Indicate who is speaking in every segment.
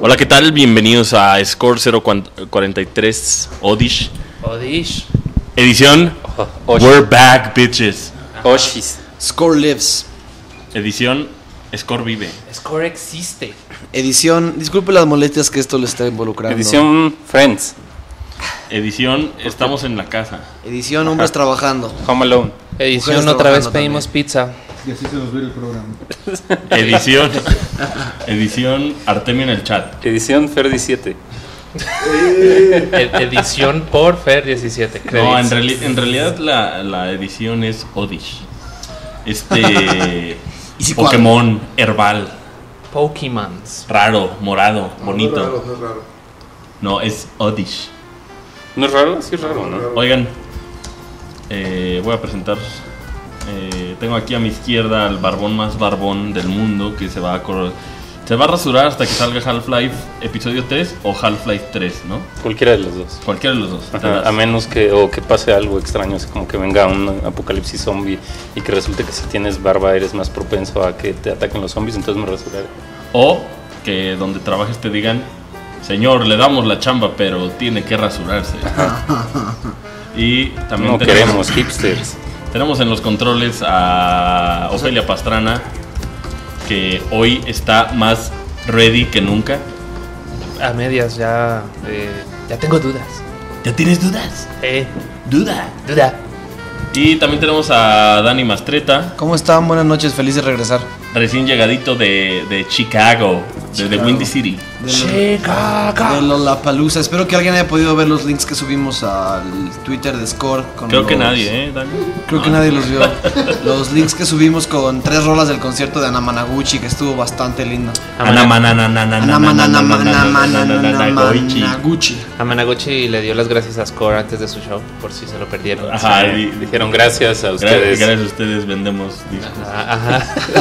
Speaker 1: Hola, ¿qué tal? Bienvenidos a Score 043 Odish. Edición We're Back, bitches.
Speaker 2: Oshis.
Speaker 3: Score lives.
Speaker 1: Edición Score vive.
Speaker 4: Score existe.
Speaker 3: Edición, disculpe las molestias que esto le está involucrando.
Speaker 2: Edición Friends.
Speaker 1: Edición Estamos en la casa.
Speaker 3: Edición Hombres Trabajando.
Speaker 2: Home Alone.
Speaker 4: Edición
Speaker 3: Mujeres
Speaker 4: otra vez
Speaker 3: trabajando
Speaker 4: pedimos
Speaker 3: también.
Speaker 4: pizza.
Speaker 5: Y así se nos ve el programa.
Speaker 1: Edición Artemio en el chat.
Speaker 2: Edición Fer 17.
Speaker 4: Edición por Fer 17.
Speaker 1: No, en realidad la edición es Odish.
Speaker 3: ¿Y si
Speaker 1: Pokémon herbal,
Speaker 4: Pokémons.
Speaker 1: raro, morado, bonito.
Speaker 5: No es raro.
Speaker 1: No, es Odish.
Speaker 2: ¿No es raro? Sí es raro, ¿no?
Speaker 1: Oigan, voy a presentar. Tengo aquí a mi izquierda al barbón más barbón del mundo que se va a rasurar hasta que salga Half-Life episodio 3 o Half-Life 3, ¿no?
Speaker 2: Cualquiera de los dos.
Speaker 1: Cualquiera de los dos.
Speaker 2: Ajá, a menos que pase algo extraño, así como que venga un apocalipsis zombie y que resulte que si tienes barba eres más propenso a que te ataquen los zombies, entonces me rasuraré.
Speaker 1: O que donde trabajes te digan, señor, le damos la chamba, pero tiene que rasurarse. Y también
Speaker 2: No queremos hipsters.
Speaker 1: tenemos en los controles a Ofelia Pastrana, que hoy está más ready que nunca.
Speaker 4: A medias ya tengo dudas.
Speaker 1: ¿Ya tienes dudas? Duda. Y también tenemos a Dani Mastreta,
Speaker 3: ¿Cómo están? Buenas noches, feliz de regresar.
Speaker 1: recién llegadito de Chicago, de The Windy City.
Speaker 3: De Lollapalooza. Espero que alguien haya podido ver los links que subimos al Twitter de Score.
Speaker 1: Creo que nadie, Dani.
Speaker 3: Creo que nadie los vio. Los links que subimos con 3 rolas del concierto de Anamanaguchi, que estuvo bastante lindo. Anamanaguchi.
Speaker 4: A Managuchi le dio las gracias a Score antes de su show, por si se lo perdieron.
Speaker 1: Ajá,
Speaker 2: Sí, dijeron gracias a ustedes.
Speaker 1: Gracias a ustedes vendemos discos.
Speaker 4: Ajá.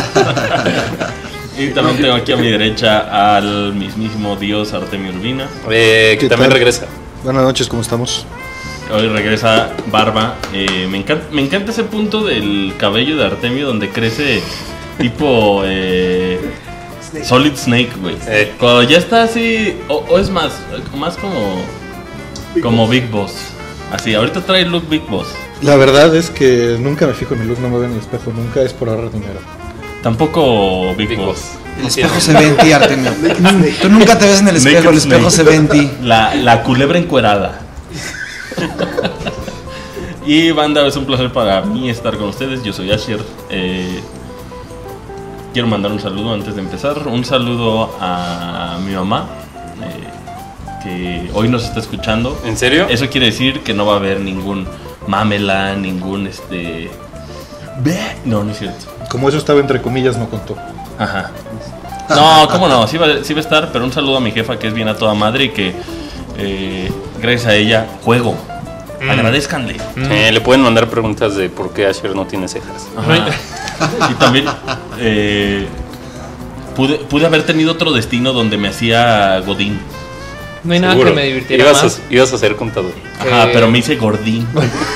Speaker 1: Y también tengo aquí a mi derecha al mismísimo Dios Artemio Urbina.
Speaker 2: Que
Speaker 5: ¿Qué
Speaker 2: también
Speaker 5: tal?
Speaker 2: regresa.
Speaker 5: Buenas noches, ¿cómo estamos?
Speaker 1: Hoy regresa Barba. Me encanta ese punto del cabello de Artemio donde crece tipo Solid Snake, güey. Cuando ya está así, o es más como Big Boss. Así, ahorita trae el look Big Boss.
Speaker 5: La verdad es que nunca me fijo en mi look, no me veo en el espejo, nunca es por ahorrar dinero.
Speaker 1: Tampoco Big
Speaker 2: Big
Speaker 1: Boss.
Speaker 2: Boss.
Speaker 3: El espejo se ve en ti, Artemio. Tú nunca te ves en el espejo, el espejo se ve en ti.
Speaker 1: La culebra encuerada. Y banda, es un placer para mí estar con ustedes. Yo soy Asher. Quiero mandar un saludo antes de empezar. Un saludo a mi mamá, que hoy nos está escuchando.
Speaker 2: ¿En serio?
Speaker 1: Eso quiere decir que no va a haber ningún mamela, ningún No, no es cierto.
Speaker 5: Como eso estaba entre comillas, no contó.
Speaker 1: Ajá. No, cómo no, sí va a estar, pero un saludo a mi jefa que es bien a toda madre y que gracias a ella juego. Agradézcanle.
Speaker 2: Le pueden mandar preguntas de por qué Asher no tiene cejas.
Speaker 1: Ajá. Y también pude haber tenido otro destino donde me hacía Godín.
Speaker 4: No hay nada
Speaker 2: Seguro.
Speaker 4: que me divirtiera más.
Speaker 2: Ibas a ser contador.
Speaker 1: Ajá, pero me hice Gordín.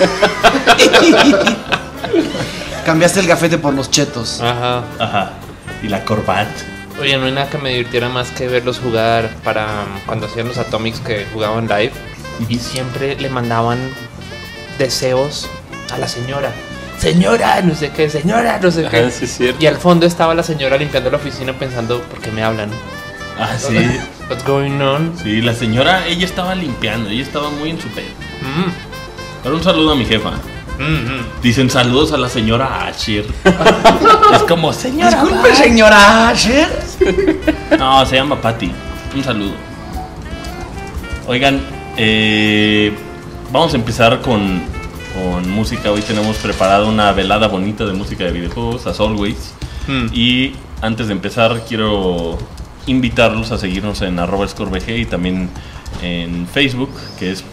Speaker 3: Cambiaste el gafete por los chetos.
Speaker 4: Ajá.
Speaker 1: Ajá. Y la corbata.
Speaker 4: Oye, no hay nada que me divirtiera más que verlos jugar para cuando hacían los Atomics que jugaban live. Y siempre le mandaban deseos a la señora. Señora, no sé qué, señora, no sé qué.
Speaker 2: Ajá, sí es cierto.
Speaker 4: Y al fondo estaba la señora limpiando la oficina pensando, ¿por qué me hablan?
Speaker 1: Ah, sí.
Speaker 4: What's going on?
Speaker 1: Sí, la señora, ella estaba limpiando, ella estaba muy en su pedo. Pero un saludo a mi jefa. Dicen saludos a la señora Asher. Es como, señora.
Speaker 3: Disculpe, señora Asher.
Speaker 1: No, se llama Patty. Un saludo. Oigan, vamos a empezar con música. Hoy tenemos preparada una velada bonita de música de videojuegos, as always. Y antes de empezar, quiero invitarlos a seguirnos en @scorebg y también en Facebook, que es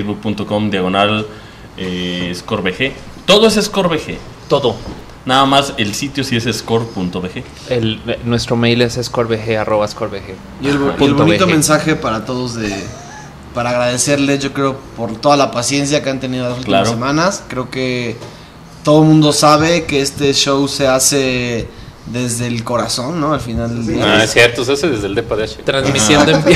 Speaker 1: facebook.com/scorebg. Todo es scorebg.
Speaker 4: Todo.
Speaker 1: Nada más el sitio sí es score.bg.
Speaker 4: Nuestro mail es scorebg@scorebg.
Speaker 3: Y el bonito mensaje para todos para agradecerles, yo creo, por toda la paciencia que han tenido las últimas semanas. Creo que todo el mundo sabe que este show se hace desde el corazón, ¿no? Al final del día.
Speaker 2: Es cierto, se hace desde el depa de H.
Speaker 4: Transmitiendo en vivo.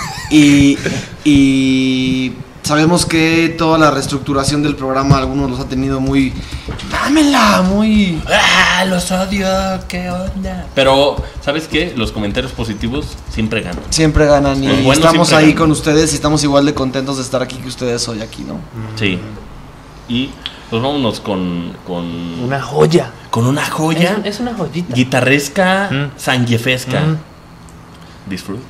Speaker 3: Y sabemos que toda la reestructuración del programa, algunos los ha tenido muy... ¡Dámela! Muy...
Speaker 1: ¡Ah, los odio! ¿Qué onda? Pero, ¿sabes qué? Los comentarios positivos siempre ganan.
Speaker 3: Siempre ganan y
Speaker 1: Los buenos
Speaker 3: estamos
Speaker 1: siempre
Speaker 3: ahí
Speaker 1: ganan.
Speaker 3: con ustedes y estamos igual de contentos de estar aquí que ustedes hoy aquí, ¿no?
Speaker 1: Sí. Y pues vámonos con
Speaker 4: Una joya.
Speaker 1: con una joya
Speaker 4: Es una joyita.
Speaker 1: guitarresca, sanguefesca. Disfrut.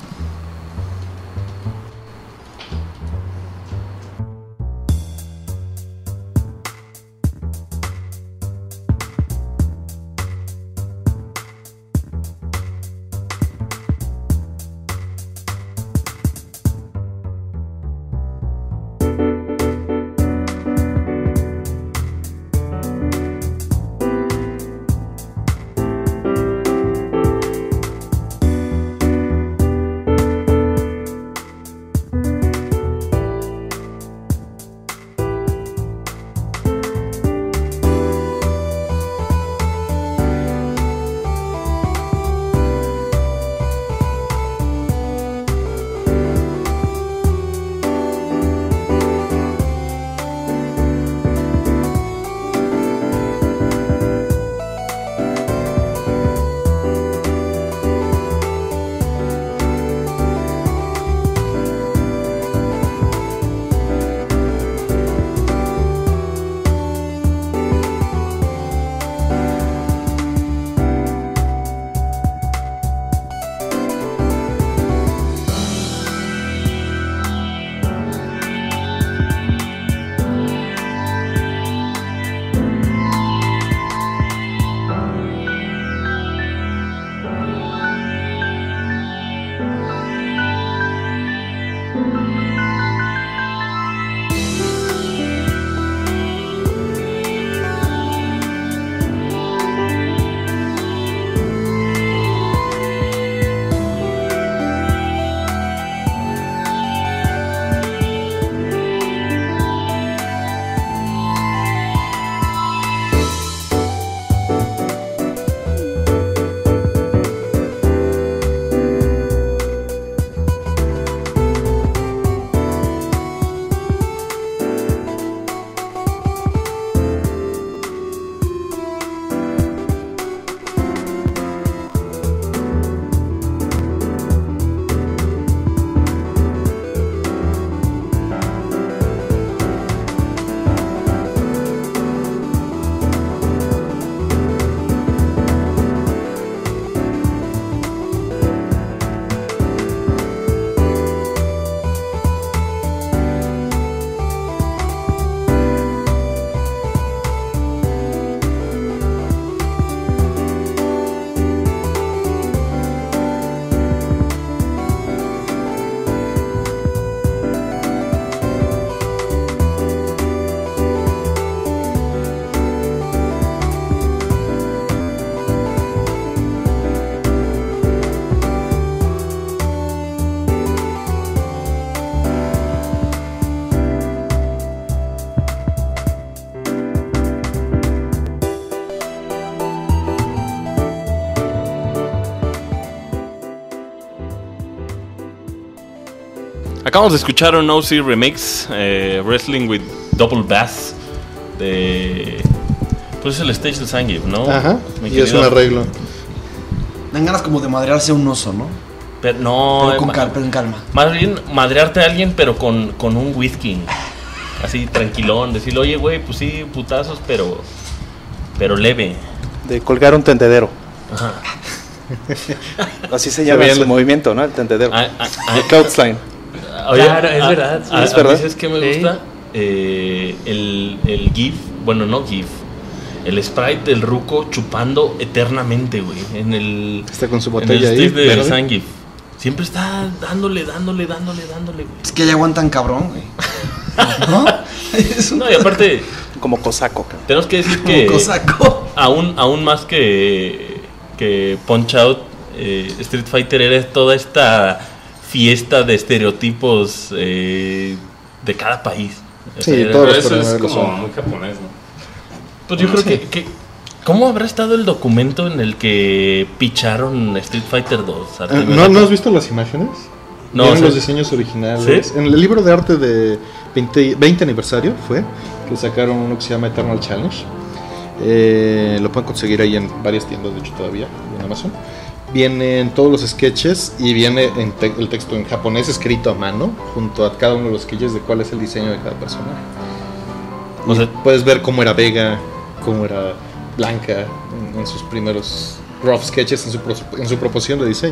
Speaker 1: Acabamos de escuchar un OC remix, Wrestling with Double Bass, de... Pues es el stage de Zangief, ¿no?
Speaker 5: Ajá,
Speaker 1: Mi
Speaker 5: y es
Speaker 1: querido-
Speaker 5: un arreglo.
Speaker 3: Dan ganas como de madrearse a un oso, ¿no?
Speaker 1: Pero no,
Speaker 3: Pero en calma.
Speaker 1: más bien madrearte a alguien, pero con un whisky. Así tranquilón, decirle, oye, güey, pues sí, putazos, pero leve.
Speaker 6: De colgar un tendedero.
Speaker 1: Ajá.
Speaker 6: Así se llama
Speaker 5: bien.
Speaker 6: su movimiento, ¿no? El tendedero.
Speaker 1: Ah,
Speaker 6: El clothesline.
Speaker 1: Oye,
Speaker 4: Claro, es verdad, sí.
Speaker 6: Es verdad.
Speaker 1: ¿Sabes qué me
Speaker 4: Sí.
Speaker 1: gusta? El GIF, bueno, no GIF, el sprite del ruco chupando eternamente, güey, en el
Speaker 5: Está con su
Speaker 1: en el
Speaker 5: botella ahí.
Speaker 1: stage de
Speaker 5: verde.
Speaker 1: Zangief. Siempre está dándole, güey.
Speaker 3: Es que ya aguantan cabrón, güey. ¿No? Es un
Speaker 1: No, y aparte,
Speaker 6: Como cosaco, cabrón.
Speaker 1: tenemos que decir que
Speaker 3: cosaco.
Speaker 1: aún más que Punch Out, Street Fighter era toda esta fiesta de estereotipos de cada país. O
Speaker 5: Sí,
Speaker 1: sea, era-
Speaker 5: todos
Speaker 2: Pero
Speaker 5: los
Speaker 2: eso es
Speaker 5: torneos
Speaker 2: como
Speaker 5: son.
Speaker 2: muy japonés, ¿no?
Speaker 1: Pues yo creo que ¿Cómo habrá estado el documento en el que picharon Street Fighter 2?
Speaker 5: ¿No has visto las imágenes?
Speaker 1: No,
Speaker 5: ¿Vieron los diseños originales? ¿Sí? En el libro de arte de 20 aniversario fue que sacaron uno que se llama Eternal Challenge. Lo pueden conseguir ahí en varias tiendas, de hecho todavía, en Amazon. Vienen todos los sketches y viene el texto en japonés escrito a mano junto a cada uno de los sketches de cuál es el diseño de cada personaje. O sea, puedes ver cómo era Vega, cómo era Blanca en sus primeros rough sketches en su proporción de diseño.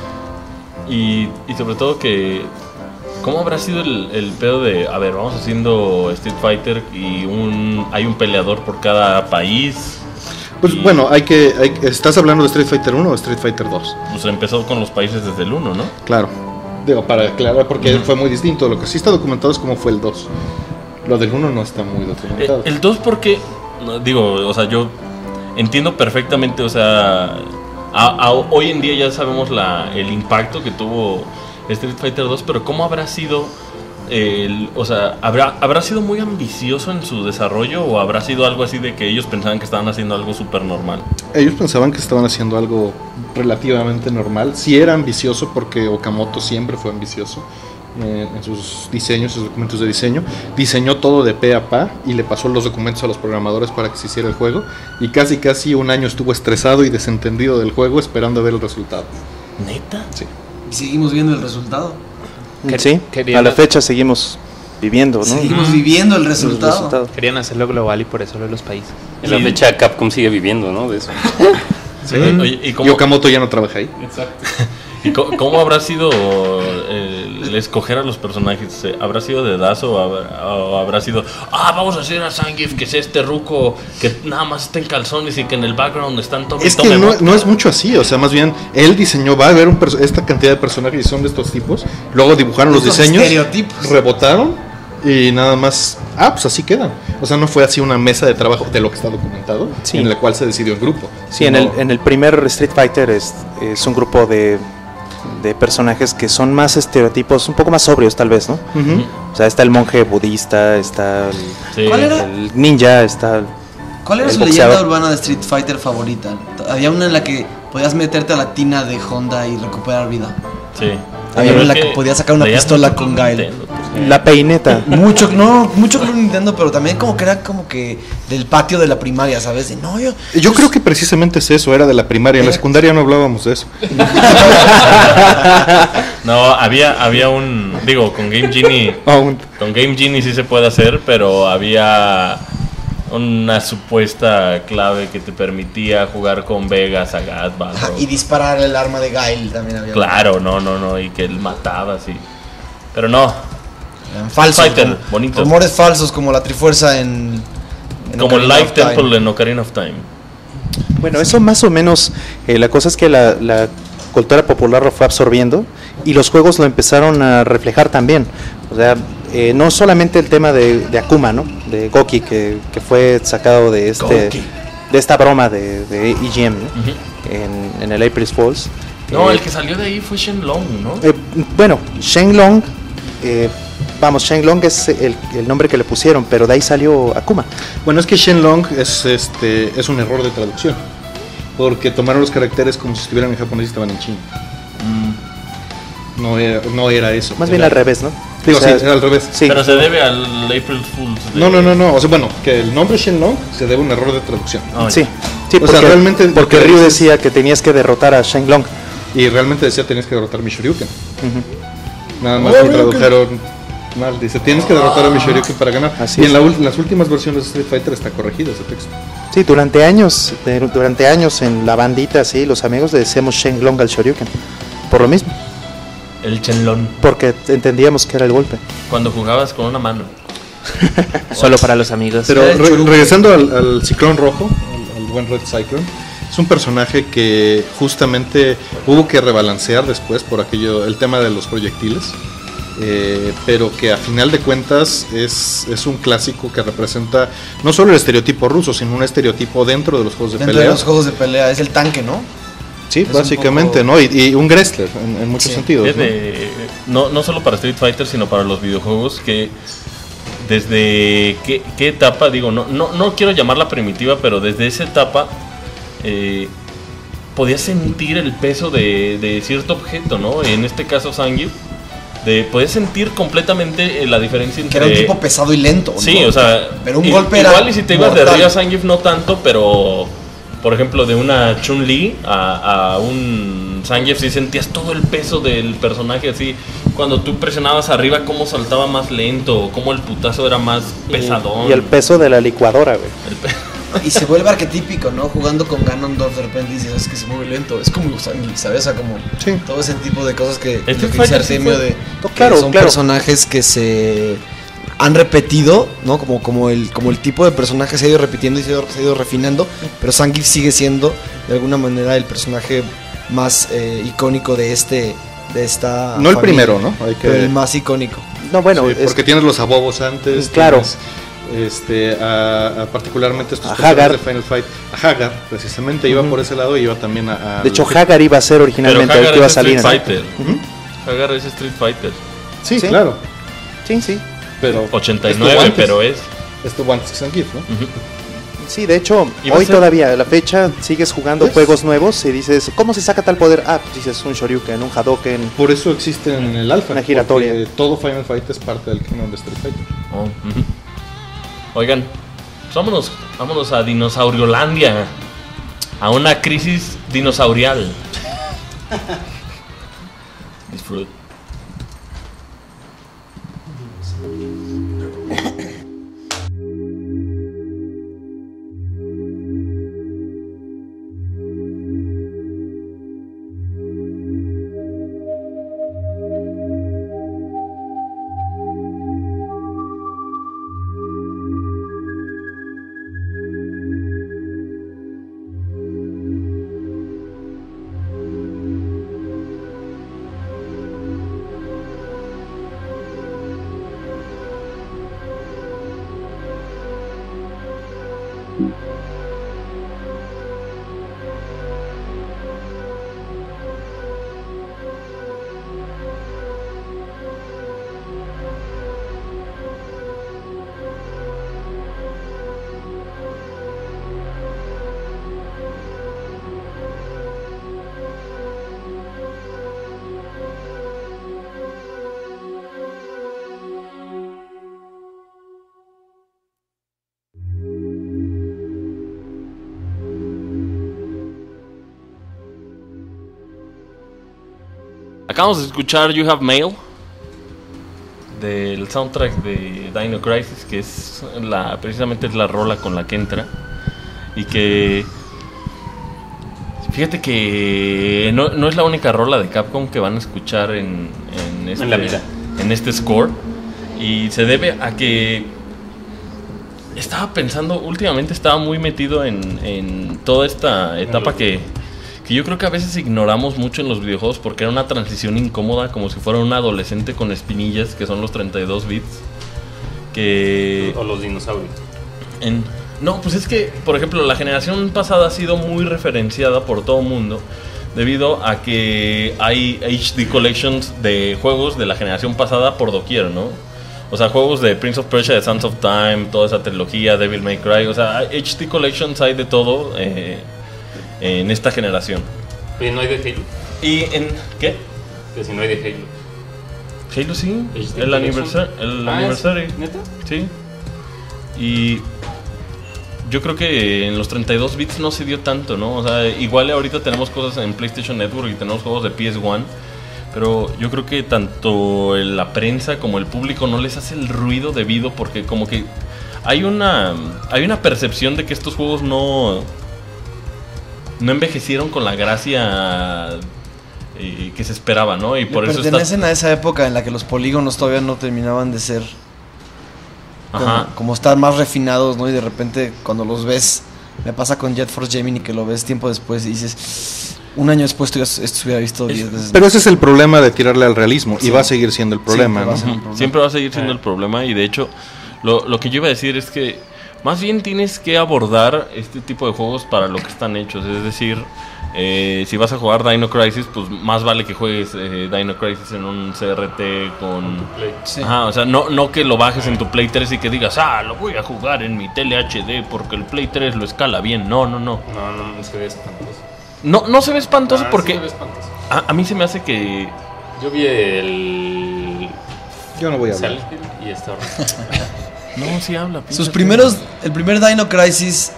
Speaker 1: Y sobre todo que ¿cómo habrá sido el pedo de, a ver, vamos haciendo Street Fighter y hay un peleador por cada país?
Speaker 5: Pues bueno, ¿estás hablando de Street Fighter 1 o Street Fighter 2?
Speaker 1: Pues empezó con los países desde el 1, ¿no?
Speaker 5: Claro, digo, para aclarar, porque fue muy distinto. Lo que sí está documentado es cómo fue el 2. Lo del 1 no está muy documentado.
Speaker 1: El 2 porque, digo, o sea, yo entiendo perfectamente, o sea, hoy en día ya sabemos el impacto que tuvo Street Fighter 2, pero ¿cómo habrá sido? O sea, ¿habrá sido muy ambicioso en su desarrollo o habrá sido algo así de que ellos pensaban que estaban haciendo algo súper normal?
Speaker 5: Ellos pensaban que estaban haciendo algo relativamente normal. Sí era ambicioso porque Okamoto siempre fue ambicioso en sus diseños, sus documentos de diseño. Diseñó todo de pe a pa y le pasó los documentos a los programadores para que se hiciera el juego. Y casi un año estuvo estresado y desentendido del juego esperando a ver el resultado.
Speaker 1: ¿Neta?
Speaker 5: Sí.
Speaker 3: Y seguimos viendo el resultado.
Speaker 6: Sí, a la fecha seguimos viviendo, ¿no?
Speaker 3: Seguimos viviendo el resultado.
Speaker 4: Querían hacerlo global y por eso lo de los países.
Speaker 2: En la fecha Capcom sigue viviendo, ¿no? De eso.
Speaker 1: Sí. Oye,
Speaker 5: y Okamoto ya no trabaja ahí.
Speaker 1: Exacto. ¿Y cómo habrá sido el escoger a los personajes? ¿Habrá sido dedazo o habrá sido vamos a hacer a Zangief, que es este ruco que nada más está en calzones y que en el background están todos?
Speaker 5: Es que no es mucho así, o sea, más bien él diseñó, va a haber esta cantidad de personajes y son de estos tipos, luego dibujaron los diseños, rebotaron y nada más, pues así quedan. O sea, no fue así una mesa de trabajo de lo que está documentado,
Speaker 6: sí,
Speaker 5: en la cual se decidió el grupo.
Speaker 6: Sí, en el primer Street Fighter es un grupo de personajes que son más estereotipos, un poco más sobrios tal vez, ¿no? Uh-huh. O sea, está el monje budista, está el ninja, está
Speaker 3: ¿Cuál era su leyenda urbana de Street Fighter favorita? Había una en la que podías meterte a la tina de Honda y recuperar vida.
Speaker 1: Sí.
Speaker 3: Había una en la que podías sacar una pistola con Gael.
Speaker 6: La peineta.
Speaker 3: Mucho Club Nintendo, pero también como que era como que del patio de la primaria, ¿sabes?
Speaker 5: Yo creo que precisamente es eso, era de la primaria. En la secundaria no hablábamos de eso.
Speaker 1: No, había con Game Genie. Con Game Genie sí se puede hacer, pero había una supuesta clave que te permitía jugar con Vega, Sagat,
Speaker 3: y disparar el arma de Gael también había.
Speaker 1: Claro, no, y que él mataba así. Pero no.
Speaker 3: Falsos,
Speaker 1: Fighter, bonito.
Speaker 3: Rumores falsos como la Trifuerza en
Speaker 1: como Life Temple en Ocarina of Time.
Speaker 6: Bueno, eso más o menos, la cosa es que la cultura popular lo fue absorbiendo y los juegos lo empezaron a reflejar también. O sea, no solamente el tema de Akuma, ¿no? De Goki, que fue sacado de esta broma de EGM, ¿no? Uh-huh. en el April Fools.
Speaker 1: No, el que salió de ahí fue Shenlong, ¿no?
Speaker 6: Bueno, Shenlong, Shenlong es el nombre que le pusieron, pero de ahí salió Akuma.
Speaker 5: Bueno, es que Shenlong es un error de traducción, porque tomaron los caracteres como si estuvieran en japonés y estaban en chino. No era eso.
Speaker 6: Más bien al revés, ¿no?
Speaker 5: Digo, sí, era al revés.
Speaker 1: Sí. Pero se debe al April Fools.
Speaker 5: No. O sea, bueno, que el nombre Shenlong se debe a un error de traducción.
Speaker 6: Sí,
Speaker 5: porque realmente.
Speaker 6: Porque Ryu decía que tenías que derrotar a Shenlong.
Speaker 5: Y realmente decía tenías que derrotar a Michoryuken. Uh-huh. Nada más lo tradujeron mal. Dice, tienes que derrotar a Michoryuken para ganar.
Speaker 6: Así
Speaker 5: y en las últimas versiones de Street Fighter está corregido ese texto.
Speaker 6: Sí, durante años en la bandita, sí, los amigos le decíamos Shenlong al Shoryuken. Por lo mismo.
Speaker 1: El Shenlong.
Speaker 6: Porque entendíamos que era el golpe.
Speaker 1: Cuando jugabas con una mano.
Speaker 4: Solo para los amigos.
Speaker 5: Pero regresando al Ciclón Rojo, al buen Red Cyclone, es un personaje que justamente hubo que rebalancear después por el tema de los proyectiles, pero que a final de cuentas es un clásico que representa no solo el estereotipo ruso, sino un estereotipo dentro de los juegos de pelea.
Speaker 3: Dentro de los juegos de pelea, es el tanque, ¿no?
Speaker 5: Sí, es básicamente, ¿no? Y un wrestler en muchos sentidos.
Speaker 1: No solo para Street Fighter, sino para los videojuegos, que desde qué etapa, digo, no quiero llamarla primitiva, pero desde esa etapa podías sentir el peso de cierto objeto, ¿no? En este caso Zangief, podías sentir completamente la diferencia entre...
Speaker 3: Que era un tipo pesado y lento, ¿no?
Speaker 1: Sí, o sea...
Speaker 3: Pero un golpe era
Speaker 1: igual y si te ibas de
Speaker 3: mortal.
Speaker 1: arriba a Zangief no tanto, pero... Por ejemplo, de una Chun-Li a un Zangief sí sentías todo el peso del personaje, así. Cuando tú presionabas arriba, cómo saltaba más lento, cómo el putazo era más pesadón.
Speaker 6: Y el peso de la licuadora, güey.
Speaker 3: Y se vuelve arquetípico, ¿no? Jugando con Ganondorf de repente dices, es que se mueve lento. Es como Zangief, ¿sabes? O sea, como todo ese tipo de cosas que...
Speaker 1: Este
Speaker 3: dice Artemio de...
Speaker 6: Claro,
Speaker 3: son personajes que se... han repetido, ¿no? Como el tipo de personaje se ha ido repitiendo y se ha ido refinando, pero Zangief sigue siendo de alguna manera el personaje más icónico de esta
Speaker 5: no el
Speaker 3: familia,
Speaker 5: primero, ¿no?
Speaker 3: Pero el más icónico.
Speaker 6: No, bueno,
Speaker 5: sí, porque tienes los abobos antes,
Speaker 6: claro.
Speaker 5: Tienes, particularmente estos
Speaker 6: Hagar
Speaker 5: de Final Fight, a Hagar precisamente iba por ese lado y iba también a
Speaker 6: de hecho Hagar iba a ser originalmente el que iba a salir.
Speaker 1: Street Fighter. Hagar es Street Fighter.
Speaker 5: Sí, claro.
Speaker 6: Sí.
Speaker 5: Pero
Speaker 1: 89, pero
Speaker 5: estuvo antes que Zangief, ¿no?
Speaker 6: Sí, de hecho, hoy todavía, a la fecha, sigues jugando juegos nuevos y dices, ¿cómo se saca tal poder? Ah, dices un Shoryuken, un Hadoken.
Speaker 5: Por eso existe en el alfa.
Speaker 6: Una giratoria.
Speaker 5: Todo Final Fight es parte del canon de Street Fighter.
Speaker 1: Oigan, pues vámonos a Dinosauriolandia. A una crisis dinosaurial. Disfrut. Acabamos de escuchar You Have Mail del soundtrack de Dino Crisis, que es precisamente es la rola con la que entra. Y que fíjate que no es la única rola de Capcom que van a escuchar en este score. Y se debe a que estaba pensando, últimamente estaba muy metido en toda esta etapa que yo creo que a veces ignoramos mucho en los videojuegos, porque era una transición incómoda, como si fuera un adolescente con espinillas, que son los 32 bits.
Speaker 2: O los dinosaurios.
Speaker 1: No, pues es que, por ejemplo, la generación pasada ha sido muy referenciada por todo el mundo, debido a que hay HD Collections de juegos de la generación pasada por doquier, ¿no? O sea, juegos de Prince of Persia, de Sands of Time, toda esa trilogía, Devil May Cry, o sea, HD Collections hay de todo en esta generación.
Speaker 2: Oye, ¿no hay de Halo?
Speaker 1: ¿Y en qué?
Speaker 2: Que si no hay de Halo.
Speaker 1: Halo sí, el aniversario.
Speaker 2: ¿Neta?
Speaker 1: Sí. Y yo creo que en los 32 bits no se dio tanto, ¿no? O sea, igual ahorita tenemos cosas en PlayStation Network y tenemos juegos de PS1, pero yo creo que tanto la prensa como el público no les hace el ruido debido, porque como que hay una percepción de que estos juegos no envejecieron con la gracia que se esperaba, ¿no? Y por eso
Speaker 3: pertenecen a esa época en la que los polígonos todavía no terminaban de ser como estar más refinados, ¿no? Y de repente cuando los ves, me pasa con Jet Force Gemini, que lo ves tiempo después y dices, un año después esto hubiera visto 10 veces.
Speaker 5: Pero ese es el problema de tirarle al realismo, y va a seguir siendo el problema, ¿no?
Speaker 1: Siempre va a seguir siendo el problema, y de hecho lo que yo iba a decir es que más bien tienes que abordar este tipo de juegos para lo que están hechos, es decir, si vas a jugar Dino Crisis, pues más vale que juegues Dino Crisis en un CRT con
Speaker 3: Sí.
Speaker 1: Ajá, o sea, no que lo bajes en tu Play 3 y que digas, lo voy a jugar en mi tele HD porque el Play 3 lo escala bien. No.
Speaker 2: No se ve espantoso.
Speaker 1: No se ve espantoso porque
Speaker 2: Sí se ve espantoso.
Speaker 1: a mí se me hace que
Speaker 2: Yo vi el
Speaker 5: Yo no voy a hablar.
Speaker 2: Silent Hill y está horrible.
Speaker 1: no, sí habla.
Speaker 3: Sus
Speaker 1: pinche
Speaker 3: primeros, el primer Dino Crisis.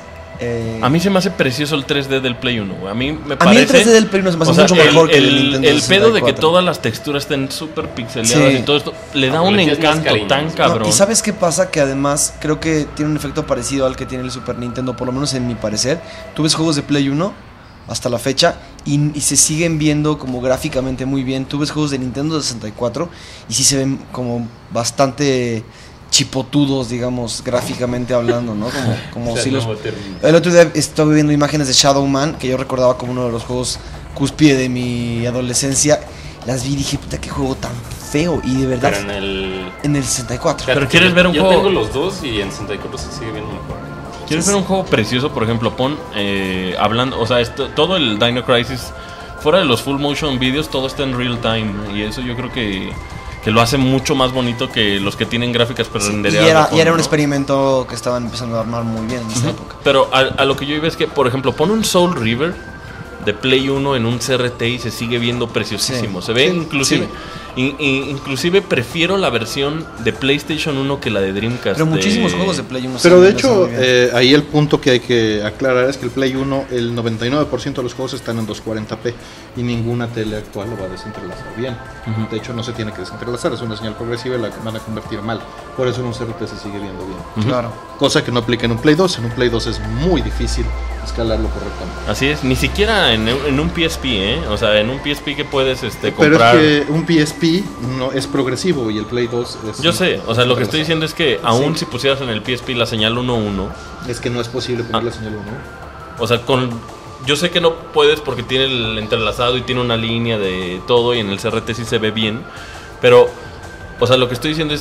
Speaker 1: A mí se me hace precioso el 3D del Play 1, güey. A mí me
Speaker 3: A mí el
Speaker 1: parece
Speaker 3: 3D del Play 1 se me hace
Speaker 1: o sea,
Speaker 3: mucho mejor que el Nintendo
Speaker 1: el pedo de que
Speaker 3: 64.
Speaker 1: todas las texturas estén súper pixeleadas
Speaker 3: Sí.
Speaker 1: y todo esto le da
Speaker 2: Ah,
Speaker 1: un
Speaker 2: le tienes más
Speaker 1: encanto
Speaker 2: cariño.
Speaker 1: tan
Speaker 2: No,
Speaker 1: cabrón.
Speaker 3: ¿Y sabes qué pasa? Que además creo que tiene un efecto parecido al que tiene el Super Nintendo, por lo menos en mi parecer. Tú ves juegos de Play 1 hasta la fecha y se siguen viendo como gráficamente muy bien. Tú ves juegos de Nintendo 64 y sí se ven como bastante chipotudos, digamos, gráficamente hablando, ¿no? Como
Speaker 2: O sea,
Speaker 3: si los...
Speaker 2: no, terrible.
Speaker 3: El otro día estaba viendo imágenes de Shadow Man, que yo recordaba como uno de los juegos cúspide de mi adolescencia. Las vi y dije, puta, qué juego tan feo. Y de verdad,
Speaker 2: Pero
Speaker 3: en el 64.
Speaker 1: Pero ¿quieres ver un
Speaker 2: yo
Speaker 1: juego?
Speaker 2: tengo los dos y en 64 se sigue viendo mejor.
Speaker 1: ¿Quieres ver un juego precioso? Por ejemplo, pon hablando, o sea, todo el Dino Crisis, fuera de los full motion videos, todo está en real time. Y eso yo creo que lo hace mucho más bonito que los que tienen gráficas
Speaker 3: Sí,
Speaker 1: pre-rendereadas.
Speaker 3: y era un
Speaker 1: ¿no?
Speaker 3: experimento que estaban empezando a armar muy bien en esa
Speaker 1: Ujú.
Speaker 3: época.
Speaker 1: Pero a lo que yo iba es que, por ejemplo, pon un Soul River de Play 1 en un CRT y se sigue viendo preciosísimo.
Speaker 3: Sí.
Speaker 1: Se ve
Speaker 3: Sí,
Speaker 1: inclusive.
Speaker 3: sí.
Speaker 1: Inclusive prefiero la versión de PlayStation 1 que la de Dreamcast.
Speaker 3: Pero muchísimos juegos de Play 1.
Speaker 5: Pero de
Speaker 3: se ven
Speaker 5: hecho,
Speaker 3: muy bien.
Speaker 5: ahí el punto que hay que aclarar es que el Play 1, el 99% de los juegos están en 240p y ninguna tele actual lo va a desentrelazar bien.
Speaker 1: Ujú.
Speaker 5: De hecho, no se tiene que desentrelazar, es una señal progresiva y la van a convertir mal. Por eso en un CRT se sigue viendo bien.
Speaker 1: Ujú.
Speaker 3: Claro.
Speaker 5: Cosa que no aplica en un Play 2. En un Play 2 es muy difícil escalarlo correctamente.
Speaker 1: Así es, ni siquiera en un PSP, ¿eh? O sea, en un PSP que puedes
Speaker 5: Pero
Speaker 1: comprar.
Speaker 5: es que un PSP no es progresivo y el Play 2 es...
Speaker 1: Yo sé, o sea, lo que estoy diciendo es que aún
Speaker 5: Sí.
Speaker 1: si pusieras en el PSP la señal 1.1,
Speaker 5: Es que no es posible poner la señal 1.
Speaker 1: o sea, yo sé que no puedes porque tiene el entrelazado y tiene una línea de todo y en el CRT sí se ve bien, pero, o sea, lo que estoy diciendo es,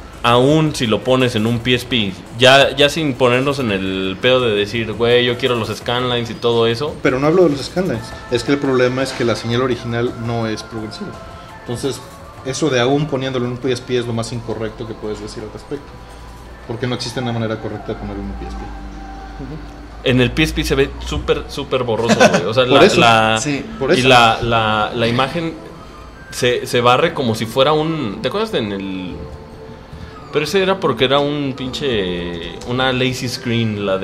Speaker 1: aún si lo pones en un PSP, ya sin ponernos en el pedo de decir, güey, yo quiero los scanlines y todo eso.
Speaker 5: Pero no hablo de los scanlines. Es que el problema es que la señal original no es progresiva. Entonces, eso de aún poniéndolo en un PSP es lo más incorrecto que puedes decir al respecto. Porque no existe una manera correcta de ponerlo en un PSP.
Speaker 1: En el PSP se ve súper borroso, güey. O sea,
Speaker 5: Por eso,
Speaker 3: sí,
Speaker 5: por
Speaker 1: y
Speaker 5: eso.
Speaker 1: la imagen se barre como si fuera un... ¿Te acuerdas de en el...? Pero ese era porque era un pinche... Una lazy screen, la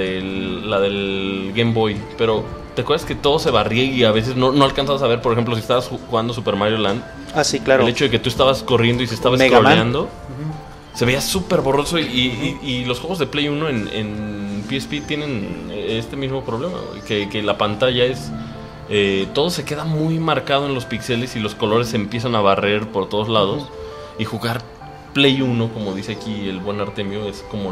Speaker 1: del Game Boy. Pero, ¿te acuerdas que todo se barría y a veces no alcanzabas a ver? Por ejemplo, si estabas jugando Super Mario Land,
Speaker 6: Ah, sí, claro.
Speaker 1: el hecho de que tú estabas corriendo y se estaba
Speaker 6: Mega Man.
Speaker 1: scrolleando, se veía súper borroso. Y los juegos de Play 1 en PSP tienen este mismo problema, güey, que la pantalla es... todo se queda muy marcado en los píxeles y los colores se empiezan a barrer por todos lados. Y jugar Play 1, como dice aquí el buen Artemio, es como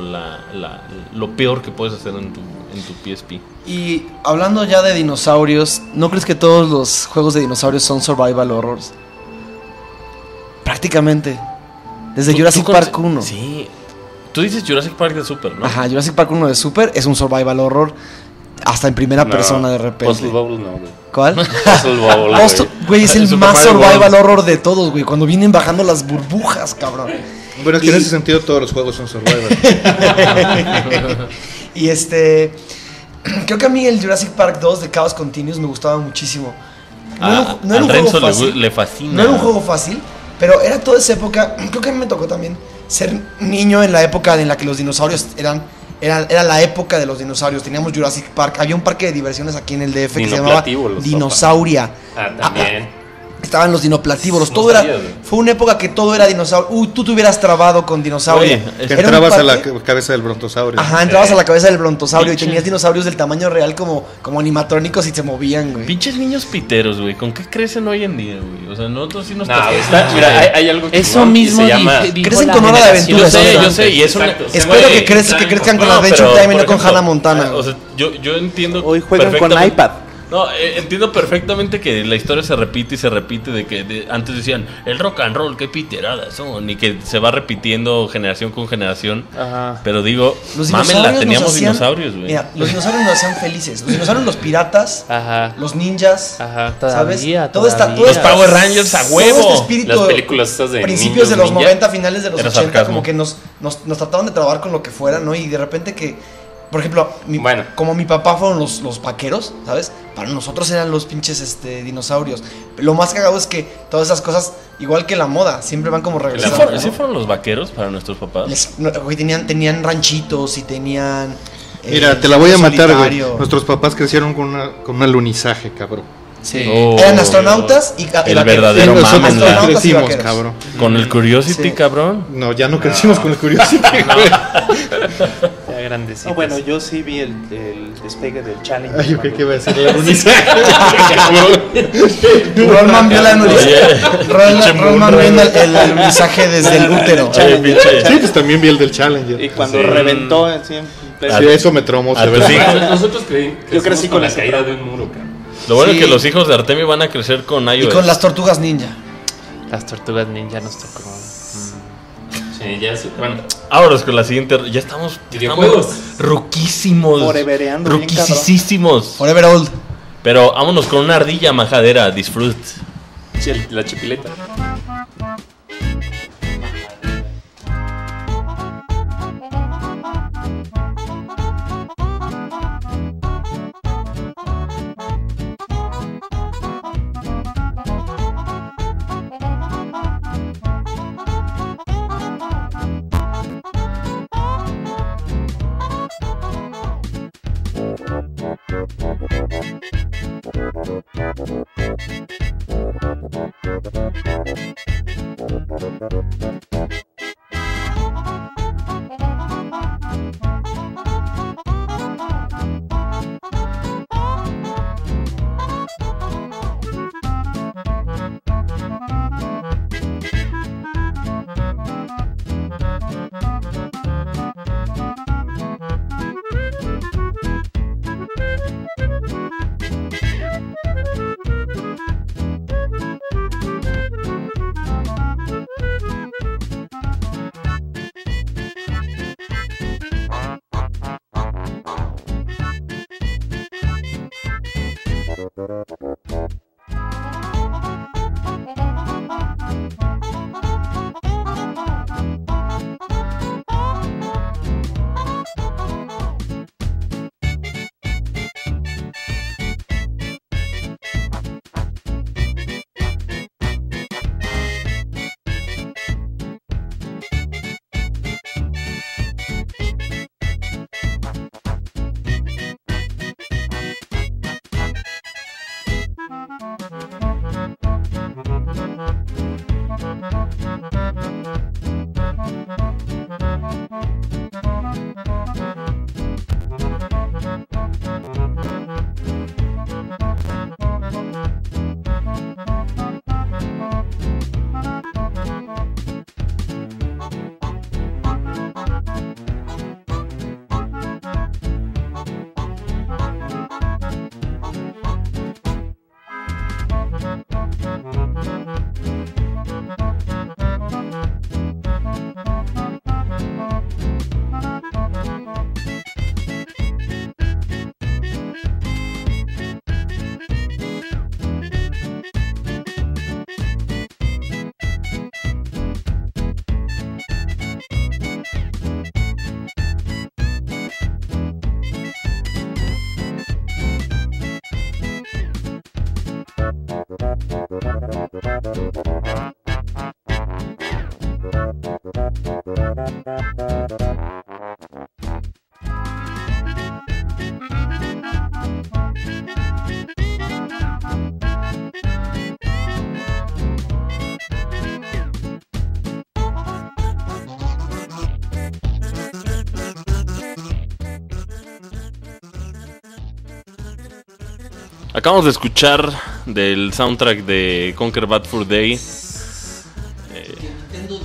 Speaker 1: lo peor que puedes hacer en tu PSP.
Speaker 3: Y hablando ya de dinosaurios, ¿no crees que todos los juegos de dinosaurios son survival horrors? Prácticamente. Desde Jurassic Park 1.
Speaker 1: Sí. Tú dices Jurassic Park de Super, ¿no?
Speaker 3: Ajá, Jurassic Park 1 de Super es un survival horror. Hasta en primera
Speaker 2: No,
Speaker 3: persona de repente.
Speaker 2: Puzzle Bobble no, güey.
Speaker 3: ¿Cuál?
Speaker 2: Puzzle Bobble,
Speaker 3: Post- Güey, es el
Speaker 1: Super
Speaker 3: más
Speaker 1: Mario
Speaker 3: survival
Speaker 1: World.
Speaker 3: horror de todos, güey. Cuando vienen bajando las burbujas, cabrón.
Speaker 5: Bueno, es que
Speaker 3: Y-
Speaker 5: en ese sentido todos los juegos son survival.
Speaker 3: Y creo que a mí el Jurassic Park 2 de Chaos Continuous me gustaba muchísimo. No era
Speaker 1: Al
Speaker 3: un
Speaker 1: Renzo
Speaker 3: juego fácil.
Speaker 1: le fascina.
Speaker 3: No era un juego fácil, pero era toda esa época. Creo que a mí me tocó también ser niño en la época en la que los dinosaurios era la época de los dinosaurios. Teníamos Jurassic Park. Había un parque de diversiones aquí en el DF que se llamaba
Speaker 2: Dinoplatíbulos,
Speaker 3: Dinosauria.
Speaker 2: Ah, también.
Speaker 3: Estaban los dinoplatíbulos.
Speaker 2: No
Speaker 3: Todo era.
Speaker 2: sabía, güey.
Speaker 3: Fue una época que todo era dinosaurio. Uy, tú te hubieras trabado con dinosaurio.
Speaker 1: Oye,
Speaker 5: Que
Speaker 3: Era un
Speaker 5: entrabas a la
Speaker 3: parque-
Speaker 5: cabeza del brontosaurio.
Speaker 3: Ajá, entrabas a la cabeza del brontosaurio y
Speaker 1: Pinche-
Speaker 3: tenías dinosaurios del tamaño real como animatrónicos y se movían, güey.
Speaker 1: Pinches niños piteros, güey. ¿Con qué crecen hoy en día, güey? O sea, nosotros sí nos
Speaker 2: No,
Speaker 1: tocó-
Speaker 2: mira, hay algo que
Speaker 4: Eso mismo
Speaker 2: se llama...
Speaker 4: dijo
Speaker 3: Crecen
Speaker 4: la
Speaker 3: con Hora de
Speaker 4: generación
Speaker 3: Aventura,
Speaker 1: Yo sé, y eso...
Speaker 2: Exacto.
Speaker 3: Espero
Speaker 2: Güey,
Speaker 3: que crezcan con
Speaker 1: No,
Speaker 3: Adventure
Speaker 1: pero,
Speaker 3: Time y
Speaker 1: por
Speaker 3: no con
Speaker 1: ejemplo,
Speaker 3: Hannah Montana.
Speaker 1: O sea, yo entiendo
Speaker 6: Hoy juegan con
Speaker 1: perfectamente-
Speaker 6: iPad.
Speaker 1: No, entiendo perfectamente que la historia se repite y se repite de que antes decían el rock and roll, qué piteradas son, y que se va repitiendo generación con generación.
Speaker 6: Ajá.
Speaker 1: Pero digo,
Speaker 3: Los
Speaker 1: mámenla, teníamos
Speaker 3: hacían,
Speaker 1: dinosaurios, güey.
Speaker 3: Mira, los dinosaurios nos hacían felices. Los dinosaurios, los piratas, los ninjas, ¿sabes? Todo
Speaker 1: los Power Rangers a huevo.
Speaker 3: Todo este espíritu,
Speaker 2: las películas estas de
Speaker 3: principios de los
Speaker 2: ninja.
Speaker 3: 90, finales de los 80,
Speaker 1: sarcasmo.
Speaker 3: como que nos trataban de trabajar con lo que fuera, ¿no? Y de repente que... Por ejemplo, como mi papá fueron los vaqueros, ¿sabes? Para nosotros eran los pinches dinosaurios. Lo más cagado es que todas esas cosas, igual que la moda, siempre van como regresando.
Speaker 1: ¿Sí fueron los vaqueros para nuestros papás?
Speaker 3: Tenían ranchitos y tenían...
Speaker 5: Mira, te la voy a matar, güey. Nuestros papás crecieron con un alunizaje, cabrón.
Speaker 3: Sí. Eran astronautas y
Speaker 1: el verdadero mame.
Speaker 5: Nosotros crecimos, cabrón.
Speaker 1: Con el Curiosity, cabrón.
Speaker 5: No, ya no crecimos con el Curiosity, güey.
Speaker 6: Ya grandecitos. Bueno, yo sí vi el despegue del Challenger.
Speaker 5: Ay, yo creo que iba a decir el alunizaje.
Speaker 3: Rolman vio el alunizaje desde el útero.
Speaker 5: Sí, pues también vi el del Challenger.
Speaker 6: Y cuando reventó, sí,
Speaker 5: eso me traumó.
Speaker 2: Nosotros
Speaker 6: yo crecí con
Speaker 2: la caída de un muro, cabrón.
Speaker 1: Lo bueno es que los hijos de Artemio van a crecer con iOS.
Speaker 3: Y con las tortugas ninja.
Speaker 4: Las tortugas ninja nos tocó.
Speaker 2: Sí, ya bueno.
Speaker 1: Vámonos con la siguiente. Ya estamos ruquísimos.
Speaker 6: Forevereando.
Speaker 1: Ruquísimos.
Speaker 3: Forever old.
Speaker 1: Pero vámonos con una ardilla majadera. Disfrut.
Speaker 2: La chipileta.
Speaker 1: Acabamos de escuchar del soundtrack de Conquer Bad Fur Day,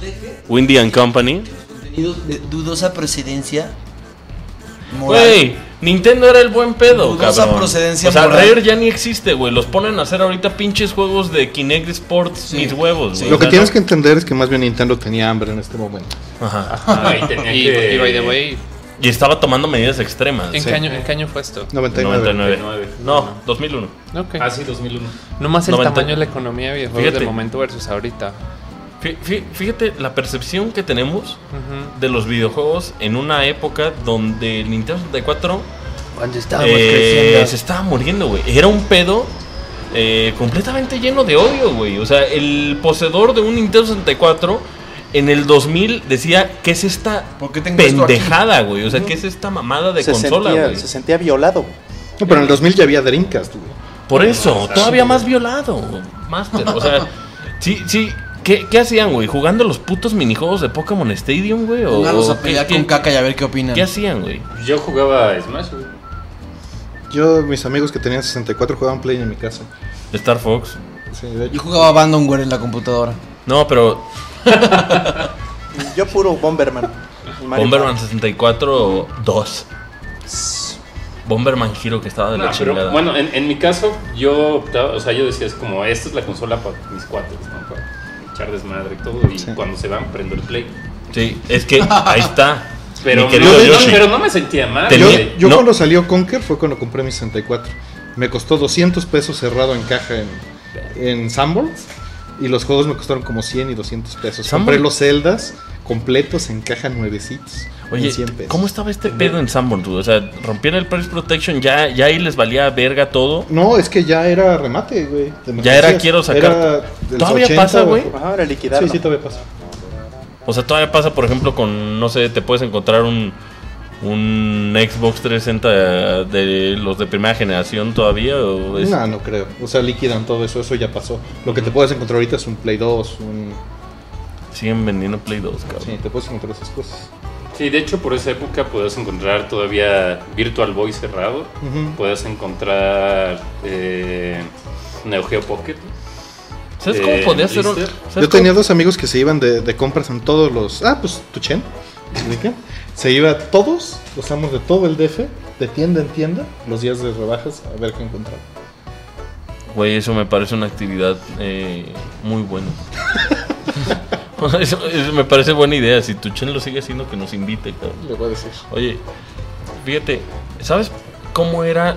Speaker 1: Windy and Company.
Speaker 3: Contenidos de dudosa procedencia.
Speaker 1: Güey, Nintendo era el buen pedo,
Speaker 3: Dudosa
Speaker 1: cabrón.
Speaker 3: procedencia
Speaker 1: o sea,
Speaker 3: moral.
Speaker 1: Rare ya ni existe, güey. Los ponen a hacer ahorita pinches juegos de Kinect Sports,
Speaker 3: Sí.
Speaker 1: mis huevos,
Speaker 3: Sí.
Speaker 1: güey.
Speaker 5: Lo
Speaker 1: O
Speaker 5: que
Speaker 1: sea,
Speaker 5: tienes
Speaker 1: no-
Speaker 5: que entender es que más bien Nintendo tenía hambre en este momento.
Speaker 1: Ajá.
Speaker 2: Y tenía
Speaker 4: Y
Speaker 2: que...
Speaker 4: by the way,
Speaker 1: Y estaba tomando medidas extremas.
Speaker 4: ¿en
Speaker 5: Sí.
Speaker 4: qué año fue esto?
Speaker 5: 99.
Speaker 1: 99. No, 2001.
Speaker 4: Ok.
Speaker 2: Ah, sí, 2001.
Speaker 4: No más el
Speaker 1: 90.
Speaker 4: tamaño de la economía de videojuegos
Speaker 1: Fíjate.
Speaker 4: del momento versus ahorita.
Speaker 1: Fíjate la percepción que tenemos
Speaker 4: Ujú.
Speaker 1: de los videojuegos en una época donde el Nintendo 64
Speaker 4: Cuando estábamos creciendo.
Speaker 1: se estaba muriendo, güey. Era un pedo completamente lleno de odio, güey. O sea, el poseedor de un Nintendo 64 en el 2000 decía, ¿qué es esta
Speaker 3: ¿Por qué tengo esto aquí?
Speaker 1: pendejada, güey? O sea, ¿qué es esta mamada de consola, güey?
Speaker 6: se sentía violado.
Speaker 5: No, pero en el 2000 ya había Dreamcast, güey.
Speaker 1: Por eso, todavía más violado, Master. O sea, sí. ¿Qué hacían, güey? ¿Jugando los putos minijuegos de Pokémon Stadium, güey?
Speaker 3: Póngalos a
Speaker 1: qué-
Speaker 3: pelear
Speaker 1: qué-
Speaker 3: con caca y a ver qué opinan.
Speaker 1: ¿Qué hacían, güey?
Speaker 2: Yo jugaba Smash, güey.
Speaker 5: Yo, mis amigos que tenían 64 jugaban Play en mi casa.
Speaker 1: Star Fox.
Speaker 5: Sí, de hecho.
Speaker 3: Yo jugaba Abandonware en la computadora.
Speaker 1: No, pero
Speaker 6: Yo puro Bomberman. Y Mario
Speaker 1: Bomberman
Speaker 6: Kart.
Speaker 1: 64 2. Bomberman Hero que estaba de
Speaker 2: No,
Speaker 1: la
Speaker 2: pero
Speaker 1: chingada.
Speaker 2: bueno, en mi caso, yo optaba, o sea, yo decía, es como, esta es la consola para mis cuates, ¿no? Para echar desmadre y todo, y
Speaker 5: Sí.
Speaker 2: cuando se van, prendo el Play.
Speaker 1: Sí, es que ahí está.
Speaker 2: Pero,
Speaker 1: Mi querido
Speaker 2: no,
Speaker 1: Yoshi.
Speaker 2: pero no me sentía mal.
Speaker 1: Tenía-
Speaker 2: güey.
Speaker 5: Yo
Speaker 1: No.
Speaker 5: cuando salió Conker fue cuando compré mi 64. Me costó 200 pesos cerrado en caja en Sanborns. Y los juegos me costaron como 100 y 200 pesos.
Speaker 1: Sanborns.
Speaker 5: Compré los Zeldas completos en caja nuevecitos.
Speaker 1: Oye,
Speaker 5: en 100 pesos.
Speaker 1: ¿cómo estaba este pedo en Sanborns, güey? O sea, rompían el price protection, ya ahí les valía verga todo.
Speaker 5: No, es que ya era remate, güey. de
Speaker 1: Ya era,
Speaker 5: mercancías.
Speaker 1: quiero sacar-
Speaker 5: Era del
Speaker 1: ¿Todavía
Speaker 5: 80,
Speaker 1: pasa, güey?
Speaker 6: Ajá, era liquidarlo.
Speaker 5: Sí, todavía pasa.
Speaker 1: O sea, todavía pasa, por ejemplo, con, no sé, te puedes encontrar un Xbox 360 de los de primera generación todavía. ¿O es-
Speaker 5: No, no creo. O sea, liquidan todo eso, eso ya pasó. Lo que te puedes encontrar ahorita es un Play 2,
Speaker 1: Siguen vendiendo Play 2, cabrón.
Speaker 5: Sí, te puedes encontrar esas cosas.
Speaker 2: Sí, de hecho, por esa época puedes encontrar todavía Virtual Boy cerrado.
Speaker 5: Ujú.
Speaker 2: Puedes encontrar Neo Geo Pocket.
Speaker 1: ¿Sabes cómo podía ser un...?
Speaker 2: Blister.
Speaker 1: ¿sabes
Speaker 5: Yo
Speaker 1: cómo-
Speaker 5: tenía dos amigos que se iban de compras en todos los... Ah, pues Tuchen. ¿ubican? Se iba todos, los amos de todo el DF, de tienda en tienda, los días de rebajas, a ver qué encontraba.
Speaker 1: Güey, eso me parece una actividad muy buena. eso me parece buena idea. Si Tuchen lo sigue haciendo, que nos invite, cabrón.
Speaker 5: Le voy a decir.
Speaker 1: Oye, fíjate, ¿sabes cómo era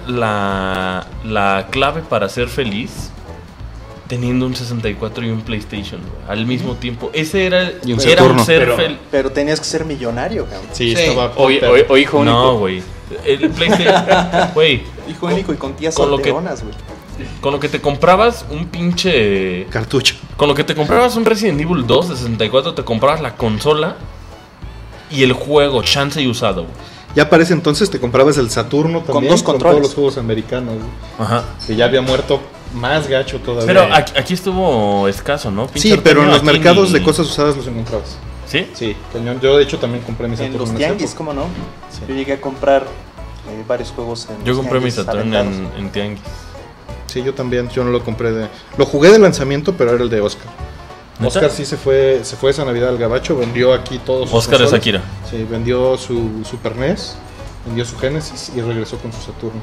Speaker 1: la clave para ser feliz? Teniendo un 64 y un PlayStation, güey, al mismo tiempo. Ese era,
Speaker 5: Y un
Speaker 1: era un
Speaker 5: Saturno.
Speaker 1: ser
Speaker 2: Pero-
Speaker 1: feliz.
Speaker 6: Pero tenías que ser millonario, cabrón.
Speaker 5: Sí,
Speaker 3: Sí.
Speaker 5: estaba...
Speaker 2: O hijo único.
Speaker 1: No, güey. El PlayStation, güey,
Speaker 6: Hijo único y con tías
Speaker 1: con lo que-
Speaker 6: solteronas, güey.
Speaker 1: con lo que te comprabas un pinche...
Speaker 5: Cartucho.
Speaker 1: Con lo que te comprabas un Resident Evil 2 de 64, te comprabas la consola y el juego, chance y usado, güey.
Speaker 5: Ya para ese entonces te comprabas el Saturno también,
Speaker 6: dos
Speaker 5: con
Speaker 6: controles.
Speaker 5: todos los juegos americanos, güey,
Speaker 1: Ajá.
Speaker 5: que ya había muerto más gacho todavía.
Speaker 1: Pero aquí estuvo escaso, ¿no? Pinche
Speaker 5: Sí, pero en
Speaker 1: Artemio,
Speaker 5: los
Speaker 1: aquí
Speaker 5: mercados
Speaker 1: ni-
Speaker 5: de cosas usadas los encontrabas.
Speaker 1: ¿Sí?
Speaker 5: Sí, cañón. Yo de hecho también compré mi
Speaker 6: En
Speaker 5: Saturno
Speaker 6: los
Speaker 5: esa
Speaker 6: tianguis,
Speaker 5: época.
Speaker 6: ¿cómo no?
Speaker 5: Sí.
Speaker 6: Yo llegué a comprar varios juegos en
Speaker 1: Yo
Speaker 6: los
Speaker 1: compré mi
Speaker 6: tianguis
Speaker 1: Saturn
Speaker 6: aventados.
Speaker 1: en Tianguis.
Speaker 5: Sí, yo también, yo no lo compré de... Lo jugué de lanzamiento, pero era el de Oscar.
Speaker 1: ¿Neta?
Speaker 5: Oscar sí se fue esa Navidad al Gabacho, vendió aquí todos sus
Speaker 1: Oscar es
Speaker 5: consolas.
Speaker 1: Akira.
Speaker 5: Sí, vendió su Super NES, vendió su Genesis y regresó con su Saturno.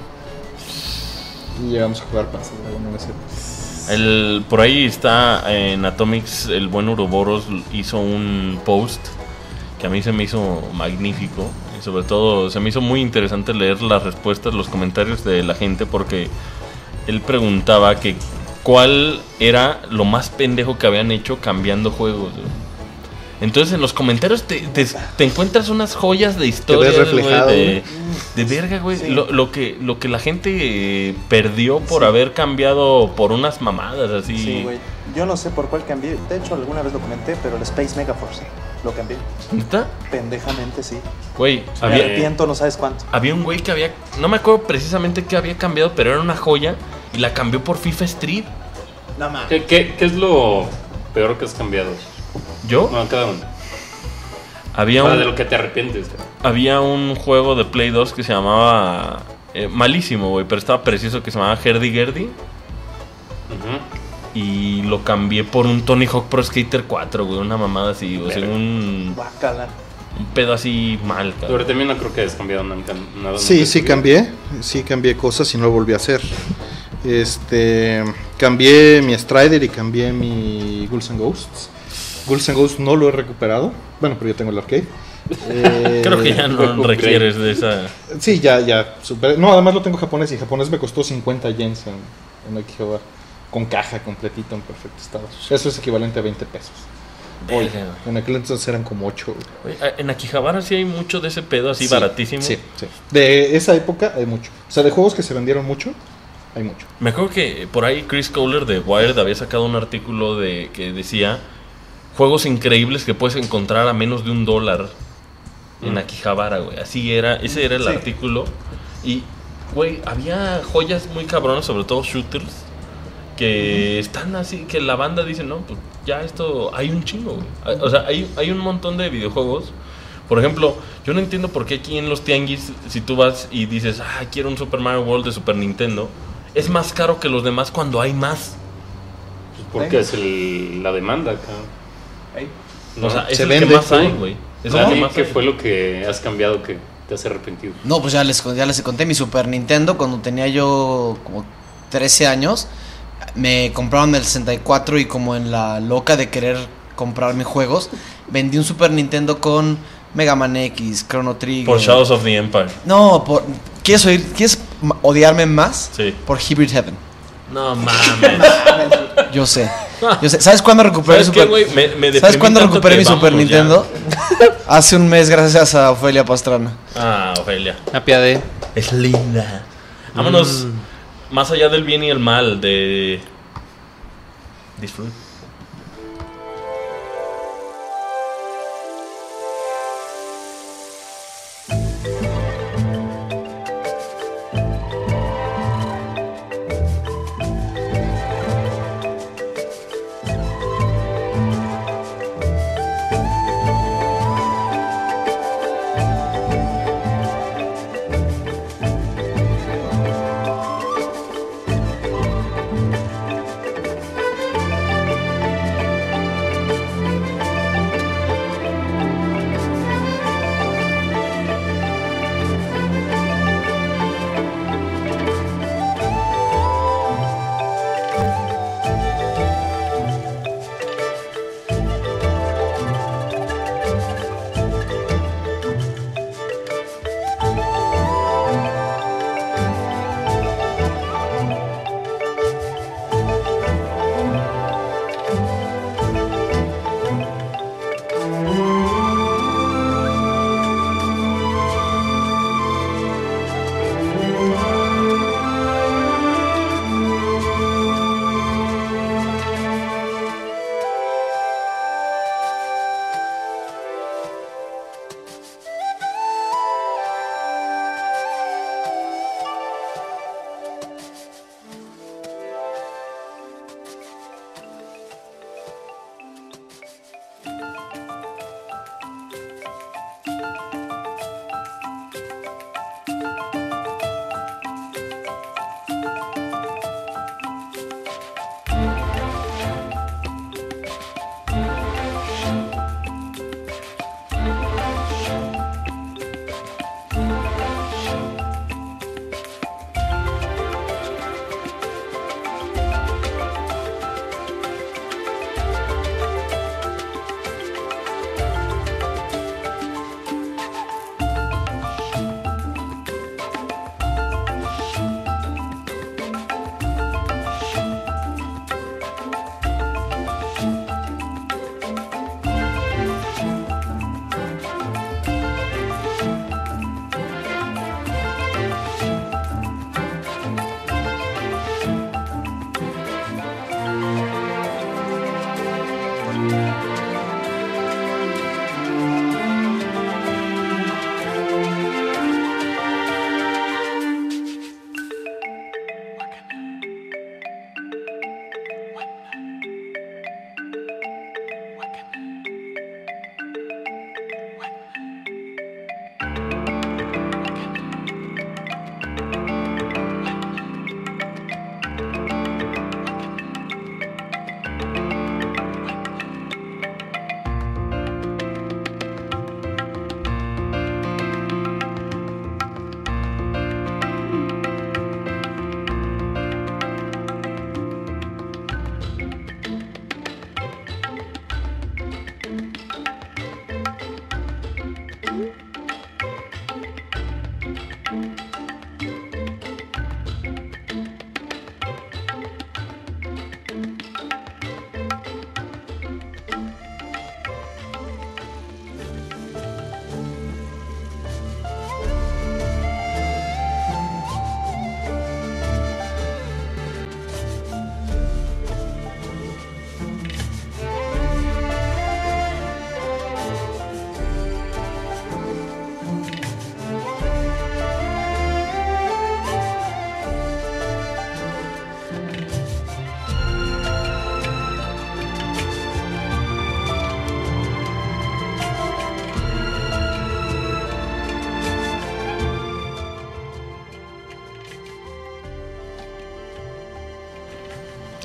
Speaker 5: Y llegamos a jugar Panzer Dragoon en ese época.
Speaker 1: Por ahí está en Atomics, el buen Uroboros hizo un post que a mí se me hizo magnífico. Y sobre todo se me hizo muy interesante leer las respuestas, los comentarios de la gente, porque él preguntaba que cuál era lo más pendejo que habían hecho cambiando juegos, güey. Entonces en los comentarios te encuentras unas joyas de historia,
Speaker 5: reflejado,
Speaker 1: de verga, güey.
Speaker 6: Sí.
Speaker 1: Lo que la gente perdió por haber cambiado por unas mamadas así.
Speaker 6: Sí, güey. Yo no sé por cuál cambié. De hecho, alguna vez lo comenté, pero el Space Megaforce lo cambié.
Speaker 1: ¿Neta?
Speaker 6: Pendejamente, sí.
Speaker 1: Güey,
Speaker 6: Me
Speaker 1: había,
Speaker 6: arrepiento, no sabes cuánto.
Speaker 1: había un güey que había, no me acuerdo precisamente qué había cambiado, pero era una joya y la cambió por FIFA Street.
Speaker 6: No mames.
Speaker 2: ¿Qué es lo peor que has cambiado?
Speaker 1: Yo
Speaker 2: No, cada uno.
Speaker 1: había
Speaker 2: Para de
Speaker 1: un,
Speaker 2: lo que te arrepientes.
Speaker 1: había un juego de Play 2 que se llamaba malísimo, güey, pero estaba precioso, que se llamaba Herdy Gerdy.
Speaker 2: Ujú.
Speaker 1: Y lo cambié por un Tony Hawk Pro Skater 4, güey, una mamada así, o sea,
Speaker 2: Verga.
Speaker 1: un...
Speaker 6: Guácala.
Speaker 1: un pedo así mal, cabrón.
Speaker 2: Pero también no creo que hayas cambiado nada.
Speaker 5: Sí, cambié cosas y no lo volví a hacer. Cambié mi Strider y cambié mi Ghouls and Ghosts. Ghouls and Ghosts no lo he recuperado. Bueno, pero yo tengo el arcade.
Speaker 1: Creo que ya no requieres de esa.
Speaker 5: Sí, ya superé. No, además lo tengo japonés y japonés me costó 50 yens en Akihabara. Con caja completito en perfecto estado. Eso es equivalente a 20 pesos. Hoy, en aquel entonces eran como 8.
Speaker 1: Oye, en Akihabara sí hay mucho de ese pedo así baratísimo.
Speaker 5: Sí. De esa época hay mucho. O sea, de juegos que se vendieron mucho, hay mucho.
Speaker 1: Me acuerdo que por ahí Chris Kohler de Wired había sacado un artículo que decía juegos increíbles que puedes encontrar a menos de $1 en Akihabara, güey. Así era, ese era el artículo. Y, güey, había joyas muy cabronas, sobre todo shooters, que están así, que la banda dice, no, pues ya esto, hay un chingo, güey. O sea, hay un montón de videojuegos. Por ejemplo, yo no entiendo por qué aquí en los tianguis, si tú vas y dices, quiero un Super Mario World de Super Nintendo, es más caro que los demás cuando hay más.
Speaker 2: Pues porque es la demanda, cabrón.
Speaker 1: ¿No? O sea, es el que más hay, güey.
Speaker 2: ¿Qué fue lo que has cambiado que te has arrepentido?
Speaker 3: No, pues ya les conté mi Super Nintendo cuando tenía yo como 13 años. Me compraron el 64 y como en la loca de querer comprarme juegos, vendí un Super Nintendo con Mega Man X, Chrono Trigger.
Speaker 1: Por Shadows of the Empire.
Speaker 3: No, ¿quieres odiarme más?
Speaker 1: Sí.
Speaker 3: Por Hybrid Heaven.
Speaker 1: No mames.
Speaker 3: Yo sé. ¿Sabes cuándo recuperé ¿Sabes cuándo recuperé mi Super Nintendo? Hace un mes, gracias a Ofelia Pastrana.
Speaker 1: Ofelia.
Speaker 4: Apiade.
Speaker 1: Es linda. Vámonos más allá del bien y el mal de Disfrute.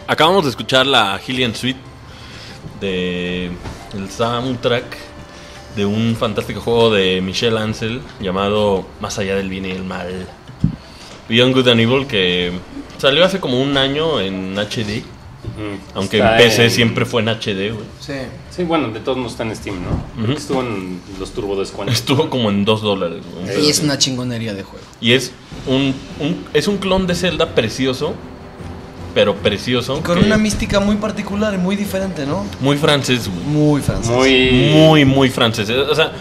Speaker 1: Acabamos de escuchar la Hylian Suite de el soundtrack de un fantástico juego de Michel Ancel llamado Más allá del bien y el mal, Beyond Good and Evil, que salió hace como un año en HD. Aunque en PC siempre fue en HD, güey.
Speaker 2: Sí, bueno, de todos modos está en Steam, ¿no? Estuvo en los turbo descuentos.
Speaker 1: Estuvo como en $2, güey.
Speaker 3: Y es una chingonería de juego.
Speaker 1: Y es un clon de Zelda precioso, pero precioso.
Speaker 3: Y con una mística muy particular y muy diferente, ¿no?
Speaker 1: Muy francés, güey.
Speaker 3: Muy francés.
Speaker 1: Muy francés. O sea,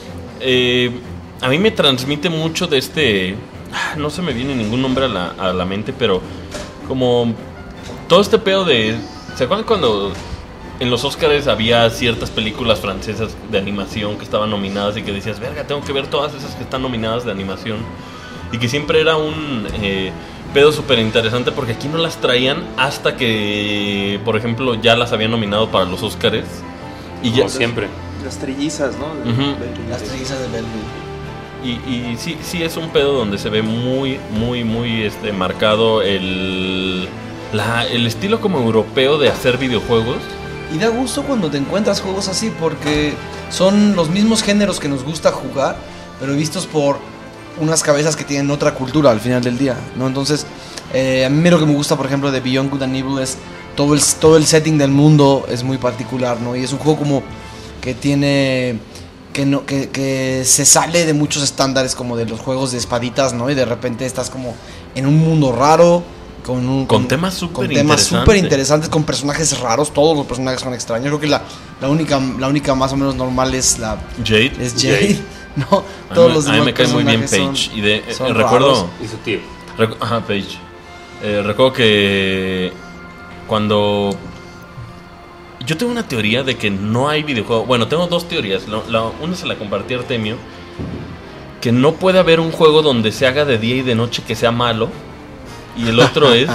Speaker 1: a mí me transmite mucho de este... No se me viene ningún nombre a la mente, pero como todo este pedo de... ¿Se acuerdan cuando en los Oscars había ciertas películas francesas de animación que estaban nominadas y que decías, verga, tengo que ver todas esas que están nominadas de animación? Y que siempre era un pedo súper interesante porque aquí no las traían hasta que, por ejemplo, ya las habían nominado para los Oscars. Y
Speaker 2: como
Speaker 1: ya
Speaker 2: siempre.
Speaker 7: Las trillizas, ¿no?
Speaker 3: Las trillizas de Belleville.
Speaker 1: Y sí es un pedo donde se ve muy marcado el estilo como europeo de hacer videojuegos.
Speaker 3: Y da gusto cuando te encuentras juegos así, porque son los mismos géneros que nos gusta jugar, pero vistos por unas cabezas que tienen otra cultura al final del día, ¿no? Entonces, a mí lo que me gusta, por ejemplo, de Beyond Good and Evil es todo el setting del mundo es muy particular, ¿no? Y es un juego como que tiene... Que se sale de muchos estándares como de los juegos de espaditas, ¿no? Y de repente estás como en un mundo raro, con temas súper interesantes, con personajes raros. Todos los personajes son extraños. Creo que la única más o menos normal es la
Speaker 1: Jade.
Speaker 3: Es Jade, ¿no? Todos los
Speaker 1: demás a mí me cae muy bien Paige. Y recuerdo...
Speaker 2: Y su tío.
Speaker 1: Paige. Recuerdo que cuando... Yo tengo una teoría de que no hay videojuego. Bueno, tengo dos teorías. Una se la compartí a Artemio. Que no puede haber un juego donde se haga de día y de noche que sea malo. Y el otro es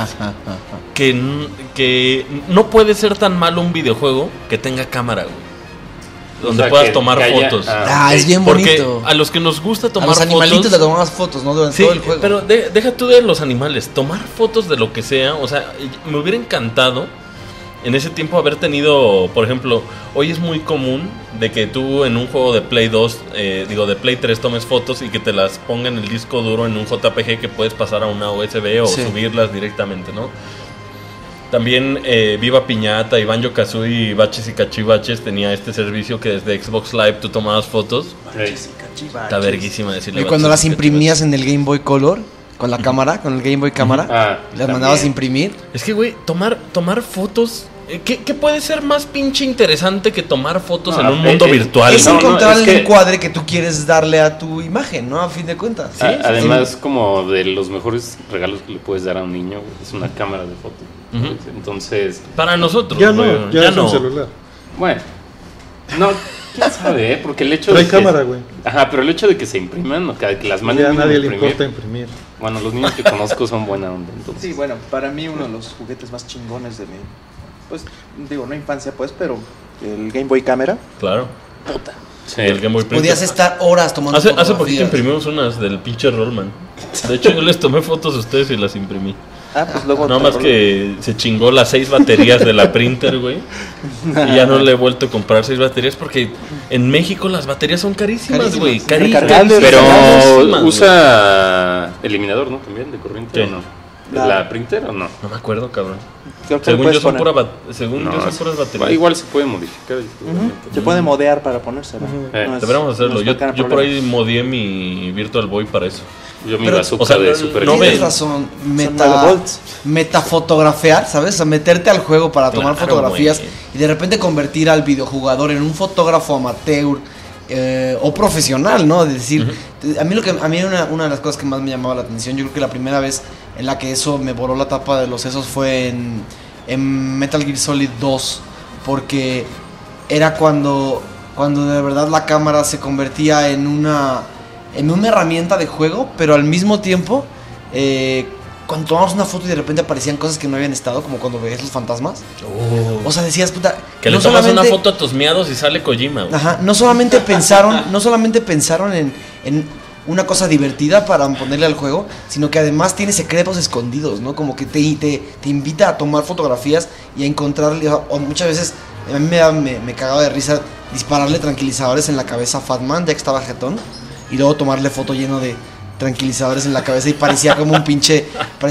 Speaker 1: que no puede ser tan malo un videojuego que tenga cámara, güey. Donde puedas tomar fotos.
Speaker 3: Es bien bonito.
Speaker 1: Porque a los que nos gusta tomar fotos...
Speaker 3: A los animalitos le tomamos fotos, ¿no? Durante todo el juego.
Speaker 1: Pero deja tú de los animales. Tomar fotos de lo que sea. O sea, me hubiera encantado en ese tiempo haber tenido, por ejemplo, hoy es muy común de que tú en un juego de Play 2, de Play 3 tomes fotos y que te las ponga en el disco duro en un JPG que puedes pasar a una USB o subirlas directamente, ¿no? También Viva Piñata y Banjo-Kazooie y Baches y Cachivaches tenía este servicio que desde Xbox Live tú tomabas fotos. Está verguísima decirle.
Speaker 3: Y cuando las imprimías en el Game Boy Color, con la cámara, con el Game Boy cámara, las mandabas a imprimir.
Speaker 1: Es que, güey, tomar fotos... ¿Qué puede ser más pinche interesante que tomar fotos en un mundo virtual?
Speaker 3: Es encontrar el encuadre que tú quieres darle a tu imagen, ¿no? A fin de cuentas.
Speaker 2: ¿Sí? Además, como de los mejores regalos que le puedes dar a un niño, es una cámara de fotos. Entonces...
Speaker 1: Para nosotros,
Speaker 5: ya no. Un celular.
Speaker 2: Bueno, no, quién sabe, porque el hecho
Speaker 5: de
Speaker 2: que...
Speaker 5: cámara, güey.
Speaker 2: Pero el hecho de que se impriman, o que las manden
Speaker 5: ya a nadie le importa imprimir.
Speaker 2: Bueno, los niños que conozco son buena onda, entonces.
Speaker 7: Sí, bueno, para mí uno de los juguetes más chingones de mi... Pues, digo, no infancia, pues, pero el Game Boy Cámara.
Speaker 1: Claro.
Speaker 7: Puta.
Speaker 1: Sí, el Game Boy Printer.
Speaker 3: Podías estar horas tomando
Speaker 1: Hace poquito imprimimos unas del pinche Rollman. De hecho, yo les tomé fotos a ustedes y las imprimí.
Speaker 7: Pues luego...
Speaker 1: Nada más que se chingó las 6 baterías de la printer, güey. Y ya no le he vuelto a comprar 6 baterías porque en México las baterías son carísimas, güey. Carísimas.
Speaker 2: Pero usa eliminador, ¿no? También de corriente, ¿o no? ¿La printer o no?
Speaker 1: No me acuerdo, cabrón.
Speaker 7: Según yo
Speaker 1: son puras baterías.
Speaker 2: Igual se puede modificar.
Speaker 7: Se puede modear para ponérsela.
Speaker 1: Deberíamos hacerlo. Yo por ahí modié mi Virtual Boy para eso.
Speaker 2: Yo mi bazooka de Super
Speaker 3: Nintendo. Tienes razón, metafotografiar, ¿sabes? O sea, meterte al juego para tomar fotografías y de repente convertir al videojugador en un fotógrafo amateur o profesional, ¿no? Es decir, a mí una de las cosas que más me llamaba la atención, yo creo que la primera vez en la que eso me voló la tapa de los sesos fue en Metal Gear Solid 2, porque era cuando de verdad la cámara se convertía en una herramienta de juego, pero al mismo tiempo cuando tomabas una foto y de repente aparecían cosas que no habían estado, como cuando veías los fantasmas. O sea, decías, puta,
Speaker 1: que le tomas una foto a tus miados y sale Kojima, güey.
Speaker 3: No solamente pensaron en una cosa divertida para ponerle al juego, sino que además tiene secretos escondidos, ¿no? Como que te invita a tomar fotografías y a encontrarle, o muchas veces a mí me cagaba de risa dispararle tranquilizadores en la cabeza a Fatman, ya que estaba jetón, y luego tomarle foto lleno de tranquilizadores en la cabeza y parecía como un pinche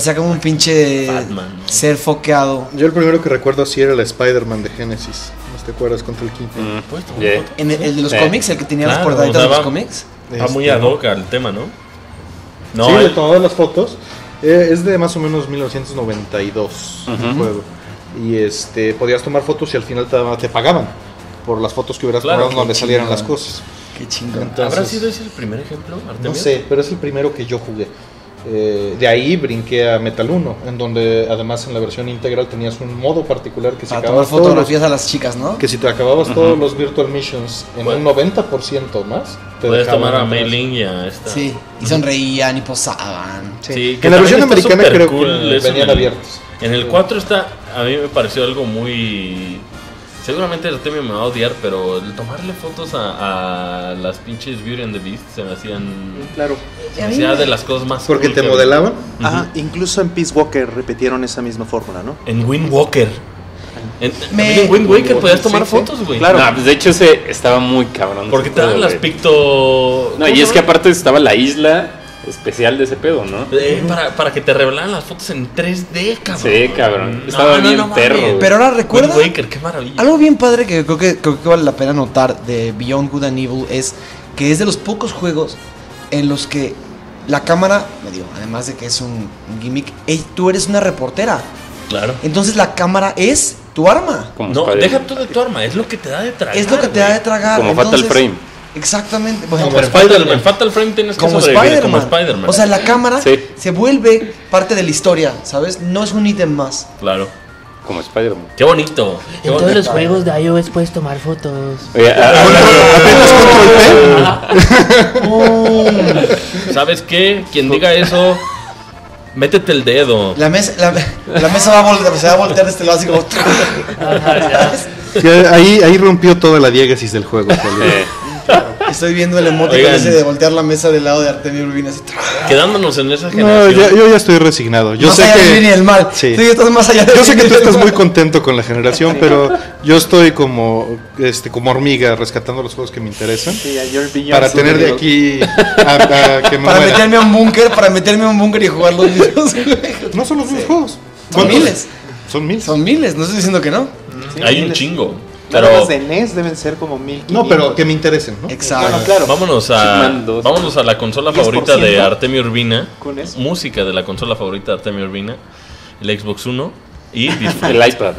Speaker 1: Fatman,
Speaker 3: ser foqueado.
Speaker 5: Yo el primero que recuerdo así era el Spider-Man de Genesis. ¿No te acuerdas contra el Kingpin?
Speaker 3: En el de los cómics, el que tenía
Speaker 1: Claro,
Speaker 3: las portaditas
Speaker 1: o sea,
Speaker 3: de los cómics.
Speaker 1: Va muy ad hoc al tema, ¿no?
Speaker 5: Sí, le tomaba las fotos. Es de más o menos 1992 el juego. Y podías tomar fotos y al final te pagaban por las fotos que hubieras tomado donde salieran las cosas.
Speaker 3: Qué chingón.
Speaker 5: Entonces,
Speaker 1: ¿Habrá sido ese el primer ejemplo, Artemio?
Speaker 5: no sé, pero es el primero que yo jugué. De ahí brinqué a Metal 1, en donde además en la versión integral tenías un modo particular que si
Speaker 3: Para tomar
Speaker 5: acababas
Speaker 3: fotografías a las chicas, ¿no?
Speaker 5: que si te acababas todos los Virtual Missions en un 90% más, te
Speaker 1: Puedes
Speaker 5: dejaban
Speaker 1: tomar a
Speaker 5: atrás.
Speaker 1: Mei Ling y a esta.
Speaker 3: Sí, y sonreían y posaban.
Speaker 1: Sí, que
Speaker 5: En la
Speaker 1: también
Speaker 5: versión
Speaker 1: está
Speaker 5: americana
Speaker 1: súper
Speaker 5: creo
Speaker 1: cool
Speaker 5: que
Speaker 1: eso
Speaker 5: venían abiertos.
Speaker 1: En el 4 a mí me pareció algo muy... Seguramente Artemio me va a odiar, pero el tomarle fotos a las pinches Beauty and the Beast se me hacían...
Speaker 7: Claro.
Speaker 1: Se me hacía de las cosas más
Speaker 5: Porque
Speaker 1: cool
Speaker 5: te
Speaker 1: que
Speaker 5: modelaban.
Speaker 7: Incluso en Peace Walker repitieron esa misma fórmula, ¿no?
Speaker 1: En Wind Walker.
Speaker 3: Me-
Speaker 1: En Wind Waker podías tomar
Speaker 5: sí.
Speaker 1: fotos, güey.
Speaker 2: Claro. No, pues de hecho ese estaba muy cabrón.
Speaker 1: Porque
Speaker 2: ese
Speaker 1: te dan
Speaker 2: pedo,
Speaker 1: las
Speaker 2: güey.
Speaker 1: picto...
Speaker 2: No, y es que aparte estaba la isla especial de ese pedo, ¿no?
Speaker 1: Para que te revelaran las fotos en 3D, cabrón.
Speaker 2: Sí, cabrón. Estaba bien perro,
Speaker 1: mames.
Speaker 2: güey.
Speaker 3: Pero ahora recuerda...
Speaker 1: Wind Waker, qué maravilla.
Speaker 3: Algo bien padre que creo que vale la pena notar de Beyond Good and Evil es que es de los pocos juegos en los que la cámara, además de que es un gimmick, tú eres una reportera.
Speaker 1: Claro.
Speaker 3: Entonces la cámara es tu arma.
Speaker 2: Como
Speaker 1: No,
Speaker 2: Spider-Man.
Speaker 1: deja tú de tu arma, es lo que te da de tragar.
Speaker 3: Es lo que te da de tragar.
Speaker 2: Como Fatal
Speaker 3: Entonces,
Speaker 2: Frame.
Speaker 3: Exactamente.
Speaker 1: Como
Speaker 3: Bueno,
Speaker 1: Spider-Man. En Fatal Frame tienes que
Speaker 3: como
Speaker 1: sobrevivir como
Speaker 3: Spider-Man.
Speaker 1: Spider-Man.
Speaker 3: O sea, la cámara
Speaker 2: Sí.
Speaker 3: se vuelve parte de la historia, ¿sabes? No es un ítem más.
Speaker 1: Claro.
Speaker 2: Como Spider-Man.
Speaker 1: Qué bonito. Qué
Speaker 4: En todos
Speaker 1: bonito.
Speaker 4: los juegos de iOS puedes tomar fotos.
Speaker 2: Oye,
Speaker 1: ¿Sabes qué? Quien diga eso, métete el dedo.
Speaker 3: La mesa se va a voltear de este lado así como...
Speaker 5: Que ahí rompió toda la diégesis del juego.
Speaker 3: Estoy viendo el emoticon
Speaker 1: Oigan.
Speaker 3: ese de voltear la mesa del lado de Artemio Urbina así.
Speaker 1: Quedándonos en esa
Speaker 5: No,
Speaker 1: generación.
Speaker 5: yo ya estoy resignado. Yo
Speaker 3: Más
Speaker 5: sé
Speaker 3: allá del bien y
Speaker 5: que
Speaker 3: el mal.
Speaker 5: sí.
Speaker 3: Sí, estás más allá del
Speaker 5: Yo sé que
Speaker 3: bien
Speaker 5: tú
Speaker 3: y el
Speaker 5: estás
Speaker 3: mal.
Speaker 5: muy contento con la generación, pero yo estoy como hormiga rescatando los juegos que me interesan
Speaker 7: Sí, you're beyond
Speaker 5: para tener de
Speaker 7: Evil.
Speaker 5: aquí a que me
Speaker 3: Para
Speaker 5: muera.
Speaker 3: meterme a un búnker y jugar los mismos juegos.
Speaker 5: No son los mismos juegos.
Speaker 3: Son
Speaker 5: ¿Cuántos?
Speaker 3: miles.
Speaker 5: Son miles.
Speaker 3: Son miles, no estoy diciendo que no.
Speaker 7: Sí,
Speaker 1: Hay un
Speaker 7: miles.
Speaker 1: chingo.
Speaker 7: Nada
Speaker 1: Pero
Speaker 7: más de NES deben ser como 1500.
Speaker 5: No, pero que me interesen, ¿no?
Speaker 3: Exacto.
Speaker 7: Bueno, claro.
Speaker 1: vámonos a la consola
Speaker 7: 10%.
Speaker 1: favorita de Artemio Urbina.
Speaker 7: Con eso.
Speaker 1: Música de la consola favorita de Artemio Urbina. El Xbox One. Y disfruta.
Speaker 2: el iPad.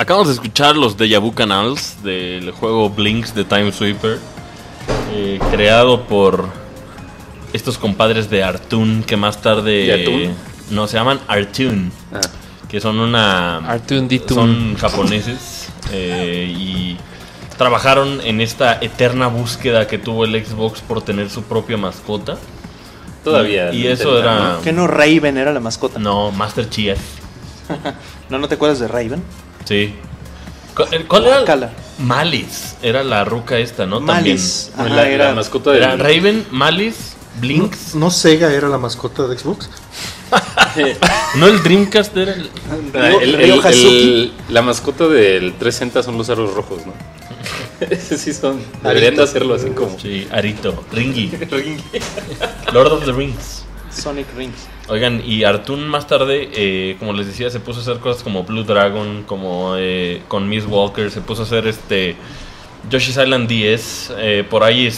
Speaker 1: Acabamos de escuchar los Deja Vu Canals del juego Blinks de Time Sweeper, creado por estos compadres de Artoon que más tarde... No, se llaman Artoon, que son son japoneses y trabajaron en esta eterna búsqueda que tuvo el Xbox por tener su propia mascota.
Speaker 2: Todavía.
Speaker 1: Y eso era...
Speaker 7: ¿no? ¿Que no Raven era la mascota?
Speaker 1: No, Master Chief.
Speaker 7: ¿No te acuerdas de Raven?
Speaker 1: Sí. ¿Cuál era?
Speaker 7: Cala.
Speaker 1: Malice. Era la ruca esta, ¿no?
Speaker 7: Malice.
Speaker 1: También.
Speaker 7: Ajá,
Speaker 2: la mascota de...
Speaker 1: Era Raven, Malice, Blinks.
Speaker 5: ¿No Sega era la mascota de Xbox?
Speaker 1: ¿No el Dreamcast era
Speaker 2: la mascota del 360 son los aros rojos, ¿no? Sí son. Deberían de hacerlo así como.
Speaker 1: Sí, Arito. Ringy. Lord of the Rings.
Speaker 7: Sonic Rings.
Speaker 1: Oigan, y Artoon más tarde, como les decía, se puso a hacer cosas como Blue Dragon, como con Miss Walker, se puso a hacer Yoshi's Island 10, por ahí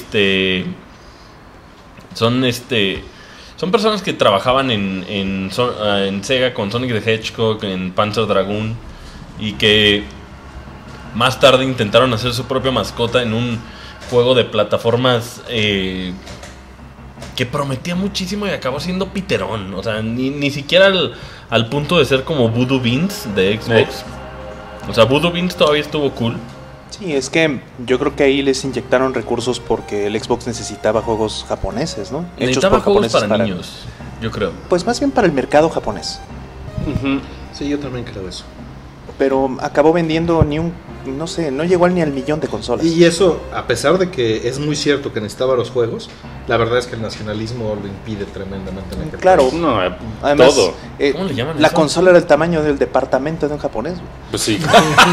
Speaker 1: son personas que trabajaban en Sega con Sonic the Hedgehog, en Panzer Dragoon, y que más tarde intentaron hacer su propia mascota en un juego de plataformas que prometía muchísimo y acabó siendo piterón. O sea, ni siquiera al punto de ser como Voodoo Beans de Xbox. O sea, Voodoo Beans todavía estuvo cool.
Speaker 7: Sí, es que yo creo que ahí les inyectaron recursos porque el Xbox necesitaba juegos japoneses, ¿no?
Speaker 1: Necesitaba juegos para niños, yo creo.
Speaker 7: Pues más bien para el mercado japonés.
Speaker 5: Sí, yo también creo eso.
Speaker 7: Pero acabó vendiendo no llegó ni al 1,000,000 de consolas.
Speaker 5: Y eso, a pesar de que es muy cierto que necesitaba los juegos, la verdad es que el nacionalismo lo impide tremendamente. En aquel
Speaker 7: claro,
Speaker 2: no,
Speaker 7: además,
Speaker 2: todo.
Speaker 1: ¿Cómo le llaman
Speaker 7: la
Speaker 1: eso?
Speaker 7: consola era el tamaño del departamento de un japonés.
Speaker 2: Pues sí.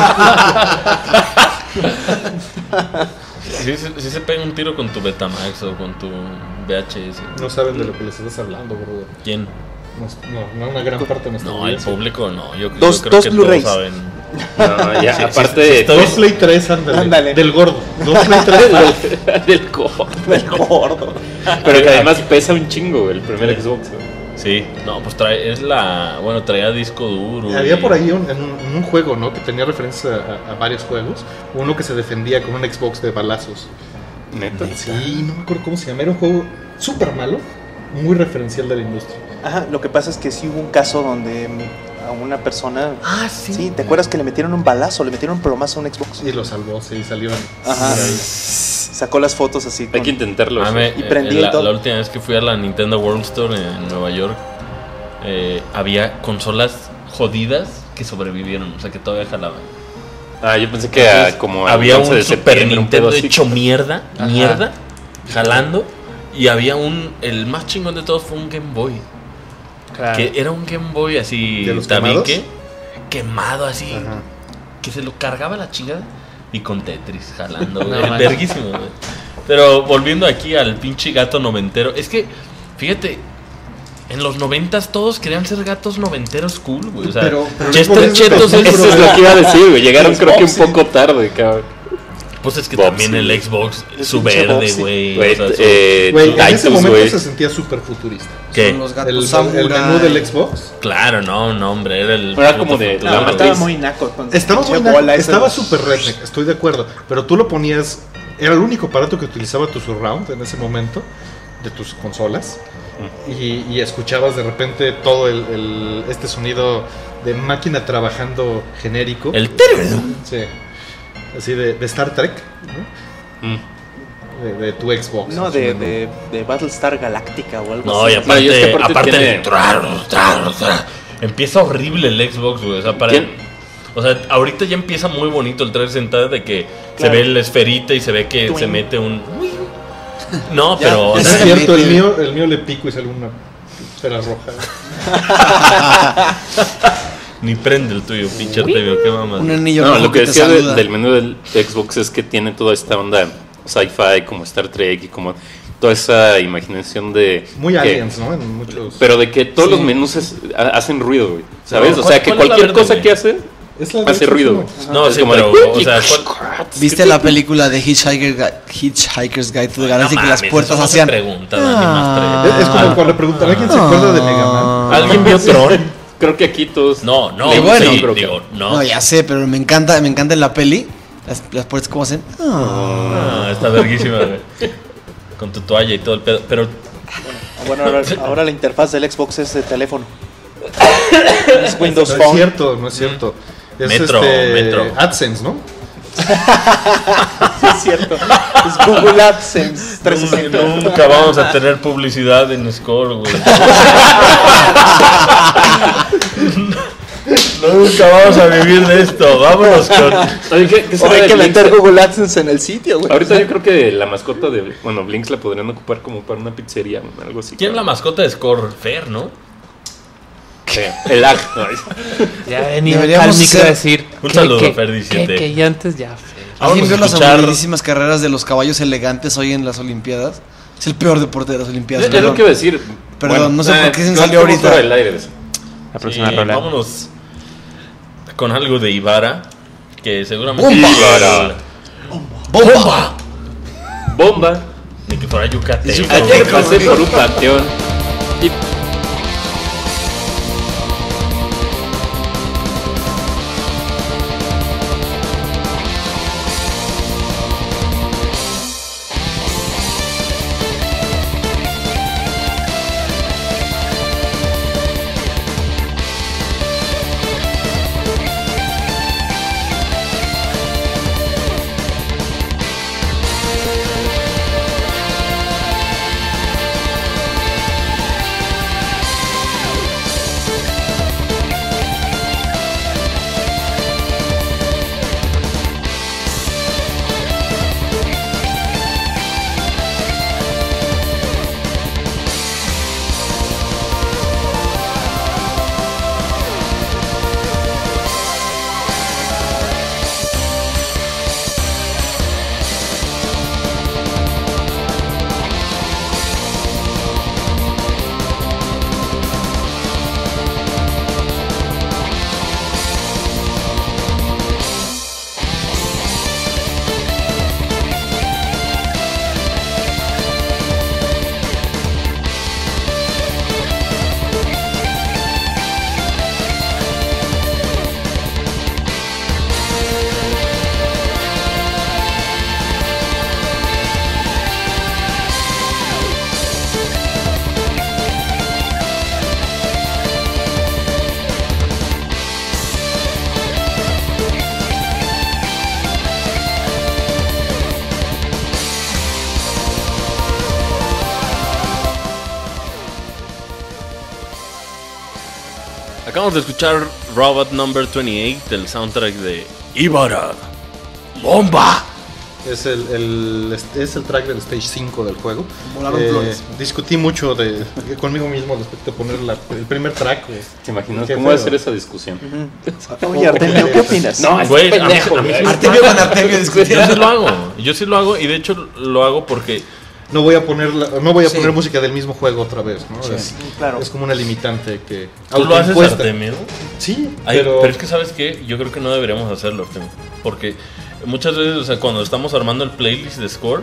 Speaker 1: Si se pega un tiro con tu Betamax o con tu VHS.
Speaker 5: No saben de lo que les estás hablando, bro.
Speaker 1: ¿Quién?
Speaker 5: No, una gran parte de nuestra
Speaker 1: No, el
Speaker 5: audiencia.
Speaker 1: público no. Yo creo
Speaker 7: Dos
Speaker 1: que todos
Speaker 7: Blu-rays.
Speaker 1: saben.
Speaker 2: No, ya,
Speaker 1: Sí,
Speaker 2: aparte
Speaker 1: sí,
Speaker 5: Dos Play 3, ándale. Del gordo. Dos Play 3.
Speaker 2: del gordo.
Speaker 7: Del gordo.
Speaker 2: Pero que además pesa un chingo el primer Xbox.
Speaker 1: Sí, no, pues traía disco duro.
Speaker 5: Había por ahí un juego, ¿no? Que tenía referencia a varios juegos. Uno que se defendía con un Xbox de balazos.
Speaker 2: Neta.
Speaker 5: Sí, no me acuerdo cómo se llama. Era un juego súper malo, muy referencial de la industria.
Speaker 7: Ajá, lo que pasa es que sí hubo un caso donde a una persona...
Speaker 1: Ah, sí.
Speaker 7: Sí, ¿te acuerdas que le metieron un balazo, le metieron un plomazo a un Xbox?
Speaker 5: Y lo salvó, sí, salieron.
Speaker 7: Ajá. Sacó las fotos así.
Speaker 2: Hay que intentarlo.
Speaker 7: Y prendí y todo.
Speaker 1: La última vez que fui a la Nintendo World Store en Nueva York, había consolas jodidas que sobrevivieron, o sea que todavía jalaban.
Speaker 2: Yo pensé que como
Speaker 1: había un
Speaker 2: de
Speaker 1: Super
Speaker 2: septiembre,
Speaker 1: Nintendo
Speaker 2: así.
Speaker 1: hecho mierda, jalando, y había el más chingón de todos fue un Game Boy.
Speaker 4: Claro.
Speaker 1: Que era un Game Boy así,
Speaker 5: ¿De los
Speaker 1: tabique, quemado así,
Speaker 5: Ajá.
Speaker 1: que se lo cargaba la chingada y con Tetris jalando,
Speaker 4: No,
Speaker 1: güey,
Speaker 4: man.
Speaker 1: verguísimo, güey. Pero volviendo aquí al pinche gato noventero, es que, fíjate, en los 90s todos querían ser gatos noventeros cool, güey. O sea,
Speaker 5: Pero
Speaker 1: Chester Chetos es...
Speaker 2: Eso es lo que iba a decir, güey. Llegaron
Speaker 5: Xbox,
Speaker 2: creo que un
Speaker 5: sí.
Speaker 2: poco tarde, cabrón.
Speaker 1: Pues es que
Speaker 2: Bobsy.
Speaker 1: también el Xbox, su
Speaker 7: pinche
Speaker 1: verde,
Speaker 7: Bobsy.
Speaker 1: güey.
Speaker 2: Güey,
Speaker 1: O sea,
Speaker 5: Güey, en ese
Speaker 2: Titus,
Speaker 5: momento
Speaker 2: güey.
Speaker 5: se sentía súper futurista.
Speaker 1: ¿qué?
Speaker 3: Son los gatos
Speaker 5: El
Speaker 3: samurai.
Speaker 5: menú del Xbox
Speaker 1: Claro, no, hombre, era el...
Speaker 2: Era como de-
Speaker 1: futuro,
Speaker 2: la
Speaker 1: güey.
Speaker 7: Estaba muy naco. con su
Speaker 5: estaba
Speaker 7: pinche
Speaker 5: muy
Speaker 7: bola esa.
Speaker 5: estaba súper redneck, estoy de acuerdo. Pero tú lo ponías, era el único aparato que utilizaba tu surround en ese momento, de tus consolas. Y escuchabas de repente todo este sonido de máquina trabajando genérico.
Speaker 1: El...
Speaker 5: Sí. Así de Star Trek, ¿no? De tu Xbox.
Speaker 7: No, de Battlestar Galactica o algo
Speaker 1: No,
Speaker 7: así.
Speaker 1: y aparte,
Speaker 2: No, y es que aparte
Speaker 1: de...
Speaker 2: tiene-
Speaker 1: Empieza horrible el Xbox, güey. O sea, o sea, ahorita ya empieza muy bonito el trailer sentado de que
Speaker 7: Claro.
Speaker 1: se ve la esferita y se ve que
Speaker 7: Twing.
Speaker 1: se mete un... No, pero...
Speaker 3: ya
Speaker 1: o
Speaker 5: Es
Speaker 1: sea,
Speaker 3: se
Speaker 5: cierto,
Speaker 3: mete.
Speaker 5: el mío le pico y sale una esfera roja.
Speaker 1: ni prende el tuyo, pinche Artemio, qué mamá.
Speaker 3: Un anillo
Speaker 2: No,
Speaker 3: rojo
Speaker 2: lo que
Speaker 3: te
Speaker 2: decía
Speaker 3: saluda.
Speaker 2: del menú del Xbox es que tiene toda esta onda sci-fi como Star Trek y como toda esa imaginación de...
Speaker 5: Muy
Speaker 2: que-
Speaker 5: aliens, ¿no? En muchos.
Speaker 2: Pero de que todos
Speaker 3: Sí.
Speaker 2: los menús hacen ruido, güey. ¿Sabes?
Speaker 1: No,
Speaker 2: o sea, que
Speaker 1: ¿cuál es la
Speaker 2: cualquier
Speaker 1: verde,
Speaker 2: cosa
Speaker 1: güey?
Speaker 2: que hace
Speaker 5: Es la
Speaker 2: hace
Speaker 5: de
Speaker 2: ruido.
Speaker 5: Xbox,
Speaker 1: No,
Speaker 2: Es
Speaker 1: sí,
Speaker 2: como
Speaker 1: pero,
Speaker 2: de-
Speaker 1: o sea,
Speaker 3: ¿Viste la película de Hitchhiker's Guide to the Galaxy que las puertas hacían?
Speaker 1: Preguntas, Dani, más
Speaker 5: Es como cuando preguntan, ¿alguien se acuerda de Mega Man?
Speaker 1: ¿Alguien vio Tron?
Speaker 2: Creo que aquí todos...
Speaker 1: No,
Speaker 3: Y bueno,
Speaker 1: sí, digo, no.
Speaker 3: No, ya sé, pero me encanta en la peli las puertas como hacen.
Speaker 1: Está verguísima, güey. Con tu toalla y todo el pedo. Pero
Speaker 7: Bueno, ahora la interfaz del Xbox es de teléfono. Es Windows
Speaker 5: No es
Speaker 7: Phone.
Speaker 5: cierto, no es cierto. Es
Speaker 1: Metro.
Speaker 5: AdSense, ¿no?
Speaker 7: Es cierto. Es Google AdSense 360.
Speaker 1: nunca vamos a tener publicidad en Score, güey. Nunca vamos a vivir de esto. Vámonos con...
Speaker 2: Oye, ¿qué será
Speaker 7: O hay
Speaker 2: de
Speaker 7: que
Speaker 2: Blinks?
Speaker 7: meter Google AdSense en el sitio, güey.
Speaker 2: Ahorita yo creo que la mascota de... Bueno, Blinks la podrían ocupar como para una pizzería o algo así.
Speaker 1: ¿Quién es la mascota de Score? Fer, ¿no?
Speaker 2: Sí, el lag.
Speaker 4: Ya venía
Speaker 3: Deberíamos
Speaker 4: al micro
Speaker 3: hacer-
Speaker 4: a decir.
Speaker 1: Un saludo, Fer, diciente.
Speaker 4: Que ya antes ya, Fer.
Speaker 3: ¿Alguien
Speaker 1: Vamos
Speaker 3: vio
Speaker 1: a
Speaker 3: las
Speaker 1: escuchar-
Speaker 3: aburridísimas carreras de los caballos elegantes hoy en las Olimpiadas? Es el peor deporte de las Olimpiadas.
Speaker 2: Es lo que iba a decir.
Speaker 3: Perdón, no sé por qué se
Speaker 2: no,
Speaker 3: salió
Speaker 2: estamos
Speaker 3: ahorita.
Speaker 2: fuera del aire de eso.
Speaker 4: La próxima
Speaker 1: Sí,
Speaker 4: rola.
Speaker 1: vámonos con algo de Ibarra. Que seguramente...
Speaker 3: ¡Bomba!
Speaker 1: Ibarra.
Speaker 3: ¡Bomba!
Speaker 2: Bomba.
Speaker 1: Ni que fuera Yucatán.
Speaker 2: Ayer pasé por un panteón. Y
Speaker 1: Acabamos de escuchar Robot Number 28 del soundtrack de Ibarra. ¡Bomba!
Speaker 5: Es el track del Stage 5 del juego.
Speaker 3: Volaron flores.
Speaker 5: Discutí mucho conmigo mismo respecto a poner el primer track.
Speaker 2: ¿te imaginas
Speaker 5: Qué
Speaker 2: cómo va a
Speaker 5: feo.
Speaker 2: ser esa discusión?
Speaker 7: Oye, Artemio, ¿qué opinas?
Speaker 2: No, es
Speaker 1: Güey,
Speaker 2: pendejo,
Speaker 1: a mí-
Speaker 2: güey.
Speaker 3: Artemio con Artemio discutiendo.
Speaker 1: Yo sí lo hago y de hecho lo hago porque
Speaker 5: No voy a poner
Speaker 3: Sí.
Speaker 5: poner música del mismo juego otra vez, ¿no?
Speaker 3: Sí,
Speaker 7: claro.
Speaker 5: Es como una limitante que
Speaker 1: tú lo haces,
Speaker 5: autoimpuesta.
Speaker 1: Artemio.
Speaker 5: Sí,
Speaker 1: Ay,
Speaker 5: pero
Speaker 1: pero es que sabes qué, yo creo que no deberíamos hacerlo, Artemio, porque muchas veces, o sea, cuando estamos armando el playlist de Score,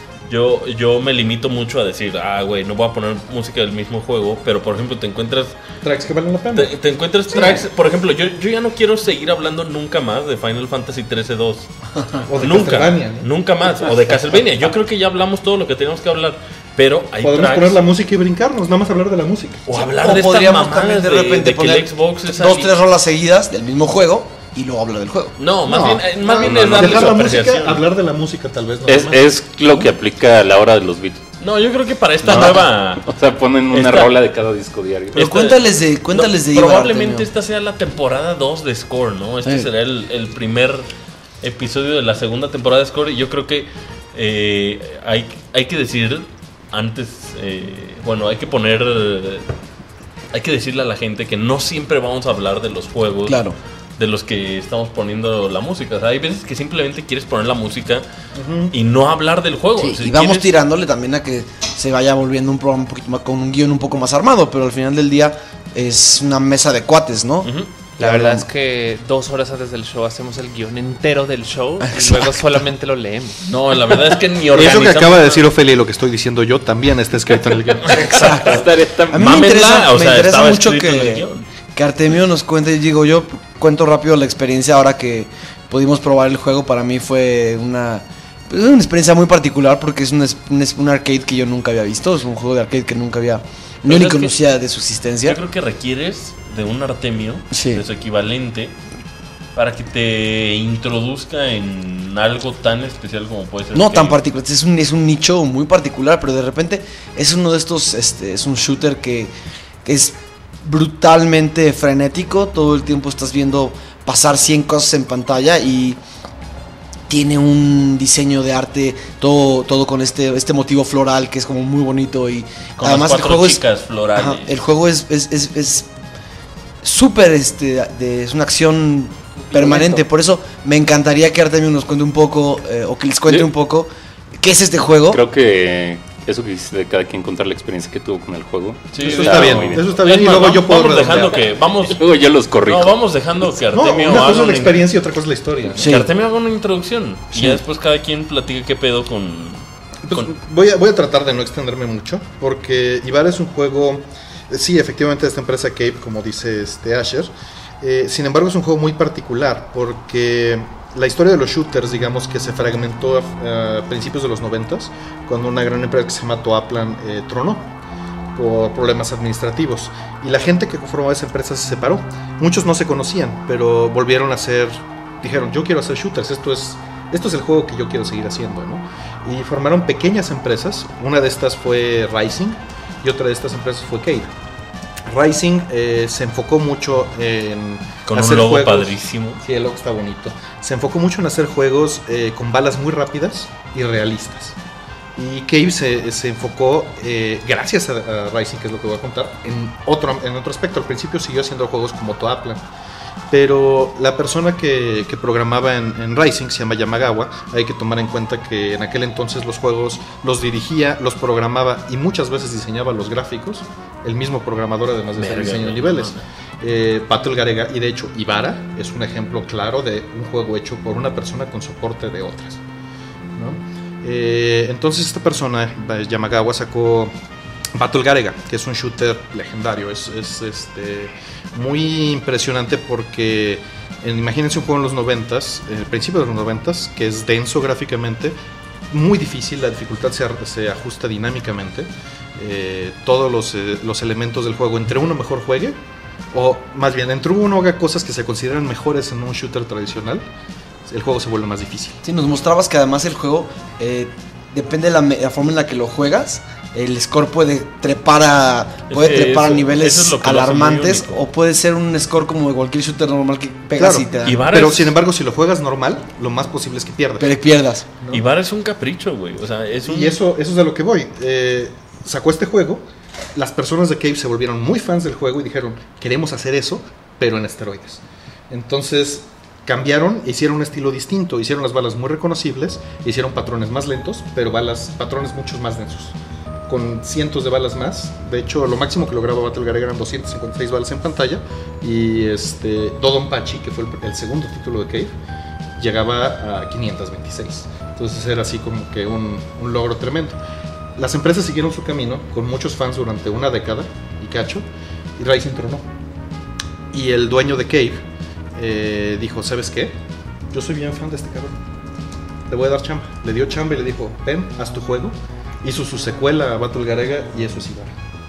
Speaker 1: yo me limito mucho a decir, güey, no voy a poner música del mismo juego, pero por ejemplo te encuentras
Speaker 5: tracks que valen la pena.
Speaker 1: te encuentras tracks, por ejemplo, yo ya no quiero seguir hablando nunca más de Final Fantasy 13-2.
Speaker 5: O de
Speaker 1: Nunca,
Speaker 5: Castlevania, ¿no?
Speaker 1: nunca más, o de Castlevania. Yo creo que ya hablamos todo lo que teníamos que hablar, pero hay
Speaker 5: Podemos
Speaker 1: tracks
Speaker 5: poner la música y brincarnos, nada más hablar de la música.
Speaker 1: o hablar
Speaker 3: O
Speaker 1: de estas
Speaker 3: podríamos
Speaker 1: mamadas
Speaker 3: también de repente
Speaker 1: de que
Speaker 3: poner
Speaker 1: el Xbox es
Speaker 3: 2-3 rolas seguidas del mismo juego y luego habla del juego.
Speaker 1: No, más
Speaker 5: No,
Speaker 1: bien es darle
Speaker 5: Dejar
Speaker 1: su
Speaker 5: la música,
Speaker 1: apreciación.
Speaker 5: hablar de la música tal vez. nada
Speaker 2: Es,
Speaker 5: más.
Speaker 2: es lo que aplica a la hora de los beats.
Speaker 1: No, yo creo que para esta nueva
Speaker 2: O sea, ponen una
Speaker 1: Esta-
Speaker 2: rola de cada disco diario.
Speaker 3: Pero
Speaker 1: Esta-
Speaker 3: cuéntales de Ibar,
Speaker 1: probablemente
Speaker 3: Artemio.
Speaker 1: esta sea la temporada 2 de Score, ¿no? Este
Speaker 3: Sí.
Speaker 1: será el primer episodio de la segunda temporada de Score y yo creo que hay que decir antes, bueno, hay que decirle a la gente que no siempre vamos a hablar de los juegos.
Speaker 3: Claro.
Speaker 1: De los que estamos poniendo la música. O sea, hay veces que simplemente quieres poner la música y no hablar del juego.
Speaker 3: Sí,
Speaker 1: Si
Speaker 3: y vamos
Speaker 1: quieres-
Speaker 3: tirándole también a que se vaya volviendo un programa un poquito más con un guión un poco más armado, pero al final del día es una mesa de cuates, ¿no?
Speaker 1: Ujú.
Speaker 4: La verdad es que 2 horas antes del show hacemos el guión entero del show y
Speaker 3: Exacto.
Speaker 4: luego solamente lo leemos.
Speaker 1: No, la verdad es que ni
Speaker 5: Eso
Speaker 1: organizamos.
Speaker 5: que acaba de decir Ofelia y lo que estoy diciendo yo también está escrito en el guión.
Speaker 3: Exacto.
Speaker 2: Estaría tan-
Speaker 3: A mí me
Speaker 1: Mámenla,
Speaker 3: interesa,
Speaker 1: o sea,
Speaker 3: me interesa
Speaker 1: estaba
Speaker 3: mucho
Speaker 1: escrito en el guión.
Speaker 3: que Artemio nos cuente. Digo, yo cuento rápido la experiencia ahora que pudimos probar el juego. Para mí fue una experiencia muy particular porque es un arcade que yo nunca había visto. Es un juego de arcade que nunca había, no ni conocía de su existencia.
Speaker 1: Yo creo que requieres de un Artemio,
Speaker 3: sí,
Speaker 1: de su equivalente, para que te introduzca en algo tan especial como puede ser.
Speaker 3: No tan particular, es un nicho muy particular, pero de repente es uno de estos, es un shooter que es brutalmente frenético. Todo el tiempo estás viendo pasar 100 cosas en pantalla y tiene un diseño de arte todo con este motivo floral que es como muy bonito y
Speaker 1: con
Speaker 3: además
Speaker 1: las
Speaker 3: el juego
Speaker 1: chicas florales.
Speaker 3: Ajá, el juego es súper es una acción permanente. Por eso me encantaría que Artemio nos cuente un poco o que les cuente un poco qué es este juego.
Speaker 2: Creo que eso que dice de cada quien contar la experiencia que tuvo con el juego.
Speaker 1: Sí,
Speaker 5: eso está bien. Eso está bien.
Speaker 1: Y
Speaker 5: luego yo puedo
Speaker 1: vamos dejando que
Speaker 2: luego yo los corrijo.
Speaker 1: No, vamos dejando que Artemio
Speaker 5: una cosa
Speaker 1: haga
Speaker 5: es la experiencia y otra cosa es la historia.
Speaker 3: Sí.
Speaker 1: Que Artemio haga una introducción.
Speaker 3: Sí.
Speaker 1: Y ya después cada quien platique qué pedo con...
Speaker 5: Voy a tratar de no extenderme mucho, porque Ibarra es un juego, sí, efectivamente de esta empresa Cave, como dice Asher. Sin embargo es un juego muy particular, porque la historia de los shooters, digamos que se fragmentó a principios de los 90s, cuando una gran empresa que se llama Toaplan tronó por problemas administrativos, y la gente que conformaba esa empresa se separó. Muchos no se conocían, pero volvieron a hacer, dijeron, yo quiero hacer shooters, esto es el juego que yo quiero seguir haciendo, ¿no? Y formaron pequeñas empresas. Una de estas fue Rising y otra de estas empresas fue Cave. Rising se enfocó mucho en
Speaker 1: con
Speaker 5: hacer
Speaker 1: un logo
Speaker 5: juegos.
Speaker 1: Padrísimo.
Speaker 5: Sí, el logo está bonito. Se enfocó mucho en hacer juegos con balas muy rápidas y realistas. Y Cave se enfocó, gracias a Rising, que es lo que voy a contar, en otro aspecto. Al principio siguió haciendo juegos como Toaplan, pero la persona que programaba en Rising se llama Yamagawa. Hay que tomar en cuenta que en aquel entonces los juegos los dirigía, los programaba y muchas veces diseñaba los gráficos el mismo programador, además de hacer diseño de niveles. Patel Garega, y de hecho Ibarra es un ejemplo claro de un juego hecho por una persona con soporte de otras, ¿no? Entonces esta persona, Yamagawa, sacó Battle Garega, que es un shooter legendario. Es muy impresionante porque imagínense un juego en los 90s, principio de los 90s, que es denso gráficamente, muy difícil, la dificultad se ajusta dinámicamente. Todos los elementos del juego, entre uno mejor juegue, o más bien entre uno haga cosas que se consideran mejores en un shooter tradicional, el juego se vuelve más difícil.
Speaker 3: Sí, nos mostrabas que además el juego depende de la forma en la que lo juegas. El score puede trepar a niveles alarmantes, o puede ser un score como de cualquier shooter normal que pegas, claro, y te da.
Speaker 5: Pero sin embargo, si lo juegas normal, lo más posible es que pierdas.
Speaker 3: Pero pierdas,
Speaker 1: ¿no? Ibarra es un capricho, güey. O sea,
Speaker 5: Y eso es a lo que voy. Sacó este juego, las personas de Cave se volvieron muy fans del juego y dijeron, queremos hacer eso, pero en esteroides. Entonces cambiaron, hicieron un estilo distinto, hicieron las balas muy reconocibles, hicieron patrones más lentos, pero patrones mucho más densos, con cientos de balas más. De hecho, lo máximo que lograba Battle Garega eran 256 balas en pantalla, y Dodonpachi, que fue el segundo título de Cave, llegaba a 526. Entonces era así como que un logro tremendo. Las empresas siguieron su camino con muchos fans durante una década y cacho, y Rising tronó. Y el dueño de Cave dijo, ¿sabes qué? Yo soy bien fan de este cabrón, le voy a dar chamba. Le dio chamba y le dijo, ven, haz tu juego. Hizo su secuela a Battle Garega y eso es Ibarra.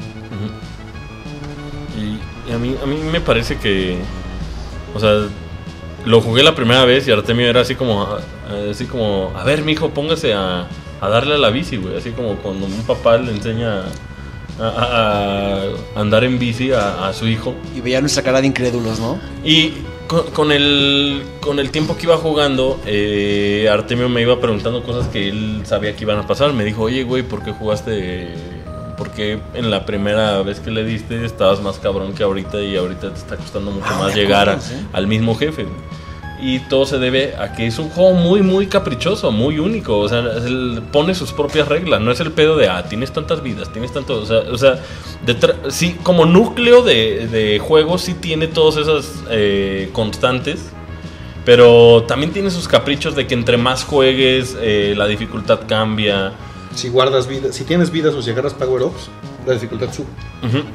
Speaker 1: Y a mí me parece que, o sea, lo jugué la primera vez y Artemio era así como a ver, mijo, póngase a darle a la bici, güey. Así como cuando un papá le enseña a andar en bici a su hijo.
Speaker 3: Y veía nuestra cara de incrédulos, ¿no? Y
Speaker 1: con el tiempo que iba jugando, Artemio me iba preguntando cosas que él sabía que iban a pasar. Me dijo, oye, güey, ¿por qué jugaste? ¿Por qué en la primera vez que le diste estabas más cabrón que ahorita y ahorita te está costando mucho más llegar al mismo jefe, güey? Y todo se debe a que es un juego muy, muy caprichoso, muy único. O sea, él pone sus propias reglas. No es el pedo de, tienes tantas vidas, tienes tanto... O sea sí, como núcleo de juego sí tiene todas esas constantes. Pero también tiene sus caprichos de que entre más juegues, la dificultad cambia.
Speaker 5: Si guardas vidas, si tienes vidas o si agarras power-ups, la dificultad sube.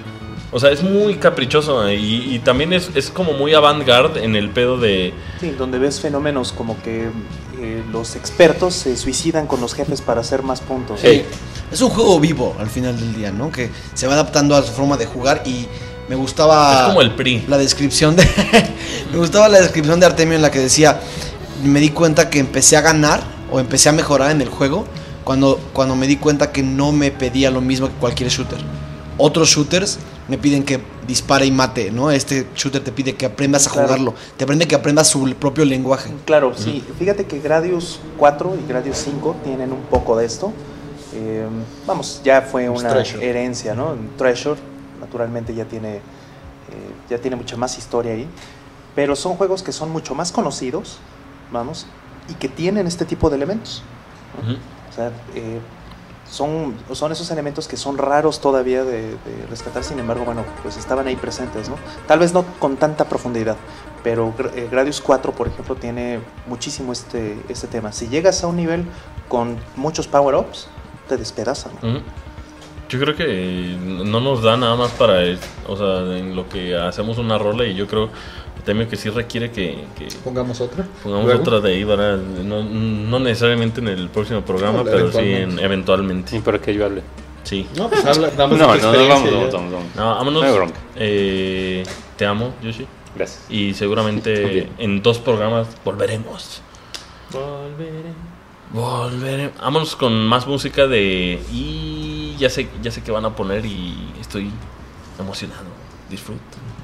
Speaker 1: O sea, es muy caprichoso y también es como muy avant-garde en el pedo de...
Speaker 7: Sí, donde ves fenómenos como que los expertos se suicidan con los jefes para hacer más puntos.
Speaker 3: Sí. Es un juego vivo al final del día, ¿no? Que se va adaptando a su forma de jugar y me gustaba...
Speaker 1: Es como el PRI.
Speaker 3: La descripción de... me gustaba la descripción de Artemio en la que decía, me di cuenta que empecé a ganar o empecé a mejorar en el juego cuando me di cuenta que no me pedía lo mismo que cualquier shooter. Otros shooters me piden que dispare y mate, ¿no? Este shooter te pide que aprendas a jugarlo, te pide que aprendas su propio lenguaje.
Speaker 7: Claro, sí. Fíjate que Gradius 4 y Gradius 5 tienen un poco de esto. Vamos, ya fue una herencia, ¿no? Treasure, naturalmente, ya tiene mucha más historia ahí. Pero son juegos que son mucho más conocidos, vamos, y que tienen este tipo de elementos, ¿no? O sea, son esos elementos que son raros todavía de rescatar, sin embargo, bueno, pues estaban ahí presentes, ¿no? Tal vez no con tanta profundidad, pero Gradius 4, por ejemplo, tiene muchísimo este tema. Si llegas a un nivel con muchos power-ups, te despedazan, ¿no?
Speaker 1: Yo creo que no nos da nada más para, o sea, en lo que hacemos una rola, y yo creo que sí requiere que
Speaker 5: pongamos otra.
Speaker 1: Pongamos otra de ahí, ¿verdad? No necesariamente en el próximo programa, pero sí eventualmente.
Speaker 2: ¿Y para que yo hable?
Speaker 1: Sí.
Speaker 5: No, pues habla, damos
Speaker 2: vamos.
Speaker 1: No, vámonos. Te amo, Yoshi.
Speaker 2: Gracias.
Speaker 1: Y seguramente en 2 programas volveremos. Vámonos con más música y ya sé que van a poner y estoy emocionado. Disfruto.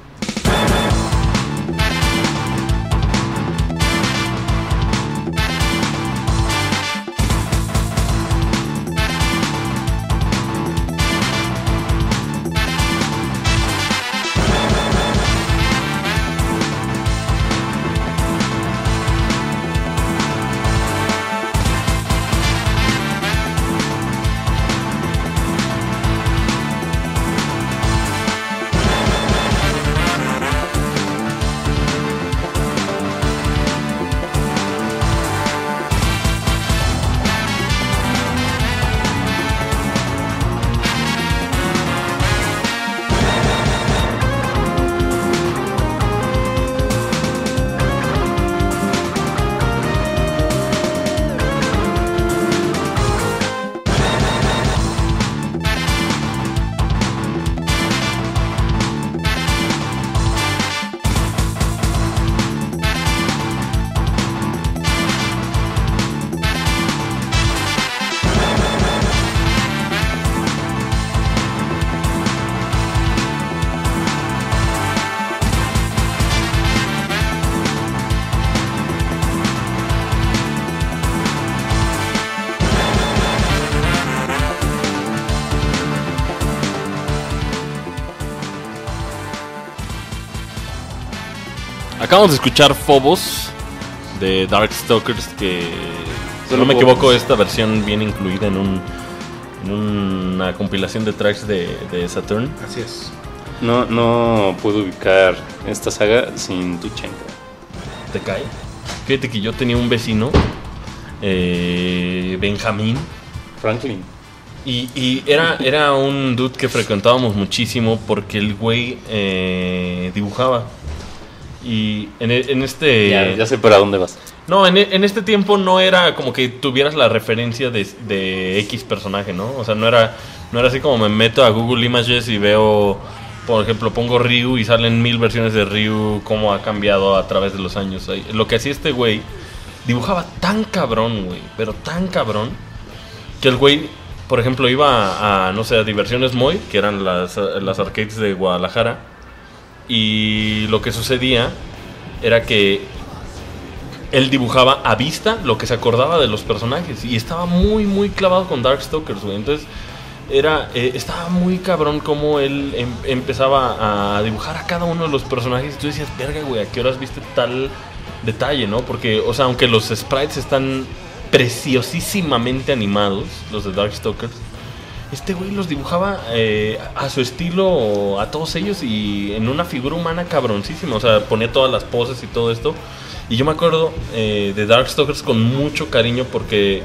Speaker 1: Acabamos de escuchar Phobos de Darkstalkers, que si no me equivoco esta versión viene incluida en una compilación de tracks de Saturn.
Speaker 5: Así es.
Speaker 2: No puedo ubicar esta saga sin Tuchenko.
Speaker 1: ¿Te cae? Fíjate que yo tenía un vecino, Benjamín
Speaker 2: Franklin.
Speaker 1: Y era un dude que frecuentábamos muchísimo porque el güey dibujaba. Y en este...
Speaker 2: Ya sé para dónde vas.
Speaker 1: No, en este tiempo no era como que tuvieras la referencia de X personaje, ¿no? O sea, no era así como me meto a Google Images y veo, por ejemplo, pongo Ryu y salen 1000 versiones de Ryu, cómo ha cambiado a través de los años. Lo que hacía este güey, dibujaba tan cabrón, güey, pero tan cabrón, que el güey, por ejemplo, iba a no sé, a Diversiones Moy, que eran las arcades de Guadalajara, y lo que sucedía era que él dibujaba a vista lo que se acordaba de los personajes y estaba muy muy clavado con Darkstalkers, güey. Entonces estaba muy cabrón como él empezaba a dibujar a cada uno de los personajes y tú decías, verga, güey, ¿a qué horas viste tal detalle, no? Porque, o sea, aunque los sprites están preciosísimamente animados, los de Darkstalkers, este güey los dibujaba a su estilo, a todos ellos, y en una figura humana cabroncísima. O sea, ponía todas las poses y todo esto. Y yo me acuerdo de Darkstalkers con mucho cariño porque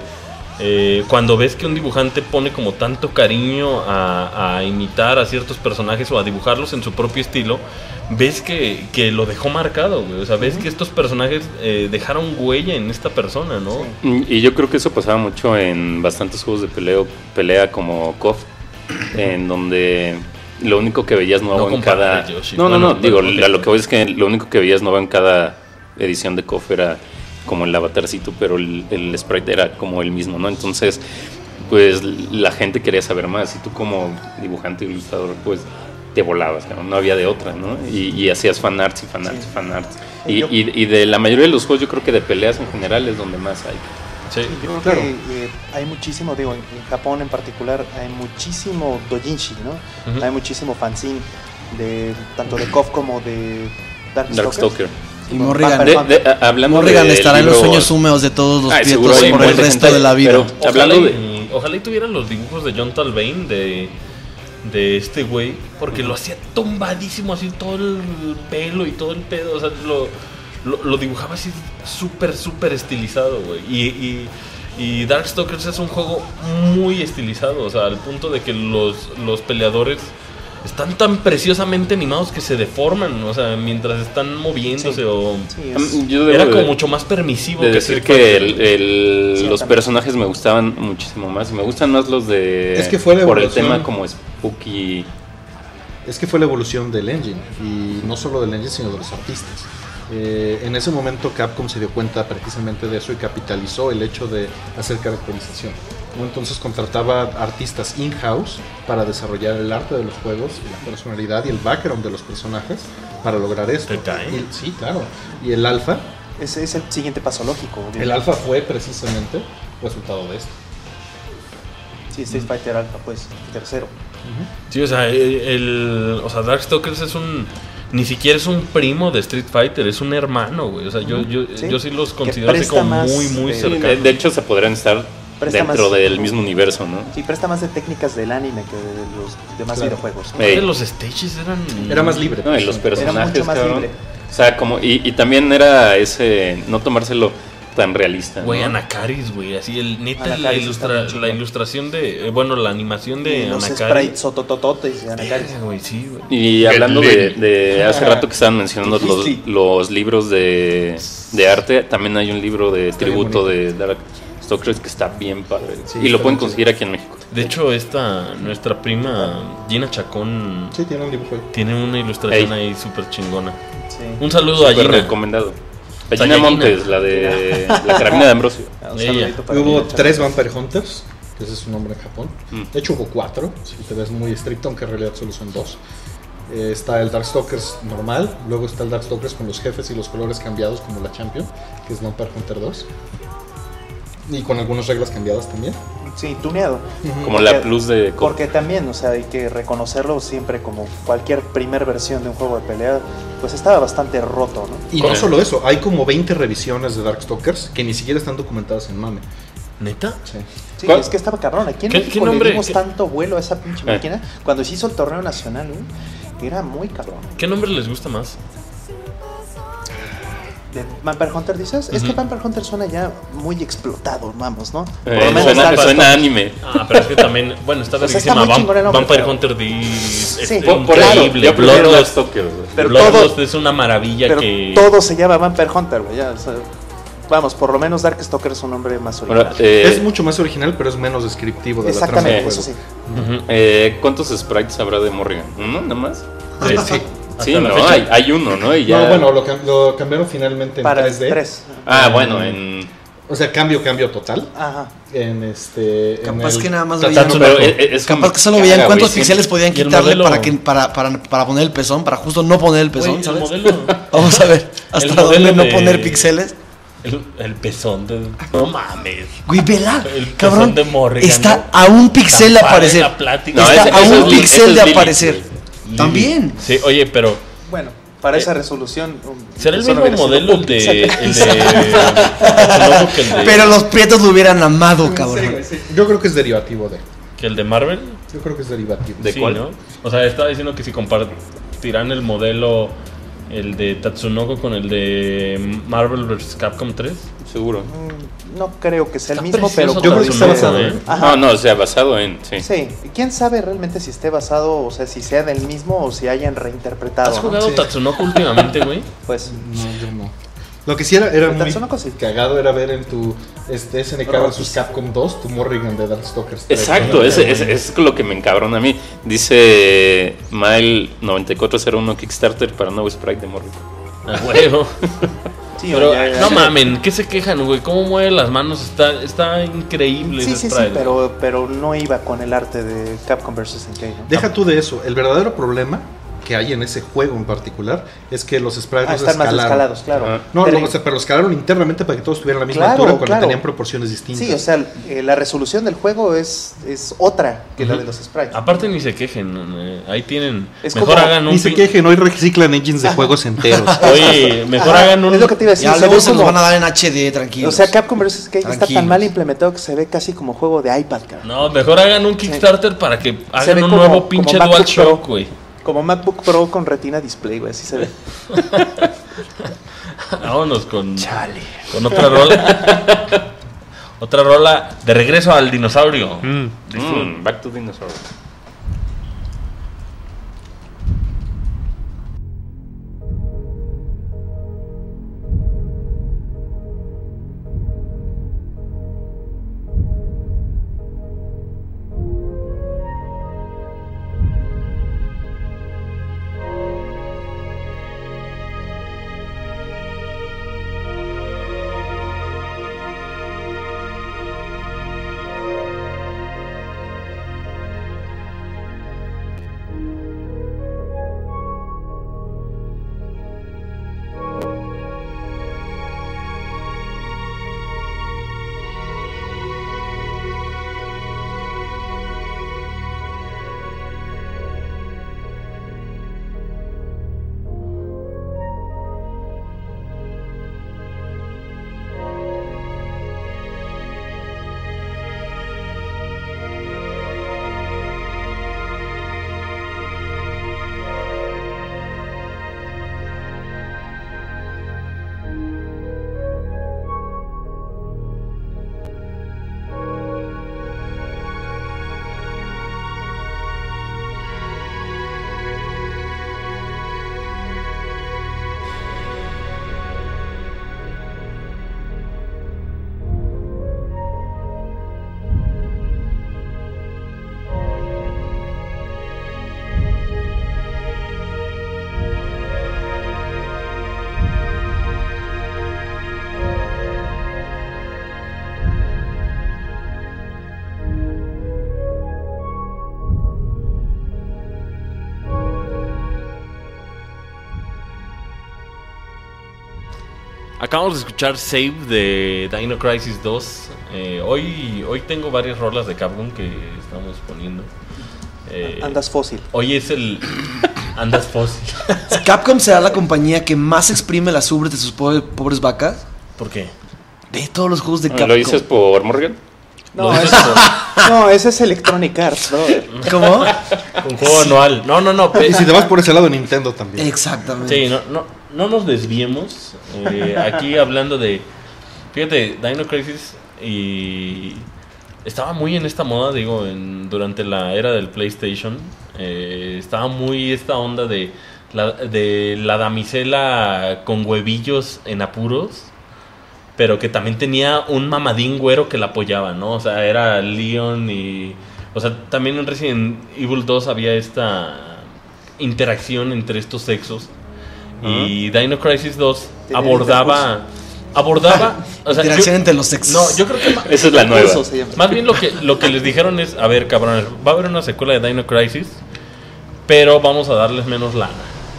Speaker 1: cuando ves que un dibujante pone como tanto cariño a imitar a ciertos personajes o a dibujarlos en su propio estilo, ves que lo dejó marcado, güey. O sea, ves que estos personajes dejaron huella en esta persona, ¿no?
Speaker 2: Sí. Y yo creo que eso pasaba mucho en bastantes juegos de pelea como KOF, en donde lo único que veías nuevo en cada...
Speaker 1: Yoshi.
Speaker 2: No, digo, a lo que voy es que lo único que veías nuevo en cada edición de KOF era como el avatarcito, pero el sprite era como el mismo, ¿no? Entonces, pues la gente quería saber más y tú como dibujante, ilustrador, pues te volabas, no había de otra, ¿no? Y hacías fanarts y fanarts y fanarts. Y de la mayoría de los juegos, yo creo que de peleas en general es donde más hay.
Speaker 7: Sí, yo creo que hay muchísimo, digo, en Japón en particular hay muchísimo doujinshi, ¿no? Hay muchísimo fanzine tanto de KOF como de Darkstalker.
Speaker 3: Y Morrigan,
Speaker 2: Morrigan
Speaker 3: estará en los sueños húmedos de todos los prietos por el resto de la vida.
Speaker 1: Ojalá y tuvieran los dibujos de John Talbane de este güey, porque lo hacía tombadísimo, así todo el pelo y todo el pedo, o sea, lo dibujaba así súper estilizado, güey. Y Darkstalkers es un juego muy estilizado, o sea, al punto de que los peleadores están tan preciosamente animados que se deforman, o sea, mientras están moviéndose era como mucho más permisivo.
Speaker 2: De decir que los personajes me gustaban muchísimo más, y me gustan más los de...
Speaker 5: Es que fue la
Speaker 2: por el
Speaker 5: evolución.
Speaker 2: tema como spooky.
Speaker 5: Es que fue la evolución del engine, y no solo del engine, sino de los artistas. En ese momento Capcom se dio cuenta precisamente de eso y capitalizó el hecho de hacer caracterización, ¿no? Entonces contrataba artistas in-house para desarrollar el arte de los juegos, la personalidad y el background de los personajes para lograr esto. Sí, claro. Y el alfa...
Speaker 7: Ese es el siguiente paso lógico.
Speaker 5: El alfa fue precisamente resultado de esto.
Speaker 7: Sí, Street Fighter Alpha, pues, tercero.
Speaker 1: Sí, o sea, Darkstalkers es ni siquiera es un primo de Street Fighter, es un hermano, güey. O sea, yo sí los considero así como muy cercanos.
Speaker 2: De hecho, se podrían estar dentro del mismo universo, ¿no?
Speaker 7: Sí, presta más de técnicas del anime que de los demás videojuegos.
Speaker 1: Los stages
Speaker 5: era más libre.
Speaker 2: No, y los personajes,
Speaker 7: era mucho más libre.
Speaker 2: O sea, como y también era ese no tomárselo tan realista.
Speaker 1: Güey, ¿no? Anakaris, güey, así neta la ilustración de la animación de
Speaker 7: los
Speaker 1: Anakaris.
Speaker 7: Sprites sototototes de Anakaris.
Speaker 1: Güey, sí, güey.
Speaker 2: Y hablando de hace rato que estaban mencionando los libros de arte, también hay un libro de tributo de Darkstalkers que está bien padre. Sí, y lo pueden conseguir aquí en México.
Speaker 1: De hecho, nuestra prima Gina Chacón
Speaker 5: tiene un libro.
Speaker 1: Tiene una ilustración ahí súper chingona. Sí. Un saludo a Gina.
Speaker 2: Recomendado. Gina Montes, la de la carabina de Ambrosio.
Speaker 5: Hubo 3 Vampire Hunters, que ese es su nombre en Japón. De hecho hubo 4, si te ves muy estricto, aunque en realidad solo son 2. Está el Darkstalkers normal, luego está el Darkstalkers con los jefes y los colores cambiados como la Champion, que es Vampire Hunter 2. Y con algunas reglas cambiadas también.
Speaker 7: Sí, tuneado.
Speaker 2: Como la Plus de...
Speaker 7: Porque también, o sea, hay que reconocerlo siempre, como cualquier primer versión de un juego de pelea, pues estaba bastante roto, ¿no?
Speaker 5: Y no solo eso, hay como 20 revisiones de Darkstalkers que ni siquiera están documentadas en MAME.
Speaker 1: ¿Neta?
Speaker 7: Sí, es que estaba cabrón. Aquí en México le dimos tanto vuelo a esa pinche máquina. Cuando se hizo el torneo nacional, era muy cabrón.
Speaker 1: ¿Qué nombre les gusta más?
Speaker 7: ¿De Vampire Hunter dices? Es que Vampire Hunter suena ya muy explotado, vamos, ¿no?
Speaker 2: Por lo menos suena anime.
Speaker 1: Pero es que también, bueno, está verguísima. Vampire Hunter
Speaker 7: sí,
Speaker 1: increíble. Bloodlust es una maravilla.
Speaker 7: Pero todo se llama Vampire Hunter, güey. Vamos, por lo menos Darkstalker es un nombre más original.
Speaker 5: Es mucho más original, pero es menos descriptivo de la trama del juego.
Speaker 7: Eso sí.
Speaker 2: ¿Cuántos sprites habrá de Morrigan? ¿Uno nada más?
Speaker 5: Sí.
Speaker 2: Sí, no, hay uno, ¿no? Y ya...
Speaker 5: No, bueno, lo cambiaron finalmente en
Speaker 7: para
Speaker 5: 3D.
Speaker 7: 3.
Speaker 2: Bueno, en...
Speaker 5: O sea, cambio total.
Speaker 7: Ajá.
Speaker 3: Capaz que nada más
Speaker 5: veían...
Speaker 3: Capaz que solo veían cuántos pixeles podían quitarle para poner el pezón, para justo no poner el pezón, ¿sabes? Vamos a ver, hasta dónde no poner pixeles.
Speaker 1: El pezón de... No mames.
Speaker 3: Güey, vela,
Speaker 1: el
Speaker 3: cabrón,
Speaker 1: de Morrigan,
Speaker 3: está a un pixel de aparecer. Está a un pixel de aparecer. También.
Speaker 1: Sí, oye, pero...
Speaker 7: Bueno, para esa resolución...
Speaker 1: ¿Será el mismo modelo el de
Speaker 3: Pero los prietos lo hubieran amado, cabrón.
Speaker 5: Sí. Yo creo que es derivativo de...
Speaker 1: ¿Que el de Marvel?
Speaker 5: Yo creo que es derivativo.
Speaker 1: ¿De cuál? ¿No? O sea, estaba diciendo que si compartirán el modelo El de Tatsunoko con el de Marvel vs. Capcom 3.
Speaker 2: Seguro.
Speaker 7: No creo que sea el
Speaker 1: Está
Speaker 7: mismo, pero
Speaker 1: precioso
Speaker 5: yo creo que está basado
Speaker 1: Tatsunoko,
Speaker 5: en.
Speaker 7: Ajá.
Speaker 2: No, o sea, basado en. Sí.
Speaker 7: Sí, quién sabe realmente si esté basado, o sea, si sea del mismo o si hayan reinterpretado.
Speaker 1: ¿Has
Speaker 7: ¿no?
Speaker 1: jugado
Speaker 5: Sí.
Speaker 1: Tatsunoko últimamente, güey?
Speaker 7: Pues
Speaker 5: No, yo no. Lo que sí era muy
Speaker 7: Tatsunoko sí.
Speaker 5: cagado era ver en tu SNK vs Capcom 2 tu Morrigan de Darkstalkers 3.
Speaker 2: Exacto, es lo que me encabrona a mí. Dice Mile9401 Kickstarter para nuevo sprite de Morrigan.
Speaker 1: A huevo.
Speaker 7: sí,
Speaker 1: Pero
Speaker 7: ya.
Speaker 1: no mamen, ¿qué se quejan, güey? ¿Cómo mueve las manos? Está increíble
Speaker 7: Sí,
Speaker 1: ese
Speaker 7: sí, sí,
Speaker 1: sprite.
Speaker 7: pero no iba con el arte de Capcom vs. SNK, ¿no?
Speaker 5: Deja tú de eso. El verdadero problema que hay en ese juego en particular es que los sprites
Speaker 7: están más escalados, claro.
Speaker 2: Ah.
Speaker 5: No,
Speaker 7: Pero-
Speaker 5: pero los escalaron internamente para que todos tuvieran la misma
Speaker 7: Claro,
Speaker 5: altura cuando
Speaker 7: claro.
Speaker 5: tenían proporciones distintas.
Speaker 7: Sí, o sea, la resolución del juego es otra que la de los sprites.
Speaker 1: Aparte ni se quejen, ahí tienen.
Speaker 7: Es
Speaker 1: Mejor
Speaker 7: como-
Speaker 1: hagan un
Speaker 5: Ni se quejen, hoy reciclan engines de juegos enteros.
Speaker 1: Oye, mejor
Speaker 7: Ajá,
Speaker 1: hagan un.
Speaker 7: Es lo que te iba a decir.
Speaker 3: Ya
Speaker 7: se
Speaker 3: luego
Speaker 7: ve
Speaker 3: se los
Speaker 7: como-
Speaker 3: van a dar en HD, tranquilos.
Speaker 7: O sea, Capcom vs. SNK está
Speaker 3: Tranquilos.
Speaker 7: tan mal implementado que se ve casi como juego de iPad, cara.
Speaker 1: No, mejor hagan un Kickstarter para que
Speaker 7: ve
Speaker 1: hagan un
Speaker 7: como-
Speaker 1: nuevo
Speaker 7: como
Speaker 1: pinche
Speaker 7: MacBook
Speaker 1: DualShock,
Speaker 7: Pro.
Speaker 1: güey.
Speaker 7: Como MacBook Pro con Retina Display, güey, así se ve.
Speaker 1: Vámonos con otra rola. Otra rola de regreso al dinosaurio.
Speaker 2: Back to Dinosaur.
Speaker 1: Acabamos de escuchar Save de Dino Crisis 2. Hoy tengo varias rolas de Capcom que estamos poniendo.
Speaker 7: Andas fósil.
Speaker 1: Hoy es el Andas fósil.
Speaker 3: Capcom será la compañía que más exprime las ubres de sus pobres vacas.
Speaker 1: ¿Por qué?
Speaker 3: Ve todos los juegos de Capcom.
Speaker 2: ¿Lo dices por Morgan?
Speaker 7: No, ese es Electronic Arts, brother.
Speaker 3: ¿Cómo?
Speaker 1: Un juego anual. No.
Speaker 5: Y si te vas por ese lado, Nintendo también.
Speaker 3: Exactamente.
Speaker 1: Sí, no nos desviemos. Aquí hablando de. Fíjate, Dino Crisis y. Estaba muy en esta moda, digo, durante la era del PlayStation. Estaba muy esta onda de la damisela con huevillos en apuros, pero que también tenía un mamadín güero que la apoyaba, ¿no? O sea, era Leon y... O sea, también en Resident Evil 2 había esta interacción entre estos sexos. Y Dino Crisis 2 abordaba... O sea,
Speaker 3: interacción entre los sexos.
Speaker 1: No, yo creo que...
Speaker 2: Esa es la nueva.
Speaker 7: Eso se llama.
Speaker 1: Más bien lo que les dijeron es, a ver, cabrones, va a haber una secuela de Dino Crisis, pero vamos a darles menos lana.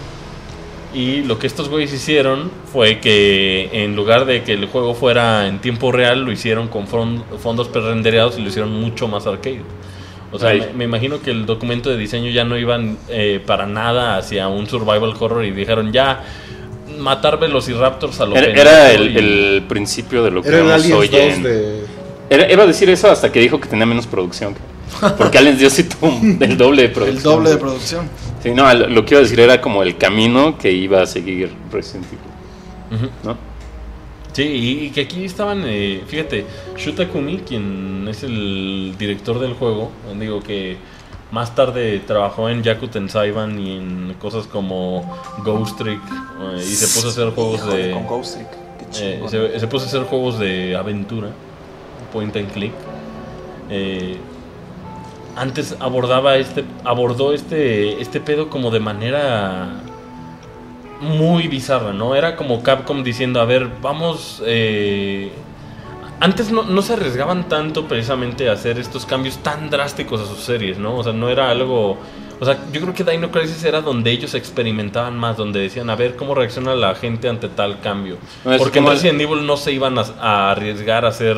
Speaker 1: Y lo que estos güeyes hicieron fue que en lugar de que el juego fuera en tiempo real, lo hicieron con fondos prerenderizados y lo hicieron mucho más arcade. O sea, me imagino que el documento de diseño ya no iban para nada hacia un survival horror y dijeron ya... matar velociraptors a lo que
Speaker 2: Era el principio de lo que
Speaker 5: Era el
Speaker 2: vemos
Speaker 5: Aliens
Speaker 2: hoy
Speaker 5: 2
Speaker 2: en...
Speaker 5: de...
Speaker 2: Era decir eso hasta que dijo que tenía menos producción. Porque Aliens dio sí tuvo el doble de producción.
Speaker 3: El doble de producción.
Speaker 2: Sí, no, lo que iba a decir era como el camino que iba a seguir Resident Evil, ¿no?
Speaker 1: Sí, y que aquí estaban, fíjate, Shu Takumi, quien es el director del juego, digo que más tarde trabajó en Yaku Tenseiban y en cosas como Ghost Trick, y se puso a hacer juegos
Speaker 7: con Ghost Trick, qué chingón.
Speaker 1: se puso a hacer juegos de aventura, point and click. Antes abordó este pedo como de manera muy bizarra, ¿no? Era como Capcom diciendo, a ver, vamos... Antes no se arriesgaban tanto precisamente a hacer estos cambios tan drásticos a sus series, ¿no? O sea, no era algo... O sea, yo creo que Dino Crisis era donde ellos experimentaban más, donde decían, a ver cómo reacciona la gente ante tal cambio. No, porque en Resident Evil no se iban a arriesgar a hacer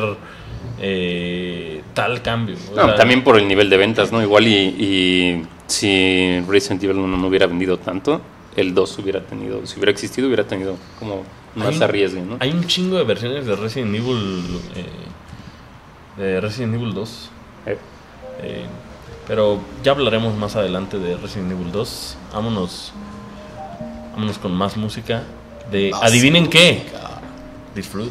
Speaker 1: tal cambio. O sea,
Speaker 2: también por el nivel de ventas, ¿no? Igual y si Resident Evil 1 no hubiera vendido tanto, el 2 si hubiera existido, hubiera tenido como más arriesgue, ¿no?
Speaker 1: Hay un chingo de versiones de Resident Evil 2. Pero ya hablaremos más adelante de Resident Evil 2. Vámonos con más música de ¿adivinen qué? Disfrut.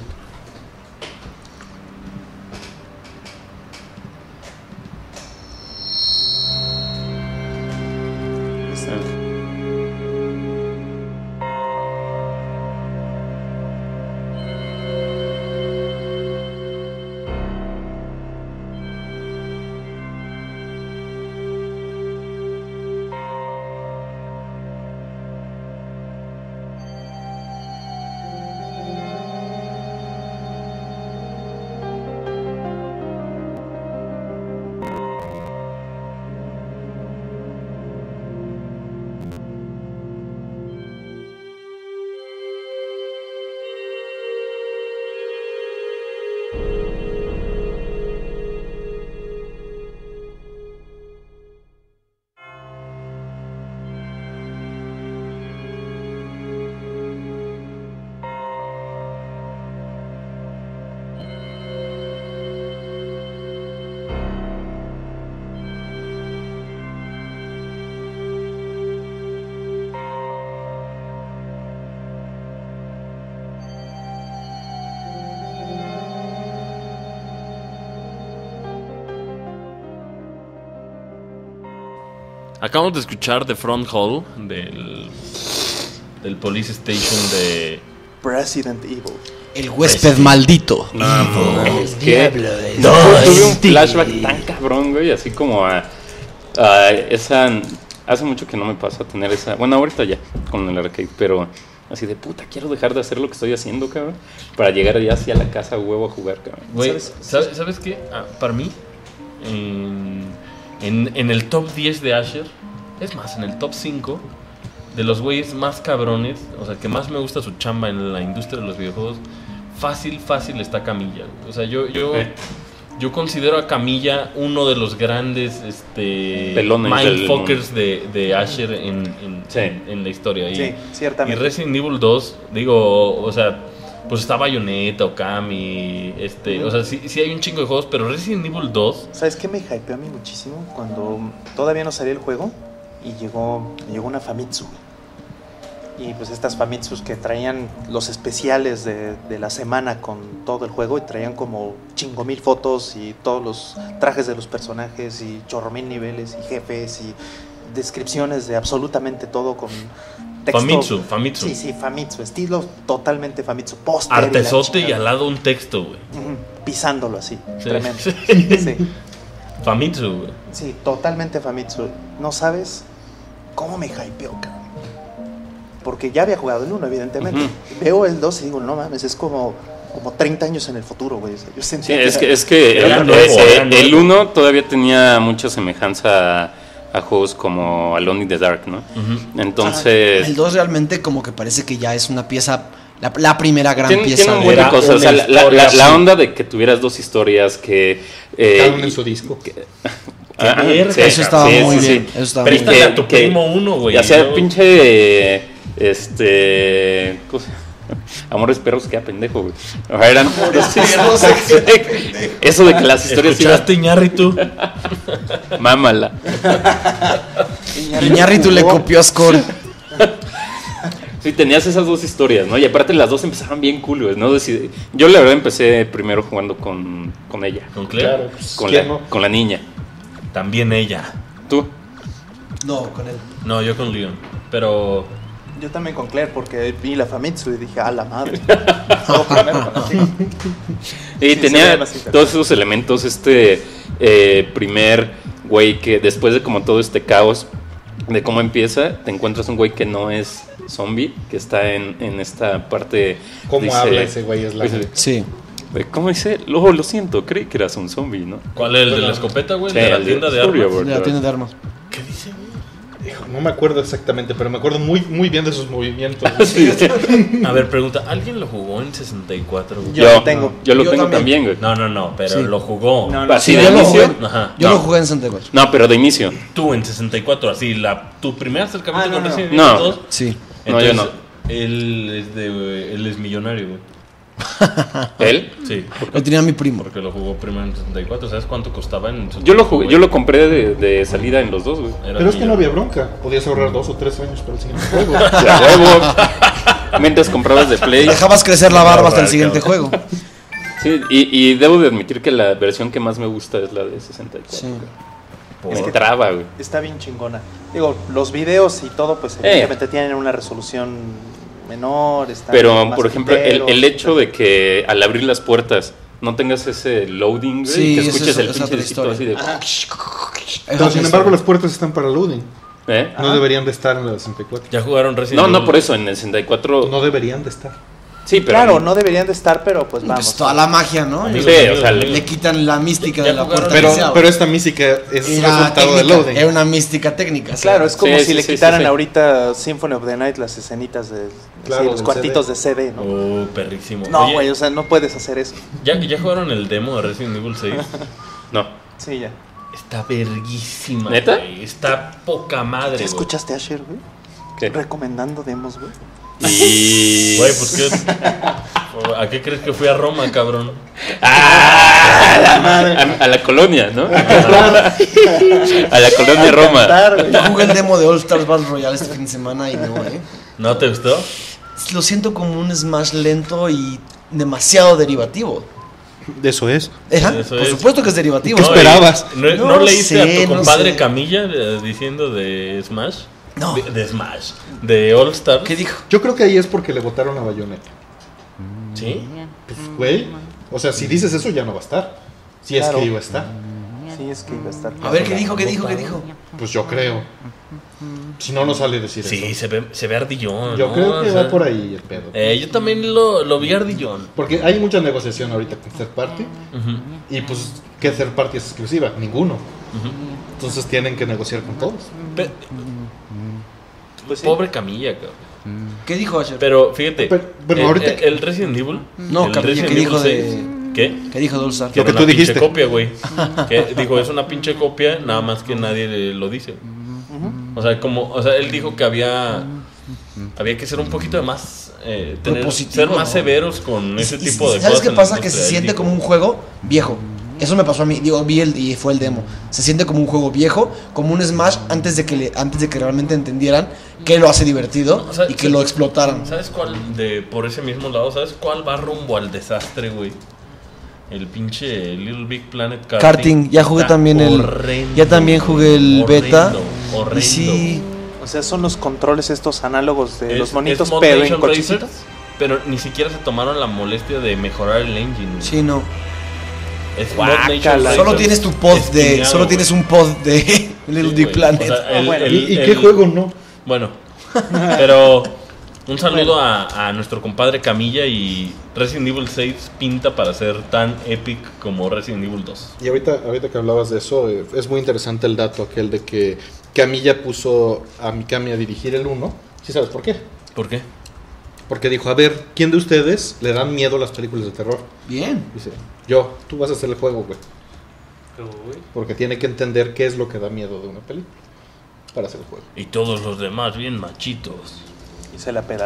Speaker 1: Acabamos de escuchar The Front Hall del Police Station de
Speaker 7: Resident Evil.
Speaker 3: El huésped maldito.
Speaker 2: Es que tuve un flashback tan cabrón, güey, así como a esa... Hace mucho que no me pasa tener esa... Bueno, ahorita ya, con el arcade, pero así de puta, quiero dejar de hacer lo que estoy haciendo, cabrón, para llegar ya hacia la casa huevo a jugar, cabrón.
Speaker 1: Güey, ¿sabes qué? Para mí, en el top 10 de Asher, es más, en el top 5 de los güeyes más cabrones, o sea, que más me gusta su chamba en la industria de los videojuegos, fácil está Camilla. O sea, yo considero a Camilla uno de los grandes mindfuckers de Asher en la historia.
Speaker 7: Sí, ciertamente.
Speaker 1: Y Resident Evil 2, digo, o sea, pues está Bayonetta, Okami, o sea, sí hay un chingo de juegos, pero Resident Evil 2...
Speaker 7: ¿Sabes qué me hypeó a mí muchísimo? Cuando todavía no salía el juego y llegó una Famitsu. Y pues estas Famitsus que traían los especiales de la semana con todo el juego y traían como 5,000 fotos y todos los trajes de los personajes y 1,000 niveles y jefes y descripciones de absolutamente todo con texto.
Speaker 1: Famitsu.
Speaker 7: Sí, Famitsu, estilo totalmente Famitsu, póster.
Speaker 1: Artesote y al lado un texto, güey.
Speaker 7: Pisándolo así, sí. Tremendo. Sí.
Speaker 1: Famitsu, güey.
Speaker 7: Sí, totalmente Famitsu. No sabes cómo me hypeó, cabrón. Porque ya había jugado el 1, evidentemente. Veo el 2 y digo, no mames, es como 30 años en el futuro, güey. Yo sentía
Speaker 2: el 1 todavía tenía mucha semejanza a juegos como Alone in the Dark, ¿no? Entonces...
Speaker 3: el 2 realmente como que parece que ya es una pieza... La primera gran pieza.
Speaker 2: Tiene un buen de cosas. O sea, la onda de que tuvieras dos historias que...
Speaker 5: cada uno en su disco.
Speaker 3: Eso estaba muy bien. Eso estaba
Speaker 1: Préstale a tu primo uno, güey.
Speaker 2: Ya sea pinche... Amores Perros, qué pendejo, güey. O sea, eran eso de que las historias
Speaker 1: ¿Escuchaste, Iñárritu?
Speaker 2: Mámala.
Speaker 3: Iñárritu le copió a Score.
Speaker 2: Sí, tenías esas dos historias, ¿no? Y aparte las dos empezaron bien cool, güey, ¿no? Yo la verdad empecé primero jugando con ella.
Speaker 1: ¿Con Claire?
Speaker 5: Claro,
Speaker 2: Con la niña.
Speaker 1: También ella.
Speaker 2: ¿Tú?
Speaker 3: No, con él.
Speaker 1: No, yo con Leon. Pero...
Speaker 7: Yo también con Claire porque vi la Famitsu y dije, la madre. Todo primero, sí.
Speaker 2: Y tenía todos esos elementos, primer güey que después de como todo este caos de cómo empieza, te encuentras un güey que no es zombie, que está en esta parte.
Speaker 5: ¿Cómo habla ese güey? Es la
Speaker 3: Sí.
Speaker 2: ¿Cómo dice? Lo siento, creí que eras un zombie, ¿no?
Speaker 1: ¿Cuál es el de la escopeta, güey?
Speaker 2: Sí,
Speaker 1: ¿De la
Speaker 2: el
Speaker 1: tienda de
Speaker 2: Studio,
Speaker 1: armas?
Speaker 2: güey.
Speaker 3: De la tienda de armas.
Speaker 1: ¿Qué dice, güey?
Speaker 5: No me acuerdo exactamente, pero me acuerdo muy, muy bien de sus movimientos.
Speaker 1: A ver, pregunta, ¿alguien lo jugó en 64, güey?
Speaker 7: Yo lo tengo.
Speaker 2: Yo lo tengo también, güey.
Speaker 1: No, pero
Speaker 3: Sí.
Speaker 1: lo jugó.
Speaker 2: Así
Speaker 3: Sí,
Speaker 2: de
Speaker 3: yo lo
Speaker 2: inicio.
Speaker 3: jugué.
Speaker 1: Ajá.
Speaker 3: Yo
Speaker 2: No.
Speaker 3: lo jugué en 64.
Speaker 2: No, pero de inicio.
Speaker 1: Tú en 64, así, tu primer acercamiento
Speaker 7: Ah,
Speaker 1: con
Speaker 7: no, no.
Speaker 1: Resident Evil
Speaker 2: No.
Speaker 1: 2.
Speaker 3: Sí.
Speaker 2: No, yo
Speaker 1: Entonces,
Speaker 2: no.
Speaker 1: Él es millonario, güey.
Speaker 2: ¿Él?
Speaker 1: Sí,
Speaker 3: Lo tenía mi primo.
Speaker 1: porque lo jugó primero en 64. ¿Sabes cuánto costaba en 64?
Speaker 2: Yo lo jugué, yo lo compré de salida en los dos, güey.
Speaker 1: Era
Speaker 5: Pero es que no había
Speaker 1: millonario.
Speaker 5: bronca. Podías ahorrar 2 o 3 años para el siguiente juego.
Speaker 2: Ya, huevo. Mientras comprabas de Play.
Speaker 3: Dejabas crecer la barba hasta el
Speaker 1: Cabrón.
Speaker 3: siguiente juego.
Speaker 2: Sí, y debo de admitir que la versión que más me gusta es la de 64.
Speaker 3: Sí.
Speaker 2: Me traba, güey.
Speaker 7: Está bien chingona. Digo, los videos y todo, pues evidentemente tienen una resolución menor.
Speaker 2: Pero,
Speaker 7: más
Speaker 2: por ejemplo,
Speaker 7: enteros,
Speaker 2: el hecho de que al abrir las puertas no tengas ese loading, güey,
Speaker 3: Sí,
Speaker 2: que
Speaker 3: eso
Speaker 2: escuches
Speaker 3: es
Speaker 2: el
Speaker 3: otra
Speaker 2: pinche disquito
Speaker 3: historia.
Speaker 2: así de...
Speaker 5: Pero sin embargo, las puertas están para loading.
Speaker 2: ¿Eh?
Speaker 5: No deberían de estar en la 64.
Speaker 1: ¿Ya jugaron Resident Evil?
Speaker 2: No, por eso, en el 64...
Speaker 5: No deberían de estar.
Speaker 2: Sí, pero...
Speaker 7: Claro, no deberían de estar, pero pues vamos.
Speaker 3: Pues toda la magia, ¿no?
Speaker 1: Amigos,
Speaker 2: Sí,
Speaker 1: amigos,
Speaker 2: o sea,
Speaker 1: amigos.
Speaker 3: Le quitan la mística
Speaker 1: Ya
Speaker 3: de la
Speaker 1: jugaron,
Speaker 3: puerta.
Speaker 5: Pero esta música es
Speaker 3: era
Speaker 5: resultado de
Speaker 3: técnica,
Speaker 5: loading.
Speaker 3: era una mística técnica.
Speaker 7: Claro, es como
Speaker 2: Sí,
Speaker 7: si
Speaker 2: sí,
Speaker 7: le
Speaker 2: sí,
Speaker 7: quitaran
Speaker 2: sí.
Speaker 7: ahorita Symphony of the Night las escenitas de
Speaker 5: Claro,
Speaker 7: los
Speaker 5: del
Speaker 7: cuartitos de CD, ¿no?
Speaker 1: Oh, perrísimo.
Speaker 7: No,
Speaker 1: Oye,
Speaker 7: güey, o sea, no puedes hacer eso.
Speaker 1: ¿ya jugaron el demo de Resident Evil 6?
Speaker 2: No.
Speaker 7: Sí, ya.
Speaker 1: Está verguísima.
Speaker 2: ¿Neta?
Speaker 1: Güey. Está poca madre,
Speaker 7: ¿Ya
Speaker 1: güey.
Speaker 7: escuchaste a Asher, güey?
Speaker 2: ¿Qué?
Speaker 7: Recomendando demos, güey.
Speaker 2: Y...
Speaker 1: Güey, pues qué. ¿A qué crees que fui a Roma, cabrón?
Speaker 2: A la colonia, ¿no? A la colonia Roma.
Speaker 3: Yo jugué el demo de All Stars Battle Royale este fin de semana y no,
Speaker 1: ¿No te gustó?
Speaker 3: Lo siento como un Smash lento y demasiado derivativo.
Speaker 5: De eso es.
Speaker 3: Ajá,
Speaker 1: Eso
Speaker 3: por
Speaker 1: es.
Speaker 3: supuesto que es derivativo.
Speaker 5: ¿Qué
Speaker 1: No,
Speaker 5: esperabas?
Speaker 1: ¿No,
Speaker 3: No
Speaker 1: leíste
Speaker 3: sé,
Speaker 1: a tu
Speaker 3: no
Speaker 1: compadre
Speaker 3: sé.
Speaker 1: Camilla diciendo de Smash?
Speaker 3: No.
Speaker 1: De Smash. De All Stars.
Speaker 3: ¿Qué dijo?
Speaker 5: Yo creo que ahí es porque le votaron a Bayonetta.
Speaker 1: ¿Sí?
Speaker 5: Pues, güey. O sea, si dices eso ya no va a estar. Si
Speaker 7: Claro.
Speaker 5: es que iba a estar.
Speaker 7: Sí, es que iba a estar.
Speaker 3: A ver, ¿qué dijo?
Speaker 5: Pues yo creo. Si no, no sale decir
Speaker 1: Sí,
Speaker 5: eso.
Speaker 1: se ve ardillón.
Speaker 5: Yo
Speaker 1: ¿no?
Speaker 5: creo que
Speaker 1: O sea,
Speaker 5: va por ahí el pedo.
Speaker 1: Yo también lo vi ardillón.
Speaker 5: Porque hay mucha negociación ahorita con third party.
Speaker 1: Ujú.
Speaker 5: Y pues, ¿qué third party es exclusiva? Ninguno.
Speaker 1: Ujú.
Speaker 5: Entonces tienen que negociar con todos.
Speaker 1: Pe-
Speaker 7: Pues sí.
Speaker 1: Pobre Camilla, cabrón.
Speaker 3: ¿Qué dijo Asher?
Speaker 1: Pero fíjate,
Speaker 5: Pero, bueno, ahorita-
Speaker 1: el Resident Evil.
Speaker 3: No,
Speaker 1: el
Speaker 3: Camilla,
Speaker 1: Resident
Speaker 3: ¿qué dijo
Speaker 1: Evil
Speaker 3: de-
Speaker 1: 6, ¿Qué?
Speaker 3: ¿Qué dijo de All Stars?
Speaker 1: Que
Speaker 5: Lo que
Speaker 1: era
Speaker 5: tú
Speaker 1: una pinche
Speaker 5: dijiste.
Speaker 1: copia, güey. Que dijo, es una pinche copia, nada más que nadie lo dice. O sea, él dijo que había que ser un poquito de más
Speaker 3: Propositivo,
Speaker 1: ser más
Speaker 3: ¿no?
Speaker 1: severos con ese
Speaker 3: Y-
Speaker 1: tipo de
Speaker 3: ¿sabes
Speaker 1: cosas.
Speaker 3: qué
Speaker 1: en la
Speaker 3: pasa? Que
Speaker 1: industria.
Speaker 3: se
Speaker 1: Él
Speaker 3: siente
Speaker 1: dijo,
Speaker 3: como un juego viejo. Eso me pasó a mí. Digo, y fue el demo. Se siente como un juego viejo, como un Smash antes de que realmente entendieran que lo hace divertido
Speaker 1: No, o sea,
Speaker 3: y que lo explotaran.
Speaker 1: ¿Sabes cuál por ese mismo lado? ¿Sabes cuál va rumbo al desastre, güey? El pinche Little Big Planet Karting.
Speaker 3: Karting, ya jugué
Speaker 1: Está
Speaker 3: también
Speaker 1: horrendo,
Speaker 3: ya también jugué el
Speaker 1: horrendo,
Speaker 3: beta.
Speaker 1: horrendo.
Speaker 3: Y sí,
Speaker 7: O sea, son los controles estos análogos de
Speaker 1: Es-
Speaker 7: los monitos,
Speaker 1: es Mod
Speaker 7: pero en
Speaker 1: Nation
Speaker 7: cochecitos.
Speaker 1: Racers, pero ni siquiera se tomaron la molestia de mejorar el engine. güey.
Speaker 3: sí, no.
Speaker 1: Es Mod
Speaker 7: Guácala.
Speaker 1: Nation Racers.
Speaker 3: Solo tienes tu pod
Speaker 1: Esquineado,
Speaker 3: solo
Speaker 1: güey.
Speaker 3: tienes un pod de Little
Speaker 1: Sí,
Speaker 3: Big
Speaker 1: güey.
Speaker 3: Planet.
Speaker 1: O sea,
Speaker 7: bueno.
Speaker 5: ¿Y qué juego no?
Speaker 1: Bueno, pero un saludo a nuestro compadre Camilla, y Resident Evil 6 pinta para ser tan epic como Resident Evil 2.
Speaker 5: Y ahorita que hablabas de eso, es muy interesante el dato aquel de que Camilla puso a Mikami a dirigir el 1. ¿Sí sabes por qué?
Speaker 1: ¿Por qué?
Speaker 5: Porque dijo, a ver, ¿quién de ustedes le dan miedo a las películas de terror?
Speaker 3: Bien.
Speaker 5: Dice, tú vas a hacer el juego, güey. Porque tiene que entender qué es lo que da miedo de una película para hacer el juego.
Speaker 1: Y todos los demás bien machitos.
Speaker 7: Y se la pelaron.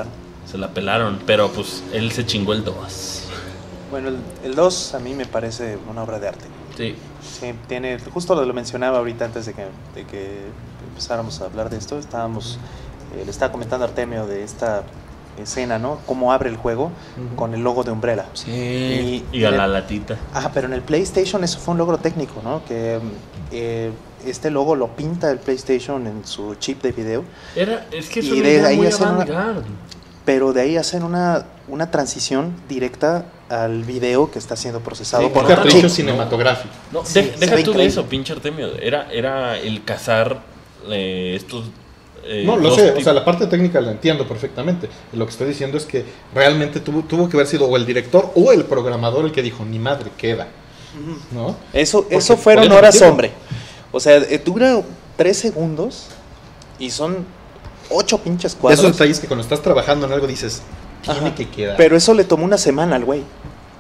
Speaker 1: se la pelaron, pero pues él se chingó el 2.
Speaker 7: Bueno, el 2 a mí me parece una obra de arte.
Speaker 1: Sí.
Speaker 7: Sí, tiene, justo lo mencionaba ahorita antes de que empezáramos a hablar de esto, le estaba comentando a Artemio de esta escena, ¿no? Cómo abre el juego con el logo de Umbrella.
Speaker 1: Sí. Y a la latita.
Speaker 7: Pero en el PlayStation eso fue un logro técnico, ¿no? Que este logo lo pinta el PlayStation en su chip de video.
Speaker 1: Es que eso era muy avant-garde.
Speaker 7: Pero de ahí hacen una transición directa al video que está siendo procesado
Speaker 5: por un cartucho cinematográfico.
Speaker 1: No, deja tú de eso, pinche Artemio. Era el cazar estos...
Speaker 5: no, lo sé, o sea, la parte técnica la entiendo perfectamente. Lo que estoy diciendo es que realmente tuvo que haber sido o el director o el programador el que dijo, ni madre, queda. ¿No?
Speaker 7: Eso fueron horas hombre. O sea, dura 3 segundos y son 8 pinches cuadros.
Speaker 5: Esos detalles que cuando estás trabajando en algo dices, tiene que quedar.
Speaker 7: Pero eso le tomó una semana al güey.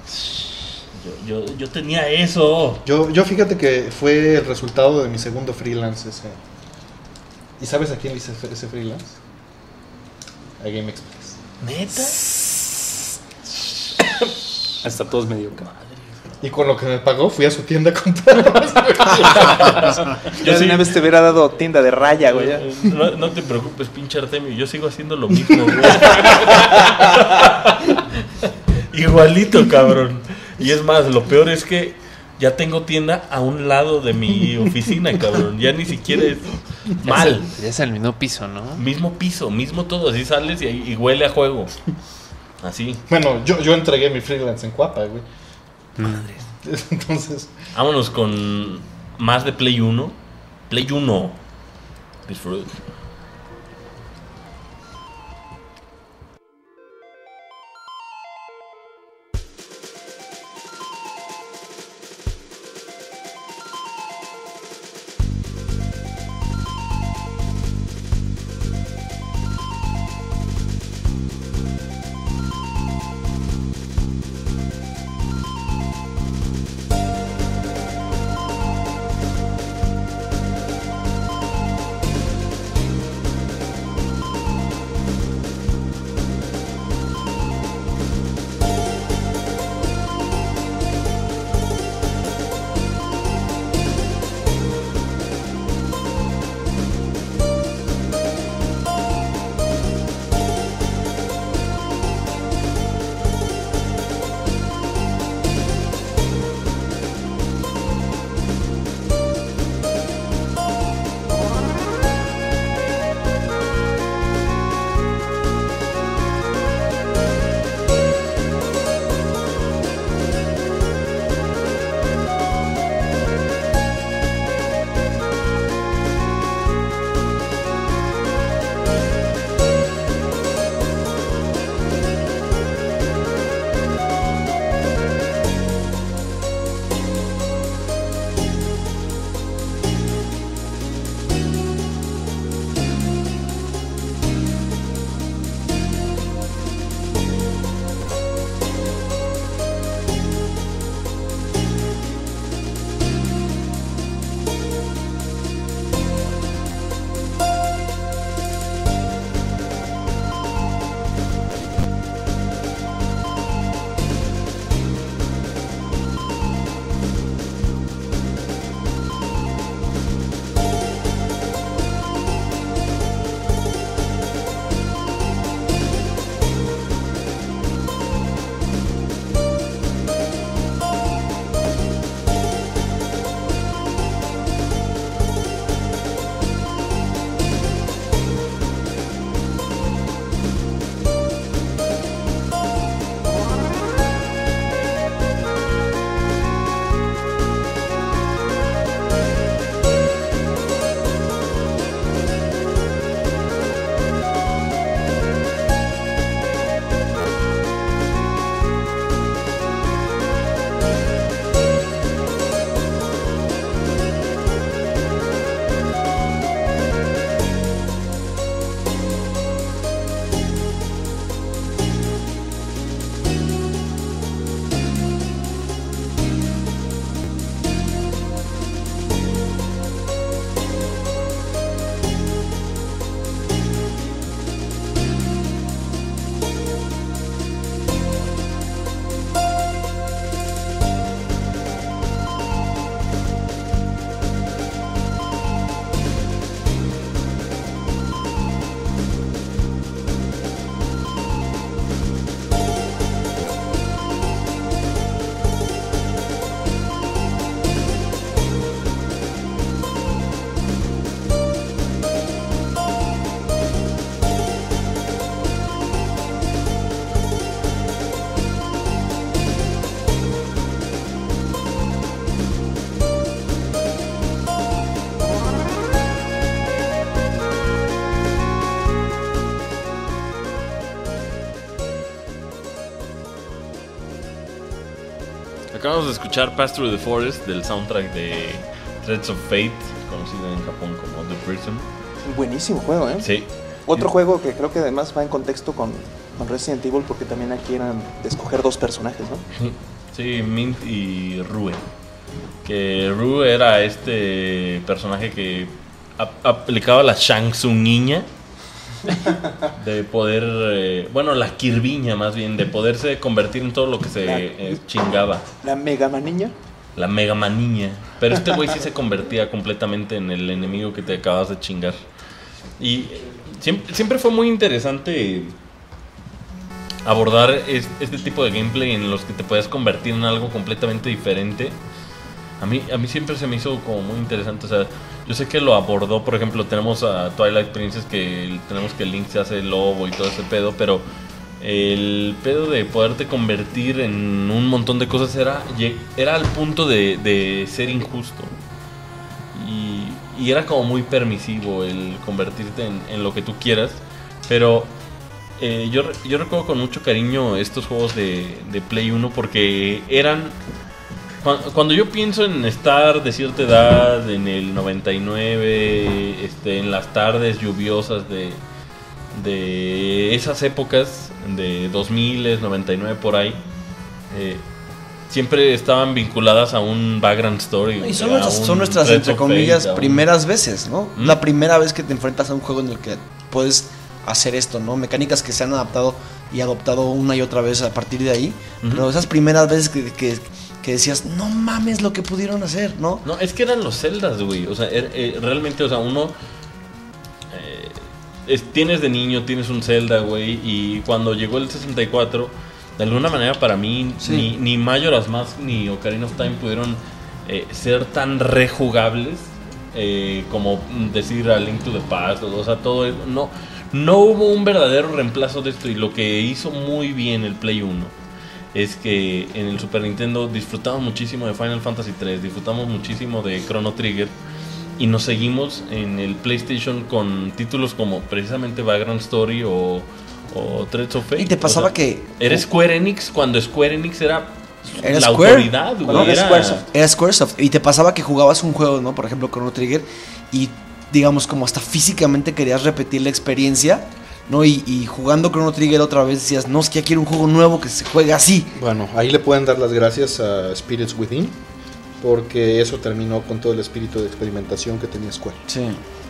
Speaker 1: Yo tenía eso.
Speaker 5: Yo fíjate que fue el resultado de mi segundo freelance ese. ¿Y sabes a quién le hice ese freelance? A Game Express.
Speaker 1: ¿Neta?
Speaker 2: Hasta todos medio madre.
Speaker 5: Y con lo que me pagó fui a su tienda a comprar.
Speaker 7: Yo una vez te hubiera dado tienda de raya, güey.
Speaker 1: No te preocupes, pinche Artemio. Yo sigo haciendo lo mismo, güey. Igualito, cabrón. Y es más, lo peor es que ya tengo tienda a un lado de mi oficina, cabrón. Ya ni siquiera es mal.
Speaker 4: Ya es el mismo piso, ¿no?
Speaker 1: Mismo piso, mismo todo. Así sales y huele a juego. Así.
Speaker 5: Bueno, yo entregué mi freelance en Cuapa, güey.
Speaker 1: Madres.
Speaker 5: Entonces.
Speaker 1: Vámonos con más de Play 1. Play 1. Disfrute. Acabamos de escuchar Pass Through the Forest del soundtrack de Threads of Fate, conocido en Japón como The Prison.
Speaker 7: Buenísimo juego, ¿eh?
Speaker 1: Sí.
Speaker 7: Otro juego que creo que además va en contexto con Resident Evil, porque también aquí eran de escoger 2 personajes, ¿no?
Speaker 1: Sí, Mint y Rue. Que Rue era este personaje que aplicaba la Shang Tsung-iña de poder, la Kirviña más bien, de poderse convertir en todo lo que se chingaba.
Speaker 7: ¿La Mega Maniña?
Speaker 1: La Mega Maniña. Pero este güey sí se convertía completamente en el enemigo que te acabas de chingar. Y siempre fue muy interesante abordar este tipo de gameplay en los que te puedes convertir en algo completamente diferente. A mí siempre se me hizo como muy interesante. O sea, yo sé que lo abordó, por ejemplo, tenemos a Twilight Princess, que tenemos que Link se hace lobo y todo ese pedo, pero el pedo de poderte convertir en un montón de cosas era al punto de ser injusto. Y era como muy permisivo el convertirte en lo que tú quieras. Pero yo recuerdo con mucho cariño estos juegos de Play 1 porque eran... Cuando yo pienso en estar de cierta edad, en el 99, en las tardes lluviosas de esas épocas, de 2000, 99 por ahí, siempre estaban vinculadas a un background story.
Speaker 3: Y son nuestras entre comillas, primeras veces, ¿no? La primera vez que te enfrentas a un juego en el que puedes hacer esto, ¿no? Mecánicas que se han adaptado y adoptado una y otra vez a partir de ahí. Pero esas primeras veces que decías, no mames lo que pudieron hacer, ¿no?
Speaker 1: No, es que eran los Zeldas, güey. O sea, realmente, o sea, uno... tienes de niño, tienes un Zelda, güey. Y cuando llegó el 64, de alguna manera para mí, sí, ni Majora's Mask ni Ocarina of Time pudieron ser tan rejugables como decir a Link to the Past. O sea, todo eso. No hubo un verdadero reemplazo de esto. Y lo que hizo muy bien el Play 1 es que en el Super Nintendo disfrutamos muchísimo de Final Fantasy 3, disfrutamos muchísimo de Chrono Trigger, y nos seguimos en el PlayStation con títulos como precisamente Background Story o Threads of Fate.
Speaker 3: Y te pasaba que...
Speaker 1: Era Square Enix cuando Square Enix era la
Speaker 3: Square,
Speaker 1: autoridad, güey.
Speaker 3: Era Squaresoft. Y te pasaba que jugabas un juego, ¿no? Por ejemplo, Chrono Trigger, y digamos como hasta físicamente querías repetir la experiencia, ¿no? Y jugando Chrono Trigger otra vez decías, no, es que ya quiero un juego nuevo que se juegue así.
Speaker 5: Bueno, ahí le pueden dar las gracias a Spirits Within, porque eso terminó con todo el espíritu de experimentación que tenía Square.
Speaker 3: Sí.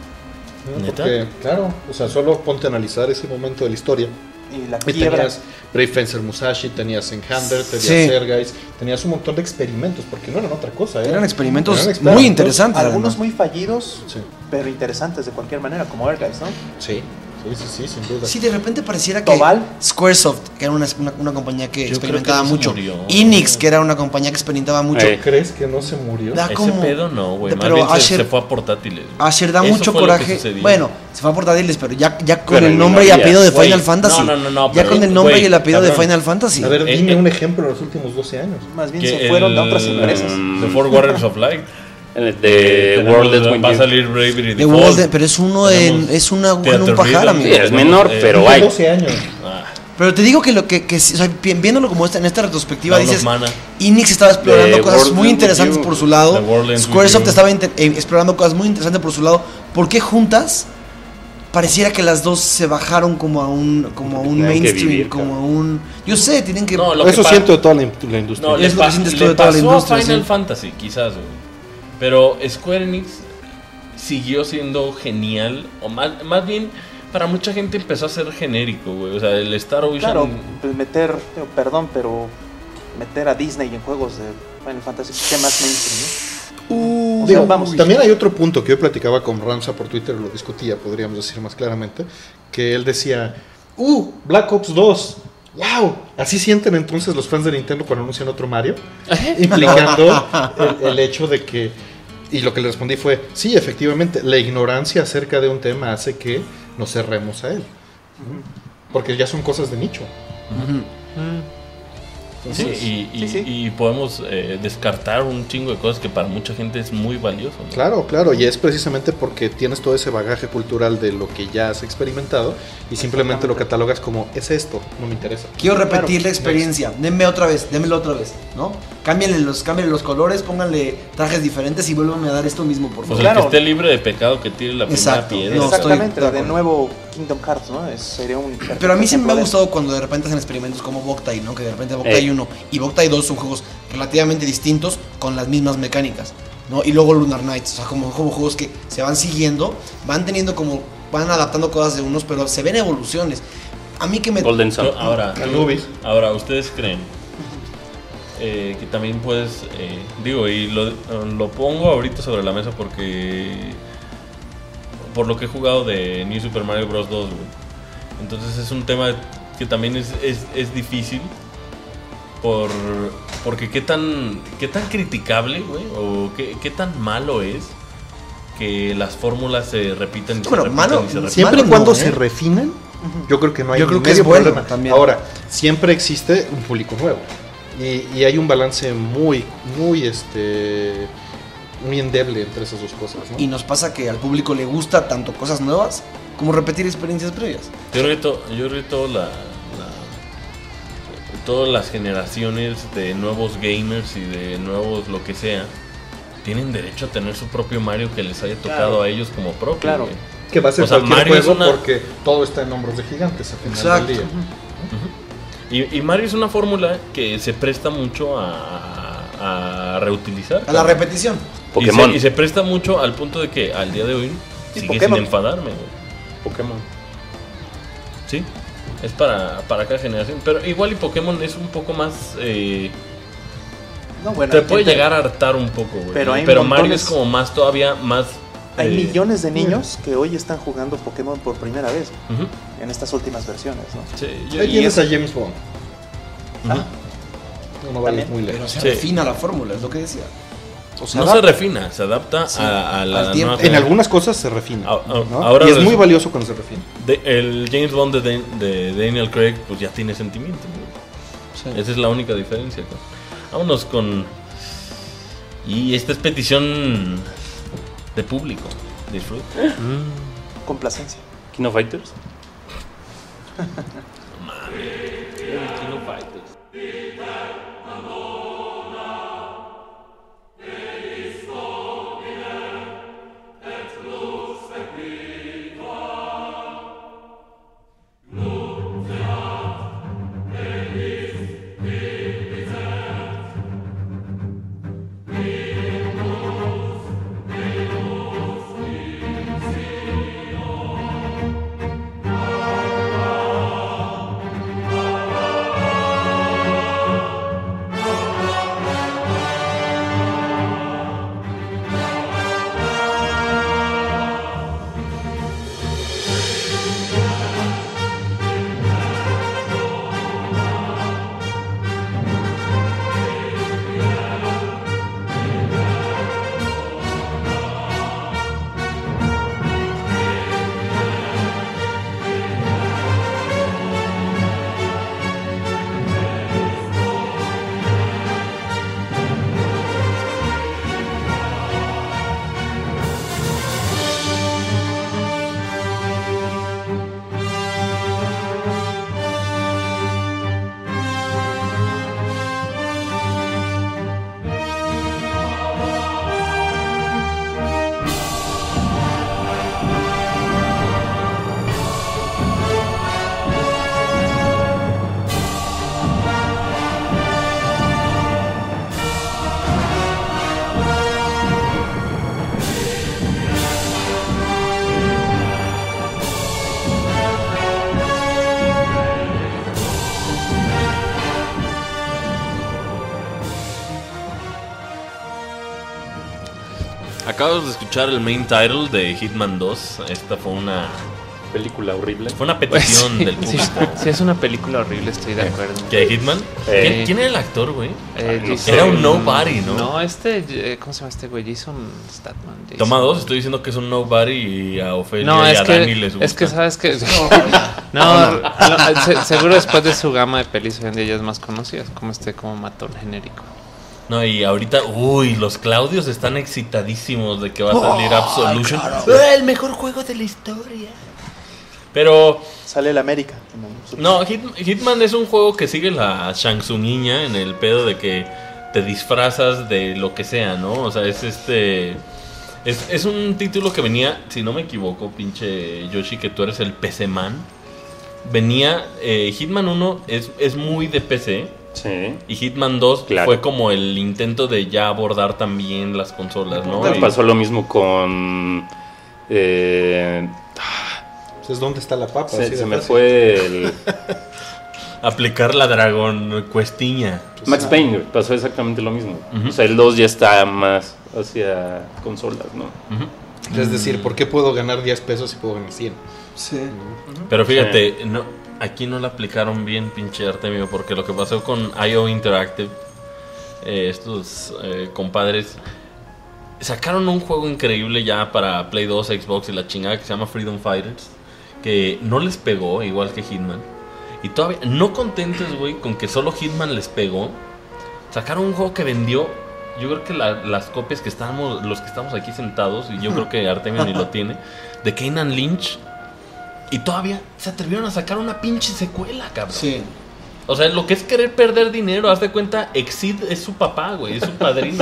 Speaker 5: Porque, claro, o sea, solo ponte a analizar ese momento de la historia.
Speaker 7: Y la
Speaker 5: quiebra. Tenías Brave Fencer Musashi, tenías Enhander, tenías Sergeis, tenías un montón de experimentos, porque no eran otra cosa.
Speaker 3: Eran experimentos muy interesantes.
Speaker 7: Algunos muy fallidos, pero interesantes de cualquier manera, como Ehrgeiz, ¿no?
Speaker 5: Sí. Sí, sin duda.
Speaker 3: Sí, de repente pareciera que Squaresoft, que era una compañía que experimentaba mucho, Enix, que era una compañía que experimentaba mucho.
Speaker 5: ¿Crees que no se murió?
Speaker 1: Ese pedo no, güey. Más bien se fue a portátiles.
Speaker 3: Asher da mucho coraje. Bueno, se fue a portátiles, pero ya con el nombre y apellido de Final Fantasy.
Speaker 1: No.
Speaker 3: Ya con el nombre y el apellido de Final Fantasy.
Speaker 5: A ver, dime un ejemplo de los últimos 12 años.
Speaker 7: Más bien se fueron a otras empresas.
Speaker 1: The Four Warriors of Light.
Speaker 2: De World
Speaker 1: va a salir Bravery Default.
Speaker 3: Pero es uno es una aguja en un pajar, amigo.
Speaker 2: Sí, es menor, pero hay
Speaker 5: 12 años.
Speaker 3: Pero te digo que lo que o sea, viéndolo como en esta retrospectiva, dices, Enix estaba explorando cosas muy interesantes por su lado, Squaresoft estaba explorando cosas muy interesantes por su lado. ¿Por qué juntas? Pareciera que las dos se bajaron como a un mainstream, como a un... Yo sé, tienen que...
Speaker 5: Eso siento de toda la industria.
Speaker 3: Es lo que sientes tú de toda la industria.
Speaker 1: Final Fantasy, quizás, güey. Pero Square Enix siguió siendo genial, o más bien para mucha gente empezó a ser genérico, güey. O sea, el Star Ocean...
Speaker 7: Claro, pues meter a Disney en juegos de Final Fantasy, ¿qué más mainstream, ¿no?
Speaker 5: Vamos. También hay otro punto que yo platicaba con Ramsa por Twitter, lo discutía, podríamos decir más claramente, que él decía, Black Ops 2, ¡wow! ¿Así sienten entonces los fans de Nintendo cuando anuncian otro Mario? Implicando el hecho de que... Y lo que le respondí fue, sí, efectivamente, la ignorancia acerca de un tema hace que nos cerremos a él. Porque ya son cosas de nicho.
Speaker 1: Entonces, y podemos descartar un chingo de cosas que para mucha gente es muy valioso, ¿no?
Speaker 5: Claro, y es precisamente porque tienes todo ese bagaje cultural de lo que ya has experimentado y simplemente lo catalogas como, es esto, no me interesa.
Speaker 3: Quiero repetir la experiencia, démelo otra vez, ¿no? Cámbienle los colores, pónganle trajes diferentes y vuélvanme a dar esto mismo, por favor.
Speaker 1: Pues el que esté libre de pecado que tire la primera piedra.
Speaker 7: No, exactamente, de nuevo Kingdom Hearts, ¿no? Sería un...
Speaker 3: Pero a mí siempre me ha gustado cuando de repente hacen experimentos como Boktai, ¿no? Que de repente Boktai 1 y Boktai 2 son juegos relativamente distintos con las mismas mecánicas, ¿no? Y luego Lunar Knights, o sea, como juegos que se van siguiendo, van teniendo como, van adaptando cosas de unos, pero se ven evoluciones. A mí que me...
Speaker 2: Golden Sun.
Speaker 1: Ahora, ¿ustedes creen que también puedes, y lo pongo ahorita sobre la mesa porque por lo que he jugado de New Super Mario Bros. 2, güey. Entonces es un tema que también es difícil porque qué tan criticable, güey, o qué tan malo es que las fórmulas se repitan y se repitan
Speaker 3: malo,
Speaker 1: y se repiten.
Speaker 5: Siempre y cuando se refinan, yo creo que no hay medio problema. También. Ahora, siempre existe un público nuevo y hay un balance muy endeble entre esas dos cosas, ¿no?
Speaker 3: Y nos pasa que al público le gusta tanto cosas nuevas como repetir experiencias previas.
Speaker 1: Yo creo que todas las generaciones de nuevos gamers y de nuevos lo que sea tienen derecho a tener su propio Mario que les haya tocado a ellos como propio.
Speaker 7: Claro.
Speaker 1: Güey.
Speaker 5: Que va a ser cualquier juego porque todo está en hombros de gigantes al final del día.
Speaker 1: Y Mario es una fórmula que se presta mucho a reutilizar.
Speaker 3: A la repetición.
Speaker 2: Pokémon.
Speaker 1: Y se presta mucho al punto de que al día de hoy sigue sin enfadarme, güey.
Speaker 2: Pokémon.
Speaker 1: Sí, es para cada generación. Pero igual y Pokémon es un poco más... te puede llegar a hartar un poco, güey. Pero Mario es como más, todavía más...
Speaker 7: Hay millones de niños que hoy están jugando Pokémon por primera vez en estas últimas versiones, ¿no?
Speaker 1: Sí,
Speaker 5: ahí tienes a James Bond. No vale muy lejos.
Speaker 3: Pero se refina la fórmula, es lo que decía.
Speaker 1: Se refina, se adapta a la nueva...
Speaker 5: En algunas cosas se refina, ¿no?
Speaker 1: Ahora
Speaker 5: y es muy valioso cuando se refina.
Speaker 1: El James Bond de Daniel Craig pues ya tiene sentimiento, ¿no? Esa es la única diferencia, ¿no? Vámonos con... Y esta es petición de público. Disfruta.
Speaker 7: Complacencia.
Speaker 2: Kino Fighters.
Speaker 1: Kino Fighters. Acabamos de escuchar el main title de Hitman 2. Esta fue una
Speaker 2: película horrible.
Speaker 1: Fue una petición del público.
Speaker 4: Sí, es una película horrible, estoy de acuerdo.
Speaker 1: ¿Qué, Hitman? ¿Quién era el actor, güey?
Speaker 4: Jason,
Speaker 1: era un nobody, ¿no?
Speaker 4: No, ¿cómo se llama este güey? Jason Statham.
Speaker 1: Toma 2, estoy diciendo que es un nobody y a Ofelia
Speaker 4: no,
Speaker 1: y a Dani les gusta.
Speaker 4: Es que sabes que... Seguro después de su gama de pelis hoy en día ya es más conocida, como matón genérico.
Speaker 1: No, y ahorita, los Claudios están excitadísimos de que va a salir Absolution.
Speaker 3: Claro.
Speaker 1: El mejor juego de la historia. Pero
Speaker 7: Sale el América.
Speaker 1: no, Hitman es un juego que sigue la Shang Tsung-iña en el pedo de que te disfrazas de lo que sea, ¿no? O sea, es un título que venía, si no me equivoco, pinche Yoshi, que tú eres el PC man. Venía, Hitman 1 es muy de PC.
Speaker 2: Sí.
Speaker 1: Y Hitman 2
Speaker 2: Claro.
Speaker 1: fue como el intento de ya abordar también las consolas, ¿no?
Speaker 2: Me pasó lo mismo con...
Speaker 5: Entonces, ¿dónde está la papa?
Speaker 2: se me fue el...
Speaker 1: Aplicar la Dragon Cuestiña.
Speaker 2: Max Payne, pasó exactamente lo mismo.
Speaker 1: Ujú.
Speaker 2: O sea, el 2 ya está más hacia consolas, ¿no?
Speaker 1: Ujú.
Speaker 5: Es decir, ¿por qué puedo ganar 10 pesos si puedo ganar 100?
Speaker 3: Sí.
Speaker 1: Pero fíjate, no, aquí no la aplicaron bien, pinche Artemio, porque lo que pasó con IO Interactive, estos compadres, sacaron un juego increíble ya para Play 2, Xbox y la chingada que se llama Freedom Fighters, que no les pegó, igual que Hitman. Y todavía, no contentos, güey, con que solo Hitman les pegó, sacaron un juego que vendió, yo creo que las copias que estábamos, los que estamos aquí sentados, y yo creo que Artemio ni lo tiene, de Kane Lynch. Y todavía se atrevieron a sacar una pinche secuela, cabrón.
Speaker 3: Sí.
Speaker 1: O sea, lo que es querer perder dinero, haz de cuenta, Exceed es su papá, güey, es su padrino.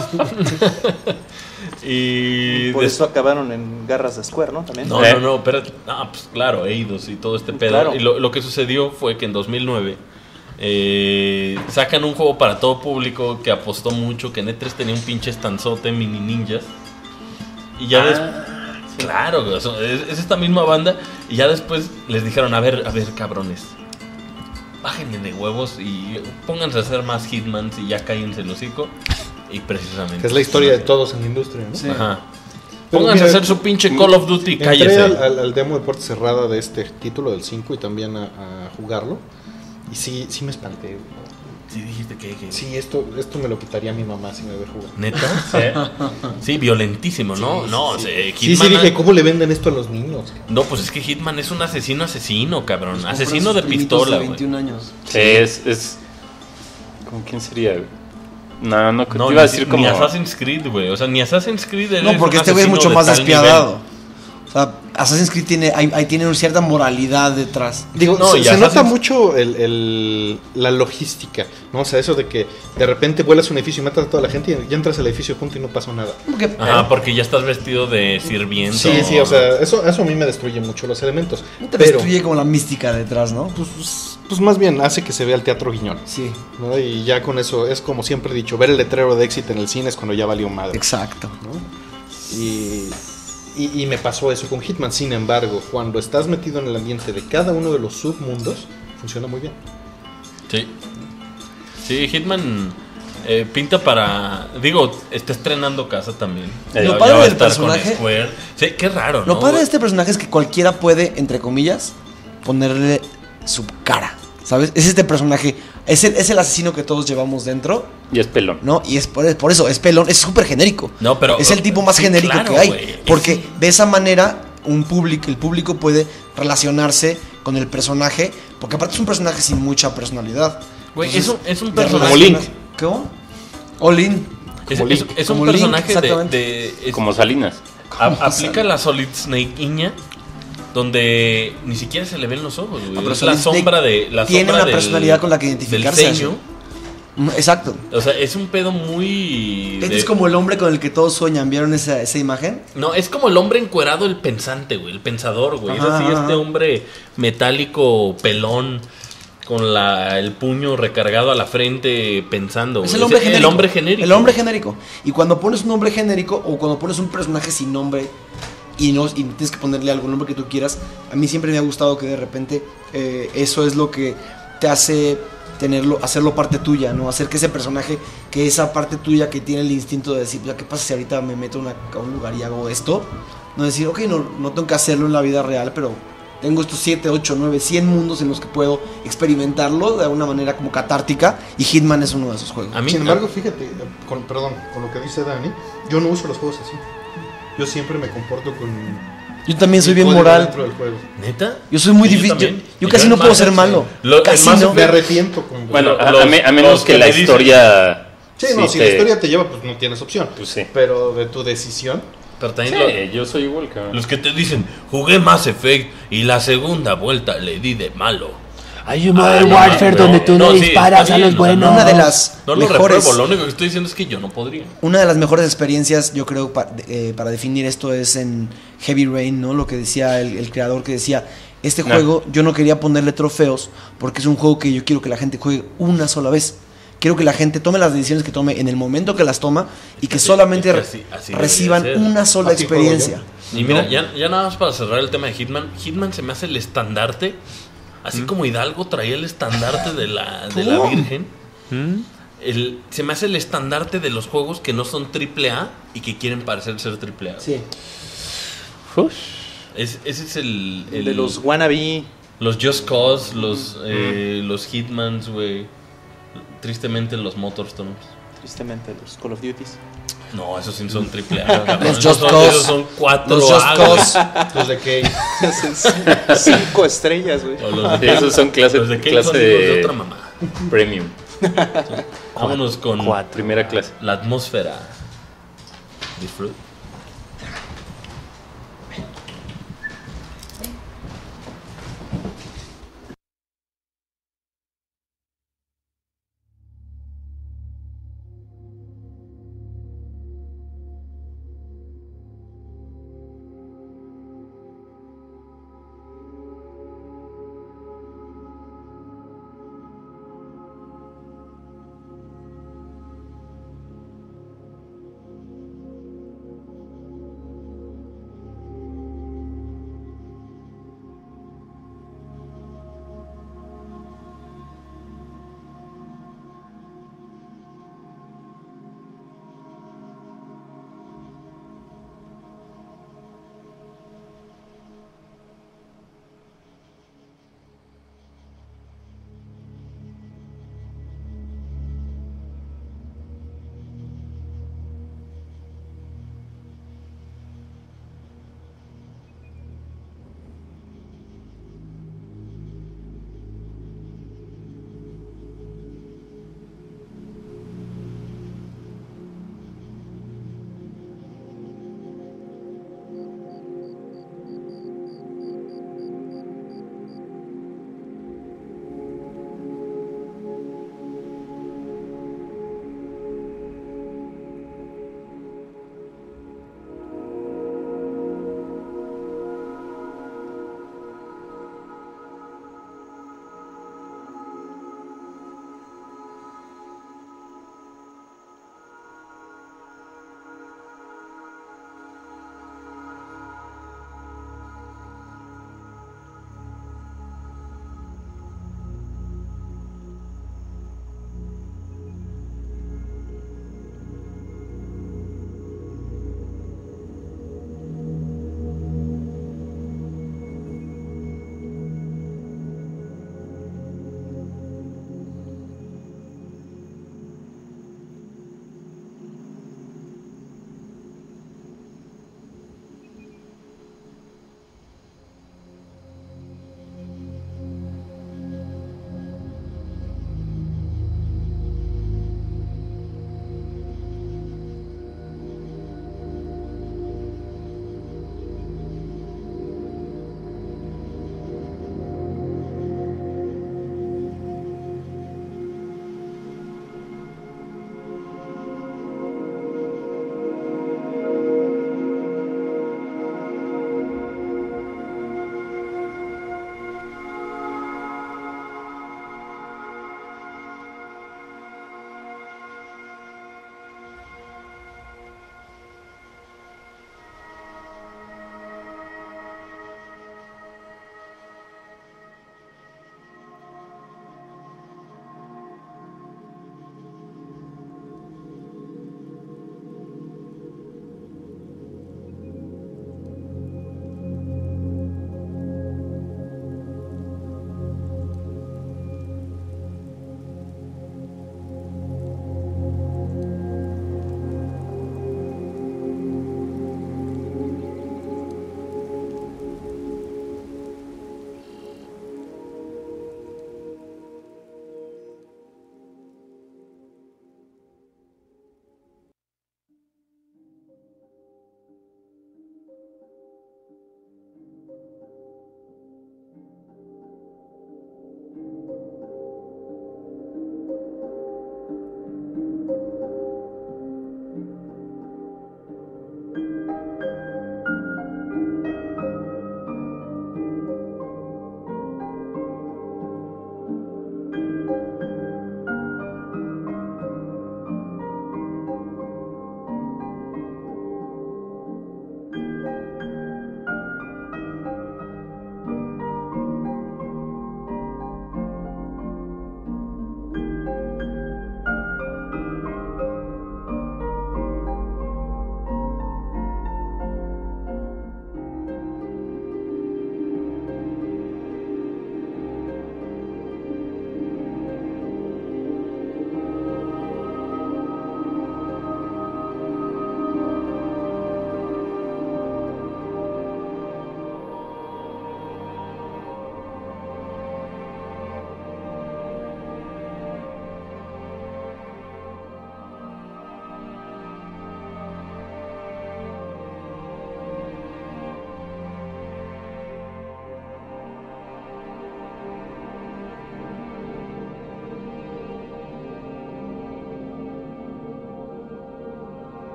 Speaker 1: Y
Speaker 7: Por eso acabaron en garras de Square, ¿no? También.
Speaker 1: No, pero pues claro, Eidos y todo este pedo.
Speaker 7: Claro.
Speaker 1: Y lo que sucedió fue que en 2009 sacan un juego para todo público que apostó mucho, que en E3 tenía un pinche estanzote, Mini Ninjas. Y ya claro, güey, es esta misma banda. Y ya después les dijeron, a ver, cabrones, bájenle de huevos y pónganse a hacer más Hitmans y ya cállense el hocico. Y precisamente
Speaker 5: Que es la historia de todos en la industria, ¿no?
Speaker 3: Sí.
Speaker 1: Ajá.
Speaker 5: Pero
Speaker 1: Pónganse
Speaker 5: mira,
Speaker 1: a hacer su pinche Call of Duty y
Speaker 5: Entré
Speaker 1: cállese.
Speaker 5: al demo de puerta cerrada de este título del 5 y también a jugarlo. Y sí me espanté, güey.
Speaker 1: Sí, dijiste que
Speaker 5: Sí, esto me lo quitaría mi mamá si me ve jugar.
Speaker 1: ¿Neta? Sí, violentísimo, ¿no?
Speaker 5: Sí,
Speaker 1: Hitman,
Speaker 5: dije, ¿cómo le venden esto a los niños?
Speaker 1: no, pues es que Hitman es un asesino, cabrón.
Speaker 3: Compran
Speaker 1: Asesino de
Speaker 3: sus primitos
Speaker 1: pistola,
Speaker 3: de
Speaker 1: güey.
Speaker 3: 21 años.
Speaker 2: Sí, es... ¿Con quién sería, güey? No, te
Speaker 1: No,
Speaker 2: iba a decir como...
Speaker 1: ni Assassin's Creed, güey. O sea, ni Assassin's Creed eres
Speaker 3: No, porque
Speaker 1: un
Speaker 3: este güey es
Speaker 1: asesino
Speaker 3: mucho
Speaker 1: de
Speaker 3: más
Speaker 1: tal
Speaker 3: despiadado.
Speaker 1: nivel.
Speaker 3: O sea, Assassin's Creed tiene una cierta moralidad detrás.
Speaker 5: Digo,
Speaker 1: No, y
Speaker 5: se nota
Speaker 1: Assassin's-
Speaker 5: mucho la logística, ¿no? O sea, eso de que de repente vuelas un edificio y matas a toda la gente y ya entras al edificio junto y no pasó nada.
Speaker 3: Porque,
Speaker 1: Ajá, porque ya estás vestido de sirviento.
Speaker 5: Sí, o sea, eso a mí me destruye mucho los elementos.
Speaker 3: no te
Speaker 5: Pero,
Speaker 3: destruye como la mística detrás, ¿no?
Speaker 5: pues más bien hace que se vea el teatro guiñol,
Speaker 3: Sí,
Speaker 5: ¿no? Y ya con eso, es como siempre he dicho, ver el letrero de Exit en el cine es cuando ya valió madre,
Speaker 3: exacto.
Speaker 5: ¿no? Y me pasó eso con Hitman. Sin embargo, cuando estás metido en el ambiente de cada uno de los submundos, funciona muy bien.
Speaker 1: Sí. Sí, Hitman pinta para... Digo, está estrenando casa también.
Speaker 3: Lo
Speaker 1: Ya
Speaker 3: padre
Speaker 1: va a
Speaker 3: del
Speaker 1: estar con
Speaker 3: personaje-
Speaker 1: Square. Sí, qué raro, ¿no?
Speaker 3: Lo padre de este personaje es que cualquiera puede, entre comillas, ponerle su cara. ¿Sabes? Es este personaje, es el asesino que todos llevamos dentro,
Speaker 2: Y es pelón.
Speaker 3: ¿no? Y es por eso, es pelón, es súper genérico.
Speaker 1: No, pero...
Speaker 3: Es el tipo más
Speaker 1: sí,
Speaker 3: genérico
Speaker 1: claro,
Speaker 3: que hay.
Speaker 1: güey.
Speaker 3: Porque de esa manera el público puede relacionarse con el personaje. Porque aparte es un personaje sin mucha personalidad.
Speaker 1: Güey,
Speaker 3: Entonces,
Speaker 1: es un
Speaker 3: de
Speaker 1: personaje...
Speaker 5: Como Link.
Speaker 3: ¿Cómo? All in.
Speaker 1: Es
Speaker 3: Como Link,
Speaker 1: un
Speaker 3: como Link,
Speaker 1: personaje
Speaker 3: exactamente.
Speaker 2: Como Salinas.
Speaker 1: Aplica la Solid Snake-iña, donde ni siquiera se le ven los ojos, güey.
Speaker 3: pero
Speaker 1: Es la
Speaker 3: Solid
Speaker 1: sombra
Speaker 3: Snake
Speaker 1: de... La
Speaker 3: tiene
Speaker 1: sombra
Speaker 3: una personalidad con la que identificarse.
Speaker 1: Del ceño.
Speaker 3: Exacto.
Speaker 1: O sea, es un pedo muy...
Speaker 3: Este es como el hombre con el que todos sueñan. ¿Vieron esa imagen?
Speaker 1: No, es como el hombre encuerado, el pensante, güey. El pensador, güey. Es
Speaker 3: Ajá,
Speaker 1: así,
Speaker 3: ajá.
Speaker 1: este hombre metálico, pelón, con el puño recargado a la frente, pensando.
Speaker 3: Es
Speaker 1: güey.
Speaker 3: el hombre genérico.
Speaker 1: El hombre genérico.
Speaker 3: El hombre genérico. Y cuando pones un hombre genérico o cuando pones un personaje sin nombre y tienes que ponerle algún nombre que tú quieras, a mí siempre me ha gustado que de repente eso es lo que te hace hacerlo parte tuya, ¿no? Hacer que ese personaje, que esa parte tuya que tiene el instinto de decir, ¿qué pasa si ahorita me meto a un lugar y hago esto? No decir, ok, no tengo que hacerlo en la vida real, pero tengo estos 7, 8, 9, 100 mundos en los que puedo experimentarlo de una manera como catártica, y Hitman es uno de esos juegos.
Speaker 1: A mí,
Speaker 5: Sin embargo, fíjate, con lo que dice Dani, yo no uso los juegos así. Yo siempre me comporto con...
Speaker 3: Yo también soy
Speaker 5: el
Speaker 3: bien
Speaker 5: código
Speaker 3: moral.
Speaker 5: dentro del juego.
Speaker 1: ¿Neta?
Speaker 3: Yo soy muy
Speaker 1: Sí, yo
Speaker 3: difícil.
Speaker 1: también.
Speaker 3: Yo casi no puedo ser malo. Casi no.
Speaker 5: Me arrepiento.
Speaker 2: Bueno, a menos que la historia...
Speaker 5: Sí, no, si la historia te lleva, pues no tienes opción.
Speaker 2: Pues sí.
Speaker 5: Pero de tu decisión...
Speaker 1: Pero también
Speaker 2: yo soy igual, cabrón.
Speaker 1: Los que te dicen, jugué Mass Effect y la segunda vuelta le di de malo.
Speaker 4: Hay un Modern Warfare donde tú no disparas a los buenos.
Speaker 3: Una de las
Speaker 1: no lo
Speaker 3: mejores,
Speaker 1: repruebo, lo único que estoy diciendo es que yo no podría.
Speaker 3: Una de las mejores experiencias, yo creo, para definir esto es en Heavy Rain, ¿no? Lo que decía el creador, que decía, este juego yo no quería ponerle trofeos porque es un juego que yo quiero que la gente juegue una sola vez. Quiero que la gente tome las decisiones que tome en el momento que las toma y que solamente así reciban una sola experiencia.
Speaker 1: Y mira, ya nada más para cerrar el tema de Hitman. Hitman se me hace el estandarte, así como Hidalgo traía el estandarte de la Virgen. Se me hace el estandarte de los juegos que no son AAA y que quieren parecer ser AAA.
Speaker 3: Sí.
Speaker 1: Ese es el
Speaker 6: de los wannabe.
Speaker 1: Los Just Cause, los Hitmans, güey. Tristemente los Motorstorms.
Speaker 7: Tristemente los Call of Duties.
Speaker 1: No, esos sí son AAA.
Speaker 3: Los Just Cause.
Speaker 1: Esos son 4A.
Speaker 3: Los Just Cause.
Speaker 5: Los de Kay.
Speaker 7: 5 estrellas, güey.
Speaker 2: Esos son clase
Speaker 1: de otra mamá.
Speaker 2: Premium.
Speaker 1: Vámonos con
Speaker 2: primera clase.
Speaker 1: La atmósfera. Disfrute.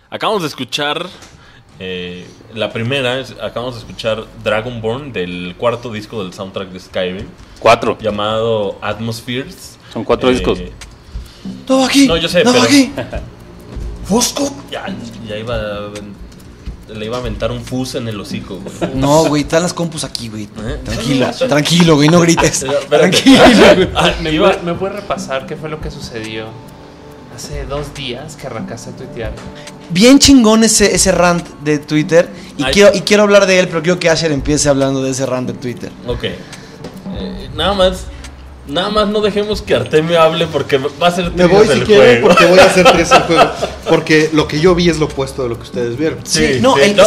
Speaker 1: Acabamos de escuchar la primera, acabamos de escuchar Dragonborn del cuarto disco del soundtrack de Skyrim.
Speaker 2: 4.
Speaker 1: Llamado Atmospheres.
Speaker 2: Son 4 discos.
Speaker 3: Todo aquí.
Speaker 1: No, yo sé,
Speaker 3: todo
Speaker 1: pero
Speaker 3: aquí. Fosco.
Speaker 1: Ya le iba a aventar un fus en el hocico, güey.
Speaker 3: No, güey, están las compus aquí, güey. Tranquilo, güey, no grites.
Speaker 1: Espérate.
Speaker 3: Tranquilo, güey.
Speaker 4: ¿Me puedes repasar qué fue lo que sucedió hace 2 días que arrancaste a tuitear?
Speaker 3: Bien chingón ese rant de Twitter. Y quiero hablar de él, pero quiero que Asher empiece hablando de ese rant de Twitter.
Speaker 1: Ok. Nada más no dejemos que Artemio hable porque va a ser
Speaker 5: Me voy si quieren porque voy a hacer 3 el juego. Porque lo que yo vi es lo opuesto de lo que ustedes vieron.
Speaker 3: Sí,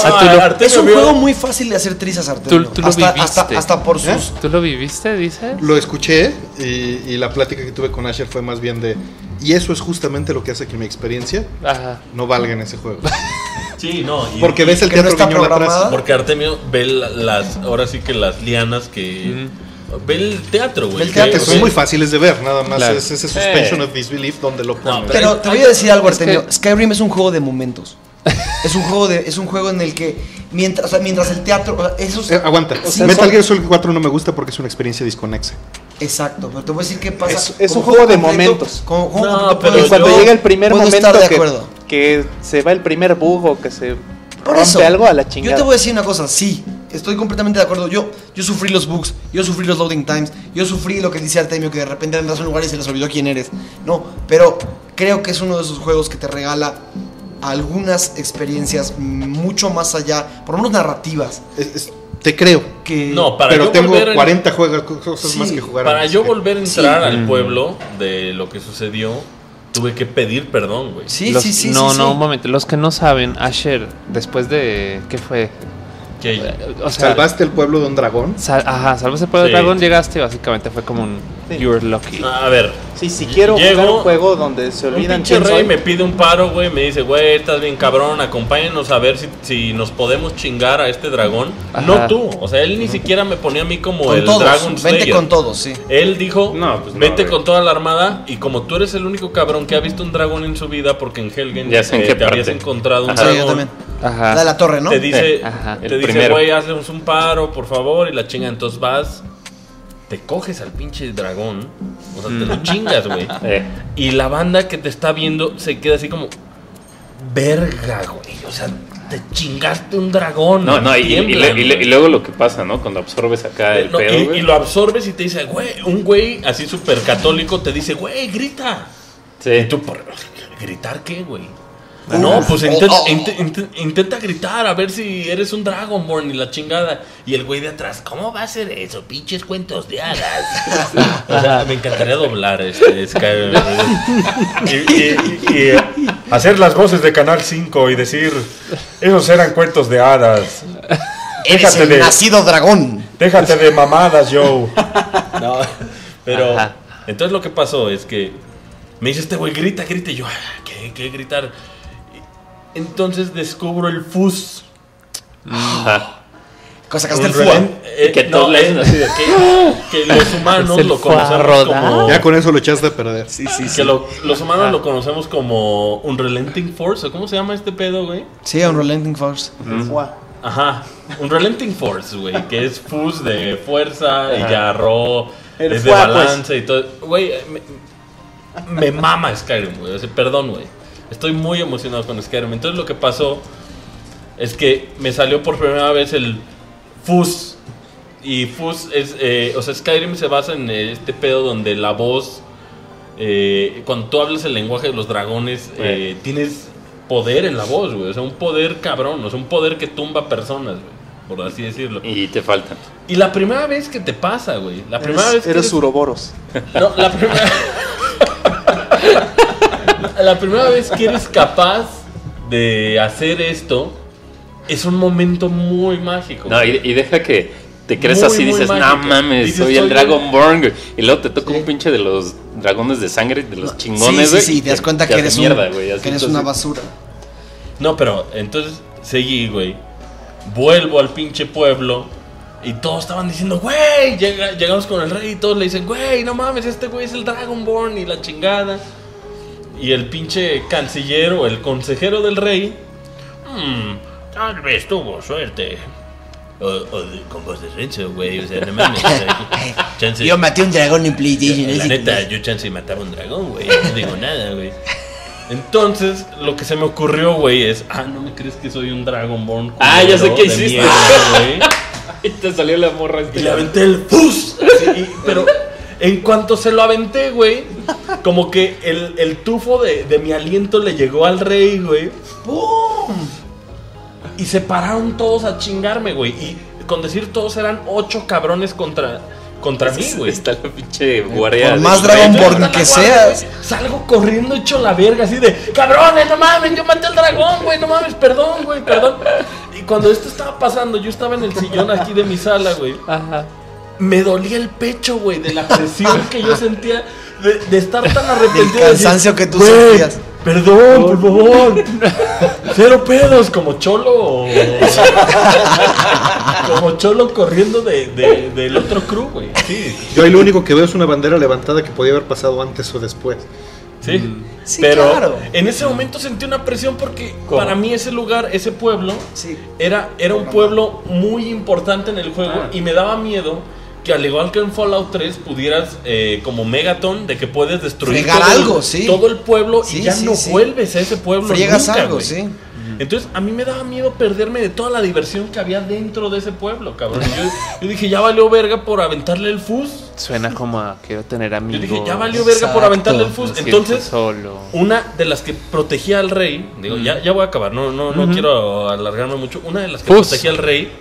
Speaker 3: es un juego muy fácil de hacer trizas, Artemio.
Speaker 4: Tú lo viviste.
Speaker 3: Hasta por sus...
Speaker 4: ¿Tú lo viviste, dices?
Speaker 5: Lo escuché y la plática que tuve con Asher fue más bien de... Y eso es justamente lo que hace que mi experiencia no valga en ese juego.
Speaker 1: Sí, no.
Speaker 5: Porque ves el teatro guiñol atrás.
Speaker 1: Porque Artemio ve ahora sí que las lianas que... Ve el teatro, güey.
Speaker 5: Son muy fáciles de ver, nada más es ese suspension of disbelief donde lo ponen.
Speaker 3: Pero te voy a decir algo, Artemio. Skyrim es un juego de momentos. Es un juego en el que mientras el teatro...
Speaker 5: aguanta. Metal Gear Solid 4 no me gusta porque es una experiencia desconexa.
Speaker 3: Exacto, pero te voy a decir qué pasa.
Speaker 7: Es un juego de momentos.
Speaker 1: Pero
Speaker 7: cuando llega el primer momento
Speaker 3: estar de acuerdo.
Speaker 7: que se va el primer bug o que se
Speaker 3: Por
Speaker 7: rompe
Speaker 3: eso,
Speaker 7: algo a la chingada.
Speaker 3: Yo te voy a decir una cosa, sí, estoy completamente de acuerdo. Yo sufrí los bugs, yo sufrí los loading times, yo sufrí lo que dice Artemio, que de repente andas a un lugar y se les olvidó quién eres. No, pero creo que es uno de esos juegos que te regala algunas experiencias mucho más allá, por lo menos narrativas.
Speaker 5: Te creo. Pero tengo 40 cosas más que jugar.
Speaker 1: Para yo volver a entrar al pueblo de lo que sucedió, tuve que pedir perdón, güey.
Speaker 3: Sí.
Speaker 4: Un momento. Los que no saben, Asher, después de... ¿Qué fue?
Speaker 5: ¿Salvaste el pueblo de un dragón?
Speaker 4: Salvaste el pueblo de un dragón, llegaste y básicamente fue como un... You're lucky.
Speaker 1: A ver.
Speaker 7: Sí, si quiero jugar un juego donde se olvidan
Speaker 1: un pinche rey me pide un paro, güey, me dice, güey, estás bien cabrón, acompáñenos a ver si nos podemos chingar a este dragón. Ajá. No tú, o sea, él ni siquiera me ponía a mí como con el todos, Dragon Slayer.
Speaker 3: Vente con todos, sí.
Speaker 1: Él dijo, vete con toda la armada, y como tú eres el único cabrón que ha visto un dragón en su vida, porque en Helgen te habías encontrado un dragón.
Speaker 3: Sí, yo también. Ajá. De la torre, ¿no?
Speaker 1: Te dice, güey, haznos un paro, por favor, y la chinga, entonces vas... Te coges al pinche dragón, o sea, te lo chingas, güey. Y la banda que te está viendo se queda así como, verga, güey. O sea, te chingaste un dragón.
Speaker 2: Y luego lo que pasa, ¿no? Cuando absorbes acá el pedo, güey.
Speaker 1: Y lo absorbes y te dice, güey, un güey así súper católico te dice, güey, grita. Sí. Y tú, ¿gritar qué, güey? No, pues intenta gritar a ver si eres un Dragonborn y la chingada. Y el güey de atrás, ¿cómo va a ser eso? Pinches cuentos de hadas. O sea, me encantaría doblar Skyrim.
Speaker 8: y hacer las voces de Canal 5 y decir, esos eran cuentos de hadas.
Speaker 3: Eres el nacido dragón.
Speaker 8: Déjate de mamadas, Joe.
Speaker 1: No, pero entonces lo que pasó es que me dice este güey, grita. Y yo, ¿qué gritar? Entonces descubro el fus.
Speaker 3: Sacaste el fuá.
Speaker 1: Que los humanos lo conocemos como...
Speaker 5: Ya con eso lo echaste a perder.
Speaker 1: Sí. Que los humanos lo conocemos como Unrelenting Force. ¿O cómo se llama este pedo, güey?
Speaker 3: Sí, Unrelenting Force.
Speaker 1: Ajá. Unrelenting Force, güey. Que es fus de fuerza y ya ro es de balance y todo. Güey, me mama Skyrim, güey. O sea, perdón, güey. Estoy muy emocionado con Skyrim. Entonces lo que pasó es que me salió por primera vez el fus. Y fus es... o sea, Skyrim se basa en este pedo donde la voz... cuando tú hablas el lenguaje de los dragones, tienes poder en la voz, güey. O sea, un poder cabrón. O sea, un poder que tumba personas, güey. Por así decirlo.
Speaker 2: Y te faltan.
Speaker 1: Y la primera vez que te pasa, güey. La primera vez que
Speaker 7: eres Uroboros.
Speaker 1: No, la primera... La primera vez que eres capaz de hacer esto es un momento muy mágico.
Speaker 2: No, y deja que te crees así, dices, no mames, soy el Dragonborn, güey. Y luego te toca un pinche de los dragones de sangre, de los chingones, güey.
Speaker 3: Sí, te das cuenta que eres una basura.
Speaker 1: No, pero entonces seguí, güey. Vuelvo al pinche pueblo y todos estaban diciendo, güey, llegamos con el rey y todos le dicen, güey, no mames, este güey es el Dragonborn y la chingada. Y el pinche canciller o el consejero del rey Tal vez tuvo suerte. Con voz de Renzo, güey. O sea, no mames. Chance,
Speaker 3: yo maté un dragón en PlayStation.
Speaker 1: La neta, yo chance mataba un dragón, güey. No digo nada, güey. Entonces, lo que se me ocurrió, güey, es... ¿no me crees que soy un Dragonborn?
Speaker 2: Ya sé qué hiciste.
Speaker 1: Mierda,
Speaker 2: y te salió la morra.
Speaker 1: Y le aventé el fus. Pero en cuanto se lo aventé, güey, como que el tufo de mi aliento le llegó al rey, güey. ¡Pum! Y se pararon todos a chingarme, güey. Y con decir todos eran 8 cabrones contra mí, güey.
Speaker 2: Está la pinche guardia.
Speaker 3: Por más Dragonborn que seas.
Speaker 1: Salgo corriendo hecho la verga, así de cabrones, no mames, yo maté al dragón, güey, no mames, perdón, güey, perdón. Y cuando esto estaba pasando, yo estaba en el sillón aquí de mi sala, güey. Ajá. Me dolía el pecho, güey, de la presión que yo sentía de estar tan arrepentido.
Speaker 3: Del cansancio que tú sentías.
Speaker 1: Perdón, por favor. 0 pedos, como cholo. Como cholo corriendo del otro crew, güey. Sí.
Speaker 5: Yo ahí lo único que veo es una bandera levantada que podía haber pasado antes o después.
Speaker 1: Sí,
Speaker 3: sí,
Speaker 1: pero
Speaker 3: claro.
Speaker 1: En ese momento sentí una presión porque para mí ese lugar, ese pueblo, era un pueblo muy importante en el juego y me daba miedo que al igual que en Fallout 3 pudieras como Megaton, de que puedes destruir todo el pueblo y ya no vuelves a ese pueblo nunca,
Speaker 3: algo,
Speaker 1: güey.
Speaker 3: sí.
Speaker 1: Entonces a mí me daba miedo perderme de toda la diversión que había dentro de ese pueblo, cabrón. Yo dije, ya valió verga por aventarle el fus.
Speaker 4: Suena como a quiero tener amigos.
Speaker 1: Yo dije, ya valió verga por aventarle el fus. Entonces, una de las que protegía al rey, digo, ya voy a acabar, no quiero alargarme mucho. Una de las que protegía al rey,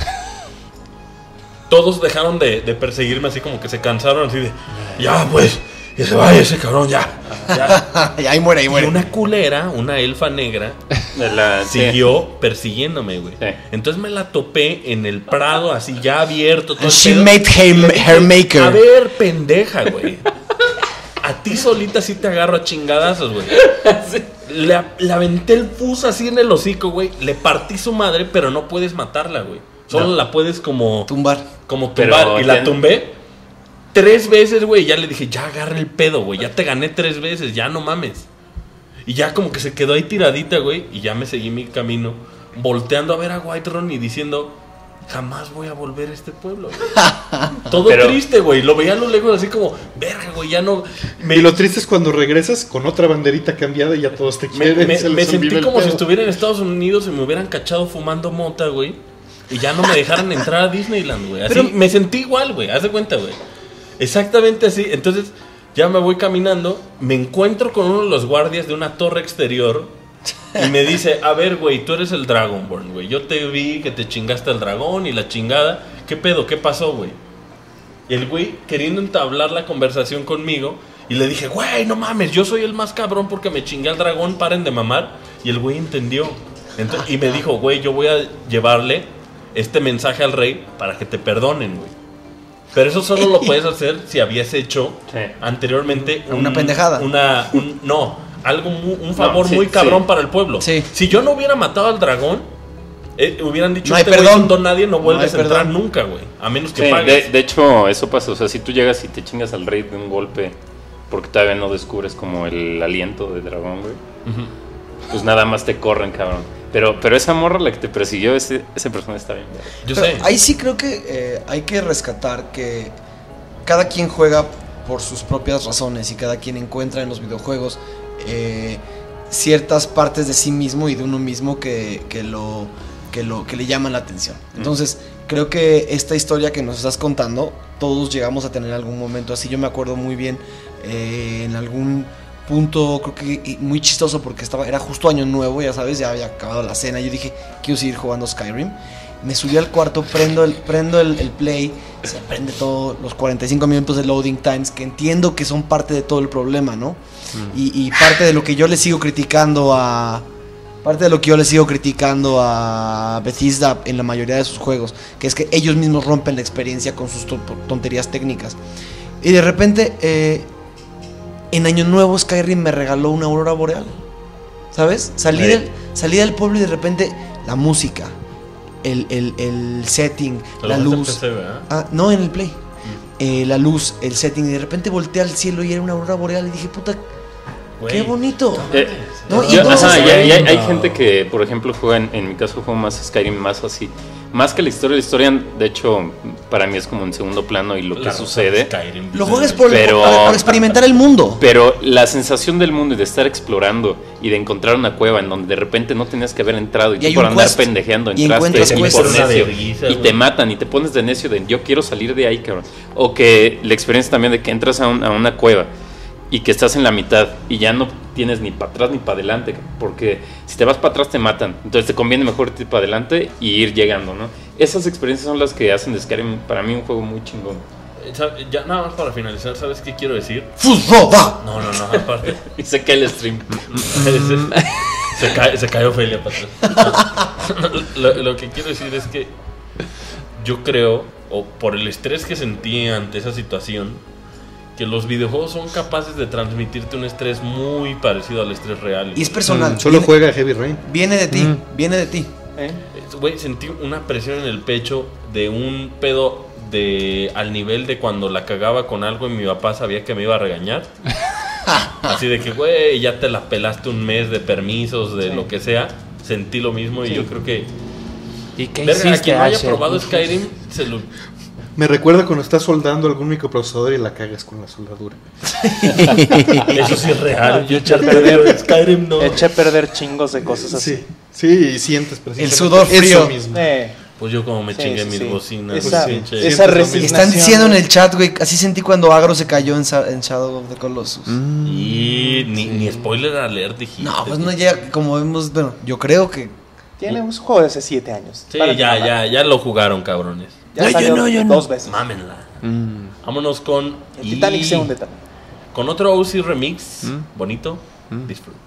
Speaker 1: todos dejaron de perseguirme, así como que se cansaron, así de, ya pues, que se vaya ese cabrón, ya.
Speaker 3: Ahí muere.
Speaker 1: Y una culera, una elfa negra, siguió persiguiéndome, güey. Sí. Entonces me la topé en el prado, así ya abierto. Todo
Speaker 3: she made her maker.
Speaker 1: A ver, pendeja, güey. A ti solita sí te agarro a chingadazos, güey. Sí. Le aventé el fus así en el hocico, güey. Le partí su madre, pero no puedes matarla, güey. Solo la puedes tumbar. Y la tumbé 3 veces, güey. Ya le dije, ya agarra el pedo, güey. Ya te gané 3 veces, ya no mames. Y ya como que se quedó ahí tiradita, güey. Y ya me seguí mi camino, volteando a ver a Whiterun y diciendo, jamás voy a volver a este pueblo, güey. Todo triste, güey. Lo veía a lo lejos así como, verga, güey, ya no.
Speaker 5: Y lo triste es cuando regresas con otra banderita cambiada y ya todos te quieren.
Speaker 1: Me sentí como si estuviera en Estados Unidos y me hubieran cachado fumando mota, güey. Y ya no me dejaran entrar a Disneyland, güey. Así me sentí igual, güey. Haz de cuenta, güey. Exactamente así. Entonces, ya me voy caminando. Me encuentro con uno de los guardias de una torre exterior. Y me dice, a ver, güey, tú eres el Dragonborn, güey. Yo te vi que te chingaste al dragón y la chingada. ¿Qué pedo? ¿Qué pasó, güey? Y el güey queriendo entablar la conversación conmigo. Y le dije, güey, no mames, yo soy el más cabrón porque me chingué al dragón. Paren de mamar. Y el güey entendió. Entonces, y me dijo, güey, yo voy a llevarle este mensaje al rey para que te perdonen, güey. Pero eso solo lo puedes hacer si habías hecho anteriormente
Speaker 3: una pendejada.
Speaker 1: Un favor muy cabrón para el pueblo. Sí. Si yo no hubiera matado al dragón, hubieran dicho,
Speaker 3: no hay perdón.
Speaker 1: Nadie, no vuelves a entrar nunca, güey. A menos que pagues.
Speaker 2: De hecho, eso pasa. O sea, si tú llegas y te chingas al rey de un golpe porque todavía no descubres como el aliento de dragón, güey, pues nada más te corren, cabrón. Pero esa morra, la que te persiguió, ese persona está bien.
Speaker 3: Yo sé. Ahí sí creo que hay que rescatar que cada quien juega por sus propias razones y cada quien encuentra en los videojuegos ciertas partes de sí mismo y de uno mismo que le llaman la atención. Entonces, creo que esta historia que nos estás contando, todos llegamos a tener algún momento así. Yo me acuerdo muy bien en algún punto, creo que muy chistoso porque era justo año nuevo, ya sabes, ya había acabado la cena. Yo dije, quiero seguir jugando Skyrim. Me subí al cuarto, prendo el play, se prende todos los 45 minutos de loading times, que entiendo que son parte de todo el problema, ¿no? Y parte de lo que yo le sigo criticando a Bethesda en la mayoría de sus juegos, que es que ellos mismos rompen la experiencia con sus tonterías técnicas. Y de repente, en Año Nuevo, Skyrim me regaló una aurora boreal, ¿sabes? Salí del pueblo y de repente la música, el setting, la luz.
Speaker 1: PC,
Speaker 3: no, en el Play. La luz, el setting, y de repente volteé al cielo y era una aurora boreal y dije, puta, ¡Qué bonito!
Speaker 2: Hay gente que, por ejemplo, juega, en mi caso, juego más Skyrim, más así. Más que la historia, de hecho, para mí es como en segundo plano y lo que sucede.
Speaker 3: Skyrim, lo juegas para experimentar el mundo.
Speaker 2: Pero la sensación del mundo y de estar explorando y de encontrar una cueva en donde de repente no tenías que haber entrado y tú por andar pendejeando entraste por necio y te matan y te pones de necio de yo quiero salir de ahí, cabrón. O que la experiencia también de que entras a una cueva y que estás en la mitad y ya no tienes ni para atrás ni para adelante, porque si te vas para atrás te matan, entonces te conviene mejor irte para adelante y ir llegando, ¿no? Esas experiencias son las que hacen de Skyrim para mí un juego muy chingón.
Speaker 1: Ya nada más para finalizar, ¿sabes qué quiero decir?
Speaker 3: ¡Fusoda!
Speaker 1: No, aparte.
Speaker 2: Y se cae el stream.
Speaker 1: se cae Ofelia para atrás. Lo que quiero decir es que yo creo, o por el estrés que sentí ante esa situación, que los videojuegos son capaces de transmitirte un estrés muy parecido al estrés real.
Speaker 3: Y es personal.
Speaker 5: Solo juega Heavy Rain.
Speaker 3: Viene de ti.
Speaker 1: Güey, sentí una presión en el pecho de un pedo al nivel de cuando la cagaba con algo y mi papá sabía que me iba a regañar. Así de que, güey, ya te la pelaste un mes de permisos, de lo que sea. Sentí lo mismo y yo creo que...
Speaker 4: ¿Y qué
Speaker 1: verga,
Speaker 4: hiciste,
Speaker 1: a quien no haya
Speaker 4: Asher?
Speaker 1: probado Skyrim, se lo...
Speaker 5: Me recuerda cuando estás soldando algún microprocesador y la cagas con la soldadura.
Speaker 1: Eso sí es real. Yo eché a perder Skyrim, no.
Speaker 7: Eché a perder chingos de cosas así.
Speaker 5: Sí, y sientes precisamente
Speaker 3: el sudor frío.
Speaker 5: eso mismo.
Speaker 1: Pues yo como me chingué mis bocinas.
Speaker 7: Esa
Speaker 5: Sientes
Speaker 7: resignación.
Speaker 3: Están diciendo en el chat, güey, así sentí cuando Agro se cayó en Shadow of the Colossus.
Speaker 1: Y ni spoiler alert dijiste.
Speaker 3: No, pues no llega, como vemos, bueno, yo creo que...
Speaker 7: Tiene un juego de hace 7 años.
Speaker 1: Sí, ya lo jugaron, cabrones.
Speaker 7: Ya salió 2 veces.
Speaker 1: Mámenla. Vámonos con...
Speaker 7: El Titanic se hunde también.
Speaker 1: Con otro OC remix, bonito, disfruta.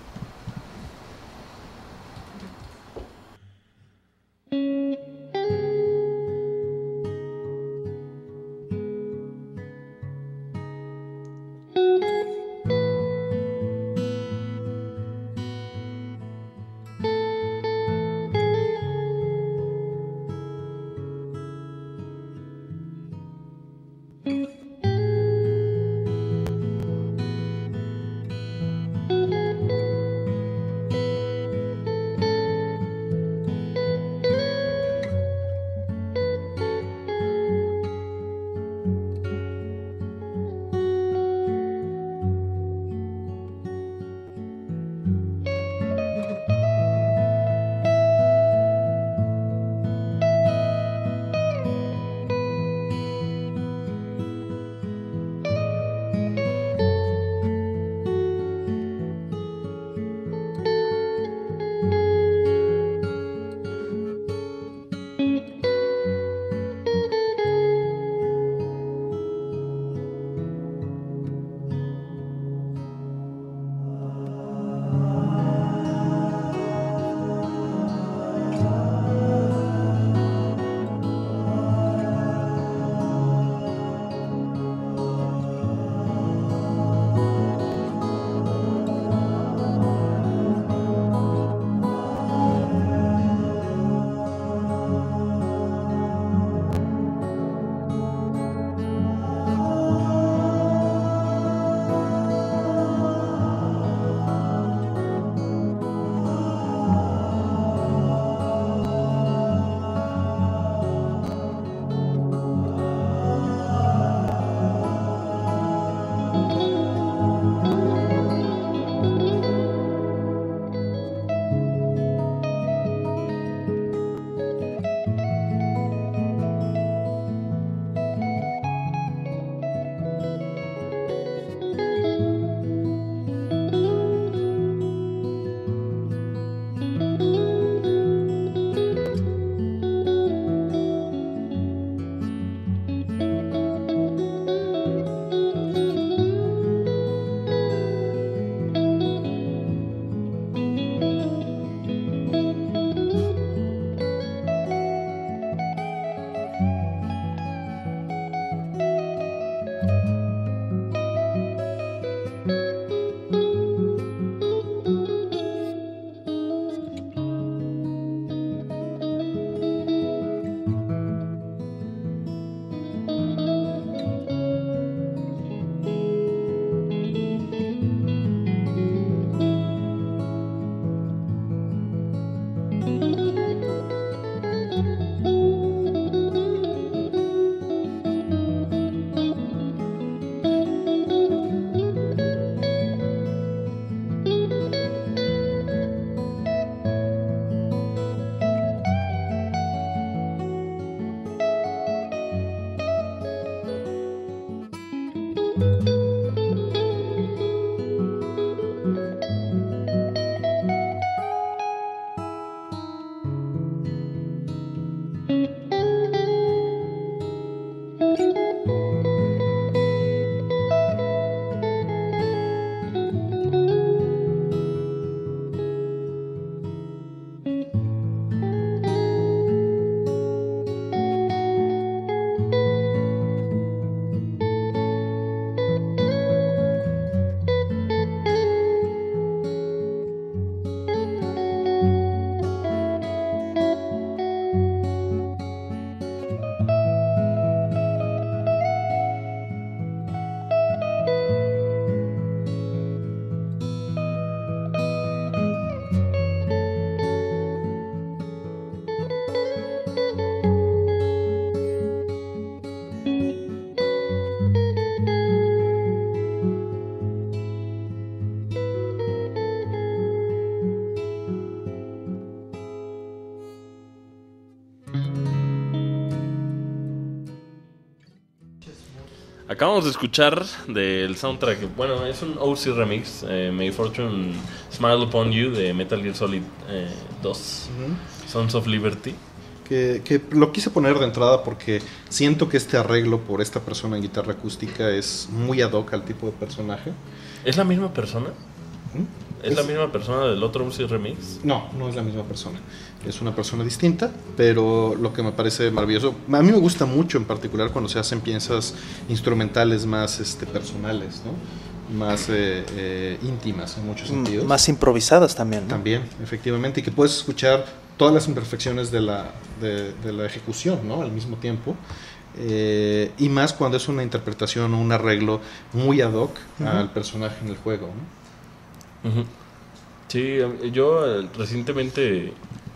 Speaker 1: Acabamos de escuchar del soundtrack, bueno, es un OC remix, May Fortune Smile Upon You de Metal Gear Solid 2, Sons of Liberty.
Speaker 5: Que lo quise poner de entrada porque siento que este arreglo por esta persona en guitarra acústica es muy ad hoc al tipo de personaje.
Speaker 1: ¿Es la misma persona? ¿Es la misma persona del otro OC remix?
Speaker 5: No, no es la misma persona. Es una persona distinta, pero lo que me parece maravilloso, a mí me gusta mucho en particular cuando se hacen piezas instrumentales más personales, ¿no? Más íntimas en muchos sentidos.
Speaker 6: Más improvisadas también, ¿no?
Speaker 5: También, efectivamente, y que puedes escuchar todas las imperfecciones de la ejecución, ¿no? Al mismo tiempo. Y más cuando es una interpretación o un arreglo muy ad hoc al personaje en el juego, ¿no?
Speaker 1: Sí, yo recientemente,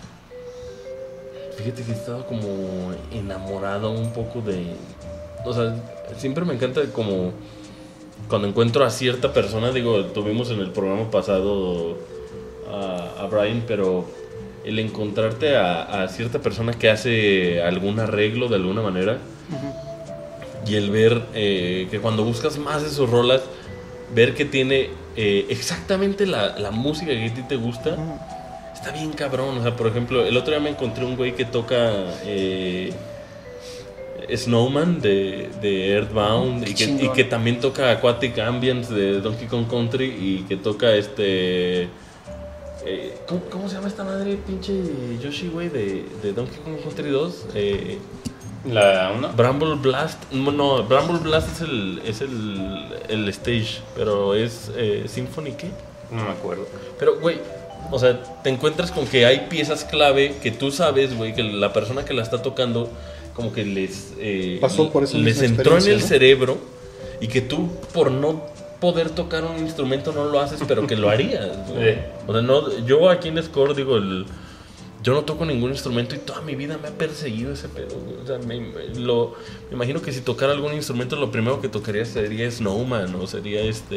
Speaker 1: fíjate que estaba como enamorado un poco de, o sea, siempre me encanta como cuando encuentro a cierta persona, digo, tuvimos en el programa pasado a Brian, pero el encontrarte a cierta persona que hace algún arreglo de alguna manera y el ver que cuando buscas más de sus rolas, ver que tiene exactamente la música que a ti te gusta, está bien cabrón. O sea, por ejemplo, el otro día me encontré un güey que toca Snowman de Earthbound y que también toca Aquatic Ambience de Donkey Kong Country y que toca ¿cómo se llama esta madre? Pinche Yoshi, güey, de Donkey Kong Country 2.
Speaker 2: ¿La una?
Speaker 1: Bramble Blast. No, Bramble Blast es el stage, pero es Symphony, ¿qué?
Speaker 2: No me acuerdo.
Speaker 1: Pero, güey, o sea, te encuentras con que hay piezas clave que tú sabes, güey, que la persona que la está tocando como que les
Speaker 5: pasó por esa
Speaker 1: les entró en el cerebro y que tú por no poder tocar un instrumento no lo haces, pero que lo harías. O sea, no, yo aquí en Score digo, yo no toco ningún instrumento y toda mi vida me ha perseguido ese pedo. O sea, me imagino que si tocara algún instrumento, lo primero que tocaría sería Snowman o sería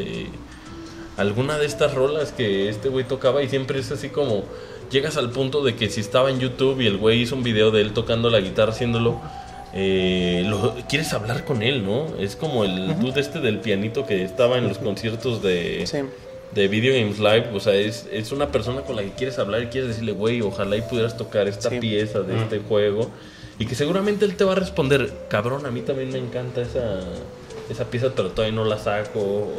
Speaker 1: alguna de estas rolas que este güey tocaba, y siempre es así como llegas al punto de que si estaba en YouTube y el güey hizo un video de él tocando la guitarra haciéndolo, quieres hablar con él, ¿no? Es como el dude del pianito que estaba en los conciertos de Video Games Live. O sea, es una persona con la que quieres hablar y quieres decirle, güey, ojalá y pudieras tocar esta pieza de este juego, y que seguramente él te va a responder, cabrón, a mí también me encanta esa pieza, pero todavía no la saco.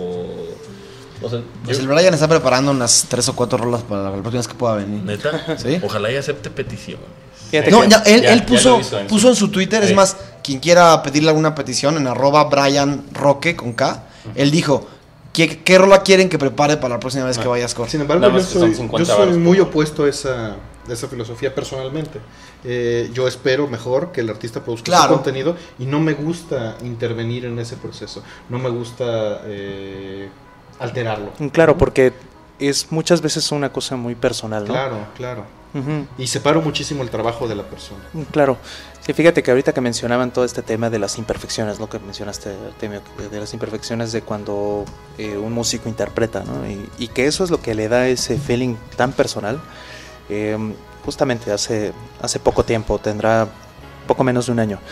Speaker 1: O sea,
Speaker 3: pues el Brian está preparando unas 3 o 4 rolas para la próxima vez que pueda venir.
Speaker 1: ¿Neta?
Speaker 3: ¿Sí?
Speaker 1: Ojalá y acepte peticiones.
Speaker 3: No, él puso en su Twitter, es más, quien quiera pedirle alguna petición en @BrianRoque con K, él dijo, ¿qué rola quieren que prepare para la próxima vez que vaya a Score?
Speaker 5: Sin embargo, yo soy muy opuesto a esa filosofía personalmente. Yo espero mejor que el artista produzca su contenido, y no me gusta intervenir en ese proceso, no me gusta alterarlo.
Speaker 6: Claro, porque es muchas veces una cosa muy personal, ¿no?
Speaker 5: Claro. Y separo muchísimo el trabajo de la persona.
Speaker 6: Claro. Sí, fíjate que ahorita que mencionaban todo este tema de las imperfecciones, ¿no? Que mencionaste, Artemio, de las imperfecciones de cuando un músico interpreta, ¿no? Y que eso es lo que le da ese feeling tan personal. Justamente hace poco tiempo, tendrá poco menos de un año,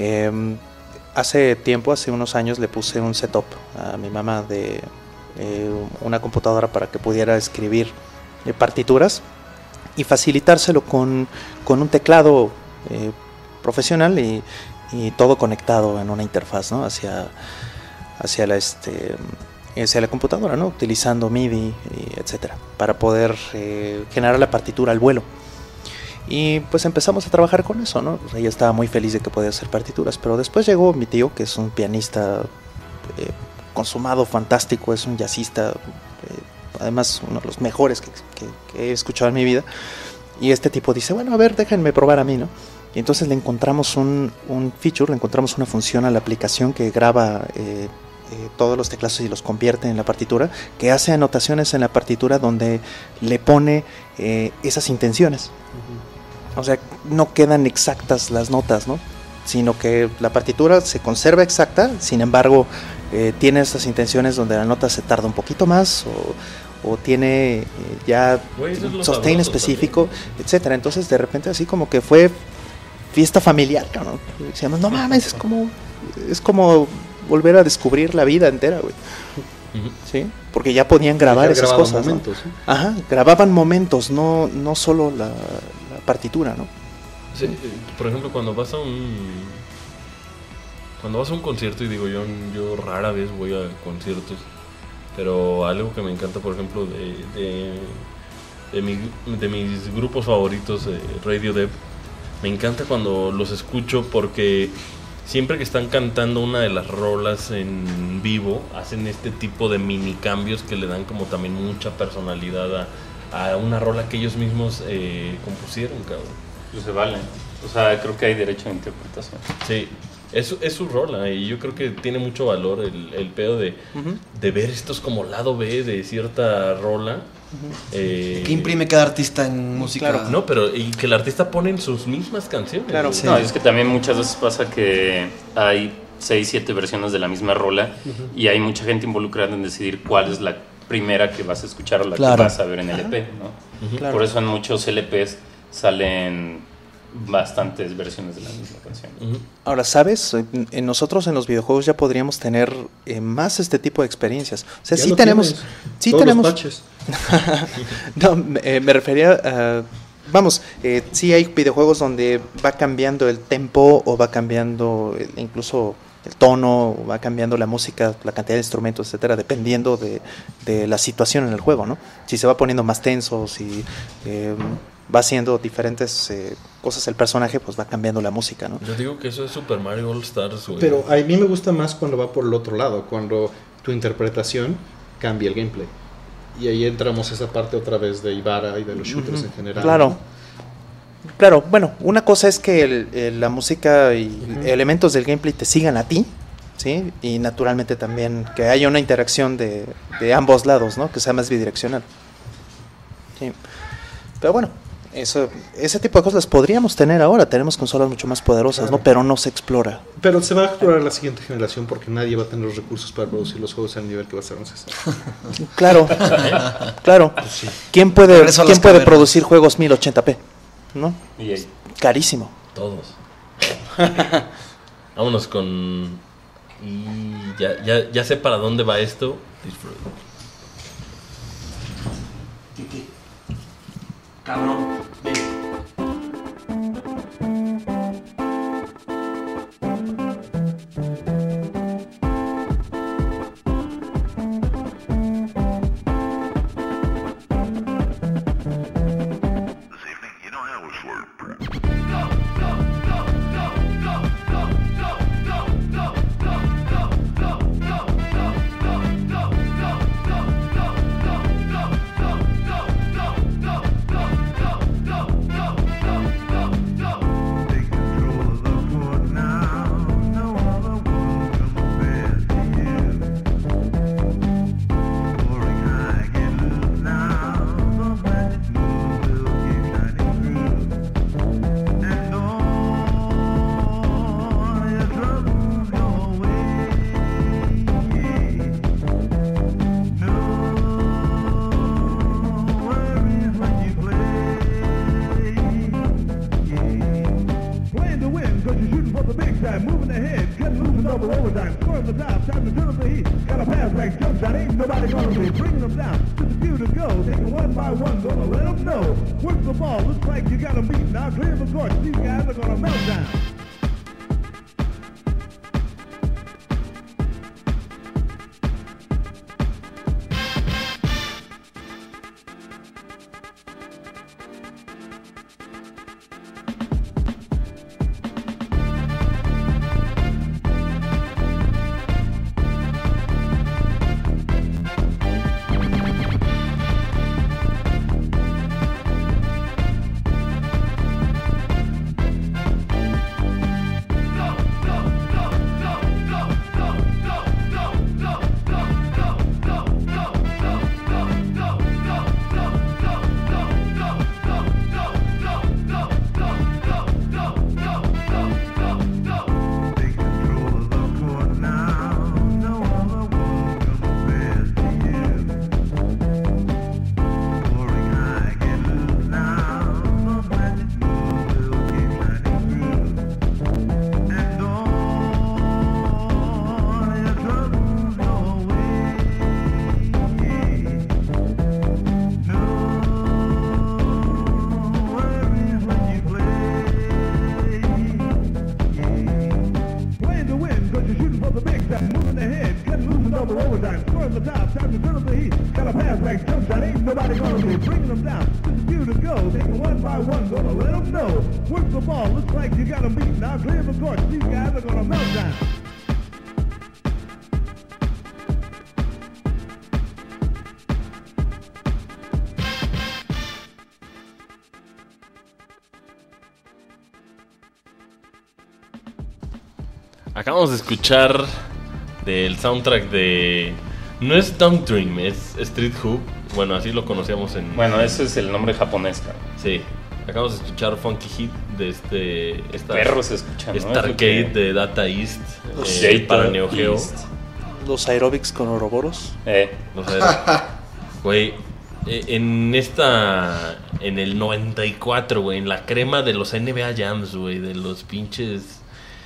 Speaker 6: hace unos años le puse un setup a mi mamá de una computadora para que pudiera escribir partituras y facilitárselo con un teclado profesional y todo conectado en una interfaz, ¿no? hacia la computadora, ¿no? Utilizando MIDI, etcétera, para poder generar la partitura al vuelo. Y pues empezamos a trabajar con eso, ¿no? Pues ella estaba muy feliz de que podía hacer partituras, pero después llegó mi tío, que es un pianista consumado, fantástico, es un jazzista, además uno de los mejores que he escuchado en mi vida, y este tipo dice, bueno, a ver, déjenme probar a mí, ¿no? Y entonces le encontramos un feature, le encontramos una función a la aplicación que graba todos los teclados y los convierte en la partitura, que hace anotaciones en la partitura donde le pone esas intenciones. O sea, no quedan exactas las notas, ¿no? Sino que la partitura se conserva exacta, sin embargo, tiene esas intenciones donde la nota se tarda un poquito más o tiene ya un sustain específico, etcétera. Entonces, de repente, así como que fue fiesta familiar, ¿no? Decíamos, no mames, es como volver a descubrir la vida entera, güey. ¿Sí? Porque ya podían grabar esas cosas,
Speaker 5: momentos,
Speaker 6: ¿no? Ajá, grababan momentos, no solo la partitura, ¿no?
Speaker 1: Sí, por ejemplo, cuando vas a un concierto, y digo, yo rara vez voy a conciertos, pero algo que me encanta, por ejemplo, de mis grupos favoritos, Radiohead, me encanta cuando los escucho porque siempre que están cantando una de las rolas en vivo, hacen este tipo de mini cambios que le dan como también mucha personalidad a una rola que ellos mismos compusieron, cabrón.
Speaker 2: Pues se valen. O sea, creo que hay derecho a interpretación.
Speaker 1: Sí, es su rola, y yo creo que tiene mucho valor el pedo de ver estos como lado B de cierta rola.
Speaker 3: ¿Qué imprime cada artista en música?
Speaker 1: Claro, no, pero y que el artista pone en sus mismas canciones.
Speaker 2: Claro, sí. No, es que también muchas veces pasa que hay 6, 7 versiones de la misma rola y hay mucha gente involucrada en decidir cuál es la primera que vas a escuchar o la que vas a ver en el EP, ¿no? Claro. Por eso en muchos LPs salen bastantes versiones de la misma canción.
Speaker 6: Ahora, ¿sabes? Nosotros en los videojuegos ya podríamos tener más este tipo de experiencias. O sea, sí tenemos... Sí
Speaker 5: todos
Speaker 6: tenemos...
Speaker 5: los patches.
Speaker 6: No, me refería a... Vamos, sí hay videojuegos donde va cambiando el tempo o va cambiando incluso el tono, o va cambiando la música, la cantidad de instrumentos, etcétera, dependiendo de la situación en el juego, ¿no? Si se va poniendo más tenso, si va haciendo diferentes cosas el personaje, pues va cambiando la música, ¿no?
Speaker 1: Yo digo que eso es Super Mario All Stars, güey.
Speaker 5: Pero a mí me gusta más cuando va por el otro lado, cuando tu interpretación cambia el gameplay. Y ahí entramos esa parte otra vez de Ibarra y de los shooters en general.
Speaker 6: Claro. Claro, bueno, una cosa es que la música y elementos del gameplay te sigan a ti, ¿sí? Y naturalmente también que haya una interacción de ambos lados, ¿no? Que sea más bidireccional. Sí. Pero bueno, ese tipo de cosas las podríamos tener ahora. Tenemos consolas mucho más poderosas, claro, ¿no? Pero no se explora.
Speaker 5: Pero se va a explorar la siguiente generación porque nadie va a tener los recursos para producir los juegos al nivel que va a ser necesario.
Speaker 6: Claro, claro. Pues sí. ¿Quién puede producir juegos 1080p? ¿No? Carísimo.
Speaker 1: Todos. Vámonos con... Y ya sé para dónde va esto. Cabrón.
Speaker 9: no. Work the ball. Looks like you got 'em beat. Now clear the court. These guys are gonna melt down.
Speaker 1: Acabamos de escuchar del soundtrack de... No es Dunk Dream, es Street Hoop. Bueno, así lo conocíamos en...
Speaker 2: Bueno, ese es el nombre japonés, cara.
Speaker 1: Sí. Acabamos de escuchar Funky Hit de
Speaker 2: Perros escuchan, ¿no?
Speaker 1: Esta arcade de Data East para Neo Geo.
Speaker 6: Los aerobics con Ouroboros.
Speaker 1: Los aerobics. Güey, en el 94, güey, en la crema de los NBA Jams, güey, de los pinches...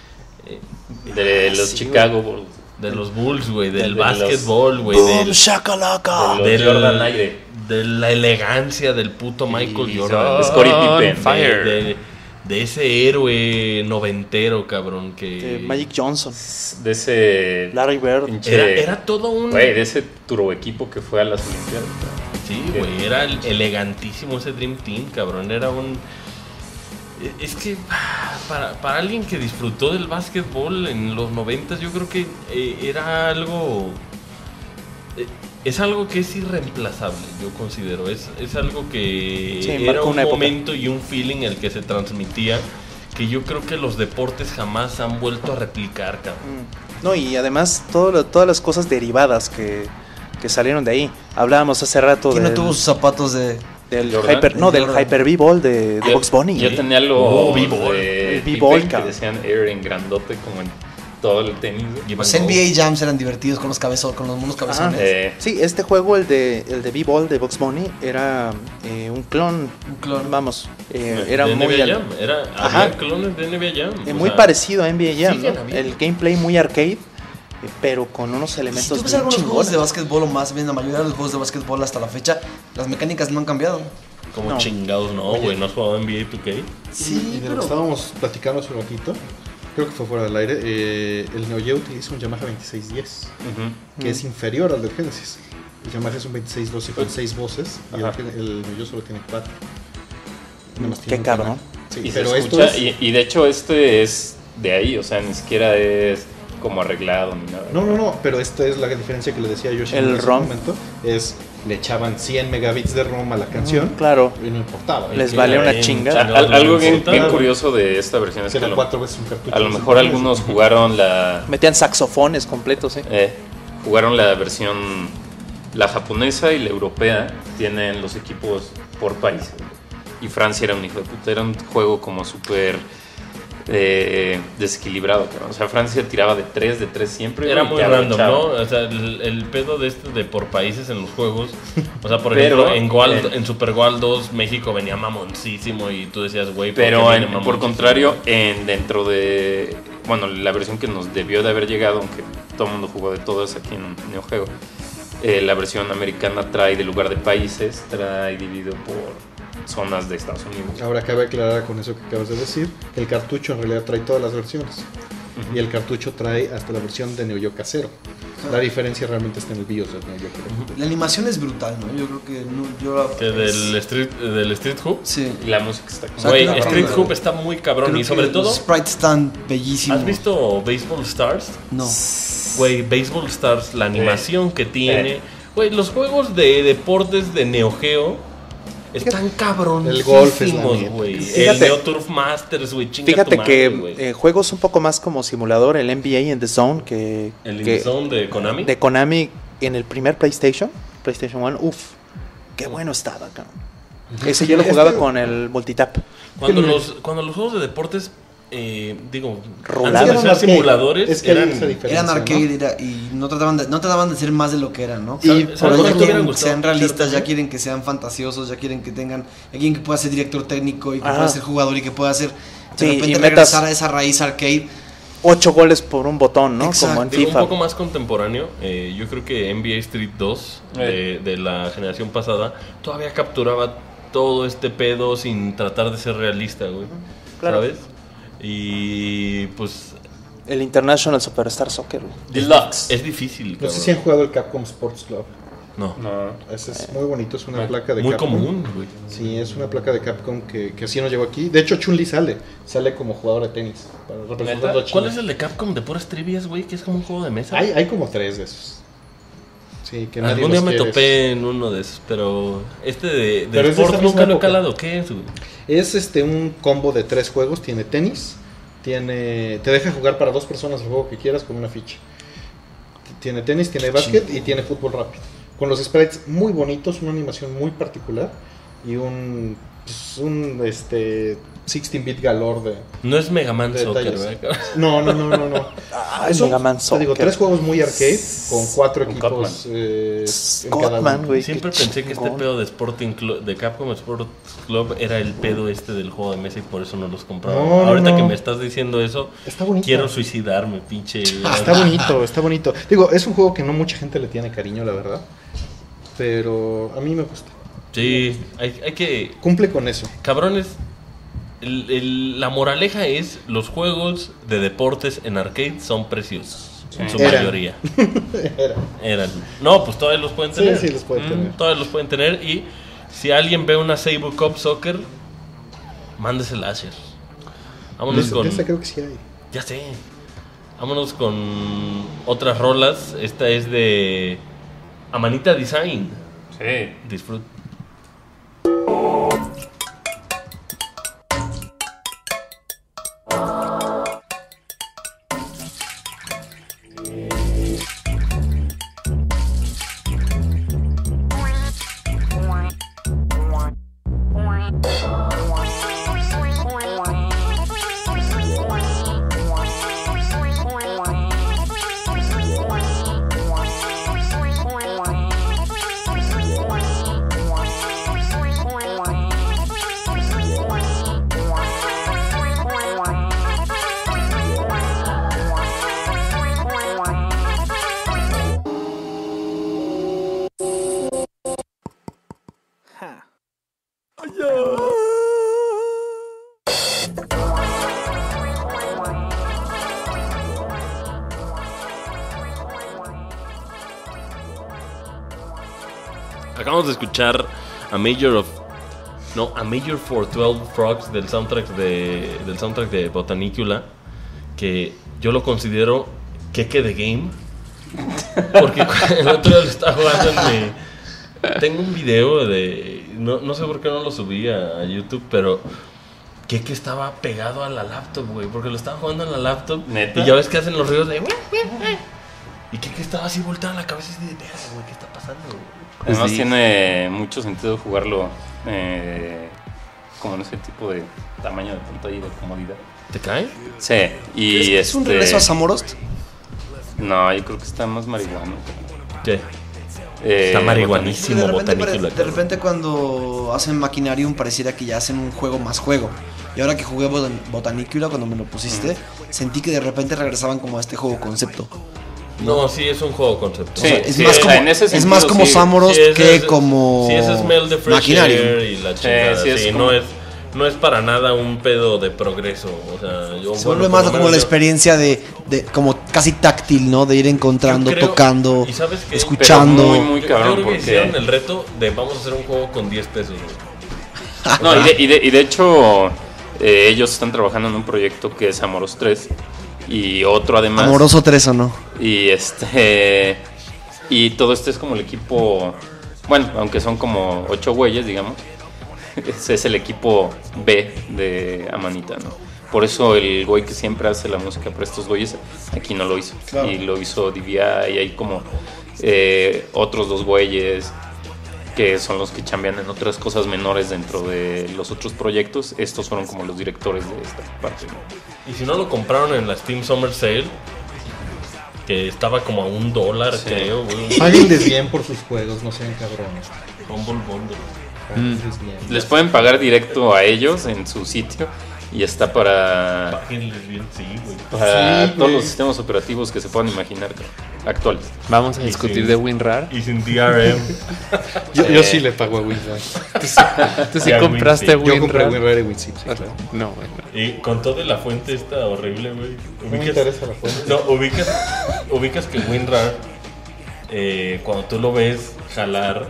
Speaker 2: de los Chicago Bulls.
Speaker 1: De los Bulls, güey, del básquetbol, güey,
Speaker 6: del shakalaka,
Speaker 2: del Jordan Aire,
Speaker 1: de la elegancia del puto Michael Jordan,
Speaker 2: Scottie Pippen,
Speaker 1: de ese héroe noventero, cabrón, que
Speaker 6: Magic Johnson,
Speaker 2: de ese
Speaker 6: Larry Bird,
Speaker 1: era todo un
Speaker 2: güey, de ese turbo equipo que fue a las Olimpiadas.
Speaker 1: Sí, güey, era elegantísimo ese Dream Team, cabrón, era un... Es que para alguien que disfrutó del básquetbol en los 90s, yo creo que era algo... Es algo que es irreemplazable, yo considero. Es algo que era un momento y un feeling el que se transmitía, que yo creo que los deportes jamás han vuelto a replicar, cabrón.
Speaker 6: No, y además todas las cosas derivadas que salieron de ahí. Hablábamos hace rato
Speaker 3: ¿Quién no tuvo sus zapatos del
Speaker 6: Hyper B-Ball de Bugs Bunny?
Speaker 2: Yo tenía los
Speaker 1: B-Ball.
Speaker 6: El B-Ball,
Speaker 2: que decían Air en grandote como en todo el tenis.
Speaker 3: Los NBA Jams eran divertidos con los monos cabezones.
Speaker 6: Sí, este juego, el de B-Ball de Bugs Bunny, era un clon. Vamos, era
Speaker 1: de
Speaker 6: muy...
Speaker 1: NBA Jam. Había clones de NBA Jam.
Speaker 6: Muy parecido a NBA Jam, ¿no? El gameplay muy arcade, pero con unos elementos
Speaker 3: si tú ves algunos juegos de básquetbol, o más bien la mayoría de los juegos de básquetbol hasta la fecha, las mecánicas no han cambiado.
Speaker 1: Como chingados, no, güey, ¿no has jugado NBA 2K?
Speaker 5: Sí, pero... estábamos platicando hace un ratito, creo que fue fuera del aire, el Neo Geo utiliza un Yamaha 2610, que es inferior al del Genesis. El Yamaha es un 2612 con 6 voces, y el Neo Geo solo tiene 4.
Speaker 6: Qué caro, ¿no?
Speaker 2: Sí, pero y de hecho este es de ahí, o sea, ni siquiera es como arreglado ni nada.
Speaker 5: No, pero esta es la diferencia que le decía a Yoshi en ese momento, es le echaban 100 megabits de ROM a la canción,
Speaker 6: claro,
Speaker 5: y no importaba.
Speaker 6: Les valía una chingada.
Speaker 2: Algo bien curioso de esta versión es que a lo mejor algunos jugaron
Speaker 6: metían saxofones completos,
Speaker 2: jugaron la versión, la japonesa y la europea, tienen los equipos por país. Y Francia era un hijo de puta, era un juego como súper desequilibrado, cabrón. O sea, Francia tiraba de 3 siempre.
Speaker 1: Era muy random, ¿no? O sea, el pedo de por países en los juegos. O sea, por ejemplo, en Super Wild 2 México venía mamoncísimo y tú decías, güey,
Speaker 2: pero por contrario, dentro de... Bueno, la versión que nos debió de haber llegado, aunque todo el mundo jugó de todas aquí en Neo Geo, la versión americana trae, de lugar de países, trae dividido por zonas de Estados Unidos.
Speaker 5: Ahora cabe aclarar con eso que acabas de decir, el cartucho en realidad trae todas las versiones, y el cartucho trae hasta la versión de Neo Geo casero. La diferencia realmente está en el BIOS del Neo Geo.
Speaker 3: La animación es brutal, ¿no? Yo creo que
Speaker 1: del Street Hoop.
Speaker 3: Sí.
Speaker 2: Y la música está
Speaker 1: güey, Street Hoop está muy cabrón, creo, y sobre todo
Speaker 3: los sprites están bellísimos.
Speaker 1: ¿Has visto Baseball Stars?
Speaker 3: No.
Speaker 1: Güey, Baseball Stars, la animación que tiene. Güey, los juegos de deportes de Neo Geo están cabroncísimos, güey. El Neo Turf Masters, güey, chinga
Speaker 6: fíjate
Speaker 1: tu madre,
Speaker 6: que juegos un poco más como simulador, el NBA en The Zone,
Speaker 1: The Zone de Konami.
Speaker 6: De Konami en el primer PlayStation 1, qué bueno estaba, cabrón. Ese yo lo jugaba con el multitap.
Speaker 1: Cuando los juegos de deportes
Speaker 3: antes
Speaker 1: de ser simuladores,
Speaker 3: eran arcade, y no trataban de ser más de lo que eran, ¿no?
Speaker 1: Y
Speaker 3: pero ya quieren que sean realistas, ya quieren que sean fantasiosos, ya quieren que tengan alguien que pueda ser director técnico y que pueda ser jugador y que pueda hacer de repente regresar a esa raíz arcade.
Speaker 6: 8 goles por un botón, ¿no?
Speaker 3: Exacto.
Speaker 6: Como en FIFA.
Speaker 1: Un poco más contemporáneo, yo creo que NBA Street 2 de la generación pasada todavía capturaba todo este pedo sin tratar de ser realista, güey.
Speaker 6: Claro.
Speaker 1: ¿Sabes? Y pues
Speaker 6: el International Superstar Soccer
Speaker 2: Deluxe
Speaker 1: es difícil,
Speaker 5: no sé si han jugado el Capcom Sports Club.
Speaker 1: No.
Speaker 5: Ese es muy bonito, es una placa de
Speaker 1: muy
Speaker 5: Capcom.
Speaker 1: Muy común, güey.
Speaker 5: Sí, es una placa de Capcom que así nos llegó aquí. De hecho, Chun-Li sale como jugador de tenis.
Speaker 1: ¿Cuál es el de Capcom de puras trivias, güey? Que es como un juego de mesa.
Speaker 5: Hay como 3 de esos. Sí, que
Speaker 1: algún día me topé en uno de esos, pero de Sport nunca lo he calado. ¿Qué es, güey?
Speaker 5: Es un combo de 3 juegos, tiene tenis, te deja jugar para 2 personas el juego que quieras con una ficha. Tiene tenis, tiene básquet y tiene fútbol rápido. Con los sprites muy bonitos, una animación muy particular y un 16-bit galore de...
Speaker 1: No es Mega Man Soccer, ¿verdad?
Speaker 5: No.
Speaker 7: Es Mega Man Soccer.
Speaker 5: Te digo, 3 juegos muy arcade con 4 equipos en cada uno.
Speaker 7: Güey,
Speaker 1: siempre pensé que este pedo de Sporting Club, de Capcom Sport Club era el pedo del juego de mesa y por eso no los compraba. Ahorita que me estás diciendo eso, quiero suicidarme, pinche.
Speaker 5: Está bonito. Digo, es un juego que no mucha gente le tiene cariño, la verdad. Pero a mí me gusta.
Speaker 1: Sí, hay que...
Speaker 5: Cumple con eso.
Speaker 1: Cabrones, la moraleja es: los juegos de deportes en arcade son preciosos. En su mayoría. Eran. No, pues todavía los pueden tener.
Speaker 5: Sí, los pueden tener.
Speaker 1: Todavía los pueden tener. Y si alguien ve una Seibu Cup Soccer, mándese el Asher. Vámonos con...
Speaker 5: Esa creo que sí hay.
Speaker 1: Ya sé. Vámonos con otras rolas. Esta es de Amanita Design.
Speaker 2: Sí.
Speaker 1: Disfruta. Acabamos de escuchar A Major for 12 Frogs del soundtrack de Botanicula, que yo lo considero Keke the Game, porque el otro día lo estaba jugando tengo un video de... No sé por qué no lo subí a YouTube, pero Keke estaba pegado a la laptop, güey, porque lo estaba jugando en la laptop.
Speaker 2: ¿Neta?
Speaker 1: Y ya ves que hacen los ruidos de... Y Keke estaba así volteado en la cabeza y de... güey, ¿qué está pasando, güey?
Speaker 2: Además tiene mucho sentido jugarlo como en ese tipo de tamaño de pantalla y de comodidad.
Speaker 1: ¿Te cae?
Speaker 2: Sí. Y
Speaker 3: ¿Es un regreso a Samorost?
Speaker 2: No, yo creo que está más marihuano.
Speaker 1: ¿Qué? Está marihuanísimo Botanicula.
Speaker 3: De repente cuando hacen Machinarium pareciera que ya hacen un juego más juego. Y ahora que jugué Botanicula, cuando me lo pusiste, sentí que de repente regresaban como a este juego concepto.
Speaker 1: No, sí es un juego concepto.
Speaker 2: Sí,
Speaker 3: o sea, es más como Samorost que como
Speaker 1: sí, ese Smell the Fresh Air y la chingada.
Speaker 2: Sí,
Speaker 1: como... no es para nada un pedo de progreso. O sea,
Speaker 3: se vuelve más como la experiencia de como casi táctil, ¿no? De ir encontrando, tocando,
Speaker 1: ¿y sabes qué?
Speaker 3: escuchando.
Speaker 2: Muy cabrón,
Speaker 1: yo creo que
Speaker 2: porque
Speaker 1: hicieron el reto de vamos a hacer un juego con 10 pesos.
Speaker 2: No, y de hecho ellos están trabajando en un proyecto que es Amoroso 3 y otro además.
Speaker 3: Amoroso 3 o no.
Speaker 2: Y y todo esto es como el equipo, bueno, aunque son como 8 güeyes, digamos. Ese es el equipo B de Amanita, ¿no? Por eso el güey que siempre hace la música para estos güeyes aquí no lo hizo. Claro. Y lo hizo DVI, y hay como otros 2 güeyes que son los que chambean en otras cosas menores dentro de los otros proyectos. Estos fueron como los directores de esta parte, ¿no?
Speaker 1: Y si no lo compraron en la Steam Summer Sale, que estaba como a $1, sí, creo, güey.
Speaker 5: Páguenles bien por sus juegos, no sean cabrones.
Speaker 1: Bundle.
Speaker 2: Les pueden pagar directo a ellos en su sitio y está para
Speaker 1: bien, sí, güey.
Speaker 2: Para todos los sistemas operativos que se puedan imaginar actuales.
Speaker 4: Vamos a discutir de WinRAR
Speaker 1: y sin DRM.
Speaker 5: Yo sí le pago a WinRAR.
Speaker 4: ¿Tú sí compraste WinRAR?
Speaker 5: Yo compré WinRAR y WinZip. Sí,
Speaker 4: claro. No, güey.
Speaker 1: Y con todo la fuente esta horrible, güey.
Speaker 5: No me interesa la fuente.
Speaker 1: No, ubicas que WinRAR, cuando tú lo ves, jalar,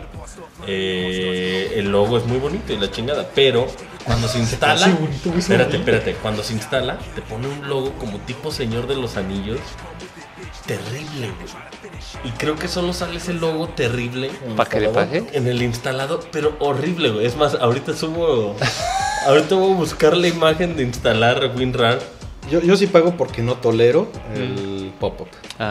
Speaker 1: el logo es muy bonito y la chingada, pero cuando se instala, espérate, cuando se instala, te pone un logo como tipo Señor de los Anillos, terrible, güey. Y creo que solo sale ese logo terrible
Speaker 4: ¿para que le pague?
Speaker 1: En el instalado, pero horrible, güey. Es más, ahorita voy a buscar la imagen de instalar WinRAR.
Speaker 5: Yo sí pago porque no tolero el pop-up.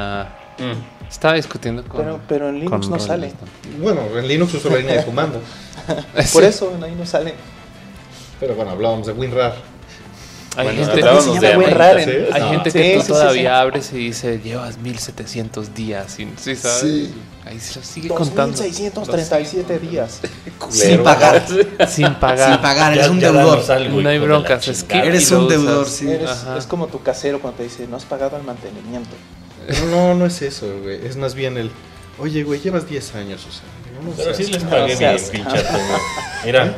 Speaker 4: Estaba discutiendo con...
Speaker 7: Pero en Linux no sale.
Speaker 5: Bueno, en Linux uso la línea de comando.
Speaker 7: Por eso ahí no sale.
Speaker 5: Pero bueno, hablábamos de WinRAR.
Speaker 4: Hay
Speaker 2: Bueno,
Speaker 4: gente,
Speaker 2: hablábamos de América.
Speaker 4: hay gente que tú todavía abres y dice, llevas 1700 días. ¿Sí sabes?
Speaker 3: Sí.
Speaker 4: Ahí se lo sigue contando.
Speaker 7: 2637 días.
Speaker 3: Sin pagar.
Speaker 4: Sin pagar.
Speaker 3: Sin pagar, eres un deudor.
Speaker 4: No hay broncas, es que
Speaker 3: Eres un deudor, sí.
Speaker 7: Es como tu casero cuando te dice, no has pagado el mantenimiento.
Speaker 5: Pero no es eso, güey. Es más bien oye, güey, llevas 10 años, o sea.
Speaker 1: Pero sí les pagué bien, pinche. Mira.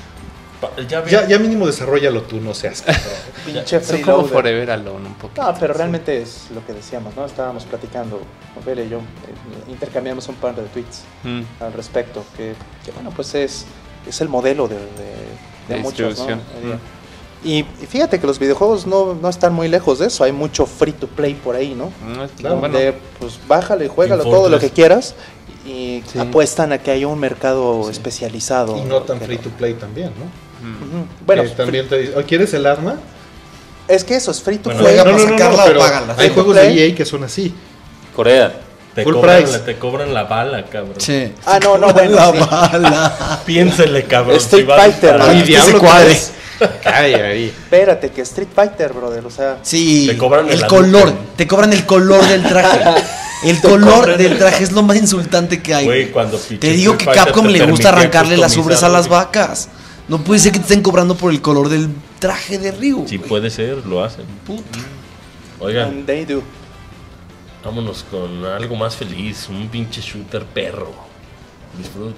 Speaker 5: Ya mínimo desarrollalo tú, no seas.
Speaker 7: Pinche
Speaker 4: Son como
Speaker 7: freeloader.
Speaker 4: Forever Alone un poco.
Speaker 7: No, pero realmente es lo que decíamos, ¿no? Estábamos platicando, Ophelia y yo, intercambiamos un par de tweets al respecto, que bueno, pues es el modelo de muchos, ¿no? Y fíjate que los videojuegos no están muy lejos de eso, hay mucho free to play por ahí, ¿no? Donde pues bájale, juégalo todo lo que quieras y apuestan a que haya un mercado especializado.
Speaker 5: Y no tan free to play también, ¿no?
Speaker 7: Bueno,
Speaker 5: también te dice, ¿quieres el arma?
Speaker 7: es que eso es free to
Speaker 3: Bueno,
Speaker 7: play.
Speaker 3: para sacarla o págala.
Speaker 5: Hay juegos de EA que son así.
Speaker 2: Corea.
Speaker 1: Te
Speaker 5: Full
Speaker 1: cobran,
Speaker 5: price.
Speaker 1: te cobran la bala, cabrón.
Speaker 3: Sí.
Speaker 7: No, bueno,
Speaker 3: La
Speaker 7: sí.
Speaker 3: bala.
Speaker 1: Piénsele, cabrón.
Speaker 7: Street
Speaker 1: si va a
Speaker 7: Fighter,
Speaker 1: disparar.
Speaker 3: Ay, Diablo, cuadre.
Speaker 5: Ahí.
Speaker 7: Espérate, que Street Fighter, brother, o sea...
Speaker 3: Sí,
Speaker 1: Te cobran
Speaker 3: el
Speaker 1: el
Speaker 3: color.
Speaker 1: adulto.
Speaker 3: Te cobran el color del traje. El color del traje es lo más insultante que hay.
Speaker 1: Güey, cuando
Speaker 3: Te digo que Capcom le gusta arrancarle las ubres a las vacas. No puede ser que te estén cobrando por el color del traje de Ryu.
Speaker 1: Sí
Speaker 3: güey.
Speaker 1: puede ser, lo hacen. Puta. Oigan,
Speaker 7: And they do.
Speaker 1: vámonos con algo más feliz. Un pinche shooter perro. Disfrut.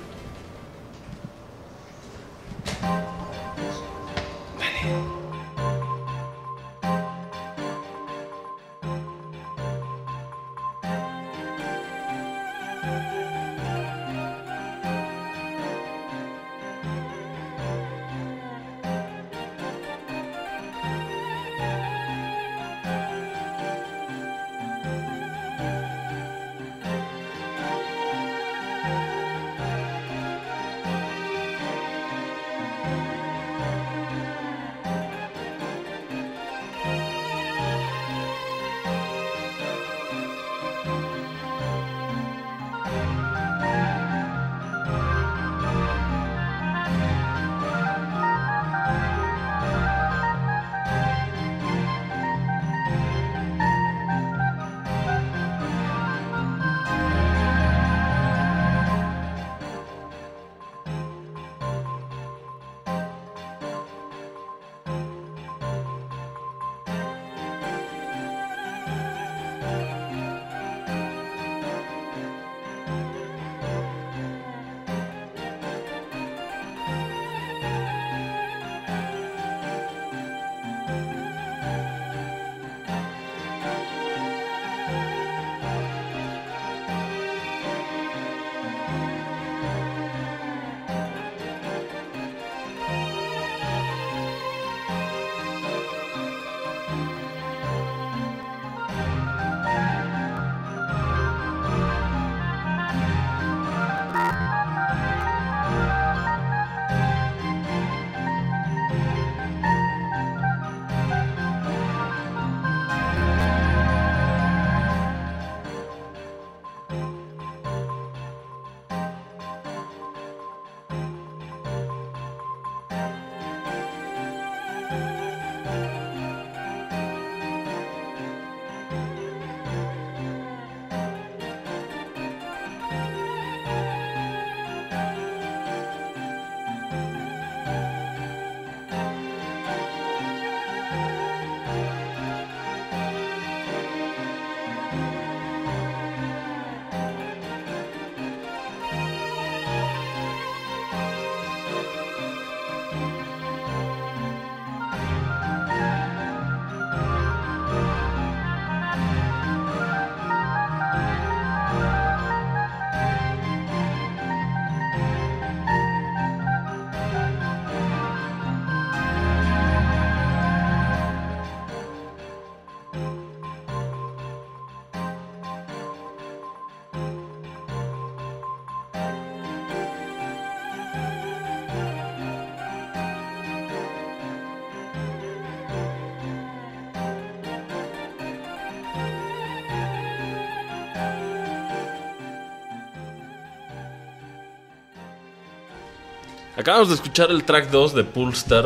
Speaker 1: Acabamos de escuchar el track 2 de Poolstar.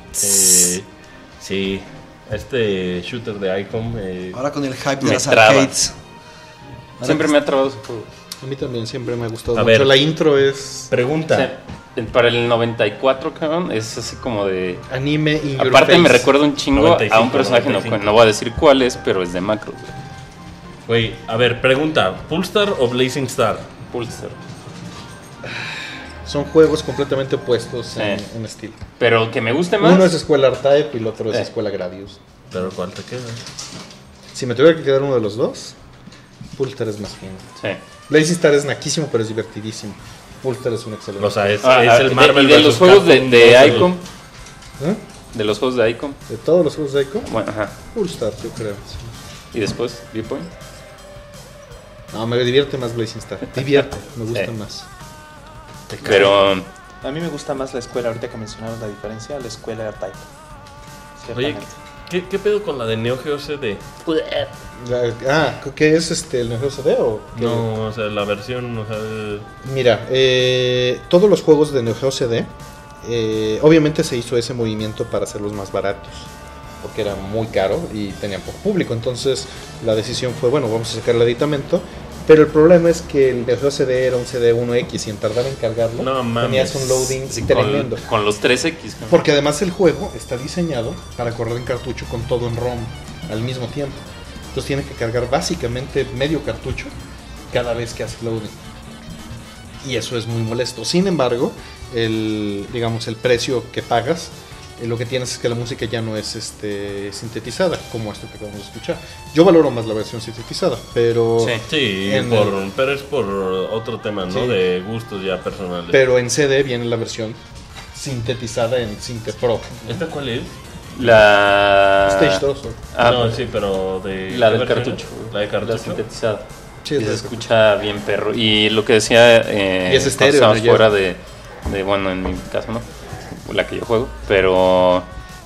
Speaker 1: Sí, este shooter de Icom.
Speaker 3: Ahora con el hype de
Speaker 2: me
Speaker 3: las
Speaker 2: traba.
Speaker 3: arcades.
Speaker 2: Siempre me ha trabado ese juego.
Speaker 5: A mí también siempre me ha gustado
Speaker 1: A
Speaker 5: mucho.
Speaker 1: ver.
Speaker 5: La intro es
Speaker 1: Pregunta.
Speaker 2: O sea, para el 94, cabrón, es así como de...
Speaker 5: anime in your
Speaker 2: Aparte
Speaker 5: face.
Speaker 2: me recuerda un chingo
Speaker 1: 95,
Speaker 2: a un personaje,
Speaker 1: 95.
Speaker 2: no voy a decir cuál es, pero es de Macros.
Speaker 1: Güey, a ver, pregunta. ¿Poolstar o Blazing Star?
Speaker 2: Pulsar.
Speaker 5: Son juegos completamente opuestos en estilo.
Speaker 2: Pero que me guste más.
Speaker 5: Uno es Escuela R-Type y el otro es Escuela Gradius.
Speaker 1: Pero ¿cuál te queda?
Speaker 5: Si me tuviera que quedar uno de los dos, Poolstar es más fino.
Speaker 2: Sí.
Speaker 5: Blazing Star es naquísimo, pero es divertidísimo. Poolstar es un excelente.
Speaker 1: O sea, es
Speaker 2: Ah,
Speaker 1: el Marvel
Speaker 2: y de los
Speaker 1: versus
Speaker 2: juegos
Speaker 1: Capcom,
Speaker 2: de
Speaker 1: ¿no?
Speaker 2: Icom.
Speaker 5: ¿Eh?
Speaker 2: De los juegos de Icom.
Speaker 5: De todos los juegos de Ico,
Speaker 2: Bueno, ajá.
Speaker 5: Poolstar, yo creo.
Speaker 2: Y después, Viewpoint.
Speaker 5: No, me divierte más Blazing Star. Divierte, me gusta
Speaker 2: Sí.
Speaker 5: más.
Speaker 2: Pero
Speaker 7: A mí me gusta más la escuela, ahorita que mencionaron la diferencia, la escuela R-Type.
Speaker 1: Oye, ¿qué pedo con la de Neo Geo CD?
Speaker 5: ¿Qué es el Neo Geo CD o qué?
Speaker 1: No, o sea, la versión, o sea...
Speaker 5: Mira, todos los juegos de Neo Geo CD, obviamente se hizo ese movimiento para hacerlos más baratos, porque era muy caro y tenían poco público. Entonces la decisión fue, bueno, vamos a sacar el aditamento. Pero el problema es que el Neo Geo CD era un CD 1X y en tardar en cargarlo
Speaker 1: No mames.
Speaker 5: tenías un loading
Speaker 2: sí,
Speaker 5: tremendo.
Speaker 2: con los 3X. ¿no?
Speaker 5: Porque además el juego está diseñado para correr en cartucho con todo en ROM al mismo tiempo. Entonces tiene que cargar básicamente medio cartucho cada vez que hace loading. Y eso es muy molesto. Sin embargo, el precio que pagas, lo que tienes es que la música ya no es sintetizada, como esto que acabamos de escuchar. Yo valoro más la versión sintetizada, pero
Speaker 1: Sí, pero es por otro tema, ¿no?
Speaker 5: Sí.
Speaker 1: De gustos ya personales.
Speaker 5: pero en CD viene la versión sintetizada en Synth Pro.
Speaker 1: ¿Esta cuál es?
Speaker 2: La...
Speaker 5: Stage 2.
Speaker 1: No, sí, pero de...
Speaker 2: La
Speaker 1: ¿qué
Speaker 2: del
Speaker 1: versión?
Speaker 2: cartucho.
Speaker 1: La de cartucho.
Speaker 2: La sintetizada.
Speaker 5: Sí,
Speaker 2: Y
Speaker 5: es
Speaker 2: se
Speaker 5: de
Speaker 2: escucha bien perro. Y lo que decía,
Speaker 5: Y es estéreo,
Speaker 2: cuando estábamos
Speaker 5: ¿no? Ya.
Speaker 2: fuera bueno, en mi caso no, la que yo juego, pero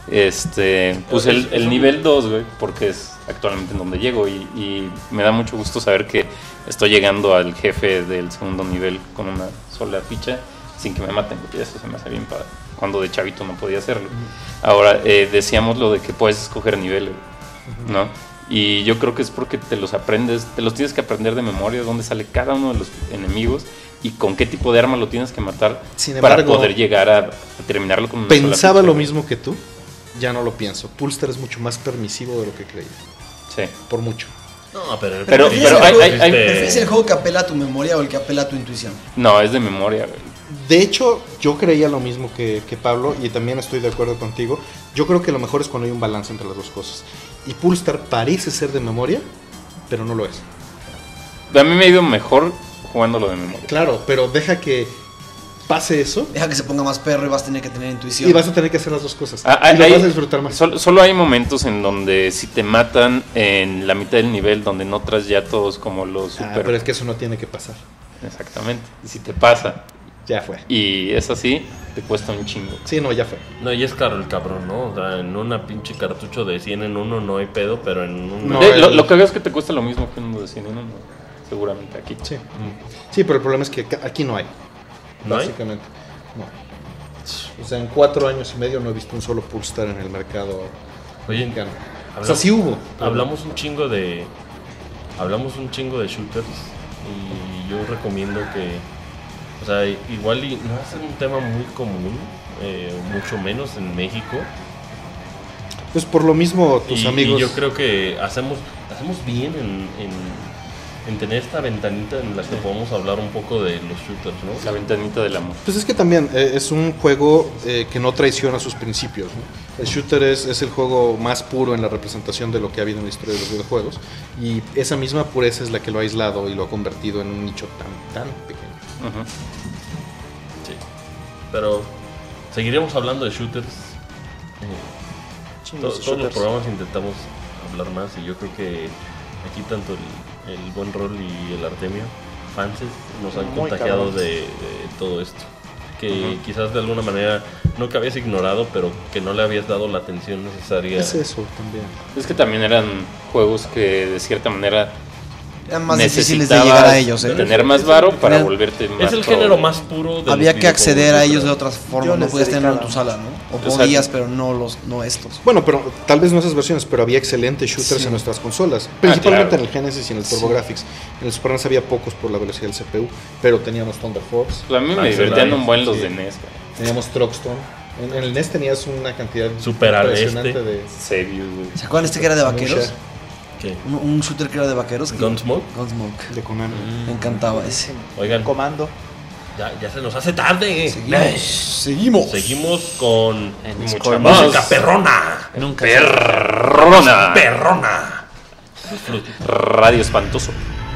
Speaker 2: puse el nivel 2, güey, porque es actualmente en donde llego y me da mucho gusto saber que estoy llegando al jefe del segundo nivel con una sola ficha sin que me maten, porque eso se me hace bien padre, cuando de chavito no podía hacerlo. Ahora, decíamos lo de que puedes escoger niveles, ¿no? Y yo creo que es porque te los tienes que aprender de memoria, dónde sale cada uno de los enemigos y con qué tipo de arma lo tienes que matar para
Speaker 5: embargo,
Speaker 2: poder llegar a terminarlo con una sola
Speaker 5: Pensaba
Speaker 2: ficha,
Speaker 5: lo
Speaker 2: güey.
Speaker 5: mismo que tú, ya no lo pienso. Poolstar es mucho más permisivo de lo que creía,
Speaker 2: Sí.
Speaker 5: por mucho.
Speaker 1: No, pero
Speaker 3: ¿Prefieres el
Speaker 2: hay-
Speaker 3: juego-
Speaker 2: hay-
Speaker 3: ¿Prefieres el juego que apela a tu memoria o el que apela a tu intuición?
Speaker 2: No, es de memoria, güey.
Speaker 5: De hecho, yo creía lo mismo que Pablo y también estoy de acuerdo contigo. Yo creo que lo mejor es cuando hay un balance entre las dos cosas. Y Poolstar parece ser de memoria, pero no lo es.
Speaker 2: A mí me ha ido mejor jugándolo de memoria.
Speaker 5: Claro, pero deja que pase eso
Speaker 3: Deja que se ponga más perro y vas a tener que tener intuición.
Speaker 5: y vas a tener que hacer las dos cosas.
Speaker 2: Ah,
Speaker 5: y lo
Speaker 2: hay-
Speaker 5: vas a disfrutar más.
Speaker 2: Solo hay momentos en donde si te matan en la mitad del nivel, donde no traes ya todos como los super...
Speaker 5: Pero es que eso no tiene que pasar.
Speaker 2: Exactamente. Y si te pasa
Speaker 5: Ya fue.
Speaker 2: y es así, te cuesta un chingo.
Speaker 5: Sí, no, ya fue.
Speaker 1: No, y es caro el cabrón, ¿no? O sea, en una pinche cartucho de 100 en uno no hay pedo, pero en un...
Speaker 5: No,
Speaker 2: Lo que hago es que te cuesta lo mismo que uno de 100 en uno, seguramente aquí.
Speaker 5: Sí. Sí, pero el problema es que aquí no hay.
Speaker 1: ¿No hay?
Speaker 5: Básicamente. No. O sea, en 4 años y medio no he visto un solo Poolstar en el mercado
Speaker 1: Oye,
Speaker 5: mexicano. O sea, sí hubo.
Speaker 1: Hablamos un chingo de shooters y yo recomiendo que, o sea, igual y no es un tema muy común, mucho menos en México.
Speaker 5: Pues por lo mismo tus amigos.
Speaker 1: Y yo creo que hacemos bien en tener esta ventanita en la que podemos hablar un poco de los shooters, ¿no?
Speaker 2: La ventanita del amor.
Speaker 5: Pues es que también es un juego que no traiciona sus principios, ¿no? El shooter es el juego más puro en la representación de lo que ha habido en la historia de los videojuegos. Y esa misma pureza es la que lo ha aislado y lo ha convertido en un nicho tan pequeño.
Speaker 2: Ujú.
Speaker 1: Sí. Pero seguiremos hablando de shooters. Todos los programas intentamos hablar más y yo creo que aquí tanto el buen rol y el Artemio, fanses, nos han
Speaker 7: Muy
Speaker 1: contagiado
Speaker 7: cabrón.
Speaker 1: de todo esto. Que quizás de alguna manera no que habías ignorado, pero que no le habías dado la atención necesaria.
Speaker 5: Es eso también.
Speaker 2: Es que también eran juegos que de cierta manera
Speaker 3: Eran más difíciles de llegar a ellos,
Speaker 2: tener más varo para volverte más.
Speaker 1: Es el género más puro de
Speaker 3: había que acceder a ellos de otras formas, no podías tenerlo en tu sala, ¿no? O podías, pero no estos.
Speaker 5: Bueno, pero tal vez no esas versiones, pero había excelentes shooters en nuestras consolas, principalmente en el Genesis y en el TurboGrafx. En el Super NES había pocos por la velocidad del CPU, pero teníamos Thunder Force.
Speaker 2: Pues a mí me divertían un buen los de NES.
Speaker 5: Teníamos Truckstone. En el NES tenías una cantidad
Speaker 1: impresionante
Speaker 5: de
Speaker 2: Sebius, güey.
Speaker 3: ¿Se acuerdan que era de vaqueros?
Speaker 1: ¿Qué?
Speaker 3: Un shooter que era de vaqueros.
Speaker 1: ¿Gunsmoke?
Speaker 3: Gunsmoke.
Speaker 5: De Konami.
Speaker 3: Me encantaba ese.
Speaker 1: Oigan,
Speaker 7: Comando.
Speaker 1: ya se nos hace tarde.
Speaker 3: Seguimos
Speaker 1: con
Speaker 2: mucha más
Speaker 1: música perrona.
Speaker 4: Nunca.
Speaker 1: Perrona.
Speaker 2: Radio Espantoso.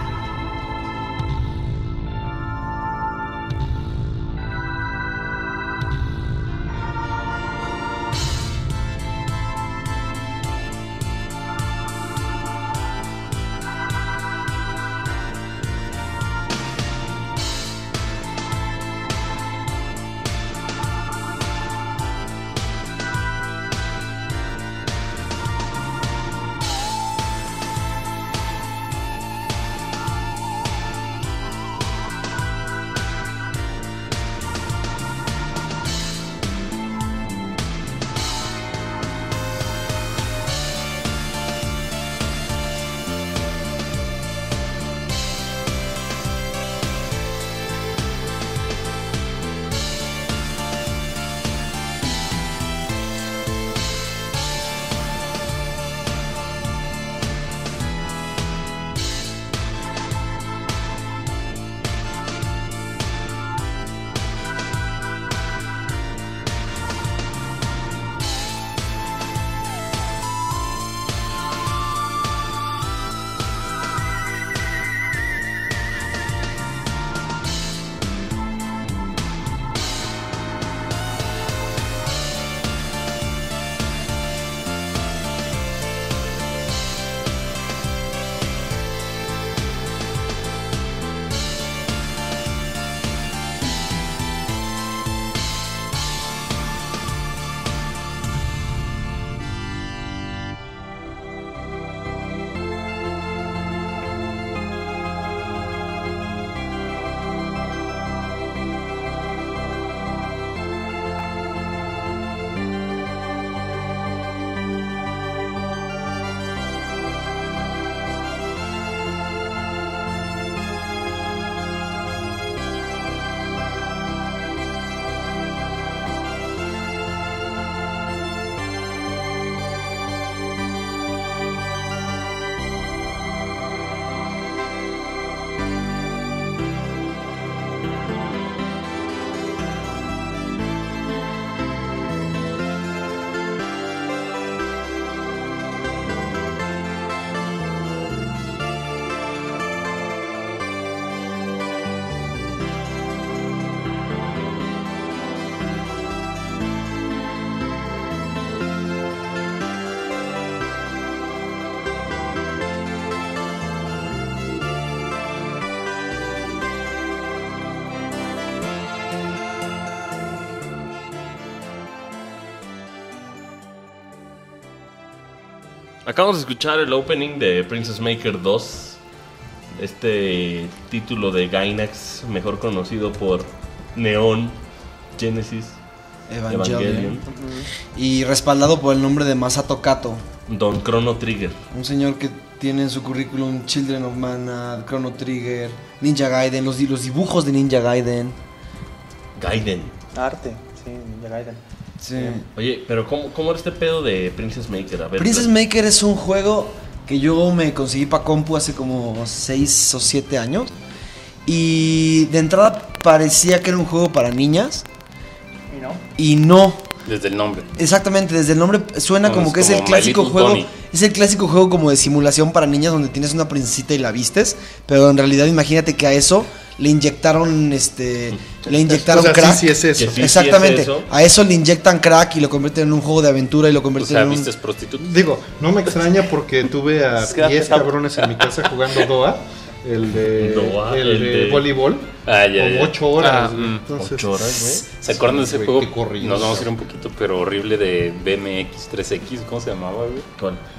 Speaker 1: Acabamos de escuchar el opening de Princess Maker 2. Este título de Gainax, mejor conocido por Neon Genesis Evangelion.
Speaker 3: Y respaldado por el nombre de Masato Kato,
Speaker 1: Don Chrono Trigger.
Speaker 3: un señor que tiene en su currículum Children of Mana, Chrono Trigger, Ninja Gaiden, los dibujos de Ninja Gaiden.
Speaker 7: Arte, sí, Ninja Gaiden.
Speaker 3: Sí.
Speaker 1: Oye, pero ¿cómo era este pedo de Princess Maker? A ver,
Speaker 3: Princess Maker es un juego que yo me conseguí para compu hace como 6 o 7 años. Y de entrada parecía que era un juego para niñas.
Speaker 7: ¿Y no?
Speaker 3: Y no.
Speaker 2: Desde el nombre.
Speaker 3: Exactamente, desde el nombre suena
Speaker 2: No,
Speaker 3: como
Speaker 2: es
Speaker 3: que es
Speaker 2: como
Speaker 3: el clásico
Speaker 2: My Little
Speaker 3: juego.
Speaker 2: Pony.
Speaker 3: Es el clásico juego como de simulación para niñas donde tienes una princesita y la vistes. Pero en realidad imagínate que a eso le inyectaron
Speaker 5: O sea,
Speaker 3: crack.
Speaker 5: sí es eso.
Speaker 1: Que sí,
Speaker 3: Exactamente.
Speaker 1: es eso.
Speaker 3: A eso le inyectan crack y lo convierten en un juego de aventura y lo
Speaker 2: O
Speaker 3: convierten
Speaker 2: sea,
Speaker 3: en un...
Speaker 2: vistes prostitutas.
Speaker 5: Digo, no me extraña porque tuve a
Speaker 7: Es que
Speaker 5: 10
Speaker 7: está-
Speaker 5: cabrones en mi casa jugando Doa, el de voleibol,
Speaker 2: Ah, ya,
Speaker 5: como
Speaker 2: ya.
Speaker 5: 8 horas.
Speaker 4: Ah,
Speaker 5: güey. Entonces,
Speaker 1: 8 horas,
Speaker 2: ¿Se acuerdan de ese
Speaker 5: Güey,
Speaker 2: juego?
Speaker 5: qué corrido.
Speaker 2: Nos vamos a ir un poquito, pero horrible de BMX 3X. ¿Cómo se llamaba, güey?
Speaker 1: güey.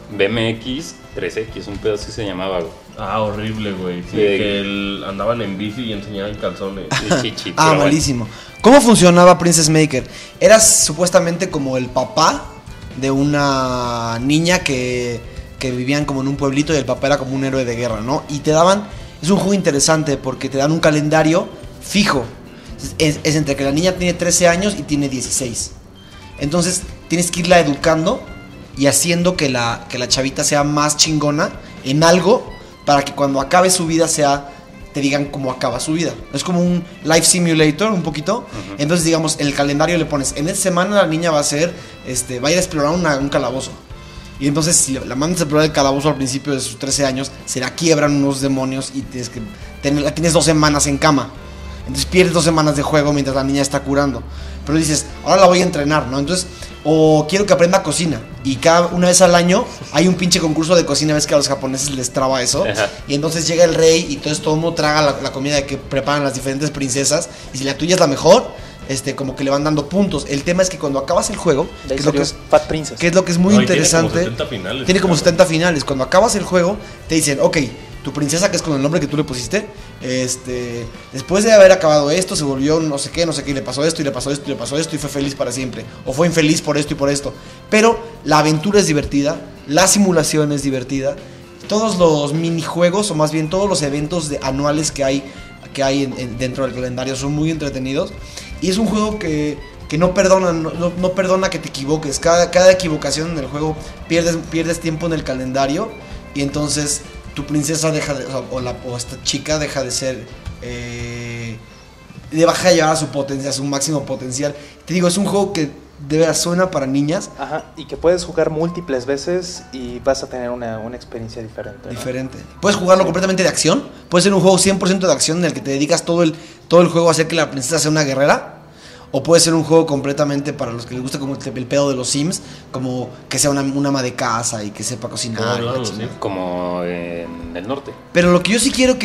Speaker 2: BMX 3X, un pedo así se llamaba, güey.
Speaker 1: Ah, horrible, güey. Sí, que andaban en bici y enseñaban calzones.
Speaker 2: Chichi,
Speaker 3: malísimo. ¿Cómo funcionaba Princess Maker? Eras supuestamente como el papá de una niña que vivían como en un pueblito y el papá era como un héroe de guerra, ¿no? Y te daban... Es un juego interesante porque te dan un calendario fijo. Es entre que la niña tiene 13 años y tiene 16. Entonces tienes que irla educando y haciendo que la chavita sea más chingona en algo para que cuando acabe su vida te digan cómo acaba su vida. Es como un life simulator un poquito. Uh-huh. Entonces digamos en el calendario le pones, en esta semana la niña va a ir a explorar un calabozo. Y entonces si la mandas a explorar el calabozo al principio de sus 13 años, se la quiebran unos demonios y la tienes 2 semanas en cama. Entonces pierdes 2 semanas de juego mientras la niña está curando. Pero dices, ahora la voy a entrenar, ¿no? Entonces, o quiero que aprenda cocina. Y una vez al año hay un pinche concurso de cocina. Ves que a los japoneses les traba eso. Ajá. Y entonces llega el rey y entonces todo el mundo traga la comida que preparan las diferentes princesas. Y si la tuya es la mejor, como que le van dando puntos. El tema es que cuando acabas el juego, que es lo que es muy interesante, tiene como 70 finales. Cuando acabas el juego, te dicen, ok, tu princesa, que es con el nombre que tú le pusiste, después de haber acabado esto, se volvió no sé qué, y le pasó esto, y le pasó esto, y le pasó esto, y fue feliz para siempre. O fue infeliz por esto y por esto. Pero la aventura es divertida, la simulación es divertida, todos los minijuegos, o más bien todos los eventos anuales que hay dentro del calendario son muy entretenidos. Y es un juego que no perdona que te equivoques. Cada equivocación en el juego pierdes tiempo en el calendario. Y entonces tu princesa o esta chica deja de ser... deja de llegar a su máximo potencial. Te digo, es un juego que de verdad suena para niñas.
Speaker 7: Ajá, y que puedes jugar múltiples veces y vas a tener una experiencia diferente, ¿no?
Speaker 3: Puedes jugarlo completamente de acción. Puede ser un juego 100% de acción en el que te dedicas todo el juego a hacer que la princesa sea una guerrera. O puede ser un juego completamente para los que les gusta como el pedo de los Sims, como que sea una ama de casa y que sepa cocinar.
Speaker 2: Como en el norte.
Speaker 3: Pero lo que yo sí quiero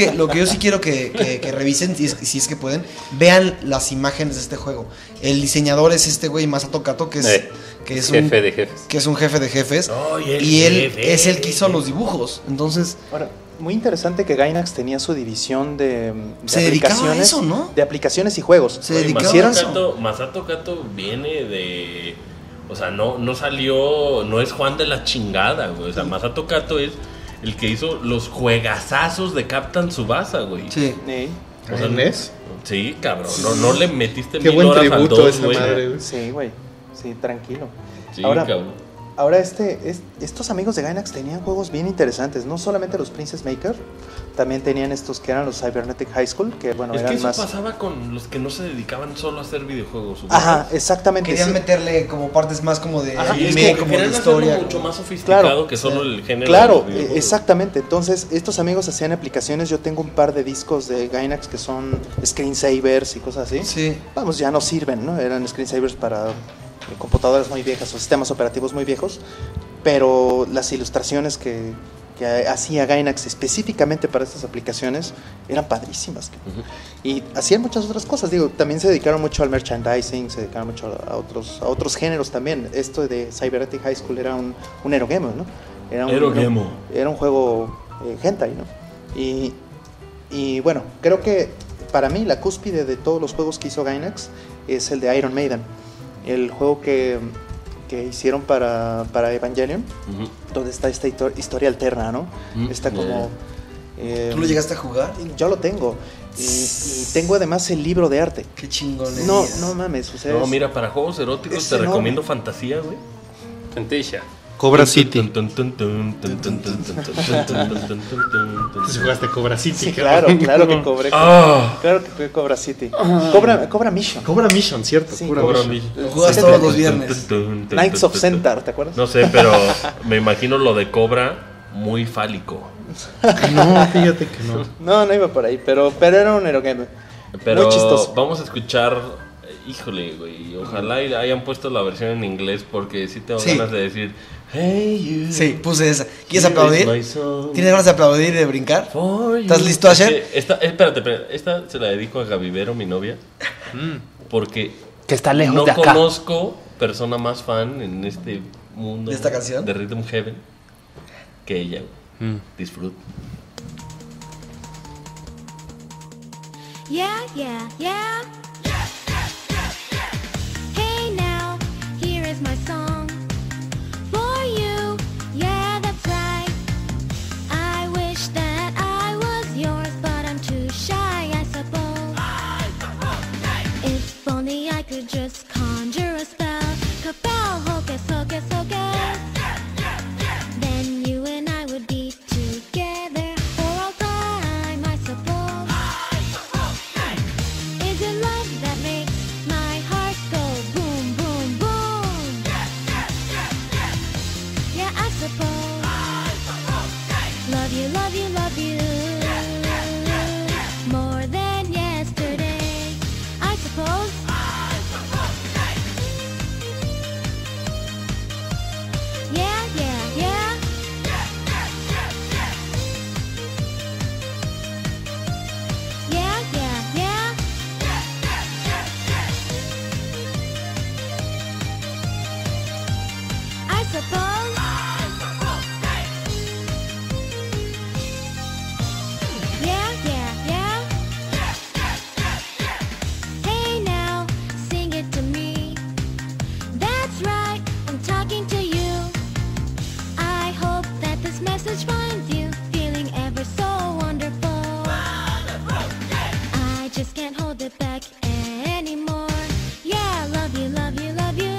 Speaker 3: que revisen, si es que pueden, vean las imágenes de este juego. El diseñador es este güey Masato Kato, que es
Speaker 2: jefe de jefes.
Speaker 3: Que es un jefe de jefes. Y él es el que hizo los dibujos. Entonces...
Speaker 7: Ahora, muy interesante que Gainax tenía su división de
Speaker 3: aplicaciones, a eso, ¿no?
Speaker 7: De aplicaciones y juegos.
Speaker 3: Se dedicaba a eso.
Speaker 1: Masato Kato viene de... O sea, no salió... No es Juan de la chingada, güey. O sea, Masato Kato es el que hizo los juegazazos de Captain Tsubasa, güey.
Speaker 3: Sí.
Speaker 1: O sea,
Speaker 5: ¿NES?
Speaker 1: Sí, cabrón. No le metiste
Speaker 5: Qué 1000 horas al 2, güey.
Speaker 7: Sí, güey. Sí, tranquilo.
Speaker 1: Sí, cabrón.
Speaker 7: Ahora estos amigos de Gainax tenían juegos bien interesantes, no solamente los Princess Maker, también tenían estos que eran los Cybernetic High School, que bueno,
Speaker 1: es
Speaker 7: eran
Speaker 1: que eso
Speaker 7: más...
Speaker 1: pasaba con los que no se dedicaban solo a hacer videojuegos.
Speaker 7: Ajá, exactamente.
Speaker 3: Querían meterle como partes más como de anime, como de historia,
Speaker 1: mucho más sofisticado que solo el género.
Speaker 7: Claro, exactamente. Entonces, estos amigos hacían aplicaciones. Yo tengo un par de discos de Gainax que son screensavers y cosas así.
Speaker 3: Sí.
Speaker 7: Vamos, ya no sirven, ¿no? Eran screensavers para computadoras muy viejas o sistemas operativos muy viejos, pero las ilustraciones que hacía Gainax específicamente para estas aplicaciones eran padrísimas. Uh-huh. Y hacían muchas otras cosas. Digo, también se dedicaron mucho al merchandising, se dedicaron mucho a otros géneros también. Esto de Cybernetic High School era un Erogame, ¿no? Era un juego hentai, ¿no? Y bueno, creo que para mí la cúspide de todos los juegos que hizo Gainax es el de Iron Maiden. El juego que hicieron para Evangelion, uh-huh, donde está esta historia alterna, ¿no? Uh-huh. Está como...
Speaker 3: ¿Tú lo llegaste a jugar?
Speaker 7: Yo lo tengo. Y tengo además el libro de arte.
Speaker 3: Qué chingón.
Speaker 7: No mames. O sea,
Speaker 1: mira, para juegos eróticos te recomiendo Fantasía, güey.
Speaker 2: Fantasia.
Speaker 5: Cobra City.
Speaker 7: ¿Tú
Speaker 5: jugaste Cobra City?
Speaker 7: Sí, claro que cobré. Claro que fue Cobra City. Cobra Mission.
Speaker 5: Cobra Mission, cierto.
Speaker 7: Sí,
Speaker 5: Cobra Mission.
Speaker 3: Lo jugas todos los viernes.
Speaker 7: Knights of Centaur, ¿te acuerdas?
Speaker 1: No sé, pero me imagino lo de Cobra muy fálico.
Speaker 5: No, fíjate que no.
Speaker 7: No iba por ahí, pero era un Erogame.
Speaker 1: Pero
Speaker 7: muy chistoso.
Speaker 1: Vamos a escuchar... Híjole, güey, ojalá hayan puesto la versión en inglés porque sí tengo ganas de decir Hey you.
Speaker 3: Sí, puse esa. ¿Quieres aplaudir? ¿Tienes ganas de aplaudir y de brincar? ¿Estás listo, Asher?
Speaker 1: Espérate, esta se la dedico a Gabivero, mi novia, porque
Speaker 4: que está lejos
Speaker 1: no
Speaker 4: de acá.
Speaker 1: conozco persona más fan en este mundo
Speaker 3: ¿de esta canción?
Speaker 1: de Rhythm Heaven que ella. Disfruta.
Speaker 10: Yeah, yeah, yeah. Hey now, here is my song for you. Yeah, that's right. I wish that I was yours, but I'm too shy, I suppose. If only I could just conjure a spell. Kapow, hocus, hocus, hocus. Then you and I would be together for all time, I suppose. Is it love that makes my heart go boom, boom, boom? Yeah, I suppose. Love you, love you, love you. More than yesterday, I suppose. Yeah, yeah, yeah. Yeah, yeah, yeah. I suppose. Yeah, yeah, yeah. Hey now, sing it to me. That's right, I'm talking to you. I hope that this message finds you feeling ever so wonderful. I just can't hold it back anymore. Yeah, love you, love you, love you.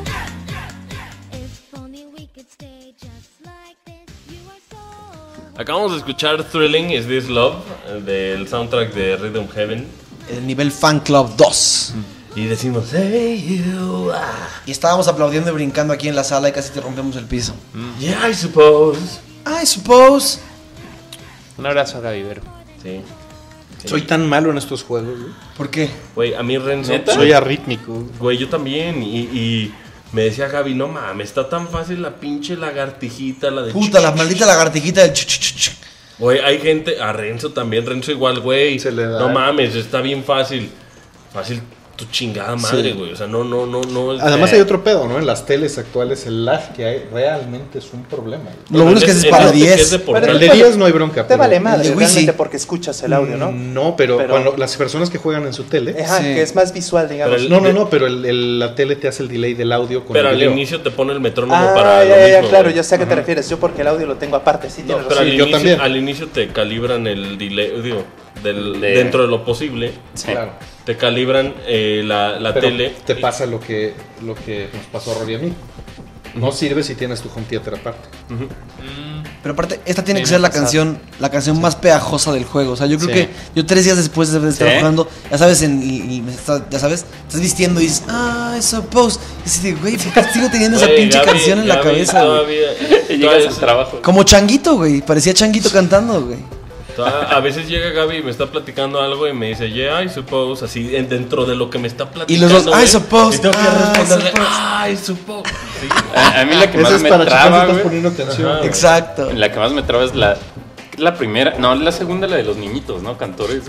Speaker 10: If only we could stay just like this. You are so.
Speaker 1: Acabamos de escuchar Thrilling Is This Love del soundtrack de Rhythm Heaven.
Speaker 3: El nivel Fan Club 2.
Speaker 1: Y decimos, hey you.
Speaker 3: Y estábamos aplaudiendo y brincando aquí en la sala y casi te rompemos el piso.
Speaker 1: Yeah, I suppose.
Speaker 3: I suppose.
Speaker 4: Un abrazo a Gaby Vero.
Speaker 1: Sí.
Speaker 5: Soy tan malo en estos juegos, güey.
Speaker 3: ¿Por qué?
Speaker 1: Güey, a mí Renzo.
Speaker 5: Soy arrítmico.
Speaker 1: Güey, yo también. Y me decía Gaby, no mames, está tan fácil la pinche lagartijita, la de.
Speaker 3: Puta, la maldita lagartijita del ch.
Speaker 1: Güey, hay gente, a Renzo también, Renzo igual, güey.
Speaker 5: Se le da.
Speaker 1: No mames, está bien fácil. Fácil tu chingada madre, güey. O sea, no.
Speaker 5: Además hay otro pedo, ¿no? En las teles actuales el lag que hay realmente es un problema.
Speaker 3: Lo bueno es que es para 10.
Speaker 5: El de 10 no hay bronca.
Speaker 7: Te vale madre,
Speaker 3: el de
Speaker 7: realmente
Speaker 3: Wii,
Speaker 7: porque escuchas el audio, ¿no?
Speaker 5: No, pero cuando las personas que juegan en su tele.
Speaker 7: Ajá,
Speaker 3: Sí.
Speaker 7: que es más visual, digamos.
Speaker 5: No, pero la tele te hace el delay del audio con
Speaker 1: Pero
Speaker 5: el
Speaker 1: al
Speaker 5: video.
Speaker 1: inicio te pone el metrónomo
Speaker 7: Ah,
Speaker 1: para
Speaker 7: ya,
Speaker 1: lo
Speaker 7: ya,
Speaker 1: mismo,
Speaker 7: claro,
Speaker 1: güey.
Speaker 7: ya sé a qué te refieres. Yo porque el audio lo tengo aparte, sí,
Speaker 1: No,
Speaker 7: tienes
Speaker 1: pero
Speaker 7: razón.
Speaker 5: yo también.
Speaker 1: al inicio te calibran el delay, digo, dentro de lo posible.
Speaker 2: Sí.
Speaker 5: Claro.
Speaker 1: Te calibran la
Speaker 5: Pero
Speaker 1: tele.
Speaker 5: te pasa lo que nos pasó a Rory y a mí. No sirve si tienes tu home theater aparte.
Speaker 3: Pero aparte, esta tiene que ser la canción más pegajosa del juego. O sea, yo creo
Speaker 2: Sí.
Speaker 3: que yo 3 días después de estar
Speaker 2: ¿Sí?
Speaker 3: jugando, ya sabes, ya sabes, estás vistiendo y dices, I suppose. Y dices, güey, ¿por qué sigo teniendo esa
Speaker 1: Güey,
Speaker 3: pinche
Speaker 1: Gaby-
Speaker 3: canción en la
Speaker 1: Gaby
Speaker 3: cabeza, güey?
Speaker 2: Y llegas al trabajo.
Speaker 3: Como Changuito, güey. Parecía Changuito cantando, güey.
Speaker 1: A veces llega Gaby y me está platicando algo y me dice, yeah, I suppose, así dentro de lo que me está
Speaker 3: Y
Speaker 1: platicando.
Speaker 3: los dos,
Speaker 1: güey,
Speaker 3: I suppose.
Speaker 1: Y tengo que
Speaker 3: I
Speaker 1: responderle,
Speaker 3: suppose.
Speaker 1: I suppose. Sí.
Speaker 2: A mí la que
Speaker 5: Esa
Speaker 2: más
Speaker 5: es
Speaker 2: me
Speaker 5: para checar si
Speaker 2: traba,
Speaker 5: estás
Speaker 2: güey.
Speaker 5: poniendo atención.
Speaker 1: Ajá.
Speaker 3: Exacto.
Speaker 2: La que más me traba es la primera, no, la segunda, la de los niñitos, ¿no? Cantores.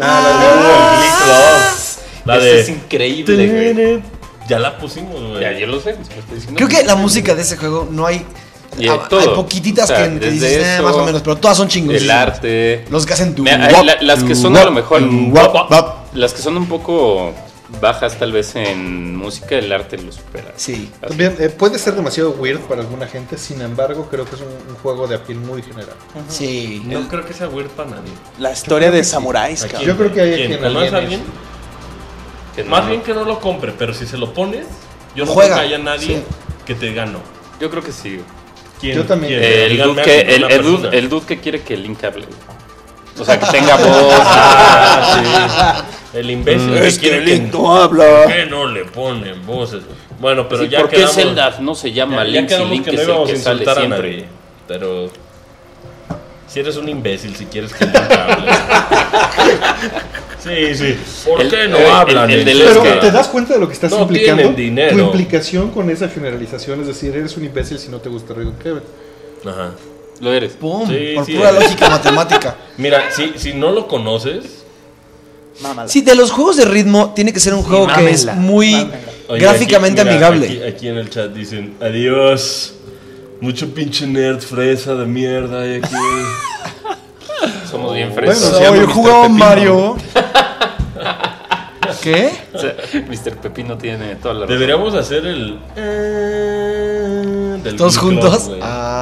Speaker 1: La
Speaker 2: Esa
Speaker 1: de...
Speaker 2: es increíble, güey.
Speaker 1: Ya la pusimos, güey.
Speaker 2: Ya, yo lo sé, se lo estoy diciendo.
Speaker 3: Creo que la música de ese juego no hay.
Speaker 2: Y
Speaker 3: Hay
Speaker 2: todo.
Speaker 3: poquititas
Speaker 2: O sea,
Speaker 3: que te
Speaker 2: desde
Speaker 3: dices,
Speaker 2: eso,
Speaker 3: más o menos, pero todas son chingones.
Speaker 2: El arte.
Speaker 3: Los que hacen tu.
Speaker 2: Mira, hay las que son a lo mejor. Las que son un poco bajas, tal vez en música, el arte lo supera.
Speaker 3: Sí.
Speaker 5: También puede ser demasiado weird para alguna gente, sin embargo, creo que es un juego de appeal muy general.
Speaker 3: Sí.
Speaker 1: No creo que sea weird para nadie.
Speaker 7: La historia de samuráis,
Speaker 1: Aquí.
Speaker 7: cabrón.
Speaker 5: Yo creo que hay
Speaker 1: ¿Quién?
Speaker 5: quien
Speaker 1: ¿Conoces a
Speaker 5: aliene
Speaker 1: alguien?
Speaker 2: Que no-
Speaker 1: Más bien que no lo compre, pero si se lo pones, yo no
Speaker 3: Juega.
Speaker 1: creo que haya nadie
Speaker 3: Sí.
Speaker 1: que te gane.
Speaker 2: Yo creo que sí.
Speaker 1: ¿Quién?
Speaker 5: Yo también.
Speaker 1: ¿Quién?
Speaker 2: El
Speaker 1: Díganme
Speaker 2: dude
Speaker 1: a
Speaker 2: que,
Speaker 1: una persona.
Speaker 2: el dude que quiere que Link hable. güey. O sea, que tenga voz.
Speaker 1: Ah, sí. El imbécil que quiere que
Speaker 7: no habla.
Speaker 1: ¿Por qué no le ponen voces? Bueno, pero
Speaker 2: Sí,
Speaker 1: ya
Speaker 2: ¿por qué
Speaker 1: quedamos.
Speaker 2: Zelda no se llama
Speaker 1: ya
Speaker 2: Link si
Speaker 1: quedamos
Speaker 2: Link
Speaker 1: que no
Speaker 2: es el
Speaker 1: íbamos a
Speaker 2: que sale
Speaker 1: insultar a
Speaker 2: siempre?
Speaker 1: nadie. Pero si eres un imbécil, si quieres que Link hable. Sí. ¿Por qué no hablan?
Speaker 2: el del
Speaker 5: Pero
Speaker 2: que-
Speaker 5: te das cuenta de lo que estás
Speaker 1: No
Speaker 5: implicando.
Speaker 1: tienen dinero.
Speaker 5: Tu implicación con esa generalización es decir, eres un imbécil si no te gusta Rhythm Heaven.
Speaker 1: Ajá.
Speaker 2: Lo eres.
Speaker 3: Pum.
Speaker 1: Sí,
Speaker 3: por
Speaker 1: sí,
Speaker 3: pura
Speaker 1: eres.
Speaker 3: lógica matemática.
Speaker 1: Mira, si no lo conoces,
Speaker 7: Mámala.
Speaker 3: Sí, de los juegos de ritmo tiene que ser un juego que es
Speaker 7: mámela,
Speaker 3: muy
Speaker 7: mámela.
Speaker 1: oye,
Speaker 3: gráficamente
Speaker 1: aquí, mira,
Speaker 3: amigable.
Speaker 1: Aquí en el chat dicen adiós. Mucho pinche nerd fresa de mierda hay aquí.
Speaker 2: Somos bien frescos.
Speaker 3: Bueno, yo jugaba Mario. ¿Qué?
Speaker 2: O sea, Mr. Pepino tiene toda la razón.
Speaker 1: Deberíamos hacer el... del
Speaker 3: ¿Todos
Speaker 1: King Club,
Speaker 3: juntos?
Speaker 1: güey.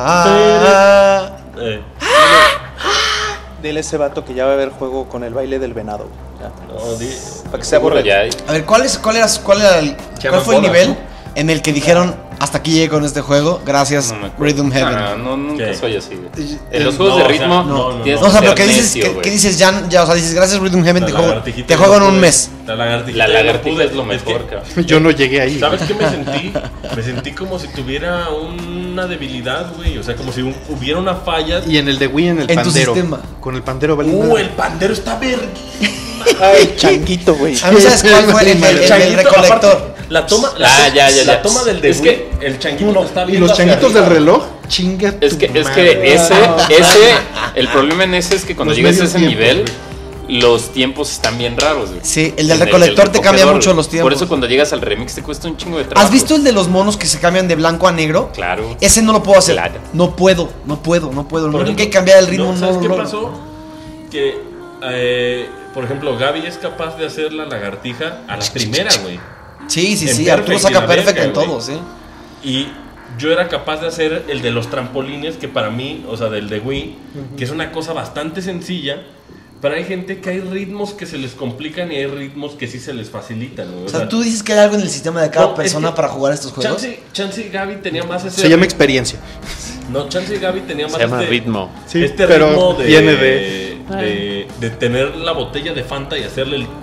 Speaker 7: Dile a ese vato que ya va a haber juego con el baile del venado. Ya.
Speaker 1: No,
Speaker 7: Para que sea
Speaker 2: Seguro
Speaker 7: borre.
Speaker 2: ya hay.
Speaker 3: A ver, ¿cuál fue el nivel en el que dijeron hasta aquí llegué con este juego? Gracias,
Speaker 2: No me acuerdo.
Speaker 3: Rhythm Heaven.
Speaker 2: No, nunca
Speaker 1: ¿Qué?
Speaker 2: soy así, güey. En los juegos de ritmo tienes
Speaker 3: No, o sea,
Speaker 2: que
Speaker 3: pero ¿qué
Speaker 2: ser
Speaker 3: dices?
Speaker 2: necio,
Speaker 3: ¿Qué
Speaker 2: güey.
Speaker 3: dices? Ya, o sea, dices gracias, Rhythm Heaven,
Speaker 1: lagartijita
Speaker 3: te juego en
Speaker 1: no
Speaker 3: un
Speaker 1: pude.
Speaker 3: mes.
Speaker 1: La lagartija.
Speaker 2: La lagartija
Speaker 1: pude.
Speaker 2: es lo mejor,
Speaker 1: que,
Speaker 2: cabrón.
Speaker 5: Yo no llegué ahí.
Speaker 1: ¿Sabes qué me sentí? Me sentí como si tuviera una debilidad, güey. O sea, como si hubiera una falla.
Speaker 5: Y en el de Wii, en el
Speaker 3: En tu
Speaker 5: pandero.
Speaker 3: sistema.
Speaker 5: Con el pandero valiendo.
Speaker 1: El pandero está verga.
Speaker 7: Ay, changuito, güey.
Speaker 3: A mí, ¿sabes cuál fue el
Speaker 1: changuito,
Speaker 3: recolector?
Speaker 1: aparte, la toma
Speaker 2: ya.
Speaker 1: la toma del de
Speaker 2: Es
Speaker 1: Wii,
Speaker 2: que-
Speaker 1: el changuito está
Speaker 5: Y
Speaker 1: viendo
Speaker 5: los
Speaker 1: hacia
Speaker 5: changuitos del
Speaker 1: arriba.
Speaker 5: reloj, chinga.
Speaker 2: Es
Speaker 5: tu
Speaker 2: que
Speaker 5: madre.
Speaker 2: ese, el problema en ese es que cuando
Speaker 5: Los
Speaker 2: llegas a
Speaker 5: medios
Speaker 2: ese
Speaker 5: tiempos,
Speaker 2: nivel, los tiempos están bien raros, güey.
Speaker 3: Sí, el del
Speaker 2: En
Speaker 3: recolector te cambia
Speaker 2: cogedor,
Speaker 3: mucho
Speaker 2: güey.
Speaker 3: los tiempos.
Speaker 2: Por eso cuando llegas al remix te cuesta un chingo de trabajo.
Speaker 3: ¿Has visto el de los monos que se cambian de blanco a negro?
Speaker 2: Claro.
Speaker 3: Ese no lo puedo hacer.
Speaker 2: Claro.
Speaker 3: No puedo. No
Speaker 1: Por
Speaker 3: hay
Speaker 1: ejemplo,
Speaker 3: que cambiar el ritmo.
Speaker 1: no, ¿sabes
Speaker 3: no
Speaker 1: qué
Speaker 3: lo logro.
Speaker 1: pasó? Que, por ejemplo, Gaby es capaz de hacer la lagartija a la primera, güey.
Speaker 3: Sí,
Speaker 1: En
Speaker 3: Arturo
Speaker 1: perfect,
Speaker 3: saca
Speaker 1: y la
Speaker 3: perfecto
Speaker 1: verga,
Speaker 3: en
Speaker 1: güey.
Speaker 3: todo, sí.
Speaker 1: Y yo era capaz de hacer el de los trampolines, que para mí, o sea, del de Wii, que es una cosa bastante sencilla. Pero hay gente que hay ritmos que se les complican y hay ritmos que sí se les facilitan, güey.
Speaker 3: O sea, tú dices que hay algo en el sistema de cada
Speaker 1: no,
Speaker 3: persona
Speaker 1: es que
Speaker 3: para jugar estos juegos.
Speaker 1: Chance y Gaby tenía más ese...
Speaker 5: Se llama experiencia.
Speaker 1: No, Chance y Gaby tenía más
Speaker 2: Se llama ritmo.
Speaker 5: Sí,
Speaker 1: este
Speaker 5: pero
Speaker 1: ritmo
Speaker 5: viene
Speaker 1: de tener la botella de Fanta y hacerle el...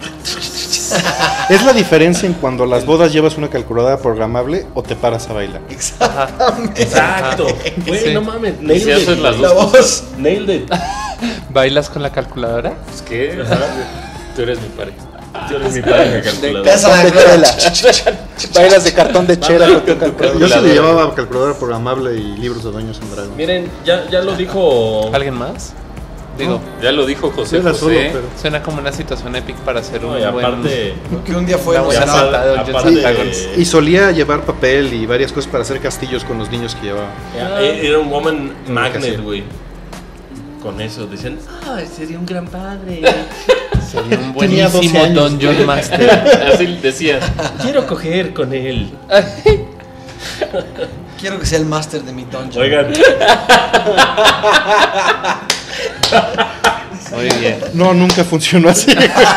Speaker 5: Es la diferencia en cuando las bodas llevas una calculadora programable o te paras a bailar.
Speaker 3: Exactamente.
Speaker 1: Exacto. Güey,
Speaker 4: Sí.
Speaker 1: no mames.
Speaker 2: Y si haces las
Speaker 3: La
Speaker 2: dos
Speaker 3: voz.
Speaker 1: Nailed it.
Speaker 4: ¿Bailas con la calculadora?
Speaker 2: cosas, ¿qué? Tú eres mi pareja.
Speaker 1: Tú eres mi pareja calculadora.
Speaker 3: Pesa
Speaker 7: De
Speaker 3: la
Speaker 7: chela. Bailas de cartón de chela con tu calculadora.
Speaker 5: Yo se le llevaba calculadora programable y libros de Dungeons and Dragons.
Speaker 1: Miren, ya lo dijo...
Speaker 4: ¿Alguien más? Digo,
Speaker 2: Ya lo dijo José
Speaker 5: Era solo,
Speaker 2: José.
Speaker 5: pero...
Speaker 4: suena como una situación épica para hacer un
Speaker 1: No, y aparte...
Speaker 3: Que un día fue
Speaker 4: Una buena
Speaker 3: emocionado.
Speaker 4: saltada de Dungeons
Speaker 1: aparte-
Speaker 4: and Dragons.
Speaker 5: Y solía llevar papel y varias cosas para hacer castillos con los niños que llevaba.
Speaker 1: Era un woman
Speaker 5: hacía.
Speaker 1: magnet, güey. Con eso decían, sería un gran padre.
Speaker 4: Sería un
Speaker 5: Tenía 12
Speaker 4: buenísimo
Speaker 5: años.
Speaker 4: Dungeon Master.
Speaker 2: Así decía.
Speaker 1: Quiero coger con él.
Speaker 3: Quiero que sea el máster de mi dungeon.
Speaker 1: Oigan,
Speaker 4: Muy bien.
Speaker 5: No, nunca funcionó así.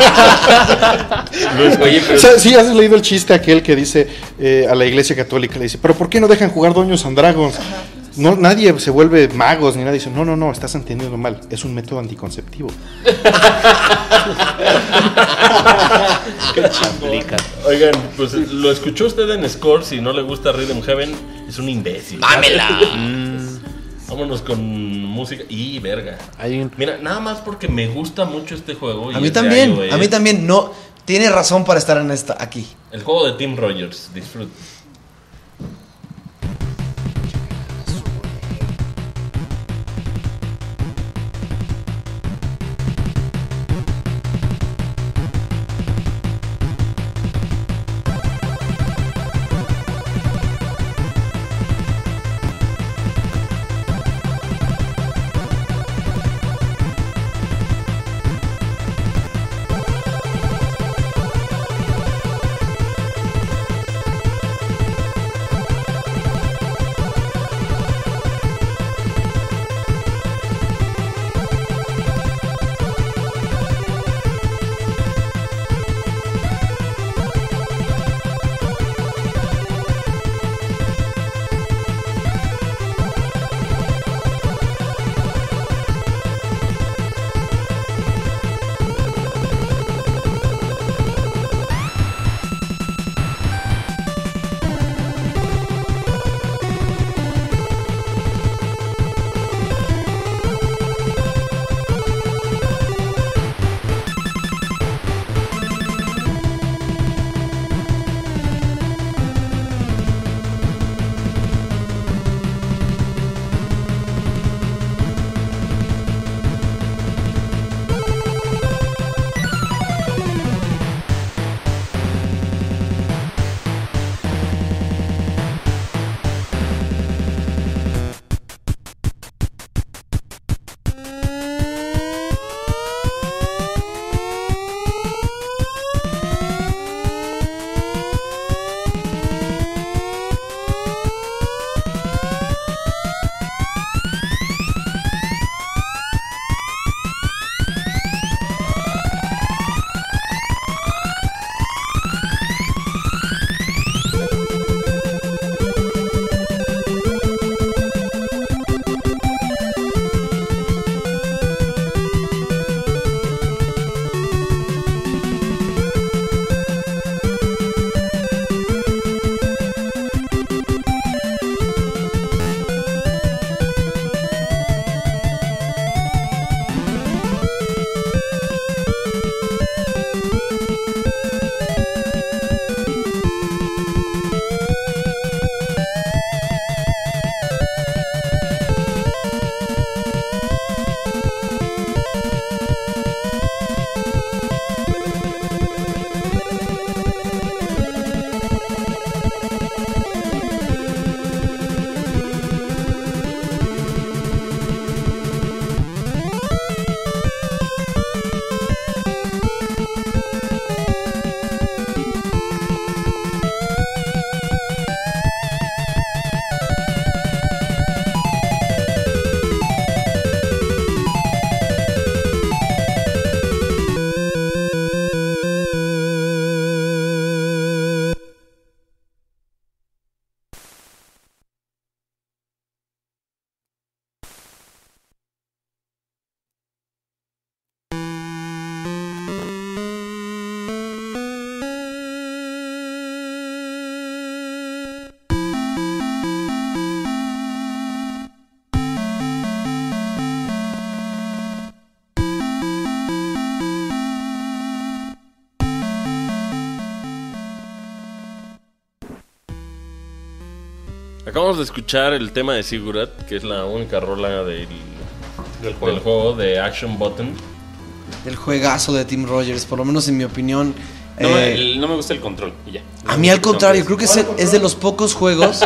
Speaker 2: Oye, pero
Speaker 5: O sea, sí, has leído el chiste aquel que dice a la iglesia católica, le dice, pero ¿por qué no dejan jugar Dungeons and Dragons? No, nadie se vuelve magos ni nadie dice, no, estás entendiendo mal, es un método anticonceptivo.
Speaker 1: oigan, pues lo escuchó usted en Score. Si no le gusta Rhythm Heaven, es un imbécil.
Speaker 3: ¡Mámela!
Speaker 1: Vámonos con música. Y verga.
Speaker 4: Hay un...
Speaker 1: Mira, nada más porque me gusta mucho este juego. y
Speaker 3: A mí
Speaker 1: es de
Speaker 3: también,
Speaker 1: iOS.
Speaker 3: a mí también. No, tiene razón para estar en aquí.
Speaker 1: El juego de Tim Rogers. Disfruta. Acabamos de escuchar el tema de Ziggurat, que es la única rola del juego de Action Button.
Speaker 3: El juegazo de Tim Rogers, por lo menos en mi opinión.
Speaker 2: No me gusta el control y ya.
Speaker 3: A mí al contrario, creo que es de los pocos juegos.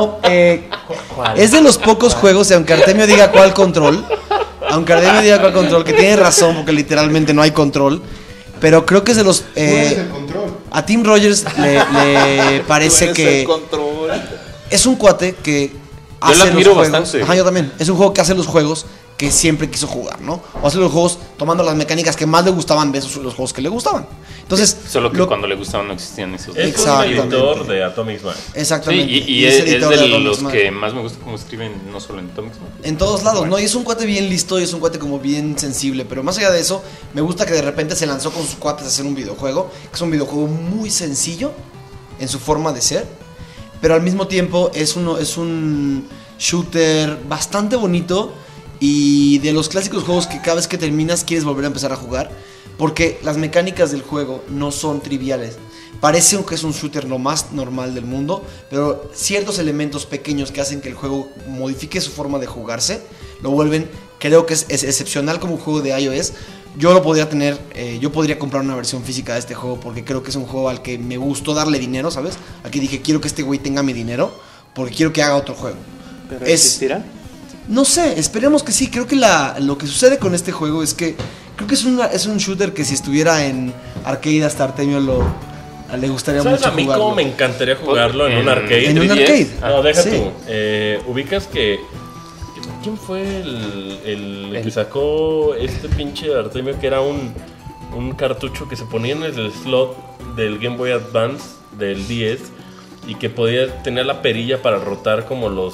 Speaker 3: Es de los pocos juegos, y aunque Artemio diga cuál control, que tiene razón, porque literalmente no hay control. Pero creo que es de los.
Speaker 5: El control.
Speaker 3: A Tim Rogers le parece que. Es un cuate que hace
Speaker 2: lo admiro
Speaker 3: los juegos.
Speaker 2: bastante.
Speaker 3: Ajá, yo también. Es un juego que hace los juegos que siempre quiso jugar, ¿no? O hace los juegos tomando las mecánicas que más le gustaban de los juegos que le gustaban. Entonces,
Speaker 2: solo que cuando le gustaban no existían esos.
Speaker 1: Es un editor de Atomic Mind.
Speaker 3: Exactamente.
Speaker 2: Sí, y es de los que más me gusta cómo escriben, no solo en Atomic Mind.
Speaker 3: En todos lados, ¿no? Y es un cuate bien listo y es un cuate como bien sensible. Pero más allá de eso, me gusta que de repente se lanzó con sus cuates a hacer un videojuego. Que es un videojuego muy sencillo en su forma de ser. Pero al mismo tiempo es un shooter bastante bonito. Y de los clásicos juegos que cada vez que terminas quieres volver a empezar a jugar. Porque las mecánicas del juego no son triviales. Parece que es un shooter lo más normal del mundo, pero ciertos elementos pequeños que hacen que el juego modifique su forma de jugarse lo vuelven, creo que es excepcional como un juego de iOS. Yo lo podría tener, yo podría comprar una versión física de este juego porque creo que es un juego al que me gustó darle dinero, ¿sabes? Aquí dije, quiero que este güey tenga mi dinero porque quiero que haga otro juego.
Speaker 7: ¿Pero existirá?
Speaker 3: No sé, esperemos que sí. Creo que lo que sucede con este juego es que creo que es un shooter que si estuviera en arcade hasta Artemio le gustaría
Speaker 1: ¿sabes
Speaker 3: mucho
Speaker 1: a mí
Speaker 3: jugarlo?
Speaker 1: cómo me encantaría jugarlo en un arcade?
Speaker 3: En un arcade.
Speaker 1: No, deja
Speaker 3: Sí.
Speaker 1: tú. Ubicas que... ¿Quién fue el que sacó este pinche Artemio? Que era un cartucho que se ponía en el slot del Game Boy Advance del 10 y que podía tener la perilla para rotar como los...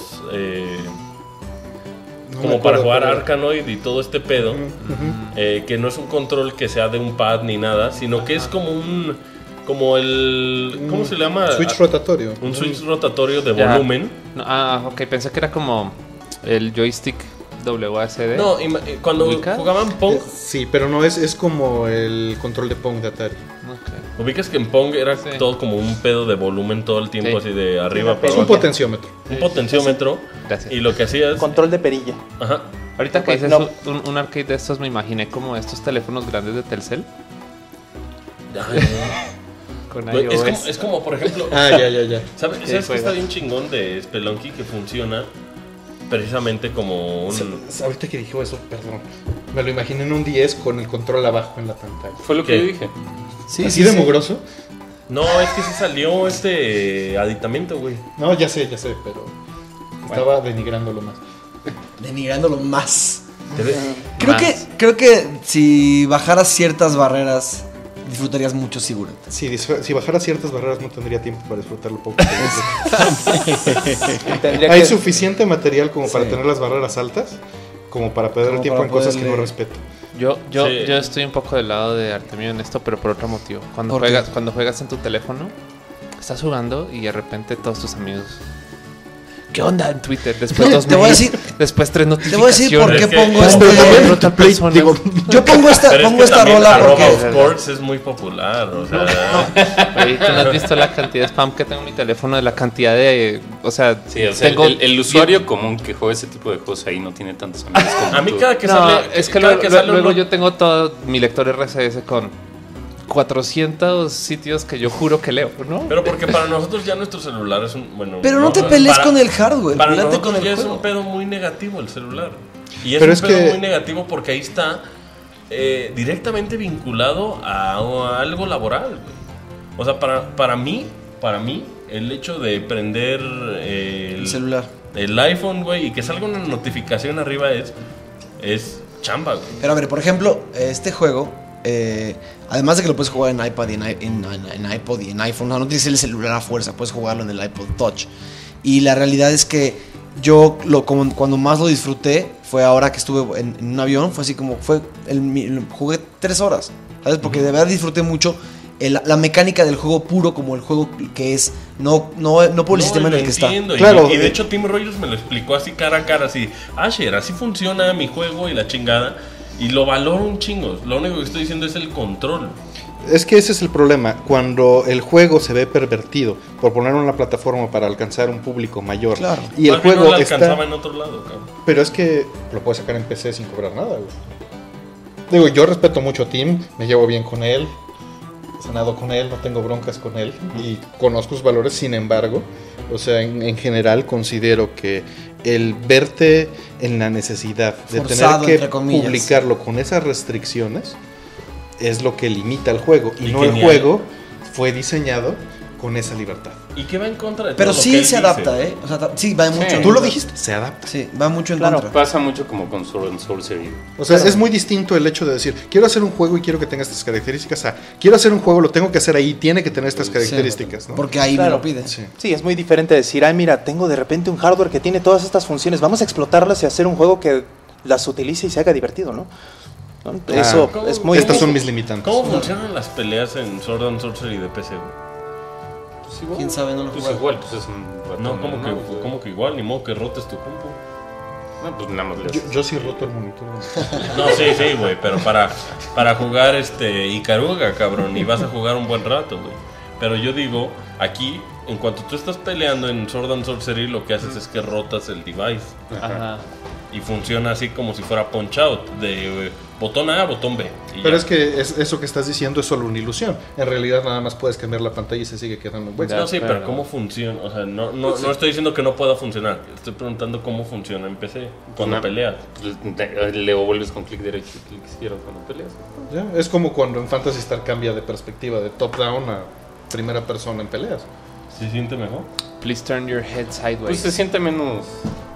Speaker 1: como para jugar Arkanoid y todo este pedo, que no es un control que sea de un pad ni nada, sino que es como el ¿cómo se llama?
Speaker 5: Switch rotatorio.
Speaker 1: Un switch rotatorio de volumen.
Speaker 4: No, ok, pensé que era como el joystick WASD.
Speaker 1: No, cuando jugaban Pong.
Speaker 5: Sí, pero no es como el control de Pong de Atari.
Speaker 4: Okay.
Speaker 1: Ubicas que en Pong era todo como un pedo de volumen todo el tiempo, así de arriba para
Speaker 5: abajo. Es un potenciómetro.
Speaker 1: Un potenciómetro.
Speaker 4: Gracias.
Speaker 1: Y lo que hacías...
Speaker 7: Control de perilla.
Speaker 1: Ajá.
Speaker 4: Ahorita que dices un arcade de estos, me imaginé como estos teléfonos grandes de Telcel. Con iOS.
Speaker 1: Es como, por ejemplo...
Speaker 5: ya.
Speaker 1: ¿Sabes qué está bien chingón de Spelunky? Que funciona precisamente como un...
Speaker 5: Ahorita que dijo eso, perdón. Me lo imaginé en un 10 con el control abajo en la pantalla.
Speaker 2: Fue lo que yo dije.
Speaker 5: Sí, ¿así de mugroso?
Speaker 1: No, es que sí salió este aditamento, güey.
Speaker 5: No, ya sé, pero estaba denigrándolo más.
Speaker 3: Denigrándolo más. Creo que si bajaras ciertas barreras disfrutarías mucho Ziggurat.
Speaker 5: Sí, si bajara ciertas barreras no tendría tiempo para disfrutarlo poco. Hay suficiente material como para tener las barreras altas, como para perder tiempo en cosas que no respeto.
Speaker 4: Yo estoy un poco del lado de Artemio en esto, pero por otro motivo. Cuando juegas en tu teléfono, estás jugando y de repente todos tus amigos... ¿Qué onda en Twitter? Después dos
Speaker 3: te voy a decir,
Speaker 4: después 3 notificaciones.
Speaker 3: Te voy a decir por qué pongo yo pongo esta rola porque
Speaker 1: of course es muy popular, o sea,
Speaker 4: Oye, ¿tú no has visto la cantidad de spam que tengo en mi teléfono? De la cantidad de, o sea,
Speaker 2: sí, o sea el usuario común que juega ese tipo de juegos ahí no tiene tantos amigos como
Speaker 1: a mí
Speaker 2: tú.
Speaker 1: cada que sale,
Speaker 4: es que luego yo tengo todo mi lector RSS con 400 sitios que yo juro que leo, ¿no?
Speaker 1: Pero porque para nosotros ya nuestro celular es un... Bueno,
Speaker 3: pero no te pelees con el hardware.
Speaker 1: Para nosotros
Speaker 3: con el
Speaker 1: ya
Speaker 3: juego.
Speaker 1: es un pedo muy negativo el celular. Y
Speaker 5: pero
Speaker 1: es un pedo muy negativo porque ahí está directamente vinculado a algo laboral, güey. O sea, para mí, el hecho de prender el
Speaker 3: celular,
Speaker 1: el iPhone, güey, y que salga una notificación arriba es chamba, güey.
Speaker 3: Pero a ver, por ejemplo, este juego... además de que lo puedes jugar en iPad y en iPod y en iPhone, no tienes el celular a fuerza, puedes jugarlo en el iPod Touch. Y la realidad es que yo cuando más lo disfruté fue ahora que estuve en un avión, fue así como jugué 3 horas, ¿sabes? Porque de verdad disfruté mucho la mecánica del juego puro como el juego que es, no por el sistema en el que está.
Speaker 1: Claro, y de hecho Tim Rogers me lo explicó así cara a cara, así, Asher, así funciona mi juego y la chingada. Y lo valoro un chingo. Lo único que estoy diciendo es el control.
Speaker 5: Es que ese es el problema, cuando el juego se ve pervertido por ponerlo en la plataforma para alcanzar un público mayor.
Speaker 3: Claro.
Speaker 5: Y el juego
Speaker 1: no la
Speaker 5: está...
Speaker 1: alcanzaba en otro lado, cabrón.
Speaker 5: Pero es que lo puedes sacar en PC sin cobrar nada, güey. Digo, yo respeto mucho a Tim, me llevo bien con él, he cenado con él, no tengo broncas con él y conozco sus valores, sin embargo, o sea, en general considero que el verte en la necesidad de
Speaker 3: Forzado,
Speaker 5: tener
Speaker 3: entre
Speaker 5: que
Speaker 3: comillas,
Speaker 5: publicarlo con esas restricciones es lo que limita el juego y no
Speaker 1: genial.
Speaker 5: el juego fue diseñado con esa libertad.
Speaker 1: ¿Y qué va en contra de
Speaker 3: Pero
Speaker 1: todo lo que
Speaker 3: sí
Speaker 1: él
Speaker 3: se
Speaker 1: dice?
Speaker 3: adapta, ¿eh? O sea, sí, va mucho en
Speaker 5: Tú lo
Speaker 3: contra.
Speaker 5: dijiste, se adapta.
Speaker 3: Sí, va mucho en
Speaker 2: Claro,
Speaker 3: contra.
Speaker 2: pasa mucho como con Sword and Sorcery.
Speaker 5: O sea, es muy distinto el hecho de decir, quiero hacer un juego y quiero que tenga estas características. Quiero hacer un juego, lo tengo que hacer ahí, tiene que tener estas características, ¿no?
Speaker 3: Porque ahí me lo pide.
Speaker 5: Sí.
Speaker 7: Sí, es muy diferente decir, ay, mira, tengo de repente un hardware que tiene todas estas funciones, vamos a explotarlas y hacer un juego que las utilice y se haga divertido, ¿no? Eso es muy
Speaker 5: Estas son
Speaker 7: difícil.
Speaker 5: mis limitantes.
Speaker 1: ¿Cómo funcionan las peleas en Sword and Sorcery de PC, güey?
Speaker 2: Pues igual.
Speaker 3: ¿Quién sabe? No lo
Speaker 2: Pues
Speaker 3: juego.
Speaker 2: igual, pues es un ratón.
Speaker 1: No,
Speaker 2: güey.
Speaker 1: como que igual, ni modo que rotes tu compu.
Speaker 2: No, pues nada más le haces.
Speaker 5: Yo sí roto el monitor.
Speaker 1: No, sí, güey, pero para jugar Ikaruga, cabrón, y vas a jugar un buen rato, güey. Pero yo digo, aquí, en cuanto tú estás peleando en Sword and Sorcery, lo que haces es que rotas el device.
Speaker 4: Ajá.
Speaker 1: Y funciona así como si fuera punch out, de botón A a botón B. Y
Speaker 5: Pero
Speaker 1: ya.
Speaker 5: es que eso que estás diciendo es solo una ilusión. En realidad nada más puedes cambiar la pantalla y se sigue quedando en
Speaker 1: No, sí, pero ¿cómo funciona? O sea, no estoy diciendo que no pueda funcionar. Estoy preguntando cómo funciona en PC cuando peleas.
Speaker 2: Le vuelves con clic derecho y clic izquierdo cuando peleas.
Speaker 5: ¿Ya? Es como cuando en Phantasy Star cambia de perspectiva de top down a primera persona en peleas.
Speaker 1: ¿Se siente mejor?
Speaker 4: Please turn your head sideways.
Speaker 2: Pues se siente menos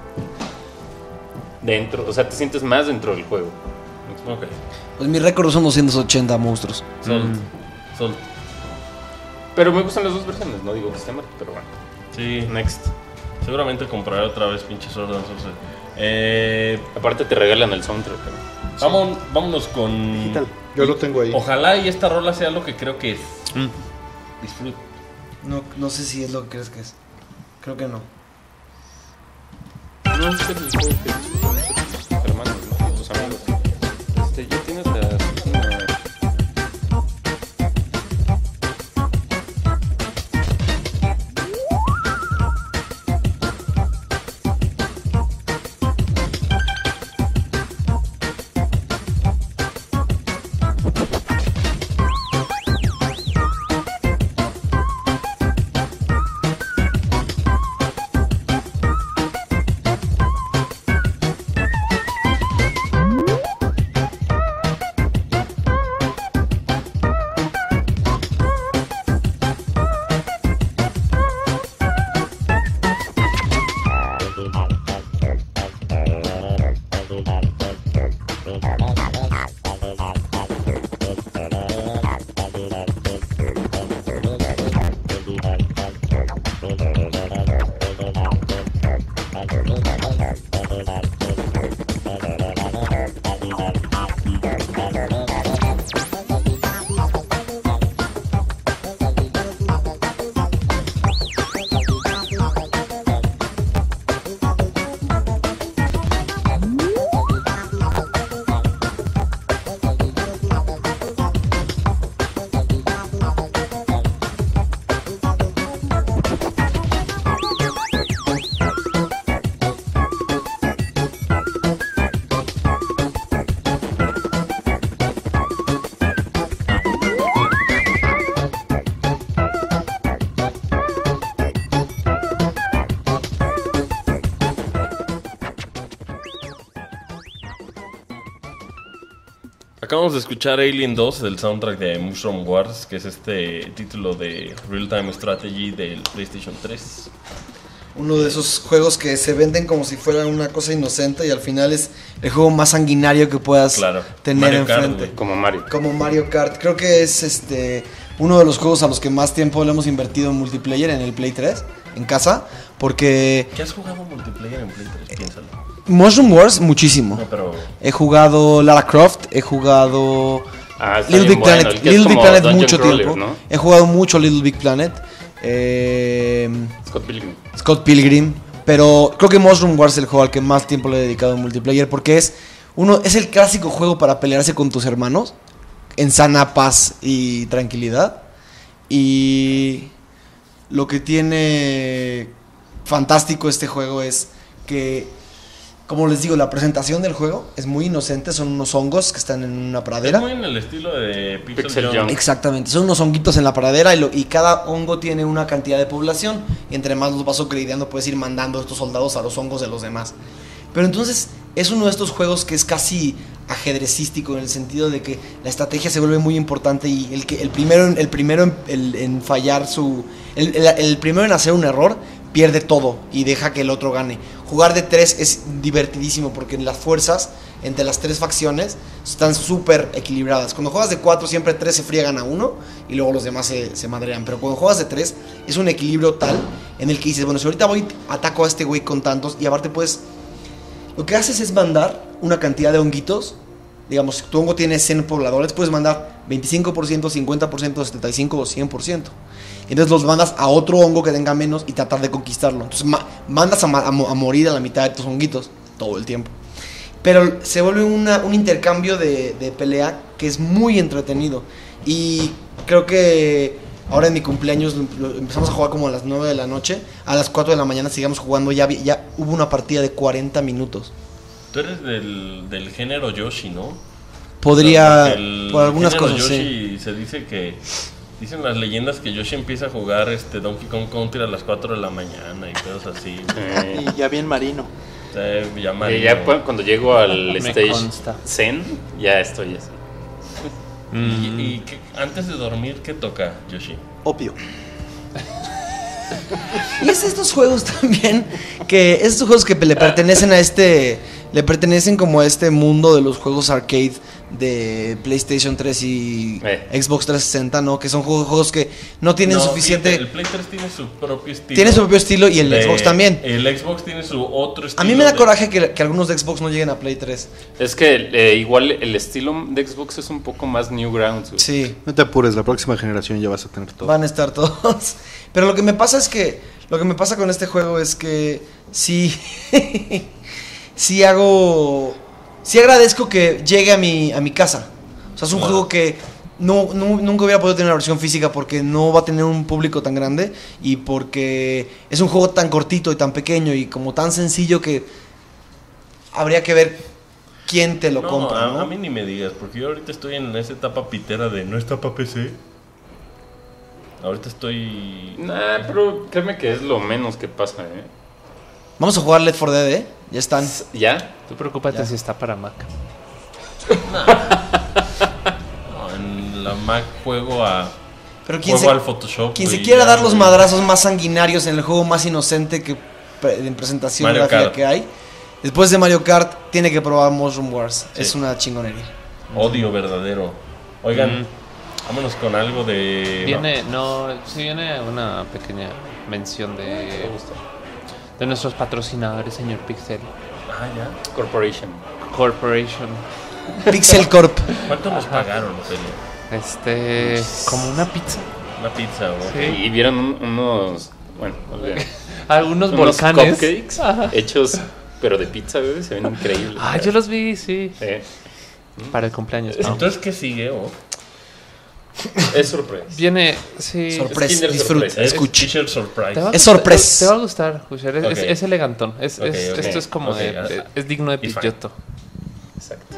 Speaker 2: dentro, o sea, te sientes más dentro del juego.
Speaker 1: Ok.
Speaker 3: Pues mi récord son 280 monstruos.
Speaker 1: Sol.
Speaker 2: Pero me gustan las dos versiones, no digo que esté mal, pero bueno.
Speaker 1: Sí.
Speaker 2: Next.
Speaker 1: Seguramente compraré otra vez pinche Sword and Sorcery.
Speaker 2: Aparte te regalan el soundtrack. ¿no?
Speaker 1: Vámonos con...
Speaker 5: Digital. Yo lo tengo ahí.
Speaker 1: Ojalá y esta rola sea lo que creo que es. Disfruta.
Speaker 3: No sé si es lo que crees que es. Creo que no.
Speaker 2: No, es el juego que tus hermanos, ¿no? Y tus amigos. Ya tienes la...
Speaker 1: Acabamos de escuchar Alien 2 del soundtrack de Mushroom Wars, que es este título de Real Time Strategy del PlayStation 3.
Speaker 3: Uno de esos juegos que se venden como si fuera una cosa inocente y al final es el juego más sanguinario que puedas tener
Speaker 1: Mario Kart,
Speaker 3: enfrente.
Speaker 1: güey.
Speaker 2: Como
Speaker 3: Mario Kart. Creo que es uno de los juegos a los que más tiempo le hemos invertido en multiplayer en el Play 3, en casa, porque...
Speaker 1: ¿Qué has jugado multiplayer en Play 3? Piénsalo.
Speaker 3: Mushroom Wars, muchísimo.
Speaker 1: No, pero...
Speaker 3: He jugado Lara Croft, he jugado
Speaker 2: está
Speaker 3: Little
Speaker 2: bien
Speaker 3: Big
Speaker 2: bueno,
Speaker 3: Planet,
Speaker 2: el que es
Speaker 3: Little Big
Speaker 2: como
Speaker 3: Planet
Speaker 2: Dungeon
Speaker 3: mucho
Speaker 2: Crawler,
Speaker 3: tiempo.
Speaker 2: ¿no?
Speaker 3: He jugado mucho Little Big Planet. Scott Pilgrim. Pero creo que Mushroom Wars es el juego al que más tiempo le he dedicado en multiplayer porque es el clásico juego para pelearse con tus hermanos. en sana paz y tranquilidad. Y lo que tiene fantástico este juego es que, como les digo, la presentación del juego es muy inocente. Son unos hongos que están en una pradera.
Speaker 1: Es muy en el estilo de
Speaker 2: Pixel Junk.
Speaker 3: Exactamente, son unos honguitos en la pradera y cada hongo tiene una cantidad de población. Y entre más los vas upgradeando, puedes ir mandando estos soldados a los hongos de los demás. Pero entonces es uno de estos juegos que es casi ajedrecístico, en el sentido de que la estrategia se vuelve muy importante y el primero en fallar el primero en hacer un error pierde todo y deja que el otro gane. Jugar de 3 es divertidísimo porque las fuerzas entre las 3 facciones están súper equilibradas. Cuando juegas de 4 siempre 3 se friegan a 1 y luego los demás se madrean. Pero cuando juegas de 3 es un equilibrio tal en el que dices, bueno, si ahorita ataco a este güey con tantos, y aparte pues lo que haces es mandar una cantidad de honguitos. Digamos, si tu hongo tiene 100 pobladores, puedes mandar 25%, 50%, 75% o 100%. Entonces los mandas a otro hongo que tenga menos y tratar de conquistarlo. Entonces mandas a morir a la mitad de tus honguitos todo el tiempo. Pero se vuelve un intercambio de pelea que es muy entretenido. Y creo que ahora en mi cumpleaños lo empezamos a jugar como a las 9 de la noche. A las 4 de la mañana seguimos jugando. Ya hubo una partida de 40 minutos.
Speaker 1: Tú eres del género Yoshi, ¿no?
Speaker 3: Podría, por algunas cosas,
Speaker 1: Yoshi,
Speaker 3: sí.
Speaker 1: Se dice que... Dicen las leyendas que Yoshi empieza a jugar Donkey Kong Country a las 4 de la mañana y cosas así.
Speaker 7: Y ya bien marino.
Speaker 1: Ya marino.
Speaker 2: Ya cuando llego al stage Zen, ya estoy así.
Speaker 1: ¿Y antes de dormir qué toca, Yoshi?
Speaker 7: Opio.
Speaker 3: Y es estos juegos también, estos juegos que le pertenecen le pertenecen como a este mundo de los juegos arcade de PlayStation 3 y Xbox 360, ¿no? Que son juegos que no tienen suficiente...
Speaker 1: Fíjate, el Play 3 tiene su propio estilo.
Speaker 3: Tiene su propio estilo y el Xbox también.
Speaker 1: El Xbox tiene su otro estilo.
Speaker 3: A mí me da coraje que algunos de Xbox no lleguen a Play 3.
Speaker 2: Es que igual el estilo de Xbox es un poco más Newgrounds.
Speaker 3: Sí.
Speaker 5: No te apures, la próxima generación ya vas a tener todo.
Speaker 3: Van a estar todos. Pero lo que me pasa con este juego es que sí... Sí agradezco que llegue a mi casa. O sea, es un juego que nunca hubiera podido tener una versión física porque no va a tener un público tan grande y porque es un juego tan cortito y tan pequeño y como tan sencillo que habría que ver quién te lo compra, ¿no?
Speaker 1: A mí ni me digas, porque yo ahorita estoy en esa etapa pitera de no está para PC. Ahorita estoy...
Speaker 2: Nah, pero créeme que es lo menos que pasa,
Speaker 3: Vamos a jugar Left 4 Dead, ¿eh? Ya están.
Speaker 2: ¿Ya?
Speaker 4: Tú preocúpate si está para Mac.
Speaker 1: No, en la Mac juego al Photoshop.
Speaker 3: Quien se quiera dar los madrazos más sanguinarios en el juego más inocente que en presentación gráfica que hay, después de Mario Kart, tiene que probar Mushroom Wars. Sí. Es una chingonería.
Speaker 1: Odio verdadero. Oigan, vámonos con algo de...
Speaker 4: Viene una pequeña mención de nuestros patrocinadores, señor Pixel.
Speaker 1: Ya.
Speaker 2: Corporation.
Speaker 3: Pixel Corp.
Speaker 1: ¿Cuánto nos pagaron, Otelio?
Speaker 4: Como una pizza.
Speaker 1: Una pizza,
Speaker 2: sí. Y vieron unos... Bueno,
Speaker 4: algunos volcanes.
Speaker 2: Cupcakes hechos, pero de pizza, güey. Se ven increíbles.
Speaker 4: Yo los vi, sí. Para el cumpleaños.
Speaker 1: Entonces, ¿qué sigue,
Speaker 2: Es sorpresa.
Speaker 4: Viene, sí.
Speaker 3: Sorpresa, disfruta, escucha.
Speaker 1: Es surprise.
Speaker 3: Es sorpresa.
Speaker 4: Te va a gustar, Usher.
Speaker 1: Okay.
Speaker 4: Es elegantón. Esto es como
Speaker 1: okay.
Speaker 4: Es digno de Pidgeotto.
Speaker 2: Exacto.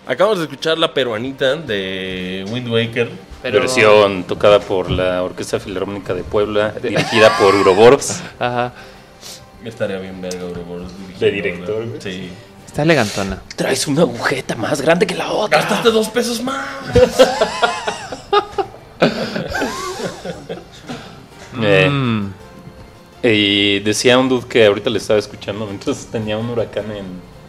Speaker 1: Acabamos de escuchar la peruanita de Wind Waker.
Speaker 2: Versión tocada por la Orquesta Filarmónica de Puebla, dirigida por Uroboros.
Speaker 4: Ajá.
Speaker 1: Estaría bien verga Uroboros.
Speaker 2: De director, güey.
Speaker 1: Sí.
Speaker 4: Está elegantona.
Speaker 2: Traes una agujeta más grande que la otra.
Speaker 1: ¡Gastaste 2 pesos más!
Speaker 2: Y decía un dude que ahorita le estaba escuchando mientras tenía un huracán en...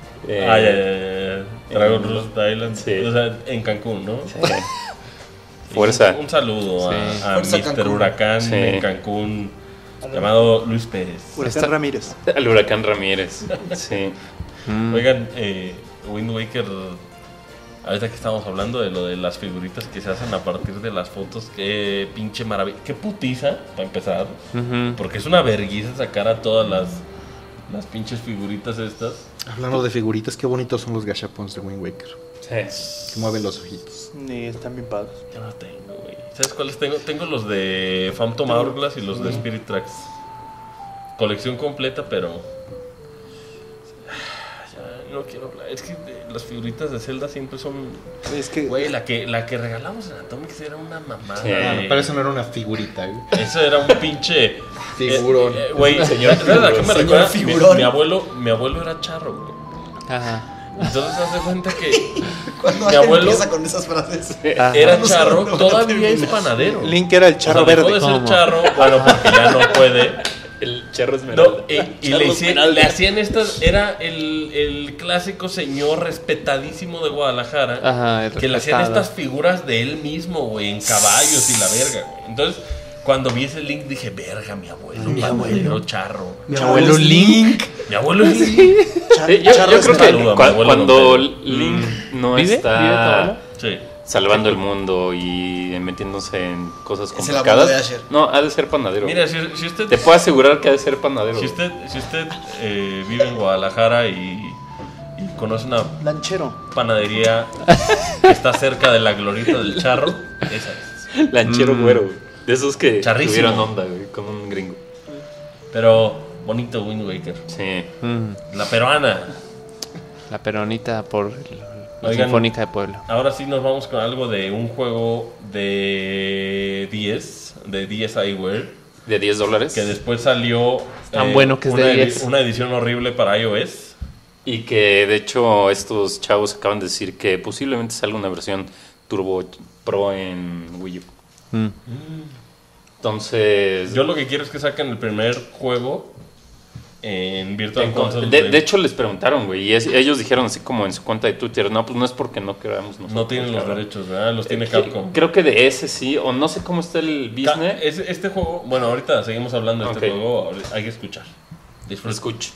Speaker 1: Dragon Roost Island.
Speaker 2: Sí.
Speaker 1: O sea, en Cancún, ¿no?
Speaker 2: Sí. Fuerza.
Speaker 1: Un saludo a
Speaker 3: Fuerza
Speaker 1: Mr.
Speaker 3: Cancún.
Speaker 1: Huracán
Speaker 2: Sí.
Speaker 1: en Cancún, llamado Luis Pérez.
Speaker 7: Huracán Ramírez.
Speaker 2: Al huracán Ramírez. Sí.
Speaker 1: Oigan, Wind Waker, ahorita que estamos hablando de lo de las figuritas que se hacen a partir de las fotos, qué pinche maravilla, qué putiza, para empezar, porque es una vergüenza sacar a todas las pinches figuritas estas.
Speaker 5: Hablando de figuritas, qué bonitos son los gachapons de Wind Waker.
Speaker 2: Sí.
Speaker 5: Que mueven los ojitos.
Speaker 7: Ni están bien padres.
Speaker 1: Yo no tengo, güey. ¿Sabes cuáles tengo? Tengo los de Phantom Hourglass y los de Spirit Tracks. Colección completa, pero... Ya, no quiero hablar. Es que las figuritas de Zelda siempre son...
Speaker 7: Es que
Speaker 1: Güey, la que regalamos en Atomics era una mamada.
Speaker 2: Sí.
Speaker 1: güey.
Speaker 5: Pero eso no era una figurita, güey.
Speaker 1: Eso era un pinche...
Speaker 5: Figurón.
Speaker 1: Güey, ¿sabes a qué me
Speaker 3: Señor
Speaker 1: recuerda?
Speaker 3: figurón.
Speaker 1: Mi abuelo era charro, güey.
Speaker 4: Ajá.
Speaker 1: Entonces hace cuenta que
Speaker 3: Cuando
Speaker 1: mi
Speaker 3: alguien
Speaker 1: abuelo
Speaker 3: empieza con esas frases.
Speaker 1: era
Speaker 3: No
Speaker 1: charro,
Speaker 3: sé,
Speaker 1: todavía es panadero.
Speaker 6: Link era el charro
Speaker 1: O sea, dejó
Speaker 6: verde.
Speaker 1: de ser
Speaker 4: ¿Cómo?
Speaker 1: charro, bueno, porque ya no puede.
Speaker 2: El charro esmeralda.
Speaker 1: No, y le hacían estas, era el clásico señor respetadísimo de Guadalajara,
Speaker 4: Ajá, el
Speaker 1: que le hacían
Speaker 4: respetado.
Speaker 1: estas figuras de él mismo, güey, en caballos y la verga, güey. Entonces, cuando vi ese Link dije, verga, mi abuelo charro.
Speaker 3: Mi abuelo Link.
Speaker 1: Mi abuelo es Link.
Speaker 2: Yo creo que
Speaker 1: Saluda, mi abuelo
Speaker 2: cuando
Speaker 1: Don
Speaker 2: Link no
Speaker 4: ¿Vive? ¿Vive tu
Speaker 2: está
Speaker 4: abuelo?
Speaker 1: Sí.
Speaker 2: salvando el mundo y metiéndose en cosas
Speaker 3: Es el abuelo de
Speaker 2: complicadas,
Speaker 3: Asher.
Speaker 2: no, ha de ser panadero.
Speaker 1: Mira, si usted...
Speaker 2: Te puedo asegurar que ha de ser panadero.
Speaker 1: Si usted vive en Guadalajara y conoce una
Speaker 7: lanchero.
Speaker 1: panadería que está cerca de la glorieta del charro, esa es.
Speaker 2: Lanchero güero, güey. De esos que
Speaker 1: Charrísimo.
Speaker 2: tuvieron onda, güey, con un gringo.
Speaker 1: Pero bonito Wind Waker.
Speaker 2: Sí.
Speaker 1: La peruana.
Speaker 4: La peronita por la
Speaker 1: Oigan,
Speaker 4: Sinfónica de Puebla.
Speaker 1: Ahora sí nos vamos con algo de un juego de 10, de DSiWare,
Speaker 2: De $10.
Speaker 1: que después salió
Speaker 4: Tan bueno que es de 10.
Speaker 1: una edición horrible para iOS.
Speaker 2: Y que de hecho estos chavos acaban de decir que posiblemente salga una versión Turbo Pro en Wii U. Entonces...
Speaker 1: Yo lo que quiero es que saquen el primer juego en Virtual Console.
Speaker 2: De hecho les preguntaron, güey, y ellos dijeron así como en su cuenta de Twitter, no, pues no es porque no queramos nosotros.
Speaker 1: No tienen los
Speaker 2: cabrón.
Speaker 1: derechos, ¿verdad? Los tiene Capcom.
Speaker 2: Creo que de ese sí, o no sé cómo está el business.
Speaker 1: Este juego, bueno, ahorita seguimos hablando de este
Speaker 2: Ok.
Speaker 1: juego, hay que escuchar. Disfruta.
Speaker 2: Escucha.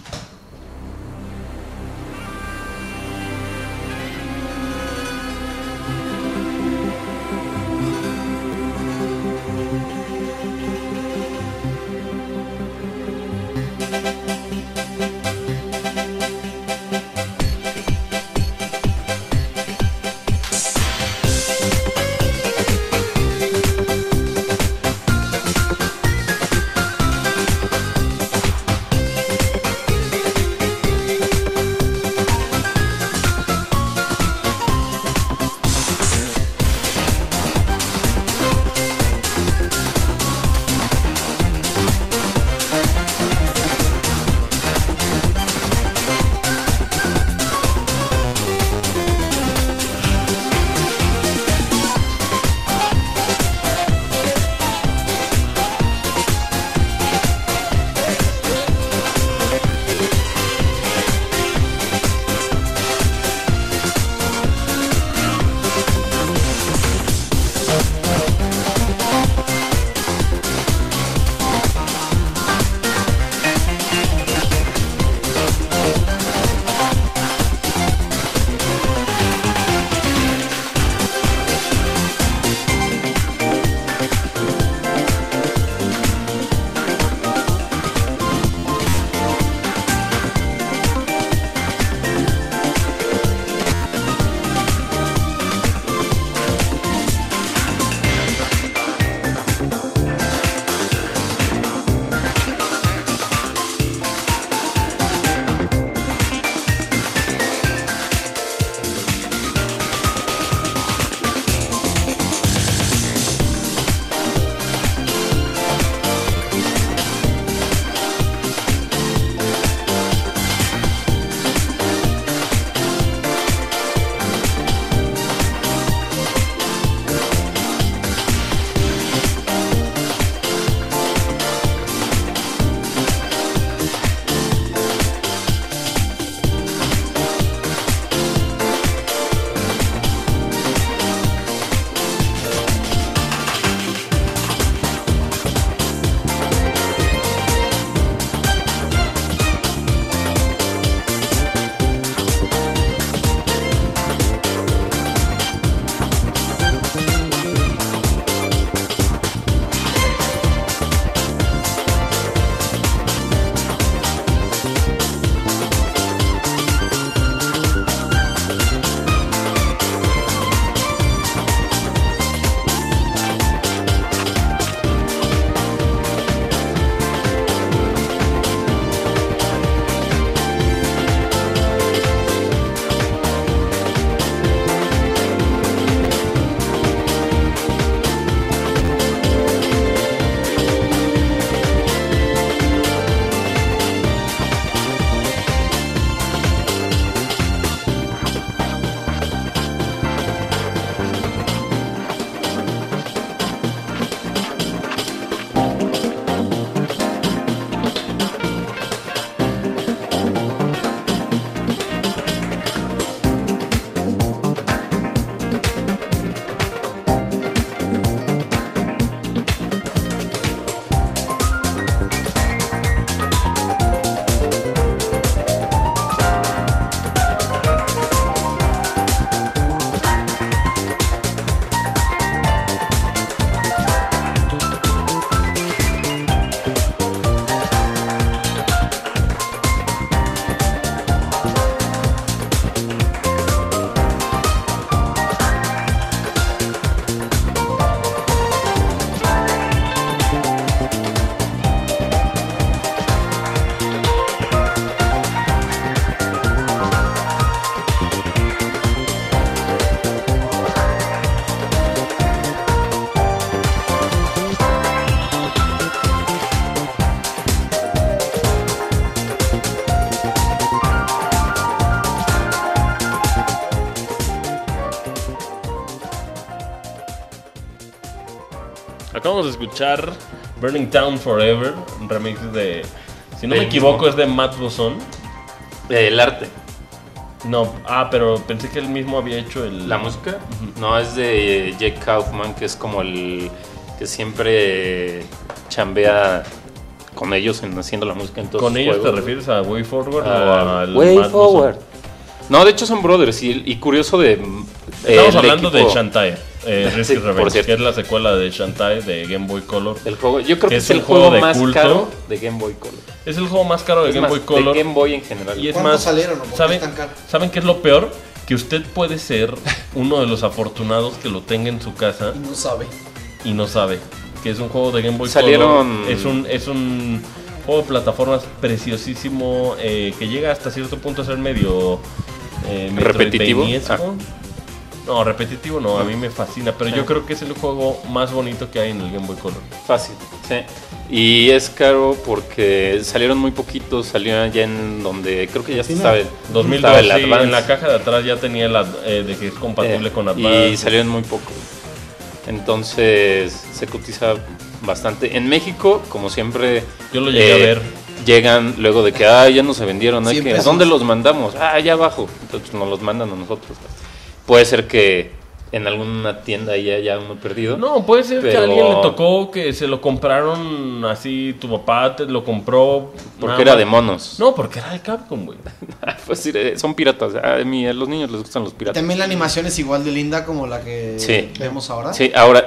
Speaker 1: Acabamos de escuchar Burning Town Forever, un remix de, si no me equivoco, es de Matt Bozon.
Speaker 2: El arte.
Speaker 1: No, pero pensé que él mismo había hecho
Speaker 2: ¿La música? No, es de Jake Kaufman, que es como el que siempre chambea con ellos haciendo la música en todos
Speaker 1: ¿Con
Speaker 2: sus
Speaker 1: ellos
Speaker 2: juegos.
Speaker 1: te refieres a Way Forward o al
Speaker 2: Way
Speaker 1: Matt
Speaker 2: Forward?
Speaker 1: Bozon?
Speaker 2: No, de hecho son brothers y curioso de...
Speaker 1: Estamos hablando de Shantae, Risky
Speaker 2: Sí, por
Speaker 1: Revenge,
Speaker 2: cierto.
Speaker 1: que es la secuela de Shantae de Game Boy Color.
Speaker 2: El juego, yo creo que es
Speaker 1: un
Speaker 2: el juego
Speaker 1: de
Speaker 2: más
Speaker 1: culto.
Speaker 2: caro de Game Boy Color.
Speaker 1: Es el juego más caro de
Speaker 2: Es
Speaker 1: Game
Speaker 2: más,
Speaker 1: Boy Color.
Speaker 2: de Game Boy en general.
Speaker 1: Y es
Speaker 3: ¿Cuántos
Speaker 1: más,
Speaker 3: salieron o por qué
Speaker 1: ¿saben,
Speaker 3: es tan caro?
Speaker 1: ¿saben qué es lo peor? Que usted puede ser uno de los afortunados que lo tenga en su casa
Speaker 3: Y no sabe.
Speaker 1: y no sabe que es un juego de Game Boy
Speaker 2: Salieron-
Speaker 1: Color. Es un juego de plataformas preciosísimo que llega hasta cierto punto a ser medio
Speaker 2: ¿Repetitivo?
Speaker 1: metroidvaniesco. No, repetitivo no, a mí me fascina, pero yo creo que es el juego más bonito que hay en el Game Boy Color.
Speaker 2: Fácil, sí. Y es caro porque salieron muy poquitos, salieron ya en donde creo que ya se sabe.
Speaker 1: 2002,
Speaker 2: estaba el
Speaker 1: sí,
Speaker 2: Advance.
Speaker 1: en la caja de atrás ya tenía el de que es compatible con Advance.
Speaker 2: Y salieron muy poco. Entonces se cotiza bastante. En México, como siempre,
Speaker 1: Yo lo llegué a ver.
Speaker 2: llegan luego de que ya no se vendieron. ¿No?
Speaker 3: 100
Speaker 2: Que,
Speaker 3: pesos.
Speaker 2: ¿dónde los mandamos? Allá abajo. Entonces nos los mandan a nosotros. Puede ser que en alguna tienda ahí haya uno perdido.
Speaker 1: No, puede ser que a
Speaker 2: pero-
Speaker 1: alguien le tocó que se lo compraron así, tu papá te lo compró.
Speaker 2: Porque
Speaker 1: nada
Speaker 2: era
Speaker 1: más.
Speaker 2: de monos.
Speaker 1: No, porque era de Capcom, güey.
Speaker 2: Pues sí, son piratas. A los niños les gustan los piratas.
Speaker 3: También la animación es igual de linda como la que
Speaker 2: Sí.
Speaker 3: vemos ahora.
Speaker 2: Sí, ahora,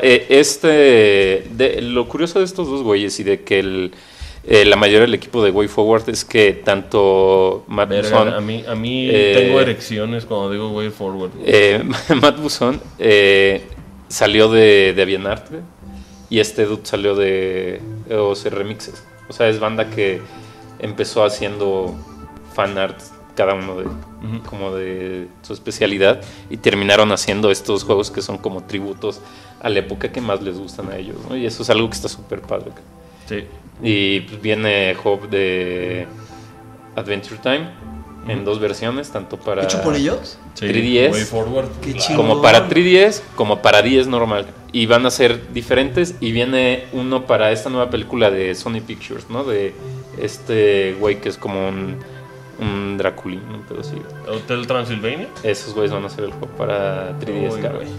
Speaker 2: lo curioso de estos dos güeyes y de que la mayoría del equipo de Way Forward es que tanto Matt
Speaker 1: Verga,
Speaker 2: Buzón,
Speaker 1: a mí
Speaker 2: eh,
Speaker 1: tengo erecciones cuando digo Way Forward.
Speaker 2: Matt Buzón salió de Avianarte y este dude salió de OC Remixes. O sea, es banda que empezó haciendo fan art cada uno como de su especialidad y terminaron haciendo estos juegos que son como tributos a la época que más les gustan a ellos, ¿no? Y eso es algo que está súper padre.
Speaker 1: Sí.
Speaker 2: Y pues viene Hope de Adventure Time en dos versiones, tanto para
Speaker 3: ¿Hecho por ellos?
Speaker 1: Sí,
Speaker 2: 3DS
Speaker 1: Way Forward.
Speaker 3: Qué
Speaker 1: Claro.
Speaker 3: chingón.
Speaker 2: como para 3DS, como para 10 normal. Y van a ser diferentes. Y viene uno para esta nueva película de Sony Pictures, ¿no? De este güey que es como un Draculín, pero sí.
Speaker 1: Hotel Transylvania.
Speaker 2: Esos güeyes van a ser el juego para 3DS,
Speaker 1: Uy,
Speaker 2: claro.
Speaker 1: güey.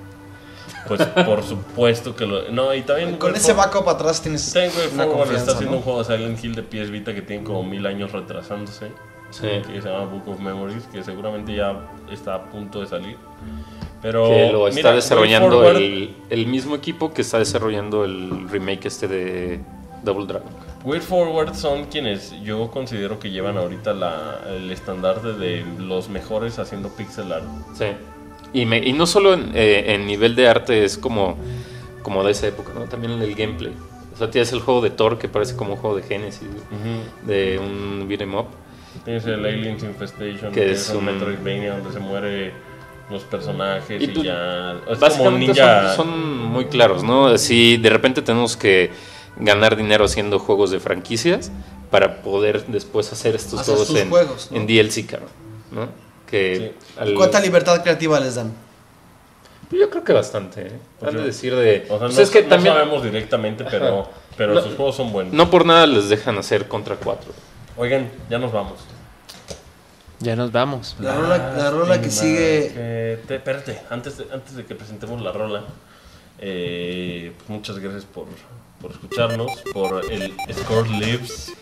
Speaker 1: Pues por supuesto que lo. No, y también.
Speaker 3: Con
Speaker 1: Way
Speaker 3: ese
Speaker 1: For-
Speaker 3: backup atrás tienes
Speaker 1: Tengo Way
Speaker 3: una
Speaker 1: Forward,
Speaker 3: confianza,
Speaker 1: está haciendo
Speaker 3: ¿no?
Speaker 1: un juego de Silent Hill de PS Vita que tiene como 1000 años retrasándose.
Speaker 2: Sí.
Speaker 1: Que se llama Book of Memories, que seguramente ya está a punto de salir. Pero
Speaker 2: Que lo está
Speaker 1: mira,
Speaker 2: desarrollando
Speaker 1: Way Forward-
Speaker 2: el mismo equipo que está desarrollando el remake de Double Dragon.
Speaker 1: Way Forward son quienes yo considero que llevan ahorita el estandarte de los mejores haciendo pixel art.
Speaker 2: Sí. Y no solo en nivel de arte es como de esa época, ¿no? También en el gameplay. O sea, tienes el juego de Thor que parece como un juego de Genesis, de un beat'em up.
Speaker 1: Tienes el Aliens Infestation,
Speaker 2: Que
Speaker 1: que
Speaker 2: es
Speaker 1: es un
Speaker 2: un-
Speaker 1: Metroidvania donde se mueren los personajes
Speaker 2: Y
Speaker 1: y,
Speaker 2: pues,
Speaker 1: ya. Es como un
Speaker 2: Básicamente
Speaker 1: ninja.
Speaker 2: son muy claros, ¿no? Si de repente tenemos que ganar dinero haciendo juegos de franquicias para poder después hacer estos
Speaker 3: Hacer
Speaker 2: juegos
Speaker 3: sus juegos, ¿no?
Speaker 2: en DLC, cabrón, ¿no? Que
Speaker 3: ¿Cuánta libertad creativa les dan?
Speaker 2: Yo creo que bastante, ¿eh?
Speaker 1: Pues
Speaker 2: Han de
Speaker 1: yo-
Speaker 2: decir de...
Speaker 1: O sea,
Speaker 2: pues
Speaker 1: no,
Speaker 2: es que
Speaker 1: no
Speaker 2: también
Speaker 1: sabemos directamente, pero
Speaker 2: No-
Speaker 1: sus juegos son buenos.
Speaker 2: no por nada les dejan hacer Contra 4.
Speaker 1: Oigan, ya nos vamos.
Speaker 4: Ya nos vamos.
Speaker 3: La rola que sigue.
Speaker 1: Espérate, antes de que presentemos la rola, pues muchas gracias por escucharnos, por el Score Lives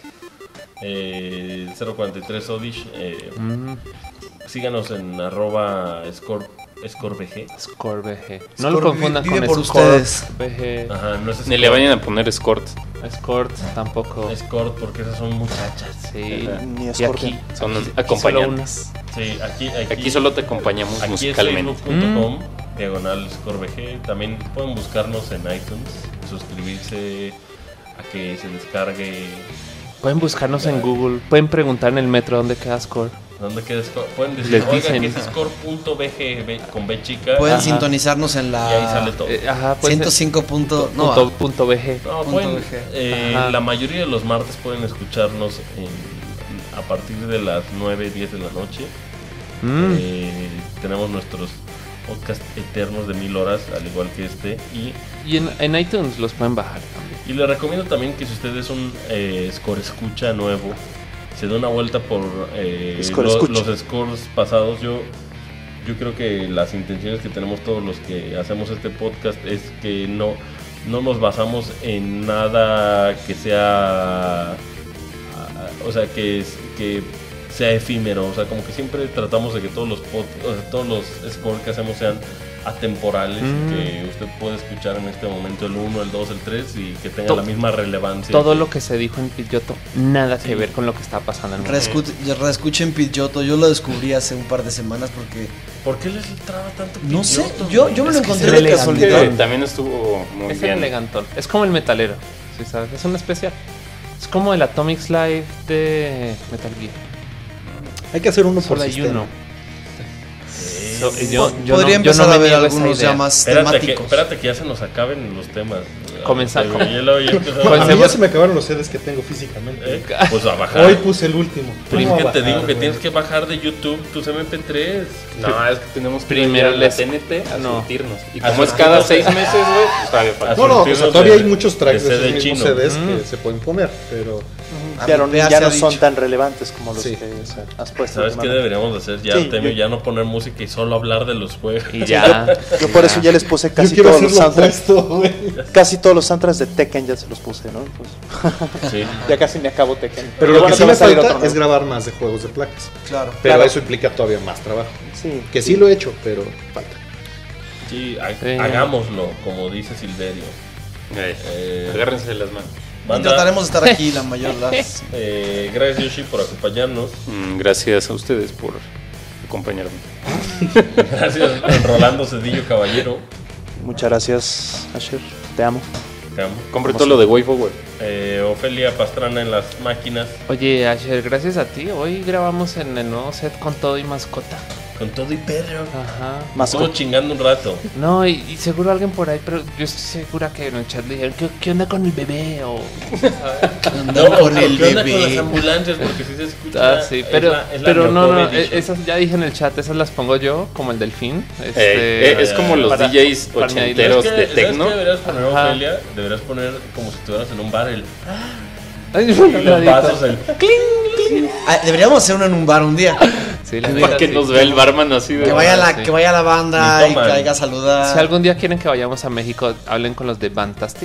Speaker 1: 043 Odish. Síganos en @ScoreBG.
Speaker 4: ScoreBG. No lo
Speaker 3: Score
Speaker 4: confundan
Speaker 3: vive
Speaker 4: con
Speaker 3: por ustedes.
Speaker 4: ScoreBG.
Speaker 1: Ajá, no es
Speaker 2: Ni le vayan a poner Escort.
Speaker 4: Escort tampoco.
Speaker 1: Escort porque esas son muchachas.
Speaker 4: Sí.
Speaker 7: Ni
Speaker 4: Y
Speaker 7: Scorpion.
Speaker 4: aquí,
Speaker 2: Son
Speaker 4: aquí
Speaker 2: acompañantes.
Speaker 1: Sí,
Speaker 2: Aquí solo te acompañamos
Speaker 1: aquí
Speaker 2: musicalmente.
Speaker 1: es facebook.com /ScoreBG. También pueden buscarnos en iTunes, suscribirse a que se descargue.
Speaker 4: pueden buscarnos en Google. Pueden preguntar en el metro dónde queda Score.
Speaker 1: ¿Dónde queda Score? Pueden decir,
Speaker 4: Les
Speaker 1: oigan,
Speaker 4: dicen.
Speaker 1: que es score.bg con B chica.
Speaker 3: Pueden
Speaker 4: Ajá.
Speaker 3: sintonizarnos en
Speaker 1: Y ahí sale
Speaker 3: la
Speaker 1: todo.
Speaker 4: Ajá, pues
Speaker 3: 105. No,
Speaker 4: punto BG.
Speaker 1: No,
Speaker 3: punto
Speaker 1: pueden,
Speaker 3: BG.
Speaker 4: Ajá.
Speaker 1: la mayoría de los martes pueden escucharnos a partir de las 9, 10 de la noche.
Speaker 4: Mm.
Speaker 1: Tenemos nuestros podcast eternos de 1000 horas, al igual que este.
Speaker 4: Y en iTunes los pueden bajar también.
Speaker 1: Y les recomiendo también que si usted es un score escucha nuevo, se dé una vuelta por los scores pasados. Yo creo que las intenciones que tenemos todos los que hacemos este podcast es que no nos basamos en nada que sea, o sea, que sea efímero, o sea, como que siempre tratamos de que todos los scores que hacemos sean atemporales, que usted puede escuchar en este momento el 1, el 2, el 3 y que tenga la misma relevancia.
Speaker 4: Todo lo que se dijo en Pidgeotto, nada que ver con lo que está pasando en el mundo.
Speaker 3: Reescuchen Pidgeotto, yo lo descubrí hace un par de semanas porque...
Speaker 1: ¿Por qué les traba tanto
Speaker 3: No sé,
Speaker 1: Pidgeotto?
Speaker 3: yo me lo encontré de casualidad.
Speaker 2: También estuvo muy
Speaker 4: es
Speaker 2: bien.
Speaker 4: el elegantón, es como el metalero, ¿sí sabes? Es un especial. Es como el Atomic Live de Metal Gear.
Speaker 5: Hay que hacer uno por
Speaker 4: Solo hay
Speaker 5: sistema.
Speaker 4: uno.
Speaker 3: Podría empezar a ver algunos ya más temáticos.
Speaker 1: Espérate que ya se nos acaben los temas.
Speaker 4: Comenzamos.
Speaker 5: A mí ya se me acabaron los CDs que tengo físicamente.
Speaker 1: Pues a bajar.
Speaker 5: Hoy puse el último.
Speaker 1: Pues es que te digo que tienes que bajar de YouTube tus MP3.
Speaker 2: No, es que tenemos que
Speaker 4: primero
Speaker 2: la TNT a
Speaker 4: no.
Speaker 2: surtirnos. Y como es cada 6 meses, güey, pues todavía falta.
Speaker 5: No, o sea, todavía hay muchos tracks de
Speaker 1: CD
Speaker 5: esos mismos
Speaker 1: chino.
Speaker 5: CDs que se pueden poner, pero...
Speaker 6: Ya no son tan relevantes como los que has puesto.
Speaker 1: ¿Sabes qué deberíamos de hacer ya, Artemio? Ya no poner música y solo hablar de los juegos.
Speaker 4: Y ya.
Speaker 6: Yo por eso ya les puse casi todos los soundtracks. Casi todos los soundtracks de Tekken ya se los puse, ¿no? Pues,
Speaker 1: sí.
Speaker 6: Ya casi me acabo Tekken.
Speaker 5: Pero lo que sí me falta es grabar más de juegos de placas.
Speaker 3: Claro.
Speaker 5: Pero eso implica todavía más trabajo.
Speaker 6: Sí.
Speaker 5: Que sí lo he hecho, pero falta.
Speaker 1: Sí, hagámoslo, como dice Silverio.
Speaker 2: Agárrense de las manos.
Speaker 3: Y trataremos de estar aquí la mayor las.
Speaker 1: Gracias Yoshi por acompañarnos.
Speaker 2: Gracias a ustedes por acompañarme.
Speaker 1: Gracias Rolando Cedillo Caballero.
Speaker 6: Muchas gracias, Asher. Te amo.
Speaker 1: Te amo.
Speaker 2: Compre todo lo de WayForward.
Speaker 1: Ofelia Pastrana en las máquinas.
Speaker 4: Oye, Asher, gracias a ti. Hoy grabamos en el nuevo set con todo y mascota.
Speaker 1: Con todo y perro.
Speaker 4: Ajá.
Speaker 1: Todo chingando un rato.
Speaker 4: No, y seguro alguien por ahí, pero yo estoy segura que en el chat le dijeron, ¿qué onda con el bebé? O,
Speaker 3: ¿Qué onda con el
Speaker 1: ¿qué onda
Speaker 3: bebé?
Speaker 1: con las ambulancias? Porque si se escucha.
Speaker 4: Sí, pero no, esas ya dije en el chat, esas las pongo yo, como el delfín.
Speaker 2: Es como los DJs ochenteros de techno.
Speaker 1: ¿Sabes qué deberías poner, Ofelia? Deberías poner como si estuvieras en un bar el...
Speaker 4: Ay,
Speaker 1: los vasos, el...
Speaker 3: Deberíamos hacer uno en un bar un día.
Speaker 4: Sí,
Speaker 2: para que nos vea el barman así de...
Speaker 3: Que vaya la banda y caiga a saludar.
Speaker 4: Si algún día quieren que vayamos a México, hablen con los de Fantastic.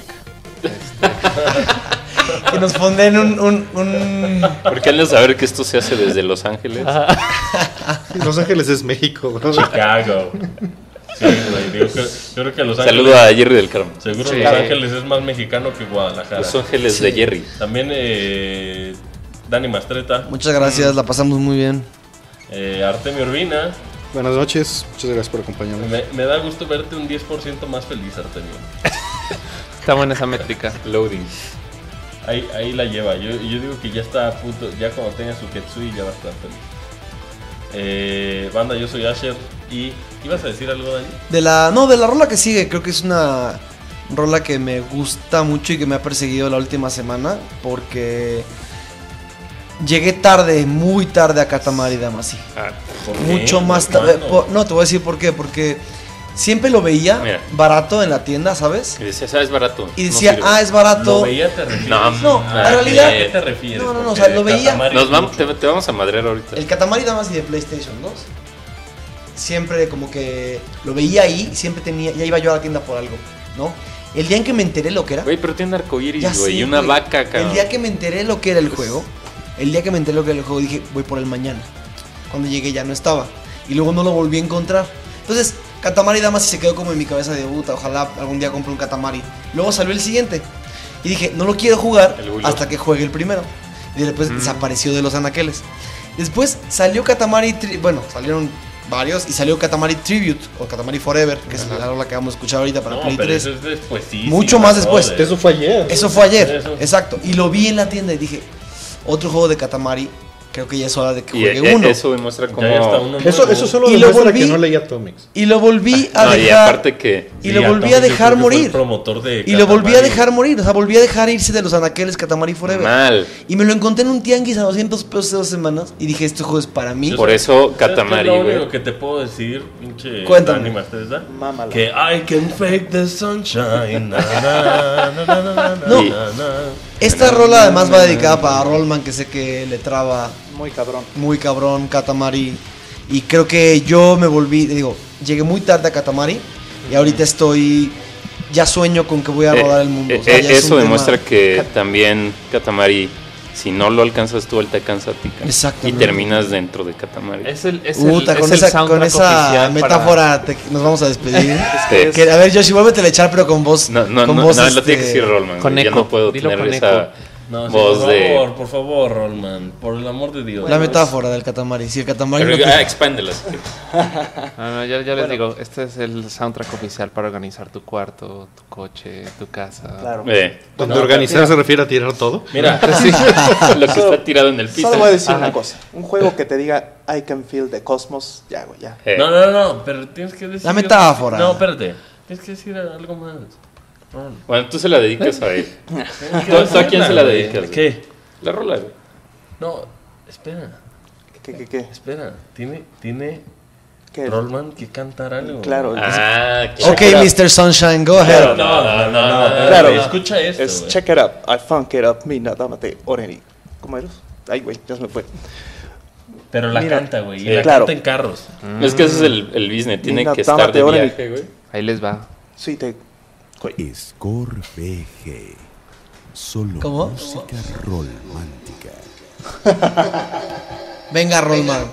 Speaker 3: Que nos ponen un...
Speaker 2: Porque han de saber que esto se hace desde Los Ángeles.
Speaker 5: Los Ángeles es México, bro.
Speaker 1: Chicago. Sí, güey, yo creo que Los Ángeles...
Speaker 2: Saludo a Jerry del Carmen.
Speaker 1: Seguro Los Ángeles es más mexicano que Guadalajara.
Speaker 2: Los Ángeles de Jerry.
Speaker 1: También Dani Mastreta.
Speaker 3: Muchas gracias, la pasamos muy bien.
Speaker 1: Artemio Urbina.
Speaker 5: Buenas noches, muchas gracias por acompañarnos.
Speaker 1: Me da gusto verte un 10% más feliz, Artemio.
Speaker 4: Está buena esa métrica.
Speaker 2: Loading.
Speaker 1: Ahí la lleva. Yo digo que ya está a punto. Ya cuando tenga su Ketsui ya va a estar feliz. Banda, yo soy Asher. ¿Y ibas a decir algo, Dani?
Speaker 3: De la rola que sigue, creo que es una rola que me gusta mucho y que me ha perseguido la última semana. Porque llegué tarde, muy tarde a Katamari Damacy. Mucho más tarde. No, te voy a decir por qué. Porque siempre lo veía barato en la tienda, ¿sabes?
Speaker 2: Y decía, ¿sabes? Barato.
Speaker 3: Y decía, es barato.
Speaker 1: ¿Lo veía te refieres?
Speaker 3: No, en realidad.
Speaker 1: ¿A qué te refieres?
Speaker 3: No, o sea, lo veía.
Speaker 2: Te vamos a madrear ahorita.
Speaker 3: El Katamari Damacy de PlayStation 2. Siempre como que lo veía ahí, siempre ya iba yo a la tienda por algo, ¿no? El día en que me enteré lo que era.
Speaker 2: Güey, pero tiene arcoíris, güey, y una vaca, cabrón.
Speaker 3: El día que me enteré lo que era el juego, dije, voy por el mañana. Cuando llegué ya no estaba. Y luego no lo volví a encontrar. Entonces, Katamari Damacy se quedó como en mi cabeza de puta, ojalá algún día compre un Katamari. Luego salió el siguiente. Y dije, no lo quiero jugar hasta que juegue el primero. Y después desapareció de los anaqueles. Después salió Katamari, salieron varios y salió Katamari Tribute o Katamari Forever, que es la rola que vamos a escuchar ahorita para Play 3.
Speaker 1: Eso es despuesísimo,
Speaker 3: mucho más después.
Speaker 1: Joder.
Speaker 5: Eso fue ayer.
Speaker 3: Eso fue ayer, exacto. Y lo vi en la tienda y dije, otro juego de Katamari creo que ya es hora de que juegue uno.
Speaker 2: Eso demuestra como...
Speaker 5: Eso solo demuestra que no leía Atomics.
Speaker 3: Y lo volví a dejar.
Speaker 2: Y aparte que...
Speaker 3: Y lo volví a dejar morir.
Speaker 1: Y
Speaker 3: lo volví a dejar morir. O sea, volví a dejar irse de los anaqueles Katamari Forever.
Speaker 2: Mal.
Speaker 3: Y me lo encontré en un tianguis a 200 pesos hace 2 semanas. Y dije, este juego es para mí.
Speaker 2: Por eso Katamari,
Speaker 1: güey. Lo
Speaker 2: güey.
Speaker 1: único que te puedo decir, pinche...
Speaker 3: Cuéntame.
Speaker 7: Mámala.
Speaker 1: Que I can fake the sunshine.
Speaker 3: No. Esta rola además va dedicada para Rollman, que sé que le traba muy cabrón Katamari. Y creo que yo me volví, llegué muy tarde a Katamari y ahorita ya sueño con que voy a rodar el mundo. O sea,
Speaker 2: eso demuestra que también Katamari, si no lo alcanzas tú, él te alcanza a ti. Y terminas dentro de Katamari.
Speaker 3: Con esa metáfora nos vamos a despedir. A ver, Yoshi, vuélvete a echar, pero con voz.
Speaker 2: No, lo tiene que decir Rollman.
Speaker 4: Con eco.
Speaker 2: Ya no puedo tener esa voz
Speaker 1: por favor, Rollman, por el amor de Dios.
Speaker 3: La metáfora del Katamari. Si el Katamari
Speaker 2: expándelas.
Speaker 4: Ya les digo, este es el soundtrack oficial para organizar tu cuarto, tu coche, tu casa.
Speaker 7: Claro.
Speaker 5: Donde organizar se refiere a tirar todo.
Speaker 2: Mira, lo que está tirado en el piso.
Speaker 7: Solo voy a decir una cosa. Un juego que te diga I can feel the cosmos, ya, güey, ya.
Speaker 1: No, pero tienes que decir...
Speaker 3: La metáfora.
Speaker 1: No, espérate. Tienes que decir algo más.
Speaker 2: Bueno, tú se la dedicas a él. ¿Tú a quién se la dedicas?
Speaker 1: ¿Qué?
Speaker 2: La rola, güey.
Speaker 1: No, espera.
Speaker 7: ¿Qué?
Speaker 1: Espera, tiene
Speaker 7: ¿Qué?
Speaker 1: Rollman que cantar algo.
Speaker 7: Claro.
Speaker 3: Ok, Mr. Sunshine, go ahead.
Speaker 1: No.
Speaker 7: Claro.
Speaker 1: Escucha esto.
Speaker 7: Es check it up, I funk it up, mi nadamate oreni. ¿Cómo eres? Ay, güey, ya se me fue.
Speaker 1: Pero la canta, güey.
Speaker 7: Sí,
Speaker 1: y la canta en carros.
Speaker 2: Es que ese es el business. Tiene que estar de viaje, güey.
Speaker 4: Ahí les va.
Speaker 7: Sí,
Speaker 11: Score BG. Solo
Speaker 3: ¿Cómo?
Speaker 11: música romántica.
Speaker 3: Venga, Rollman.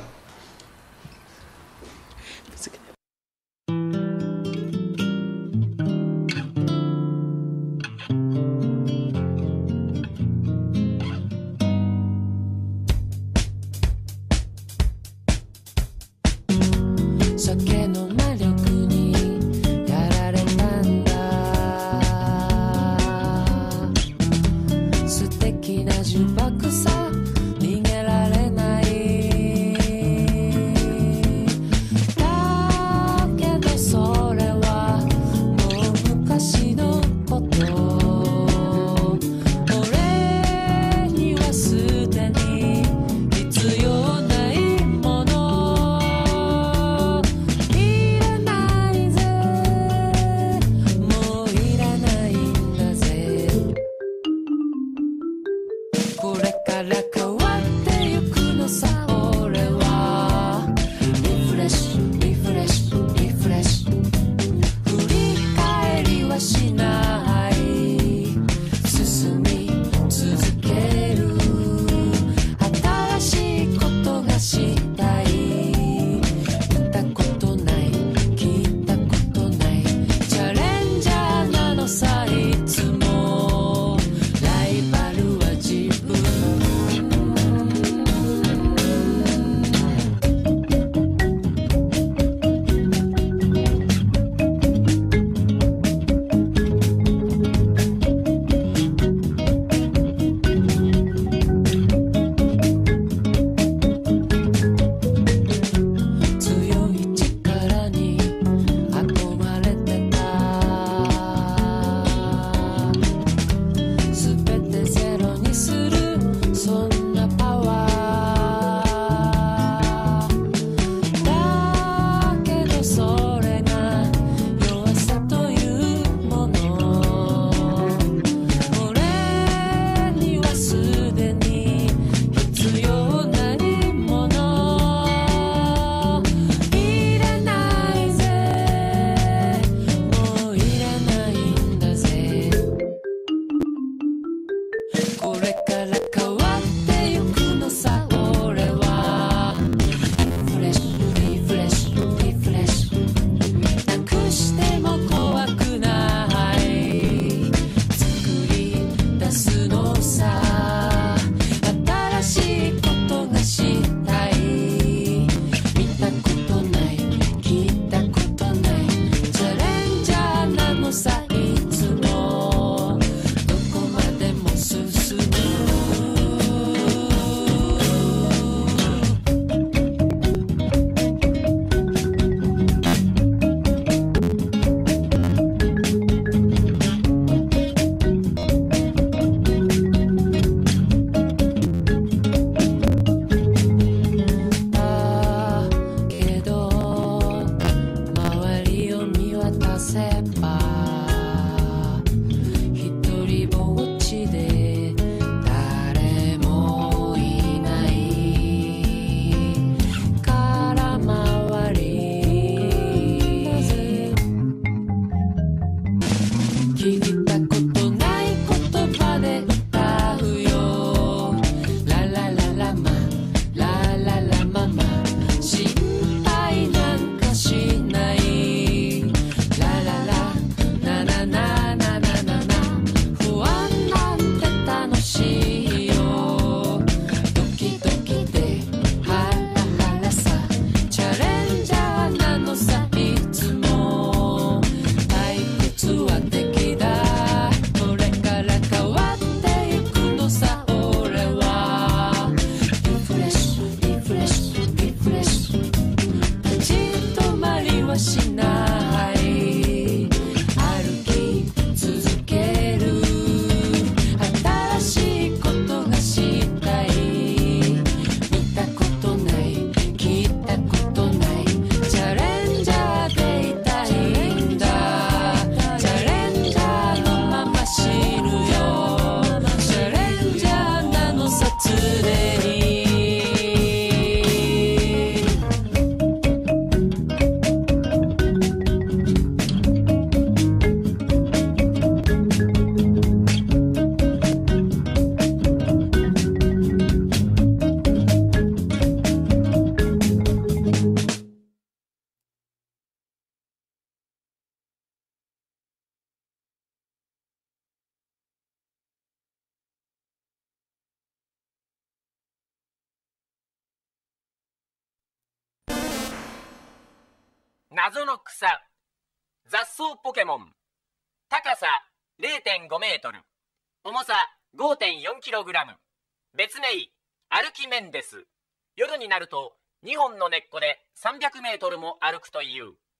Speaker 12: 謎の草、雑草ポケモン。高さ 0.5 メートル。重さ 5.4 キログラム。別名、アルキメンデス。夜になると2本の根っこで300メートルも歩くという。